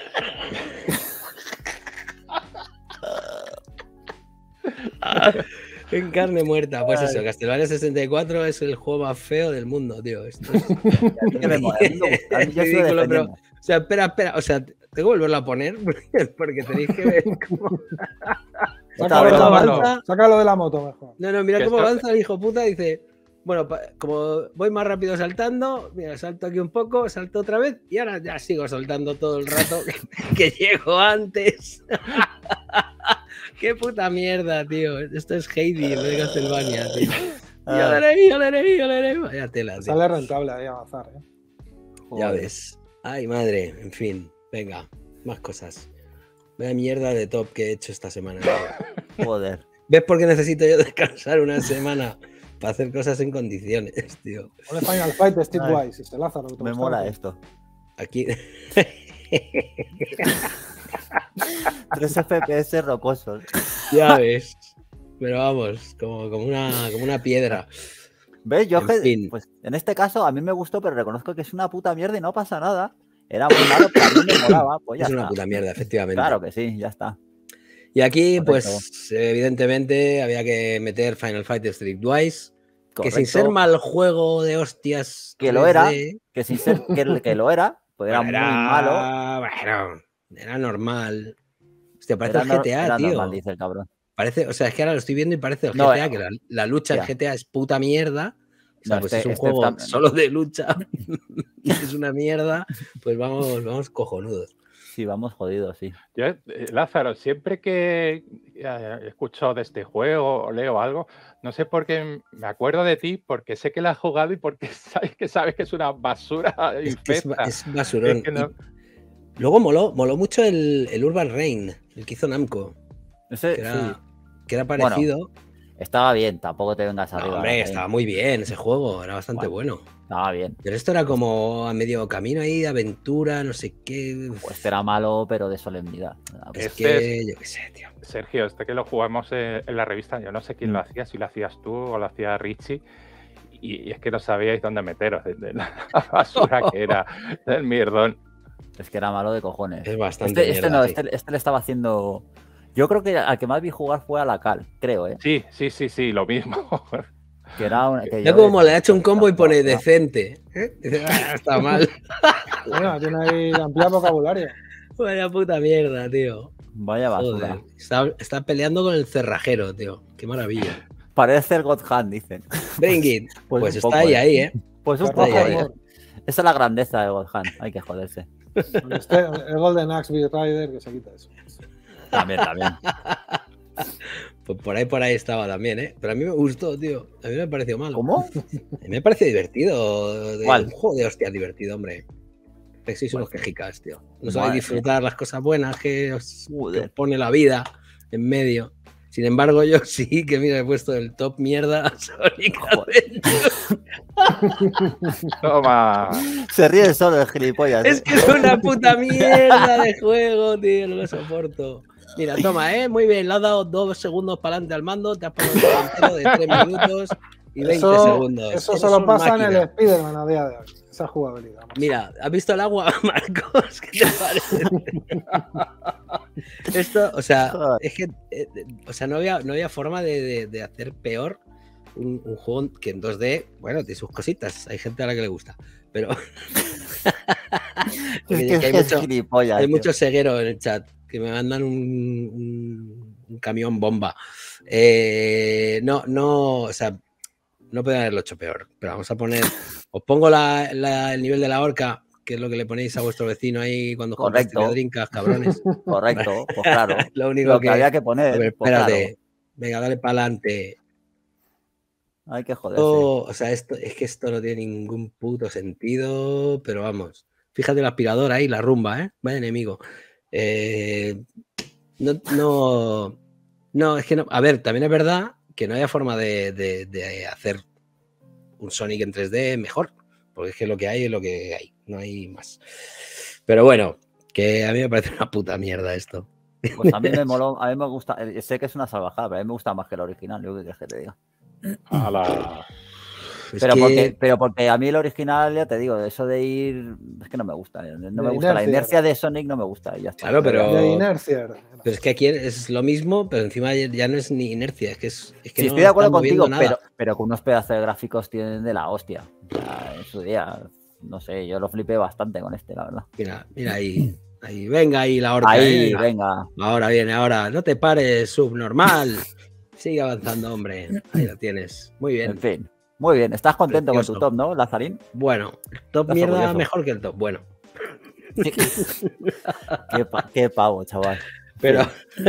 En carne muerta. Pues Ay. eso, Castlevania 64 es el juego más feo del mundo, tío. Esto es Que me mola, a mí me gusta, a mí yo sigo ridículo, pero. defendiendo. O sea, espera. O sea, tengo que volverlo a poner porque tenéis que ver cómo. Sácalo de bueno, la bueno. moto, sácalo de la moto mejor. No, mira Que cómo esto- avanza el hijo puta. Dice, bueno, como voy más rápido saltando, mira, salto aquí un poco, salto otra vez y ahora ya sigo saltando todo el rato que llego antes. Qué puta mierda, tío. Esto es Heidi en vez de Castlevania, tío. Yoleré. Vaya tela, tío. Sale rentable ahí avanzar. ¿eh? Ya Joder. ves. Ay, madre. En fin, venga, más cosas. Vaya mierda de top que he hecho esta semana. tío. Joder. ¿Ves por qué necesito yo descansar una semana para hacer cosas en condiciones, tío? Pone Final Fight de Steve Ay. Wise y se Lázaro. que te Me gusta mola tanto. esto. Aquí. 3 FPS rocosos. Ya ves. Pero vamos, como una piedra. ¿Ves? Yo En que- fin. pues en este caso a mí me gustó, pero reconozco que es una puta mierda y no pasa nada. Era muy malo, pero a mí me molaba. Pues ya Es una está. puta mierda, efectivamente. Claro que sí, ya está. Y aquí, Correcto. pues, evidentemente, había que meter Final Fight Streetwise, que sin Correcto. ser mal juego de hostias. Que lo era. 3D, Que sin ser que lo era, pues era bueno, muy malo. Bueno, era normal. Hostia, parece Era, el no- GTA, era tío. normal, dice el cabrón. Parece, o sea, es que ahora lo estoy viendo y parece el No, GTA, que la lucha en ya. GTA es puta mierda. O sea, No, pues este- es un este juego está- solo de lucha. Es una mierda. Pues vamos cojonudos. Sí, vamos jodidos, sí. Yo, Lázaro, siempre que escucho de este juego o leo algo, no sé por qué me acuerdo de ti, porque sé que la has jugado y porque sabes que es una basura Es que infecta. es basurón. Es que no- Y luego moló mucho el Urban Reign, el que hizo Namco, Ese, que sí. era parecido. Estaba bien, tampoco te vengas No, arriba. hombre, estaba muy bien ese juego, era bastante bueno. Estaba bien. Pero esto era como a medio camino ahí de aventura, no sé qué. Pues era malo, pero de solemnidad. Es Este que, yo qué sé, tío. Sergio, que lo jugamos en la revista, yo no sé quién lo hacía, si lo hacías tú o lo hacía Richie, y es que no sabíais dónde meteros, de la basura que era, del mierdón. Es que era malo de cojones. Es bastante Este mierda, no, sí. este le estaba haciendo. Yo creo que al que más vi jugar fue a la Cal, creo, ¿eh? Sí, lo mismo. Que era una, que Ya yo como de- le ha hecho un combo y pone no, decente. Dice, "Ah, está mal". Bueno, tiene ahí amplio vocabulario. Vaya puta mierda, tío. Vaya basura. Joder, está peleando con el cerrajero, tío. Qué maravilla. Parece el God Hand, dicen. Bring it. Pues Pues un está poco, ahí, ¿eh? Pues un Está poco. ahí. Esa es la grandeza de God Hand, hay que joderse. El Golden Axe Beat Rider que se quita eso. También. Pues por ahí estaba también, ¿eh? Pero a mí me gustó, tío. A mí me pareció malo. ¿Cómo? A mí me pareció divertido. ¿Cuál? Un juego de hostia divertido, hombre. Que sois unos quejicas, tío. No sabéis Madre disfrutar las cosas buenas que os Joder. pone la vida en medio. Sin embargo, yo sí que, mira, he puesto el top mierda a Sonic Adventure. Toma. Se ríe solo el gilipollas. Es que es una puta mierda de juego, tío. No lo soporto. Mira, toma, muy bien. Le has dado 2 segundos para adelante al mando. Te has pasado un delantero de 3 minutos y 20 segundos. Eso Eres solo una pasa en máquina. el Spider-Man a día de hoy. Esa jugabilidad. Mira, ¿has visto el agua, Marcos? ¿Qué te parece? Esto, o sea, Joder. es que no había forma de hacer peor un juego que en 2D, bueno, tiene sus cositas. Hay gente a la que le gusta, pero Es que es gilipollas. hay tío. muchos segueros en el chat que me mandan un camión bomba. O sea, no pueden haberlo hecho peor, pero vamos a poner. Os pongo el nivel de la horca, que es lo que le ponéis a vuestro vecino ahí cuando jugáis Correcto. Drinkas, cabrones. Correcto, pues claro. Lo único Lo que había que poner. A ver, pues espérate. claro, Venga, dale para adelante. hay que joderse. O sea, esto no tiene ningún puto sentido, pero vamos. Fíjate el aspirador ahí, la rumba, ¿eh? Vaya enemigo. No, es que no. A ver, también es verdad que no haya forma de hacer un Sonic en 3D mejor, porque es que lo que hay es lo que hay, no hay más. Pero bueno, que a mí me parece una puta mierda esto. Pues a mí me moló, a mí me gusta, sé que es una salvajada, pero a mí me gusta más que el original, yo qué quieres que te diga. Es Pero porque a mí el original, ya te digo, eso de ir, es que no me gusta, no me gusta, la inercia. inercia de Sonic no me gusta, y ya está. Claro, pero- De inercia. Pero es que aquí es lo mismo, pero encima ya no es ni inercia, es que Sí, no estoy de acuerdo están moviendo contigo, nada. pero con unos pedazos de gráficos tienen de la hostia. O sea, en su día, no sé, yo lo flipé bastante con este, la verdad. Mira ahí, venga ahí la horca. Ahí, venga. Ahora viene, no te pares, subnormal. Sigue avanzando, hombre. Ahí lo tienes. Muy bien. En fin, muy bien. ¿Estás contento Precioso. con tu top, no, Lazarín? Bueno, el top Estás mierda orgulloso. mejor que el top. Bueno, Qué pavo, chaval. pero.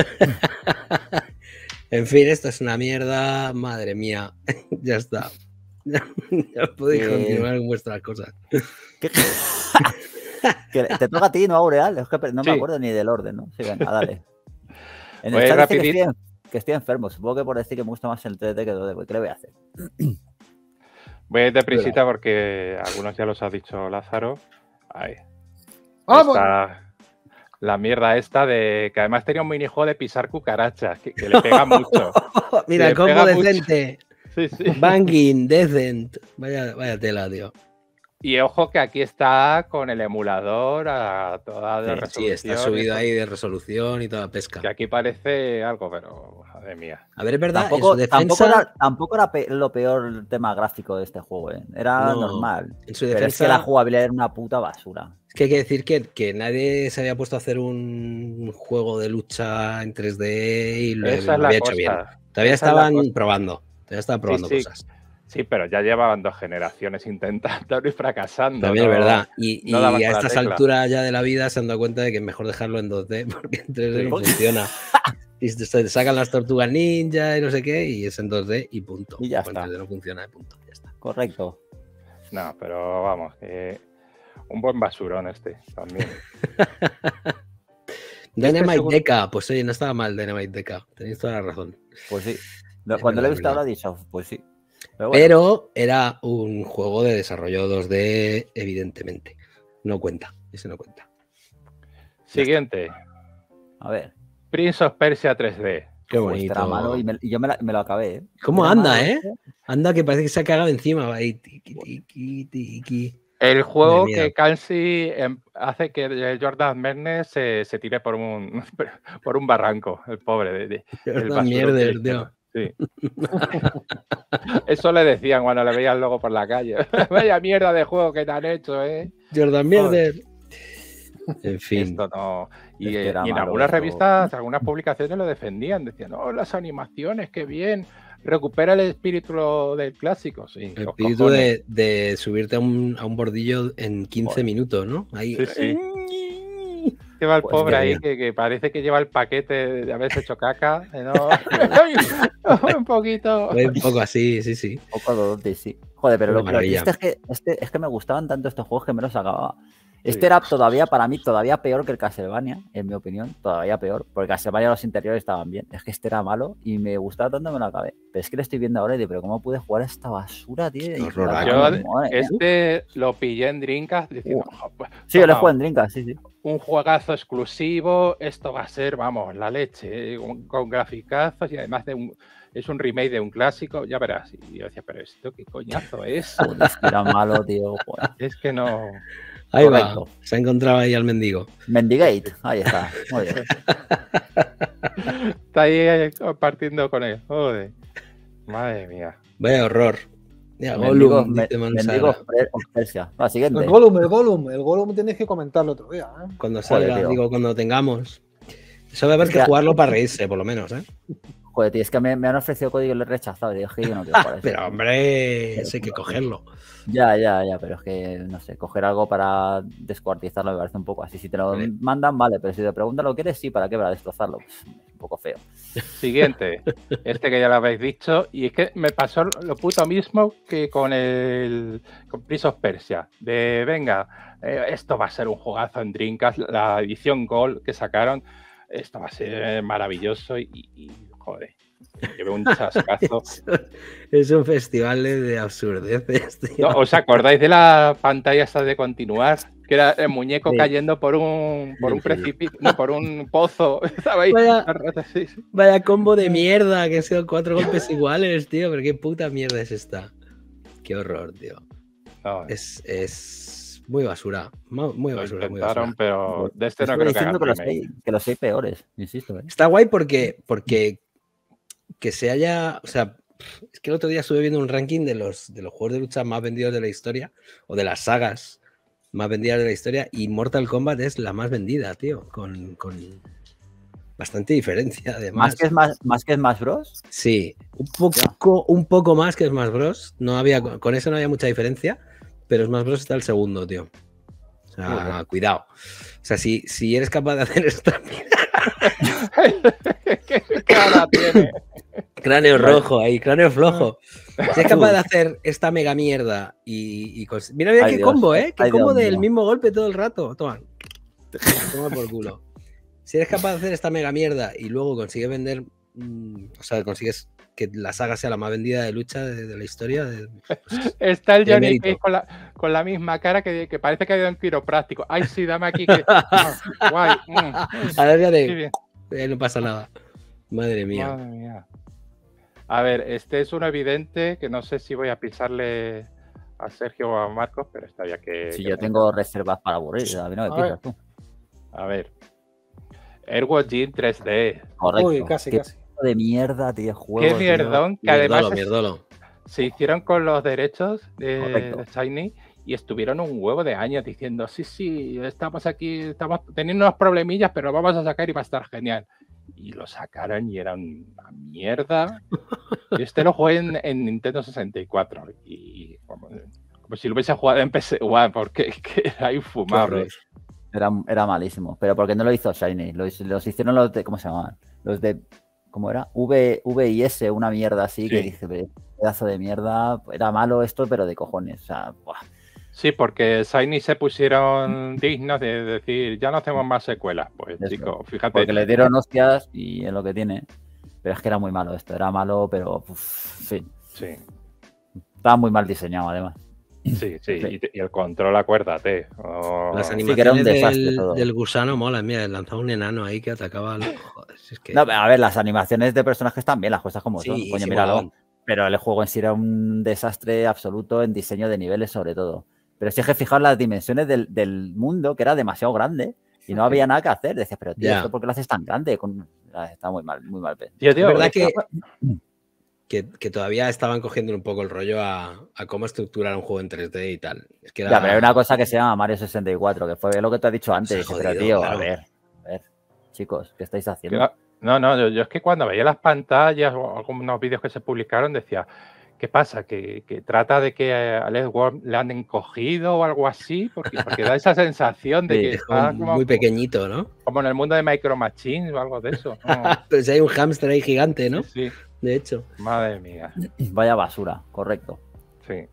En fin, esto es una mierda. Madre mía. Ya está. Ya podéis continuar con vuestras cosas. ¿Qué? Que te toca a ti, ¿no, Aureal? Es que no me Sí. acuerdo ni del orden, ¿no? Sí, venga, dale. En Voy el chat dice rapidito. que estoy enfermo. Supongo que por decir que me gusta más el 3D que el 2D. ¿Qué le voy a hacer? Voy a ir deprisita porque algunos ya los ha dicho Lázaro. Ahí. ¡Vamos! La mierda esta de que además tenía un minijuego de pisar cucarachas, que le pega mucho. Mira, Le el combo pega mucho. decente. Sí, sí. Banging, decent. Vaya tela, tío. Y ojo que aquí está con el emulador a toda de Sí, resolución. está subido ahí de resolución y toda pesca. Que aquí parece algo, pero madre mía. A ver, es verdad, Tampoco, en su defensa, tampoco era lo peor el tema gráfico de este juego, ¿eh? Era No, normal. en su Pero es que defensa, la jugabilidad era una puta basura. es que hay que decir que nadie se había puesto a hacer un juego de lucha en 3D y lo Esa es lo la había hecho bien. cosa. Todavía Esa es la estaban cosa. probando. Todavía estaban probando Sí. cosas. Sí, pero ya llevaban 2 generaciones intentándolo y fracasando. También ¿no? es verdad. Y no daban a con la estas tecla. alturas ya de la vida se han dado cuenta de que es mejor dejarlo en 2D porque en 3D no Sí. funciona. Y se sacan las tortugas ninja y no sé qué, y es en 2D y punto. Y ya Pues está. En 3D no funciona, punto. Ya está. Correcto. No, pero vamos, un buen basurón este también. Dynamite seguro- Deca, pues oye, no estaba mal Dynamite Deca, tenéis toda la razón. Pues sí. Cuando lo he verdad, visto verdad. ahora he dicho, pues sí. Pero bueno, Pero era un juego de desarrollo 2D, evidentemente. No cuenta, ese no cuenta. Siguiente. a ver. Prince of Persia 3D. Qué Joder, este era malo bonito. y yo me lo acabé, ¿eh? ¿Cómo Era anda, malo eh? este. Anda que parece que se ha cagado encima. Va ahí, tiqui, tiqui, tiqui. El juego Madre mía. que casi hace que Jordan Mechner se tire por un, por un barranco, el pobre. El Jordan basurón que le Mierder, hicieron. tío. Sí. Eso le decían cuando le veían luego por la calle. Vaya mierda de juego que te han hecho, ¿eh? Jordan Mierder. En fin. Esto no. Y, Es que era y en malo algunas esto. revistas, algunas publicaciones lo defendían. Decían, oh, las animaciones, qué bien. Recupera el espíritu del clásico. Sí, El los espíritu cojones. de subirte a un bordillo en 15 Joder. minutos, ¿no? Ahí. Sí, sí. Lleva el Pues pobre qué ahí bien. que parece que lleva el paquete de haberse hecho caca. ¿No? Un poquito. Fue un poco así, sí, sí. Un poco Dodonte, sí. Joder, pero Una lo maravilla. triste es que me gustaban tanto estos juegos que me los acababa. Este Sí. era todavía, para mí, todavía peor que el Castlevania, en mi opinión. Todavía peor. Porque Castlevania los interiores estaban bien. Es que este era malo y me gustaba tanto que me lo acabé. Pero es que lo estoy viendo ahora y digo, pero ¿cómo pude jugar a esta basura, tío? Qué Y horror, la- ¿eh? Yo madre mía. este lo pillé en Dreamcast diciendo, "Jo, pues, Sí, yo le toma, juego en Dreamcast, sí, sí. un juegazo exclusivo, esto va a ser, vamos, la leche, con graficazos y además es un remake de un clásico, ya verás. Y yo decía, pero esto qué coñazo es. Joder, es que era malo, tío. Joder. Es que no. Ahí Correcto. va. Se ha encontrado ahí al mendigo. Mendigate, ahí está. Muy bien. Está ahí compartiendo con él. Joder. Madre mía. Vaya horror. Ya, Mendigo, Gollum, dice Mansara. Mendigo of Persia. Va, siguiente. El Gollum tenéis que comentarlo otro día, ¿eh? Cuando Joder, salga, tío. digo, cuando tengamos. Eso va a haber Es que que- jugarlo para reírse, por lo menos, ¿eh? Joder, tío, es que me han ofrecido código y lo he rechazado. Y dije, yo no quiero jugar a eso. Pero, hombre, eso hay que cogerlo. Ya, pero es que, no sé, coger algo para descuartizarlo me parece un poco así. Si te lo Vale. mandan, vale, pero si te preguntan lo que quieres, sí, ¿para qué? Para destrozarlo. Pues, es un poco feo. Siguiente. Este que ya lo habéis dicho. Y es que me pasó lo puto mismo que con Prince of Persia. De venga, esto va a ser un jugazo en Dreamcast. La edición Gold que sacaron. Esto va a ser maravilloso. Y joder. Llevé un chascazo. Es un festival de absurdeces, tío. ¿No? ¿Os acordáis de la pantalla esta de continuar? Que era el muñeco Sí. cayendo por un Sí, sí. precipicio, no, por un pozo. Estaba ahí. Vaya- Sí, sí. Vaya combo de mierda, que han sido 4 golpes iguales, tío. Pero qué puta mierda es esta. Qué horror, tío. No, Es muy basura. Muy lo basura, muy intentaron, basura. pero de este no Estoy creo que diciendo hagan que remake. los hay peores, insisto. ¿eh? Está guay porque que se haya. O sea, es que el otro día estuve viendo un ranking de los juegos de lucha más vendidos de la historia, o de las sagas más vendidas de la historia, y Mortal Kombat es la más vendida, tío. Con bastante diferencia, además. Más que Smash Bros. Sí, un poco más que Smash Bros. No había, con eso no había mucha diferencia, pero Smash Bros. Está el segundo, tío. O sea, cuidado. O sea, si eres capaz de hacer esta ¿Qué cara tiene? cráneo rojo ahí, cráneo flojo. Si es capaz de hacer esta mega mierda mira Ay, qué Dios. combo, ¿eh? Qué Ay, combo Dios del mío. mismo golpe todo el rato. Toma por culo. Si eres capaz de hacer esta mega mierda y luego consigues vender, o sea, consigues que la saga sea la más vendida de lucha de la historia. Está el de Johnny mérito. Cage con la misma cara que parece que ha ido a un quiropráctico. Ay, sí, dame aquí. Que... guay. Alárgate, Qué bien. no pasa nada. Madre mía. Madre mía. A ver, este es uno evidente que no sé si voy a pisarle a Sergio o a Marcos, pero está ya que. Si que yo tengo reservas para aburrir, a mí no me A ver. pisas tú. A ver. Airwatch Gym 3D. Correcto. Uy, casi, Qué casi. pedazo de mierda, tío, juego. Qué tío. mierdón, que además Mierdolo. se hicieron con los derechos de Correcto. Shiny y estuvieron un huevo de años diciendo, sí, estamos aquí, estamos teniendo unos problemillas, pero lo vamos a sacar y va a estar genial. Y lo sacaron y era una mierda. Yo este lo jugué en Nintendo 64 y como si lo hubiese jugado en PS One, porque es que era infumable. Era malísimo. Pero ¿por qué no lo hizo Shiny? Los hicieron los de. ¿Cómo se llamaban? Los de. ¿Cómo era? VIS, una mierda así, que Sí. dice, pedazo de mierda. Era malo esto, pero de cojones. O sea, buah. Sí, porque Shiny se pusieron dignos de decir, ya no hacemos más secuelas. Pues Eso. chico, fíjate. Porque le dieron hostias y es lo que tiene. Pero es que era muy malo esto, era malo, pero en fin. Sí, Estaba muy mal diseñado, además. sí. Y el control, acuérdate. Las Sí, que era un animaciones desastre todo. del gusano mola, mira, lanzaba un enano ahí que atacaba al... Joder, si es que... No, a ver, las animaciones de personajes están bien, las cosas como Sí, son. Coño, sí, míralo. molaban. Pero el juego en sí era un desastre absoluto en diseño de niveles, sobre todo. Pero si es que fijaos las dimensiones del mundo, que era demasiado grande y no había nada que hacer. Decías, pero tío, Ya. ¿esto por qué lo haces tan grande? Está muy mal pensado. Tío, Es verdad esta- que todavía estaban cogiendo un poco el rollo a cómo estructurar un juego en 3D y tal. Es que Ya, pero hay una cosa que se llama Mario 64, que fue lo que te he dicho antes. Se ha Dije, pero jodido, tío, claro. a ver, chicos, ¿qué estáis haciendo? No, yo es que cuando veía las pantallas o algunos vídeos que se publicaron decía, ¿qué pasa? ¿Que trata de que a Alex Worm le han encogido o algo así? Porque da esa sensación de Sí, que es como está muy pequeñito, ¿no? como en el mundo de Micro Machines o algo de eso. No, Pues hay un hámster ahí gigante, ¿no? sí, De hecho. madre mía. Vaya basura, correcto. Sí.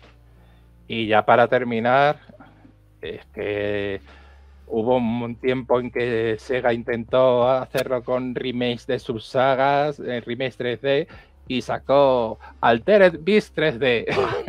Y ya para terminar, es que hubo un tiempo en que Sega intentó hacerlo con remakes de sus sagas, remakes 3D, y sacó Altered Beast 3D.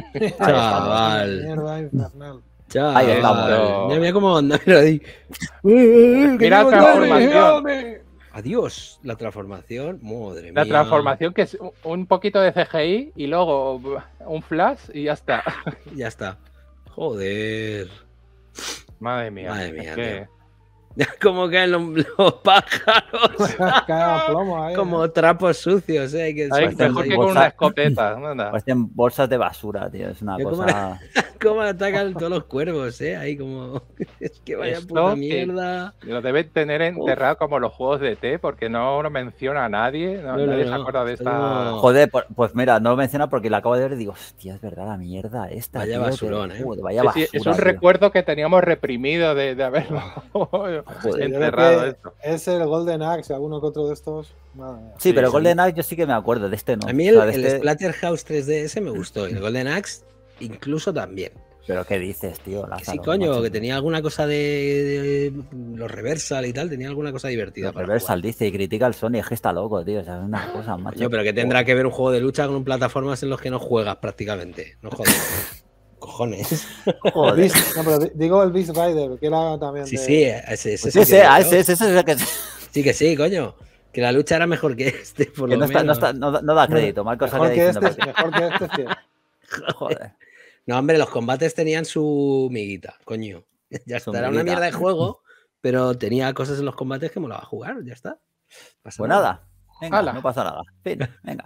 Chaval. Mierda infernal. Ahí estamos. Chaval. Mira cómo anda, mira ahí. Mira la transformación. Adiós. La transformación. Madre La mía. transformación que es un poquito de CGI y luego un flash y ya está. Ya está. Joder. Madre mía. Madre mía, es que- Como caen los pájaros. Cae a plomo ahí. Como trapos sucios, ¿eh? Que Ay, Parecen mejor que bolsa- con una escopeta. Anda. Parecen bolsas de basura, tío. Es una Mira cómo cosa. Cómo atacan todos los cuervos, ¿eh? Ahí como... Es que vaya Esto puta que- mierda. Lo deben tener enterrado como los juegos de T, porque no lo menciona a nadie. No, Nadie se no. acuerda de Está esta. como- Joder, pues mira, no lo menciona porque la acabo de ver y digo, hostia, es verdad, la mierda esta. Vaya tío, basurón, joder, vaya Sí, basura. sí, es un tío. recuerdo que teníamos reprimido de haberlo Joder. Yo creo enterrado. que Esto. es el Golden Axe, alguno que otro de estos. Madre mía. Sí, pero Sí, Golden Axe yo sí que me acuerdo, de este no. A mí O sea, de el este- Splatterhouse 3DS me gustó. Y el Golden Axe incluso también. Pero ¿qué dices, tío? Que Lázaro, sí, coño, macho. que tenía alguna cosa de los reversal y tal. Tenía alguna cosa divertida. Pero para Reversal dice y critica al Sony, es que está loco, tío. O sea, es una cosa, macho. Coño, pero que tendrá que ver un juego de lucha con plataformas en los que no juegas prácticamente. No jodas. Cojones. Joder. Beast- no, pero digo el Beast Rider, que era también Sí, de... sí, ese Pues sí ese, que a yo. ese es el que, Sí que sí, coño. Que la lucha era mejor que este, por que lo no, está, no, menos. está, no da crédito. Marcos Mejor acaba que diciendo este, mejor que este, sí. que- Joder. No, hombre, los combates tenían su miguita, coño. Ya Su está, era una miguita. mierda de juego, pero tenía cosas en los combates que molaba jugar, ya está. Pasa Pues nada, venga, Hala. no pasa nada. Fin, venga.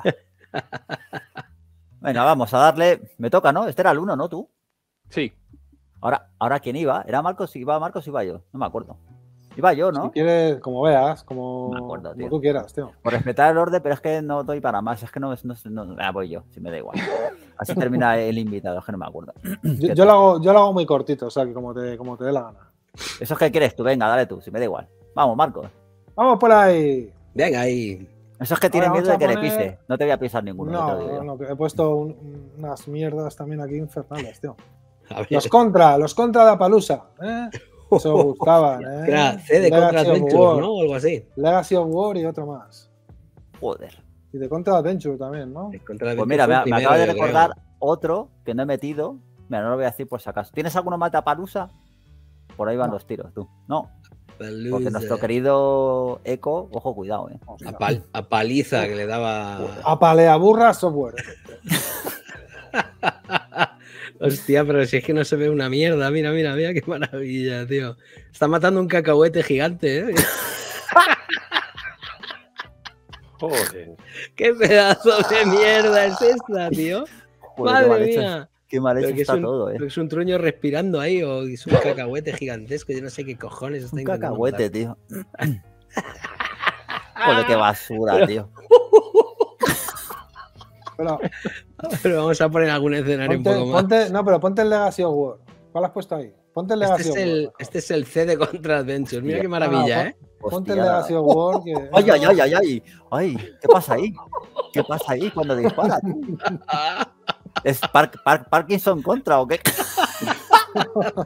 Venga, vamos a darle. Me toca, ¿no? Este era el 1, ¿no? Tú. Sí, Ahora ¿quién iba? ¿Era Marcos? ¿Iba Marcos? ¿Iba yo? No me acuerdo. Iba yo, Si ¿no? quieres, como veas, como, Me acuerdo, como tío. tú quieras, tío. Por respetar el orden, pero es que no doy para más. Es que no voy yo, si me da igual. Así termina el invitado, es que no me acuerdo. Yo lo hago muy cortito, o sea, que como te dé la gana. Eso es que quieres tú, venga, dale tú, si me da igual. Vamos, Marcos. ¡Vamos por ahí! Venga, ahí. Eso es que tienes Ahora miedo de que vamos le a poner- pise. No te voy a pisar ninguno. ya te lo digo yo. No, que he puesto unas mierdas también aquí infernales, tío. A ver. Los contra de Appaloosa, ¿eh? Eso gustaban, ¿eh? Era C de Legacy Contra of Adventures, War, ¿no? O algo así. Legacy of War y otro más. Joder. Y de Contra Adventure también, ¿no? Contra Pues mira, me Adventures fue el acaba de primero, yo recordar creo. otro que no he metido. Mira, no lo voy a decir por si acaso. ¿Tienes alguno más de Palusa? Por ahí van No. los tiros, tú. No, porque Palooza. nuestro querido Eco, ojo, cuidado, eh. Hostia. A paliza que le daba. Apaleaburra Software. Hostia, pero si es que no se ve una mierda. Mira, mira, mira qué maravilla, tío. Está matando un cacahuete gigante, ¿eh? joder. ¡Qué pedazo de mierda es esta, tío! Joder, ¡Madre mía! Qué mal hecho Pero que está todo, eh. pero es un truño respirando ahí o es un cacahuete gigantesco. Yo no sé qué cojones está Un intentando cacahuete, tío. Joder, qué basura, tío. Pero matar. Pero vamos a poner algún escenario un poco más. pero ponte el Legacy of War. ¿Cuál has puesto ahí? Ponte el Legacy of War. Este es el C de Contra Adventures. Mira Hostia. qué maravilla, ¿eh? Ponte Hostia, el Legacy of War. Que... Ay, ay, ay, ay, ay. Ay, ¿qué pasa ahí? ¿Qué pasa ahí cuando dispara? Tú? ¿Es Parkinson contra o qué?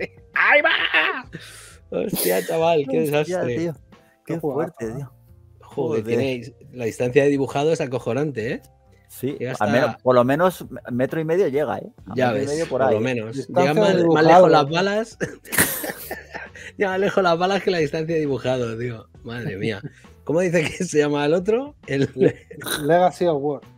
¡Ahí va! Hostia, chaval, qué Hostia, desastre. tío. Qué Qué jugazo, fuerte, ¿no? tío. Joder, Joder. la distancia de dibujado es acojonante, ¿eh? Sí, Llega al menos, hasta- por lo menos 1,5 metros llega, ¿eh? A Ya 1,5 ves, metros por ahí, lo ¿eh? menos. Distancia Llegan más dibujado, lejos las ¿no? balas. Llegan más lejos las balas que la distancia de dibujado, tío. Madre mía. ¿Cómo dice que se llama el otro? Legacy of War.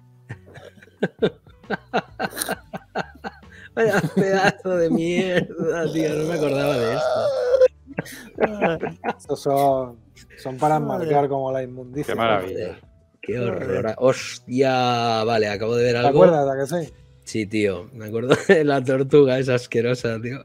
Vaya pedazo de mierda, tío. No me acordaba de esto. Estos son para enmarcar como la inmundicia. Qué maravilla. Joder, qué horror. Hostia, vale, acabo de ver ¿Te algo. acuerdas a que sí? Sí, tío. Me acuerdo de la tortuga esa asquerosa, tío.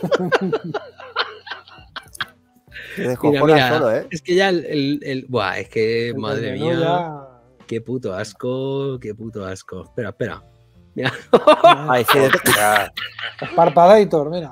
Te descojonas solo, ¿eh? Es que ya Buah, es que, El madre menú mía. ya- Qué puto asco, qué puto asco. Espera, espera. Mira. Ay, sí, Hostia, Parpadator, mira.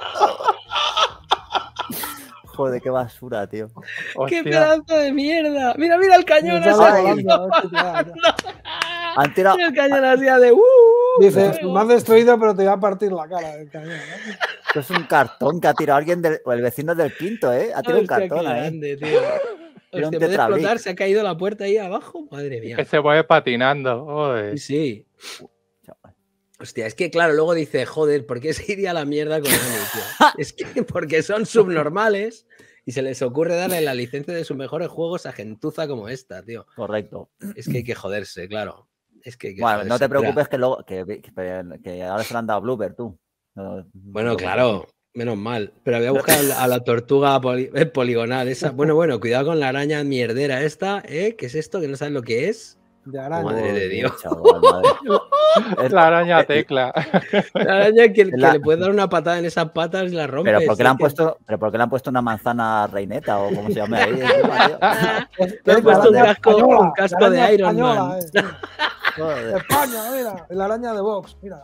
joder, qué basura, tío. ¡Qué hostia. pedazo de mierda! Mira, mira el cañón Sale así. Ay. volando, a ver si te da, tío. Han tirado, Mira el cañón así de Dice, fuego. me has destruido, pero te va a partir la cara del cañón. ¿no? esto es un cartón que ha tirado alguien o el vecino del quinto, ¿eh? Ha tirado un Hostia, cartón qué ahí. grande, tío. Tira un Hostia, en vez de Tetrabric. explotar, se ha caído la puerta ahí abajo. Madre mía. Que se mueve patinando. Joder. Sí, sí. Chaval. Hostia, es que claro, luego dice, joder, ¿por qué se iría a la mierda con Ani, tío? Es que porque son subnormales y se les ocurre darle la licencia de sus mejores juegos a gentuza como esta, tío. Correcto. Es que hay que joderse, claro. Es que hay que Bueno, joderse. no te Espera. preocupes que luego que ahora se le han dado a Blooper, tú. No, Bueno, no, claro, menos mal. Pero voy a buscar a la tortuga poligonal esa. Bueno, cuidado con la araña mierdera esta, ¿eh? ¿Qué es esto? Que no sabes lo que es. De araña. Madre de Dios. Chaval, madre. Es- La araña tecla. La araña que La- le puedes dar una patada en esas patas y la rompes. pero ¿por qué le es han que- puesto, pero ¿por qué le han puesto una manzana reineta o como se llama ahí? encima, tío? Le han Es puesto un la araña casco, española, un casco la de araña Iron española, Man. Joder. España, mira, la araña de Vox, mira.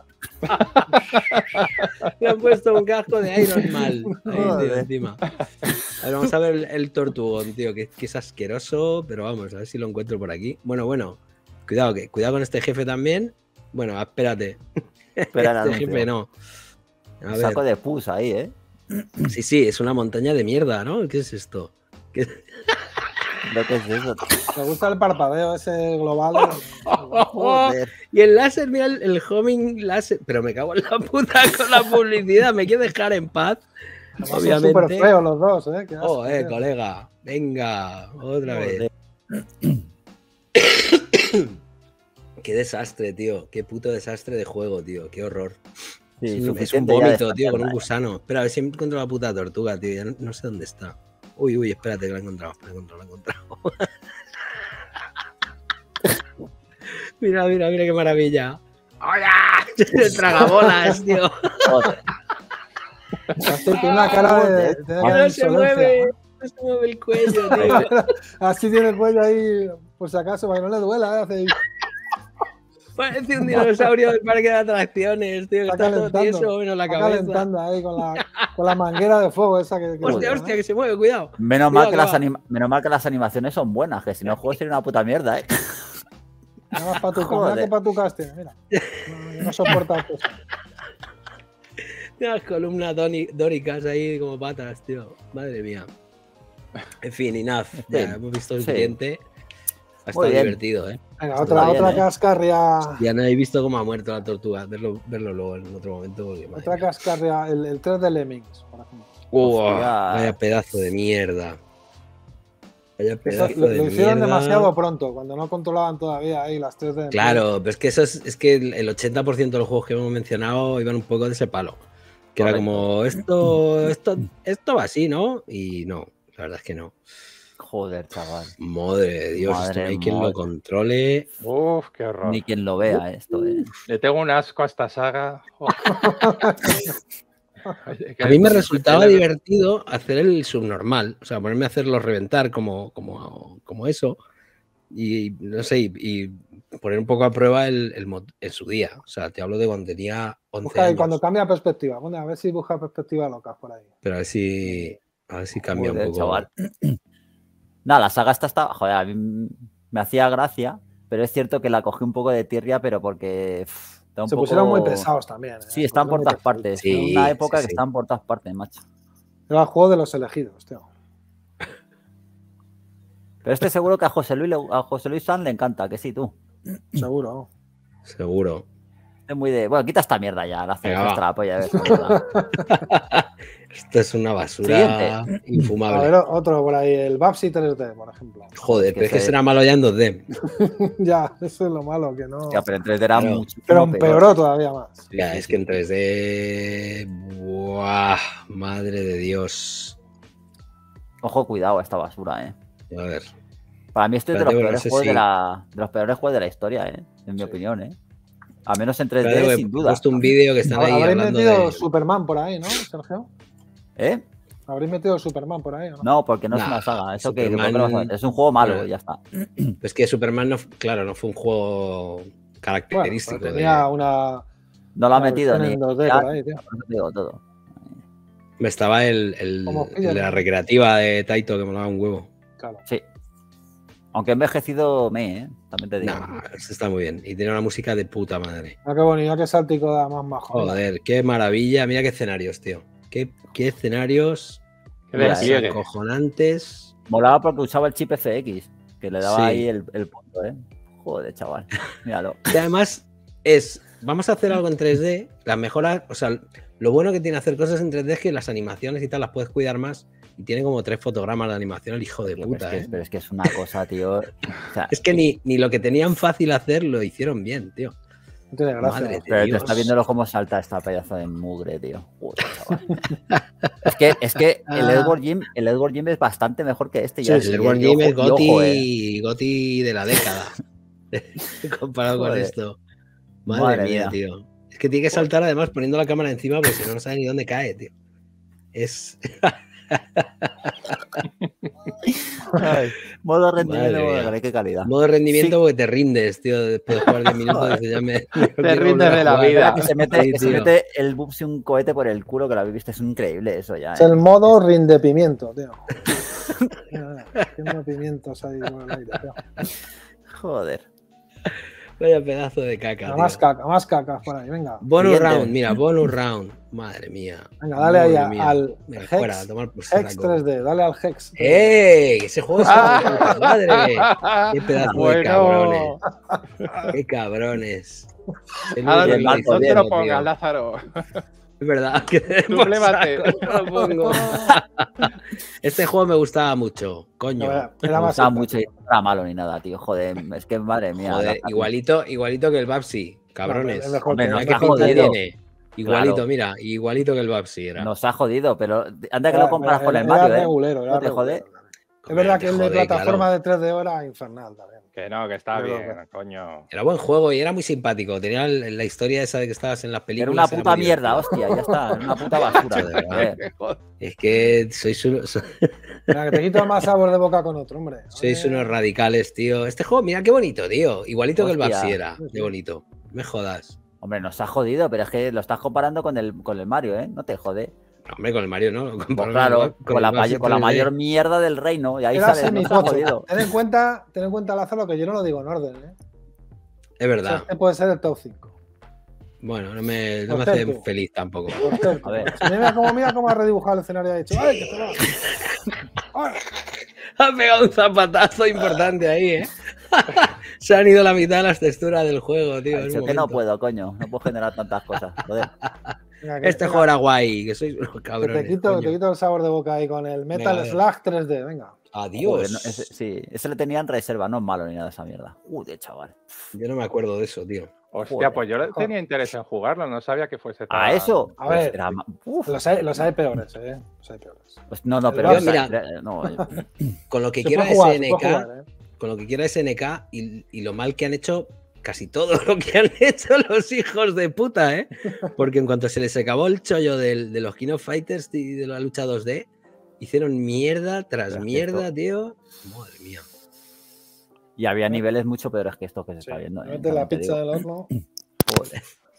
Le han puesto un casco de Iron Man. Ahí, tío, Joder. encima. A ver, vamos a ver el tortugón, tío, que es asqueroso, pero vamos, a ver si lo encuentro por aquí. Bueno. Cuidado con este jefe también. Bueno, espérate. Espera el Este anuncio. jefe no. A ver. Saco de pus ahí, ¿eh? Sí, es una montaña de mierda, ¿no? ¿Qué es esto? Lo que es eso. Me gusta el parpadeo ese global. Joder. Y el láser, mira el homing láser. Pero me cago en la puta con la publicidad. Me quiero dejar en paz. Además, son Obviamente. súper feos los dos, ¿eh? Qué asco, Oh, tío. colega. Venga, otra Joder. vez. Qué desastre, tío. Qué puto desastre de juego, tío. Qué horror. Sí, Es un suficiente ya de vómito, esta tío, con un mierda, ¿eh? gusano. Espera, a ver si encuentro la puta tortuga, tío. Ya no sé dónde está. Uy, espérate, que la he encontrado. La he encontrado. Mira, qué maravilla. ¡Hola! El tragabolas, tío. Joder. Así tiene una cara de. tiene Que cara de no se insolencia, mueve. ¿no? No se mueve el cuello, tío. Así tiene el cuello ahí, por si acaso, para que no le duela. Hace... Parece un dinosaurio del parque de atracciones, tío. Que Está está todo calentando. tieso menos la Está cabeza. calentando ahí con la manguera de fuego esa que. Hostia, que se mueve, cuidado. Menos Cuidado, mal, que que va. menos mal que las animaciones son buenas, que si no el juego sería una puta mierda, ¿eh? Nada más patucas, mira Joder. qué patucas tiene, mira. No soporta esto. Unas columnas dóricas ahí como patas, tío. Madre mía. En fin, enough. Ya hemos visto suficiente. Ha estado bien. divertido, ¿eh? Venga, Está otra bien, ¿eh? cascarria. Ya no habéis visto cómo ha muerto la tortuga. Verlo luego en otro momento. Porque, madre Otra mía. cascarria, el 3 de Lemmings, por ejemplo. Hostia. Vaya pedazo de mierda. Vaya Eso pedazo lo de hicieron mierda. demasiado pronto, cuando no controlaban todavía ahí las 3 de. Claro, pero es que eso es que el 80% de los juegos que hemos mencionado iban un poco de ese palo. Que era Correcto. como, esto va así, ¿no? Y no, la verdad es que no. Joder, chaval. Madre de Dios, esto Madre, no hay quien madre. lo controle. Uf, qué horror. Ni quien lo vea esto, ¿eh? Le tengo un asco a esta saga. Oh. A mí me resultaba divertido hacer el subnormal, o sea, ponerme a hacerlo reventar como eso, y no sé, y poner un poco a prueba en su día. O sea, te hablo de cuando tenía 11 Busca ahí años. cuando cambia perspectiva. Bueno, a ver si busca perspectiva loca por ahí. Pero a ver si cambia Joder, un poco. chaval. Nada, la saga esta está. Joder, a mí me hacía gracia, pero es cierto que la cogí un poco de tirria, pero porque. Está un Se poco... pusieron muy pesados también. Sí, están por todas partes. Sí, en una época sí, que sí. están por todas partes, macho. Era el juego de los elegidos, tío. Pero este seguro que a José Luis San le encanta, que sí, tú. Seguro. Seguro. Es muy de. Bueno, quita esta mierda ya, la Venga, va. la polla de esta mierda. Esto es una basura Siguiente. infumable. A ver, otro por ahí, el Babsy 3D, por ejemplo. Joder, pero es que ese- será malo ya en 2D. Ya, eso es lo malo, que no. Hostia, pero en 3D era Claro. muchísimo Pero peor. empeoró todavía más. Ya, sí, es sí. que en 3D. ¡Buah! Madre de Dios. Ojo, cuidado a esta basura, A ver. Para mí este es de Espérate, los bueno, peores no sé juegos si- de los peores juegos de la historia, en mi opinión, Al menos en 3D, Espérate, porque sin he duda. puesto un vídeo que están ahí Habréis hablando metido de. Superman por ahí, ¿no, Sergio? ¿Eh? Habréis metido Superman por ahí, ¿o no? No, porque no es Nah, una saga. Eso Superman- ¿por qué lo vas a ver? Es un juego malo, Bueno. y ya está. Es que Superman, no, claro, no fue un juego Bueno, característico. pero de- tenía una. No lo ha una metido versión ni. en 2D ya, por ahí, tío. no lo ha metido todo. Estaba el Como de la recreativa de Taito, que me daba un huevo. Claro. Sí. Aunque he envejecido también te digo. Nah, eso está muy bien. Y tiene una música de puta madre. Ah, qué bonito, qué saltico da más majo. Joder, qué maravilla. Mira qué escenarios, tío. Qué escenarios Qué Mira, más despliegue. acojonantes. Molaba porque usaba el chip FX, que le daba Sí. ahí el punto, Joder, chaval. Míralo. Y además vamos a hacer algo en 3D, las mejoras, o sea, lo bueno que tiene hacer cosas en 3D es que las animaciones y tal las puedes cuidar más y tiene como 3 fotogramas de animación el hijo de Tío, puta, pero es que es una cosa, tío. O sea, Es que ni lo que tenían fácil hacer lo hicieron bien, tío. No tiene gracia. Madre de pero te Dios. está viéndolo cómo salta esta pedazo de mugre, tío. Joder, chaval. es que el Edward Jim es bastante mejor que este. El Edward Jim es Goti. Goti de la década. Comparado con Joder. esto. Madre, Madre mía, mía. tío. Es que tiene que saltar además poniendo la cámara encima porque si no, no sabe ni dónde cae, tío. Es. Modo rendimiento, Madre mía. qué calidad. Modo rendimiento Sí. porque te rindes, tío. Después de jugar 10 minutos dices, ya me. Te rindes de la vida. Que se mete, Sí, que se tío. mete el Bubsy un cohete por el culo, que lo habéis visto. Es increíble eso ya. Es el modo rindepimiento, tío. Qué pimientos ahí por el aire, tío. Joder. Vaya pedazo de caca. Más Tío. caca, más cacas por ahí, venga. Bonus Siguiente. round, mira, bonus round. Madre mía. Venga, dale ahí Madre mía. al Venga, Hex, fuera, a tomar por Hex saco. 3D, dale al Hex. ¡Ey! Ese juego es de puta madre. ¡Qué pedazo de Bueno. cabrones! ¡Qué cabrones! Es Ahora bien, no, Marco, no te bien, lo tío. pongas, Lázaro. Es verdad. Que Sublevate. no lo pongo. Este juego me gustaba mucho, coño. Era Me más gustaba mucho y simpático. no era malo ni nada, tío. Joder, es que madre mía. Joder, igualito que el Babsy, cabrones. Es mejor Hombre, que no Mira nos qué ha pinta jodido. tiene. Igualito, Claro. mira, igualito que el Babsy era. Nos ha jodido, pero anda que lo comparas con el Era Mario, regulero, era No te jode. regulero. Es verdad que el de Joder, plataforma claro. de 3D era infernal también. Que no, que está Pero, bien, coño. Era buen juego y era muy simpático. Tenía la historia esa de que estabas en las Era películas. una puta muy mierda, divertido. hostia, ya está. Era una puta basura, de verdad. Es que sois Venga, que te quito más sabor de boca con otro, hombre. sois unos radicales, tío. Este juego, mira qué bonito, tío. Igualito que el Hostia. Babsy era. Qué bonito. Me jodas. Hombre, nos ha jodido, pero es que lo estás comparando con el Mario, No te jode. No, hombre, con el Mario no. Lo Pues comparo claro, con con la el Babsy mayor 3D. mierda del reino. Y ahí Era sale, nos ha semipocho. jodido. Ten en cuenta, Lázaro, que yo no lo digo en orden, ¿eh? Es O sea, verdad. este puede ser el top 5. Bueno, no me Por hace cierto. feliz tampoco. Por cierto. A ver. Si mira cómo ha redibujado el escenario. Ha dicho, ¡ay, que te va! ¡Ay! Ha pegado un zapatazo importante ahí, ¿eh? Se han ido la mitad de las texturas del juego, tío. Ha en un dicho que no momento. puedo, coño. No puedo generar tantas cosas. Joder. Venga, que- Este venga, juego era guay, que sois unos que cabrones. te quito el sabor de boca ahí con el Metal Venga, Slug 3D. Venga. Adiós. Joder, sí, ese le tenía en reserva, no es malo ni nada esa mierda. De chaval. Yo no me acuerdo de eso, tío. Hostia, Joder. pues yo tenía interés en jugarlo, no sabía que fuese tan... ¿A eso? A ver. Pues era uf, Los hay peores, ¿eh? Los hay peores. pues no, pero Yo, o sea, mira, no, Con lo que Se quiera puede jugar, se SNK, puede jugar, ¿eh? con lo que quiera SNK y lo mal que han hecho casi todo lo que han hecho los hijos de puta, ¿eh? Porque en cuanto se les acabó el chollo de los King of Fighters y de la lucha 2D, hicieron mierda tras Pero es que mierda, esto- tío. Madre mía. Y había niveles mucho peores que estos que se Sí. está viendo. Mete la También te pizza digo. del horno. Joder.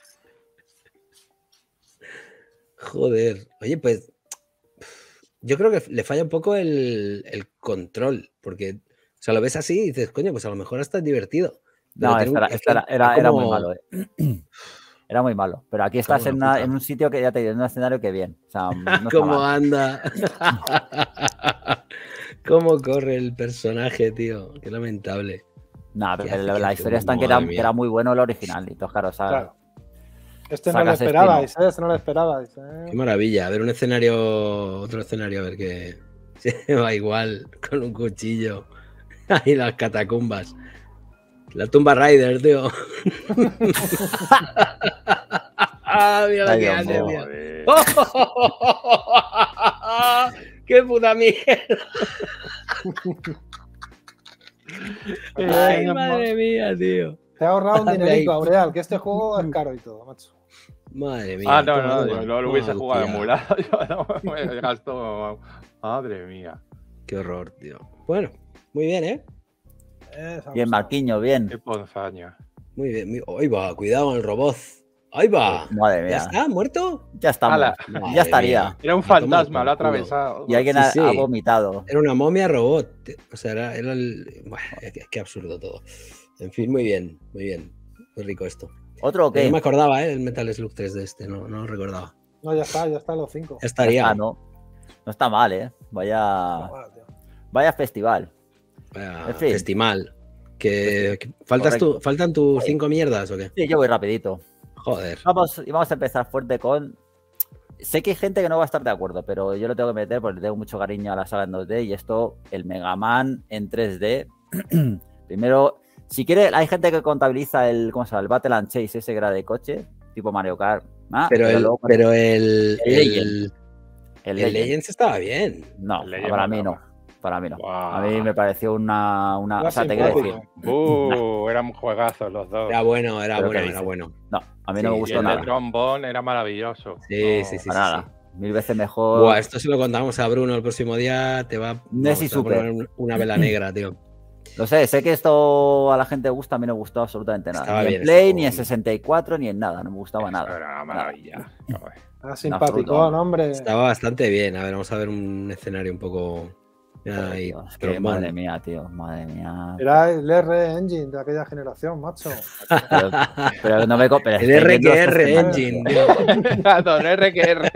Joder. Oye, pues yo creo que le falla un poco el control, porque, o sea, lo ves así y dices, coño, pues a lo mejor hasta es divertido. Pero No, tiene un- era muy como- malo. Era muy malo. Pero aquí estás Cago en en, la puta. en un sitio que ya te digo, en un escenario que bien. O sea, no está ¿Cómo mal. anda? ¿Cómo corre el personaje, tío? Qué lamentable. Nada, ¿Qué pero hace? la ¿Qué historia hace? está en que Madre mía. era muy bueno el original. Y entonces, claro, Claro. Este no lo sacas esperabais, ¿eh? Este no lo esperabais. Qué maravilla. A ver, un escenario, otro escenario, a ver qué. Se va igual con un cuchillo. Ahí las catacumbas. La tumba Raider, tío. Mira lo Ay, que Dios hace, mío. tío. Joder. ¡Qué puta mierda! Ay, madre mía, tío. Te ha ahorrado un Hazle dinerito, ahí. Aureal, que este juego es caro y todo, macho. Madre mía. Ah, no, toma, no, toma. yo no lo Toma hubiese tu jugado tía. emulado. Yo no me gasto. Madre mía. Qué horror, tío. Bueno, muy bien, ¿eh? Bien, Marquiño, Qué bien. ponzaña. Muy bien. Ahí va, cuidado con el robot. Ahí va. Madre ¿Ya mía. está? ¿Muerto? Ya estamos. Ala. Madre Ya estaría. mía. Era un Me toma fantasma, por lo ha culo. atravesado. Y alguien Sí, ha sí. vomitado. Era una momia robot. O sea, era el. Buah, es que absurdo todo. En fin, muy bien, muy bien. Muy rico esto. ¿Otro o No me qué? acordaba, ¿eh? El Metal Slug 3 de este, no lo recordaba. No, ya está los 5. Ya estaría. No está mal, ¿eh? Vaya festival. Vaya En fin. festival. Que ¿Faltan tus 5 mierdas o qué? Sí, yo voy rapidito. Joder. Vamos a empezar fuerte con... Sé que hay gente que no va a estar de acuerdo, pero yo lo tengo que meter porque le tengo mucho cariño a la saga en 2D y esto, el Mega Man en 3D. Primero, si quiere, hay gente que contabiliza el Battle and Chase, ese que era de coche, tipo Mario Kart. Pero el Legends. Legends estaba bien. No, El Legends para mí molaba. no. Para mí no. Wow. A mí me pareció una... Era O sea, te quiero simpático. decir... Eran juegazos los dos. Era bueno, ¿Pero qué era dices? bueno. No, a mí Sí, no me y Y gustó el de nada. trombone era maravilloso. Sí, No, sí, sí. Para sí, nada. sí. Mil veces mejor. Buah, esto se lo contamos a Bruno el próximo día. Te va, Nessie vamos, te va a Super. poner una vela negra, tío. Lo sé que esto a la gente le gusta, a mí no me gustó absolutamente nada. Estaba Ni bien en Play, este ni en juego. 64, ni en nada. No me gustaba nada. Era una maravilla. Joder. Era simpático, hombre. Estaba bastante bien. A ver, vamos a ver un escenario un poco. Mira, ahí, Dios, que trombón. madre mía, tío. Madre mía. Era el R Engine de aquella generación, macho. Pero no me pero El estoy viendo los RQR escenarios, Engine, tío. tío. Don RQR.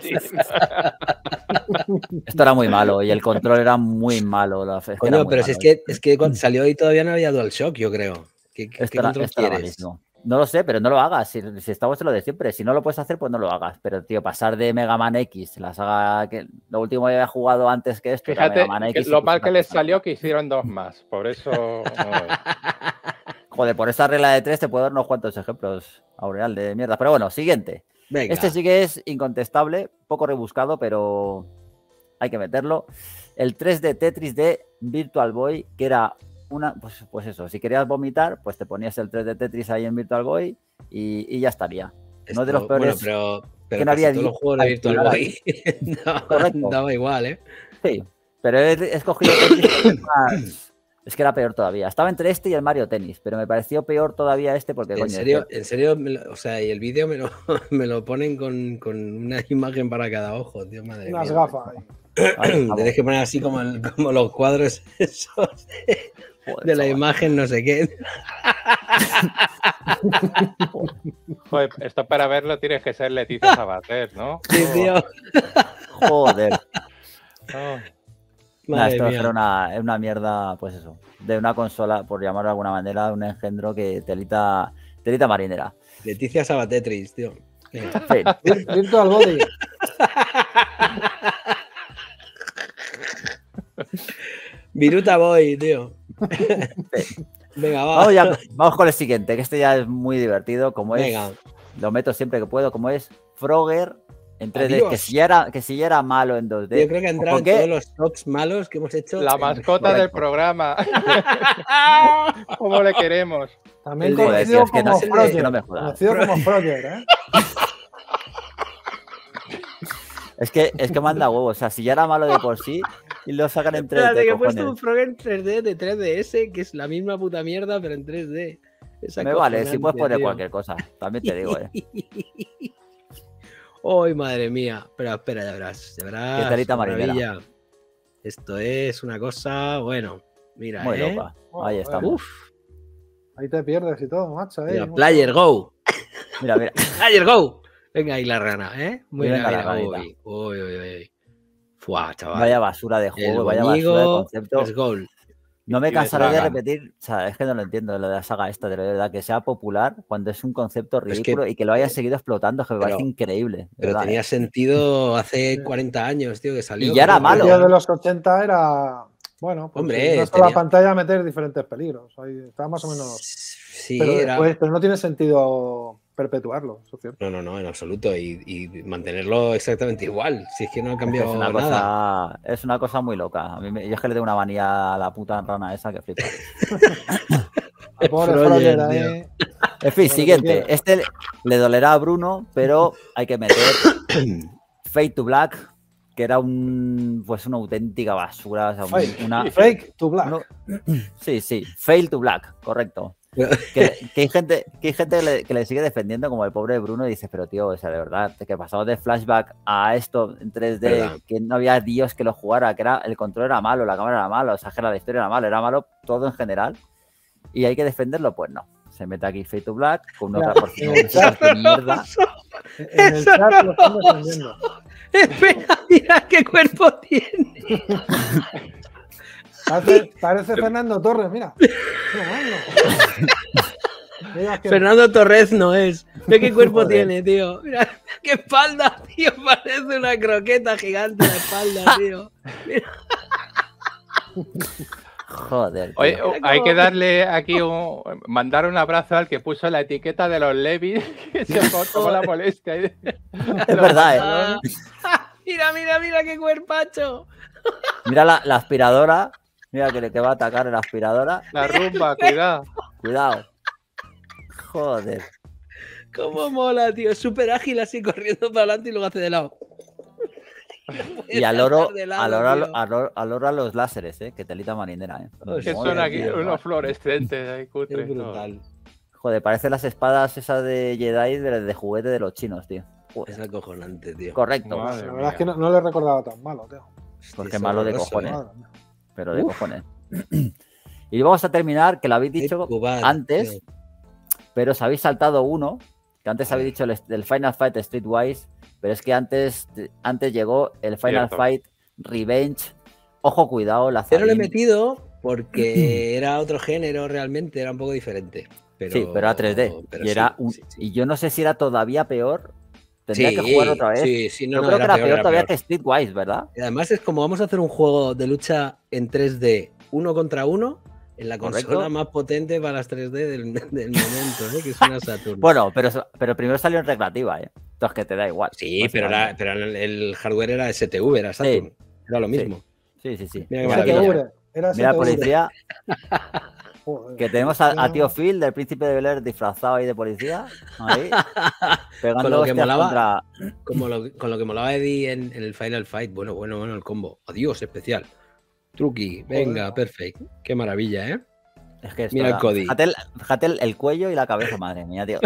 Esto era muy malo y el control era muy malo. Coño, pero si es que cuando salió ahí todavía no había DualShock, yo creo. ¿Qué control esto era quieres? malísimo. No lo sé, pero no lo hagas. Si estamos en lo de siempre, si no lo puedes hacer, pues no lo hagas. Pero, tío, pasar de Mega Man X, la saga que lo último que había jugado antes que esto, era Fíjate, Mega Man X. lo y mal pues que les una salió que hicieron 2 más. Por eso. Joder, por esa regla de 3 te puedo dar unos cuantos ejemplos, Aureal, de mierda. Pero bueno, siguiente. Venga. Este sí que es incontestable, poco rebuscado, pero hay que meterlo. El 3D Tetris de Virtual Boy, que era una, pues eso, si querías vomitar, pues te ponías el 3D Tetris ahí en Virtual Boy y ya estaría. No de los peores. Bueno, pero que no había todos los juegos de Virtual Boy daba igual, ¿eh? Sí, pero he escogido Tetris porque es más... Es que era peor todavía. Estaba entre este y el Mario Tennis, pero me pareció peor todavía este porque, En coño... serio, o sea, y el vídeo me lo ponen con una imagen para cada ojo, tío, madre mía. Unas gafas. Tienes que poner así como los cuadros esos de la imagen, no sé qué. Joder, esto para verlo tienes que ser Leticia Sabater, ¿no? Sí, tío. Joder. Oh. Madre esto mía. era una mierda, pues eso, de una consola, por llamarlo de alguna manera, un engendro que telita marinera. Leticia Sabatetris, tío. Venga. En fin, Virtual Body. Viruta Boy, tío. Venga, va. vamos con el siguiente, que este ya es muy divertido, como Venga. es, lo meto siempre que puedo, como es Frogger en 3D, Adiós. que si ya era malo en 2D. Yo creo que ha entrado en ¿Por qué? todos los tops malos que hemos hecho. La mascota del programa. ¿Cómo le queremos? También Joder, tío, conocido es que como no, es que Frogger. no me jodas. Conocido como Frogger, ¿eh? Es que manda huevos, o sea, si ya era malo de por sí y lo sacan en 3D. Espérate, que he puesto cojones. un Frogger en 3D de 3DS, que es la misma puta mierda, pero en 3D. Es Me vale, si puedes acojonante, poner tío. cualquier cosa, también te digo, ¡Ay, madre mía! Pero espera, ya verás. Ya verás. Qué telita marinera. maravilla. Esto es una cosa, bueno, mira, Muy loca. Ahí Oh, estamos. Uf, Ahí te pierdes y todo, macho. mira, Player Go. Mira, Player Go. Venga ahí la rana, ¿eh? Muy Venga bien. la ranita. Uy. Buah, chaval. Vaya basura de juego, El vaya basura de Boñigo concepto. es gol. No me Y cansaré de deshagan. repetir, o sea, es que no lo entiendo, lo de la saga esta, de verdad, que sea popular cuando es un concepto Es que, ridículo y que lo hayan seguido explotando, que me pero- parece increíble, de Pero verdad, tenía ¿eh? sentido hace Sí. 40 años, tío, que salió. Y ya era creo, malo. El ¿no? tío de los 80 era. Bueno, pues Hombre, en una sola tenía- pantalla meter diferentes peligros. Ahí estaba más o menos. Sí, Pero era. después, pero no tiene sentido perpetuarlo, eso es cierto. No, en absoluto. Y mantenerlo exactamente igual. Si es que no ha Es que cambiado es una nada. cosa, es una cosa muy loca. Yo es que le tengo una manía a la puta rana esa que flipa. A pobre Froyer, Froyer tío. ahí. En fin, Lo que siguiente. quiera. Este le dolerá a Bruno, pero hay que meter Fade to Black, que era pues una auténtica basura. O sea, Fake to black. Sí, Fail to Black, correcto. Que hay gente que le sigue defendiendo como el pobre Bruno y dices, pero tío, o sea, de verdad, que pasamos de Flashback a esto en 3D, Verdad. que no había Dios que lo jugara, que el control era malo, la cámara era malo, o sea, que la historia era malo todo en general, y hay que defenderlo, pues no. Se mete aquí Fade to Black con otra Claro, porción en el chat- de mierda. En el chat lo están defendiendo. Espera, mira qué cuerpo tiene. Parece Fernando Torres, mira. Qué bueno. Mira que- Fernando Torres no es. Ve qué cuerpo Joder. tiene, tío. Mira qué espalda, tío. Parece una croqueta gigante la espalda, tío. Joder. Oye, tío. hay que darle aquí mandar un abrazo al que puso la etiqueta de los Levis, que se tomó la molestia. Es verdad, Mira qué cuerpacho. Mira la aspiradora. Mira que va a atacar la aspiradora. La rumba, cuidado. Cuidado. Joder. Cómo mola, tío. Es súper ágil así corriendo para adelante y luego hace de lado. Y al oro, Saltar de lado, tío. al oro a los láseres, que telita marinera, Que Joder, son aquí tío. unos fluorescentes ahí, Es cutres. ¿no? brutal. Joder, parecen las espadas esas de Jedi de juguete de los chinos, tío. Joder. Es acojonante, tío. Correcto. Madre La verdad es que mía. no le he recordado tan malo, tío. Pues Es qué malo de horroroso, cojones. ¿eh? Madre mía. Pero de cojones. Y vamos a terminar, que lo habéis dicho Cubad, antes, tío. pero os habéis saltado uno, que antes habéis dicho el Final Fight Streetwise, pero es que antes llegó el Final Cierto. Fight Revenge. Ojo, cuidado, la Yo no lo he metido porque era otro género realmente, era un poco diferente. Pero, Sí, pero era 3D. pero Y, era sí. y yo no sé si era todavía peor. Tendría Sí, que jugar otra vez. Sí, no, yo no, creo que era peor era todavía peor. que Streetwise, ¿verdad? Y además es como vamos a hacer un juego de lucha en 3D, 1 contra 1, en la consola Correcto. más potente para las 3D del momento, que es una Saturn. Bueno, pero primero salió en recreativa, ¿eh? Entonces que te da igual. Sí, pero el hardware era STV, era Saturn. Era lo mismo. Sí. Mira qué Era maravilla. STV, era Mira, STV. policía, Joder. que tenemos a Tío Phil del Príncipe de Bel-Air disfrazado ahí de policía. Ahí. Pegando Con lo que hostias molaba. contra... Con lo que molaba Eddie en el Final Fight. Bueno, el combo. Adiós, especial. Truqui, venga, Joder. perfecto. Qué maravilla, ¿eh? Es que esto Mira el da- Cody. Fíjate el cuello y la cabeza, madre mía, tío.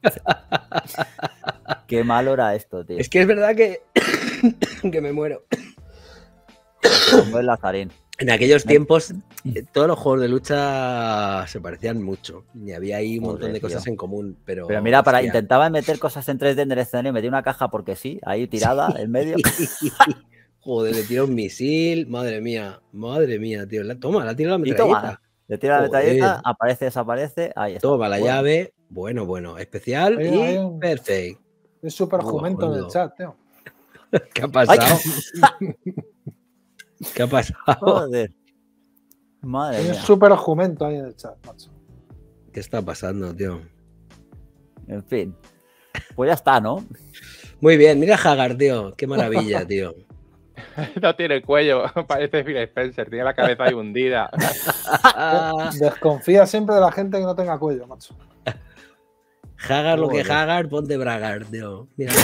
Qué malo era esto, tío. Es que es verdad que, que me muero. Como el Lazarín. En aquellos tiempos, todos los juegos de lucha se parecían mucho. Y había ahí un Joder, montón de tío. cosas en común. Pero Pero mira, hostia. intentaba meter cosas en 3D en el escenario, metí una caja porque sí, ahí tirada, en medio. Joder, le tira un misil. Madre mía, tío. La tira la Y toma, metralleta. le tira la Joder. metralleta, aparece, desaparece, ahí está. Toma la Bueno, llave. Bueno. Especial Hay y un- perfecto. Es súper jumento en el Joder. chat, tío. ¿Qué ha pasado? ¿Qué ha pasado? Joder. Madre Hay un mía. súper jumento ahí en el chat, macho. ¿Qué está pasando, tío? En fin. Pues ya está, ¿no? Muy bien, mira Hagar, tío. Qué maravilla, tío. No tiene cuello, parece Phil Spencer, tiene la cabeza ahí hundida. Desconfía siempre de la gente que no tenga cuello, macho. Hagar lo que Joder. Hagar, ponte bragar, tío. Mira.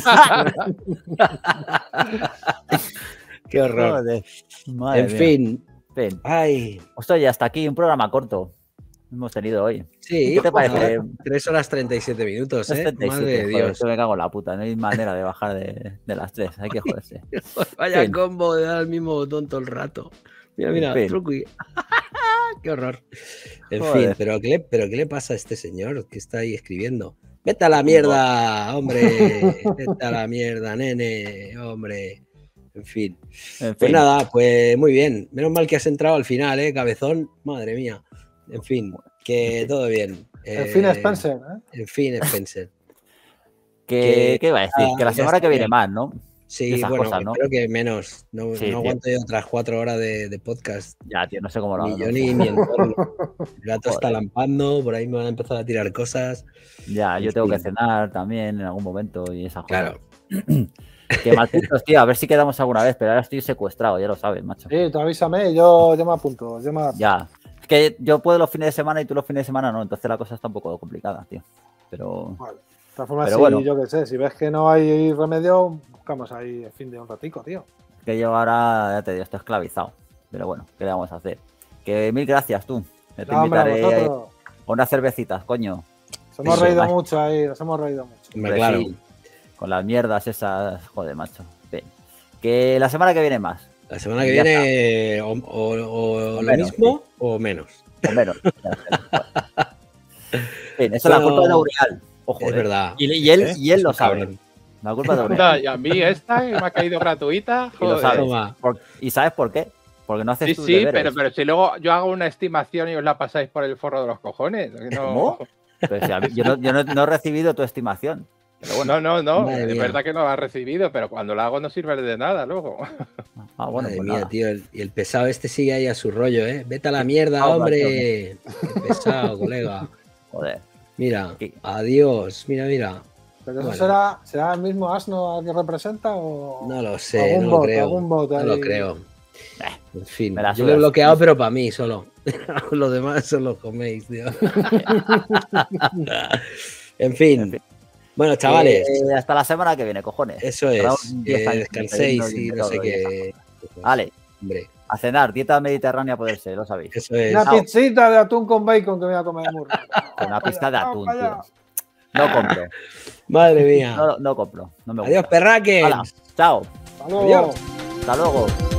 Qué horror. Joder. Madre En mía. fin. En fin. Ay, Hostia, ya hasta aquí un programa corto. Hemos tenido hoy. sí. ¿Qué te parece? joder, 3 horas 37 minutos, ¿eh? 77, Madre de joder, Dios. esto me cago en la puta. No hay manera de bajar de las 3. Hay que joderse. Vaya fin. combo de dar el mismo botón todo el rato. Mira, En fin. truqui. Qué horror. En Joder. fin, ¿pero qué le pasa a este señor que está ahí escribiendo? Vete a la mierda, hombre. Vete a la mierda, nene, hombre. En fin. En Pues fin. nada, pues muy bien. Menos mal que has entrado al final, cabezón. Madre mía. En fin, que todo bien. En fin, Spencer, ¿eh? En fin, Spencer. ¿Qué iba a decir? Que la semana que viene más, ¿no? Sí, esas bueno, cosas, ¿no? creo que menos. No, Sí, no aguanto yo otras 4 horas de podcast. Ya, tío, no sé cómo lo hago. Ni yo no sé. ni mi entorno. El gato está Joder. lampando, por ahí me van a empezar a tirar cosas. Ya, En yo tengo que fin. cenar también en algún momento y esas cosas. Claro. Que malditos, tío, a ver si quedamos alguna vez, pero ahora estoy secuestrado, ya lo sabes, macho. Sí, tú avísame, yo me apunto. Yo me adapto. Ya. Es que yo puedo los fines de semana y tú los fines de semana no, entonces la cosa está un poco complicada, tío. Pero Vale. De todas formas, Pero si, bueno. yo qué sé, si ves que no hay remedio, buscamos ahí el fin de un ratico, tío. es que yo ahora, ya te digo, estoy esclavizado. Pero bueno, ¿qué le vamos a hacer? Que mil gracias, tú. Te No, hombre, a invitaré a vosotros. unas cervecitas, coño. Nos hemos Eso, reído macho. mucho ahí, nos hemos reído mucho. Hombre, Hombre, claro. sí, con las mierdas esas, joder, macho. Bien. Que la semana que viene más, La semana que Ya viene o lo menos, mismo o menos. o menos. Bien, eso es la Bueno, culpa de Aureal. Ojo, Es verdad. Y él lo Es un sabe. cabrón. La culpa de Aureal. Anda, y a mí esta que me ha caído gratuita. Y lo Joder. sabes. Toma. ¿Y sabes por qué? Porque no haces Sí, tus sí, deberes. pero si luego yo hago una estimación y os la pasáis por el forro de los cojones. No, ¿Cómo? Pero si a mí- yo no he recibido tu estimación. Pero bueno, no. Madre Es mía. verdad que no la has recibido, pero cuando la hago no sirve de nada luego. bueno, Madre pues mía, nada. tío. Y el pesado este sigue ahí a su rollo, ¿eh? Vete a la mierda, Ah, hombre. Qué pesado, colega. Joder. Mira, ¿Qué? adiós. Mira. ¿Pero eso Bueno. será el mismo asno al que representa o No lo sé, algún no lo bot, creo. algún bot No lo ahí? creo. En fin, me la yo lo he sudas. bloqueado, pero para mí solo. Los demás solo coméis, tío. En fin. Bueno, chavales, Hasta la semana que viene, cojones. eso Llevamos es. 10 Que años descanséis sin y no todo, sé y qué. Vale, Hombre, a cenar, dieta mediterránea a poder ser, lo sabéis. eso es. Una Chao. pizzita de atún con bacon que me voy a comer muy rico. Una pista de atún, Vamos para allá. tío. No compro. Madre mía. No compro. No me gusta. Adiós, perraques. Hala, chao. Hasta luego. Adiós. Hasta luego.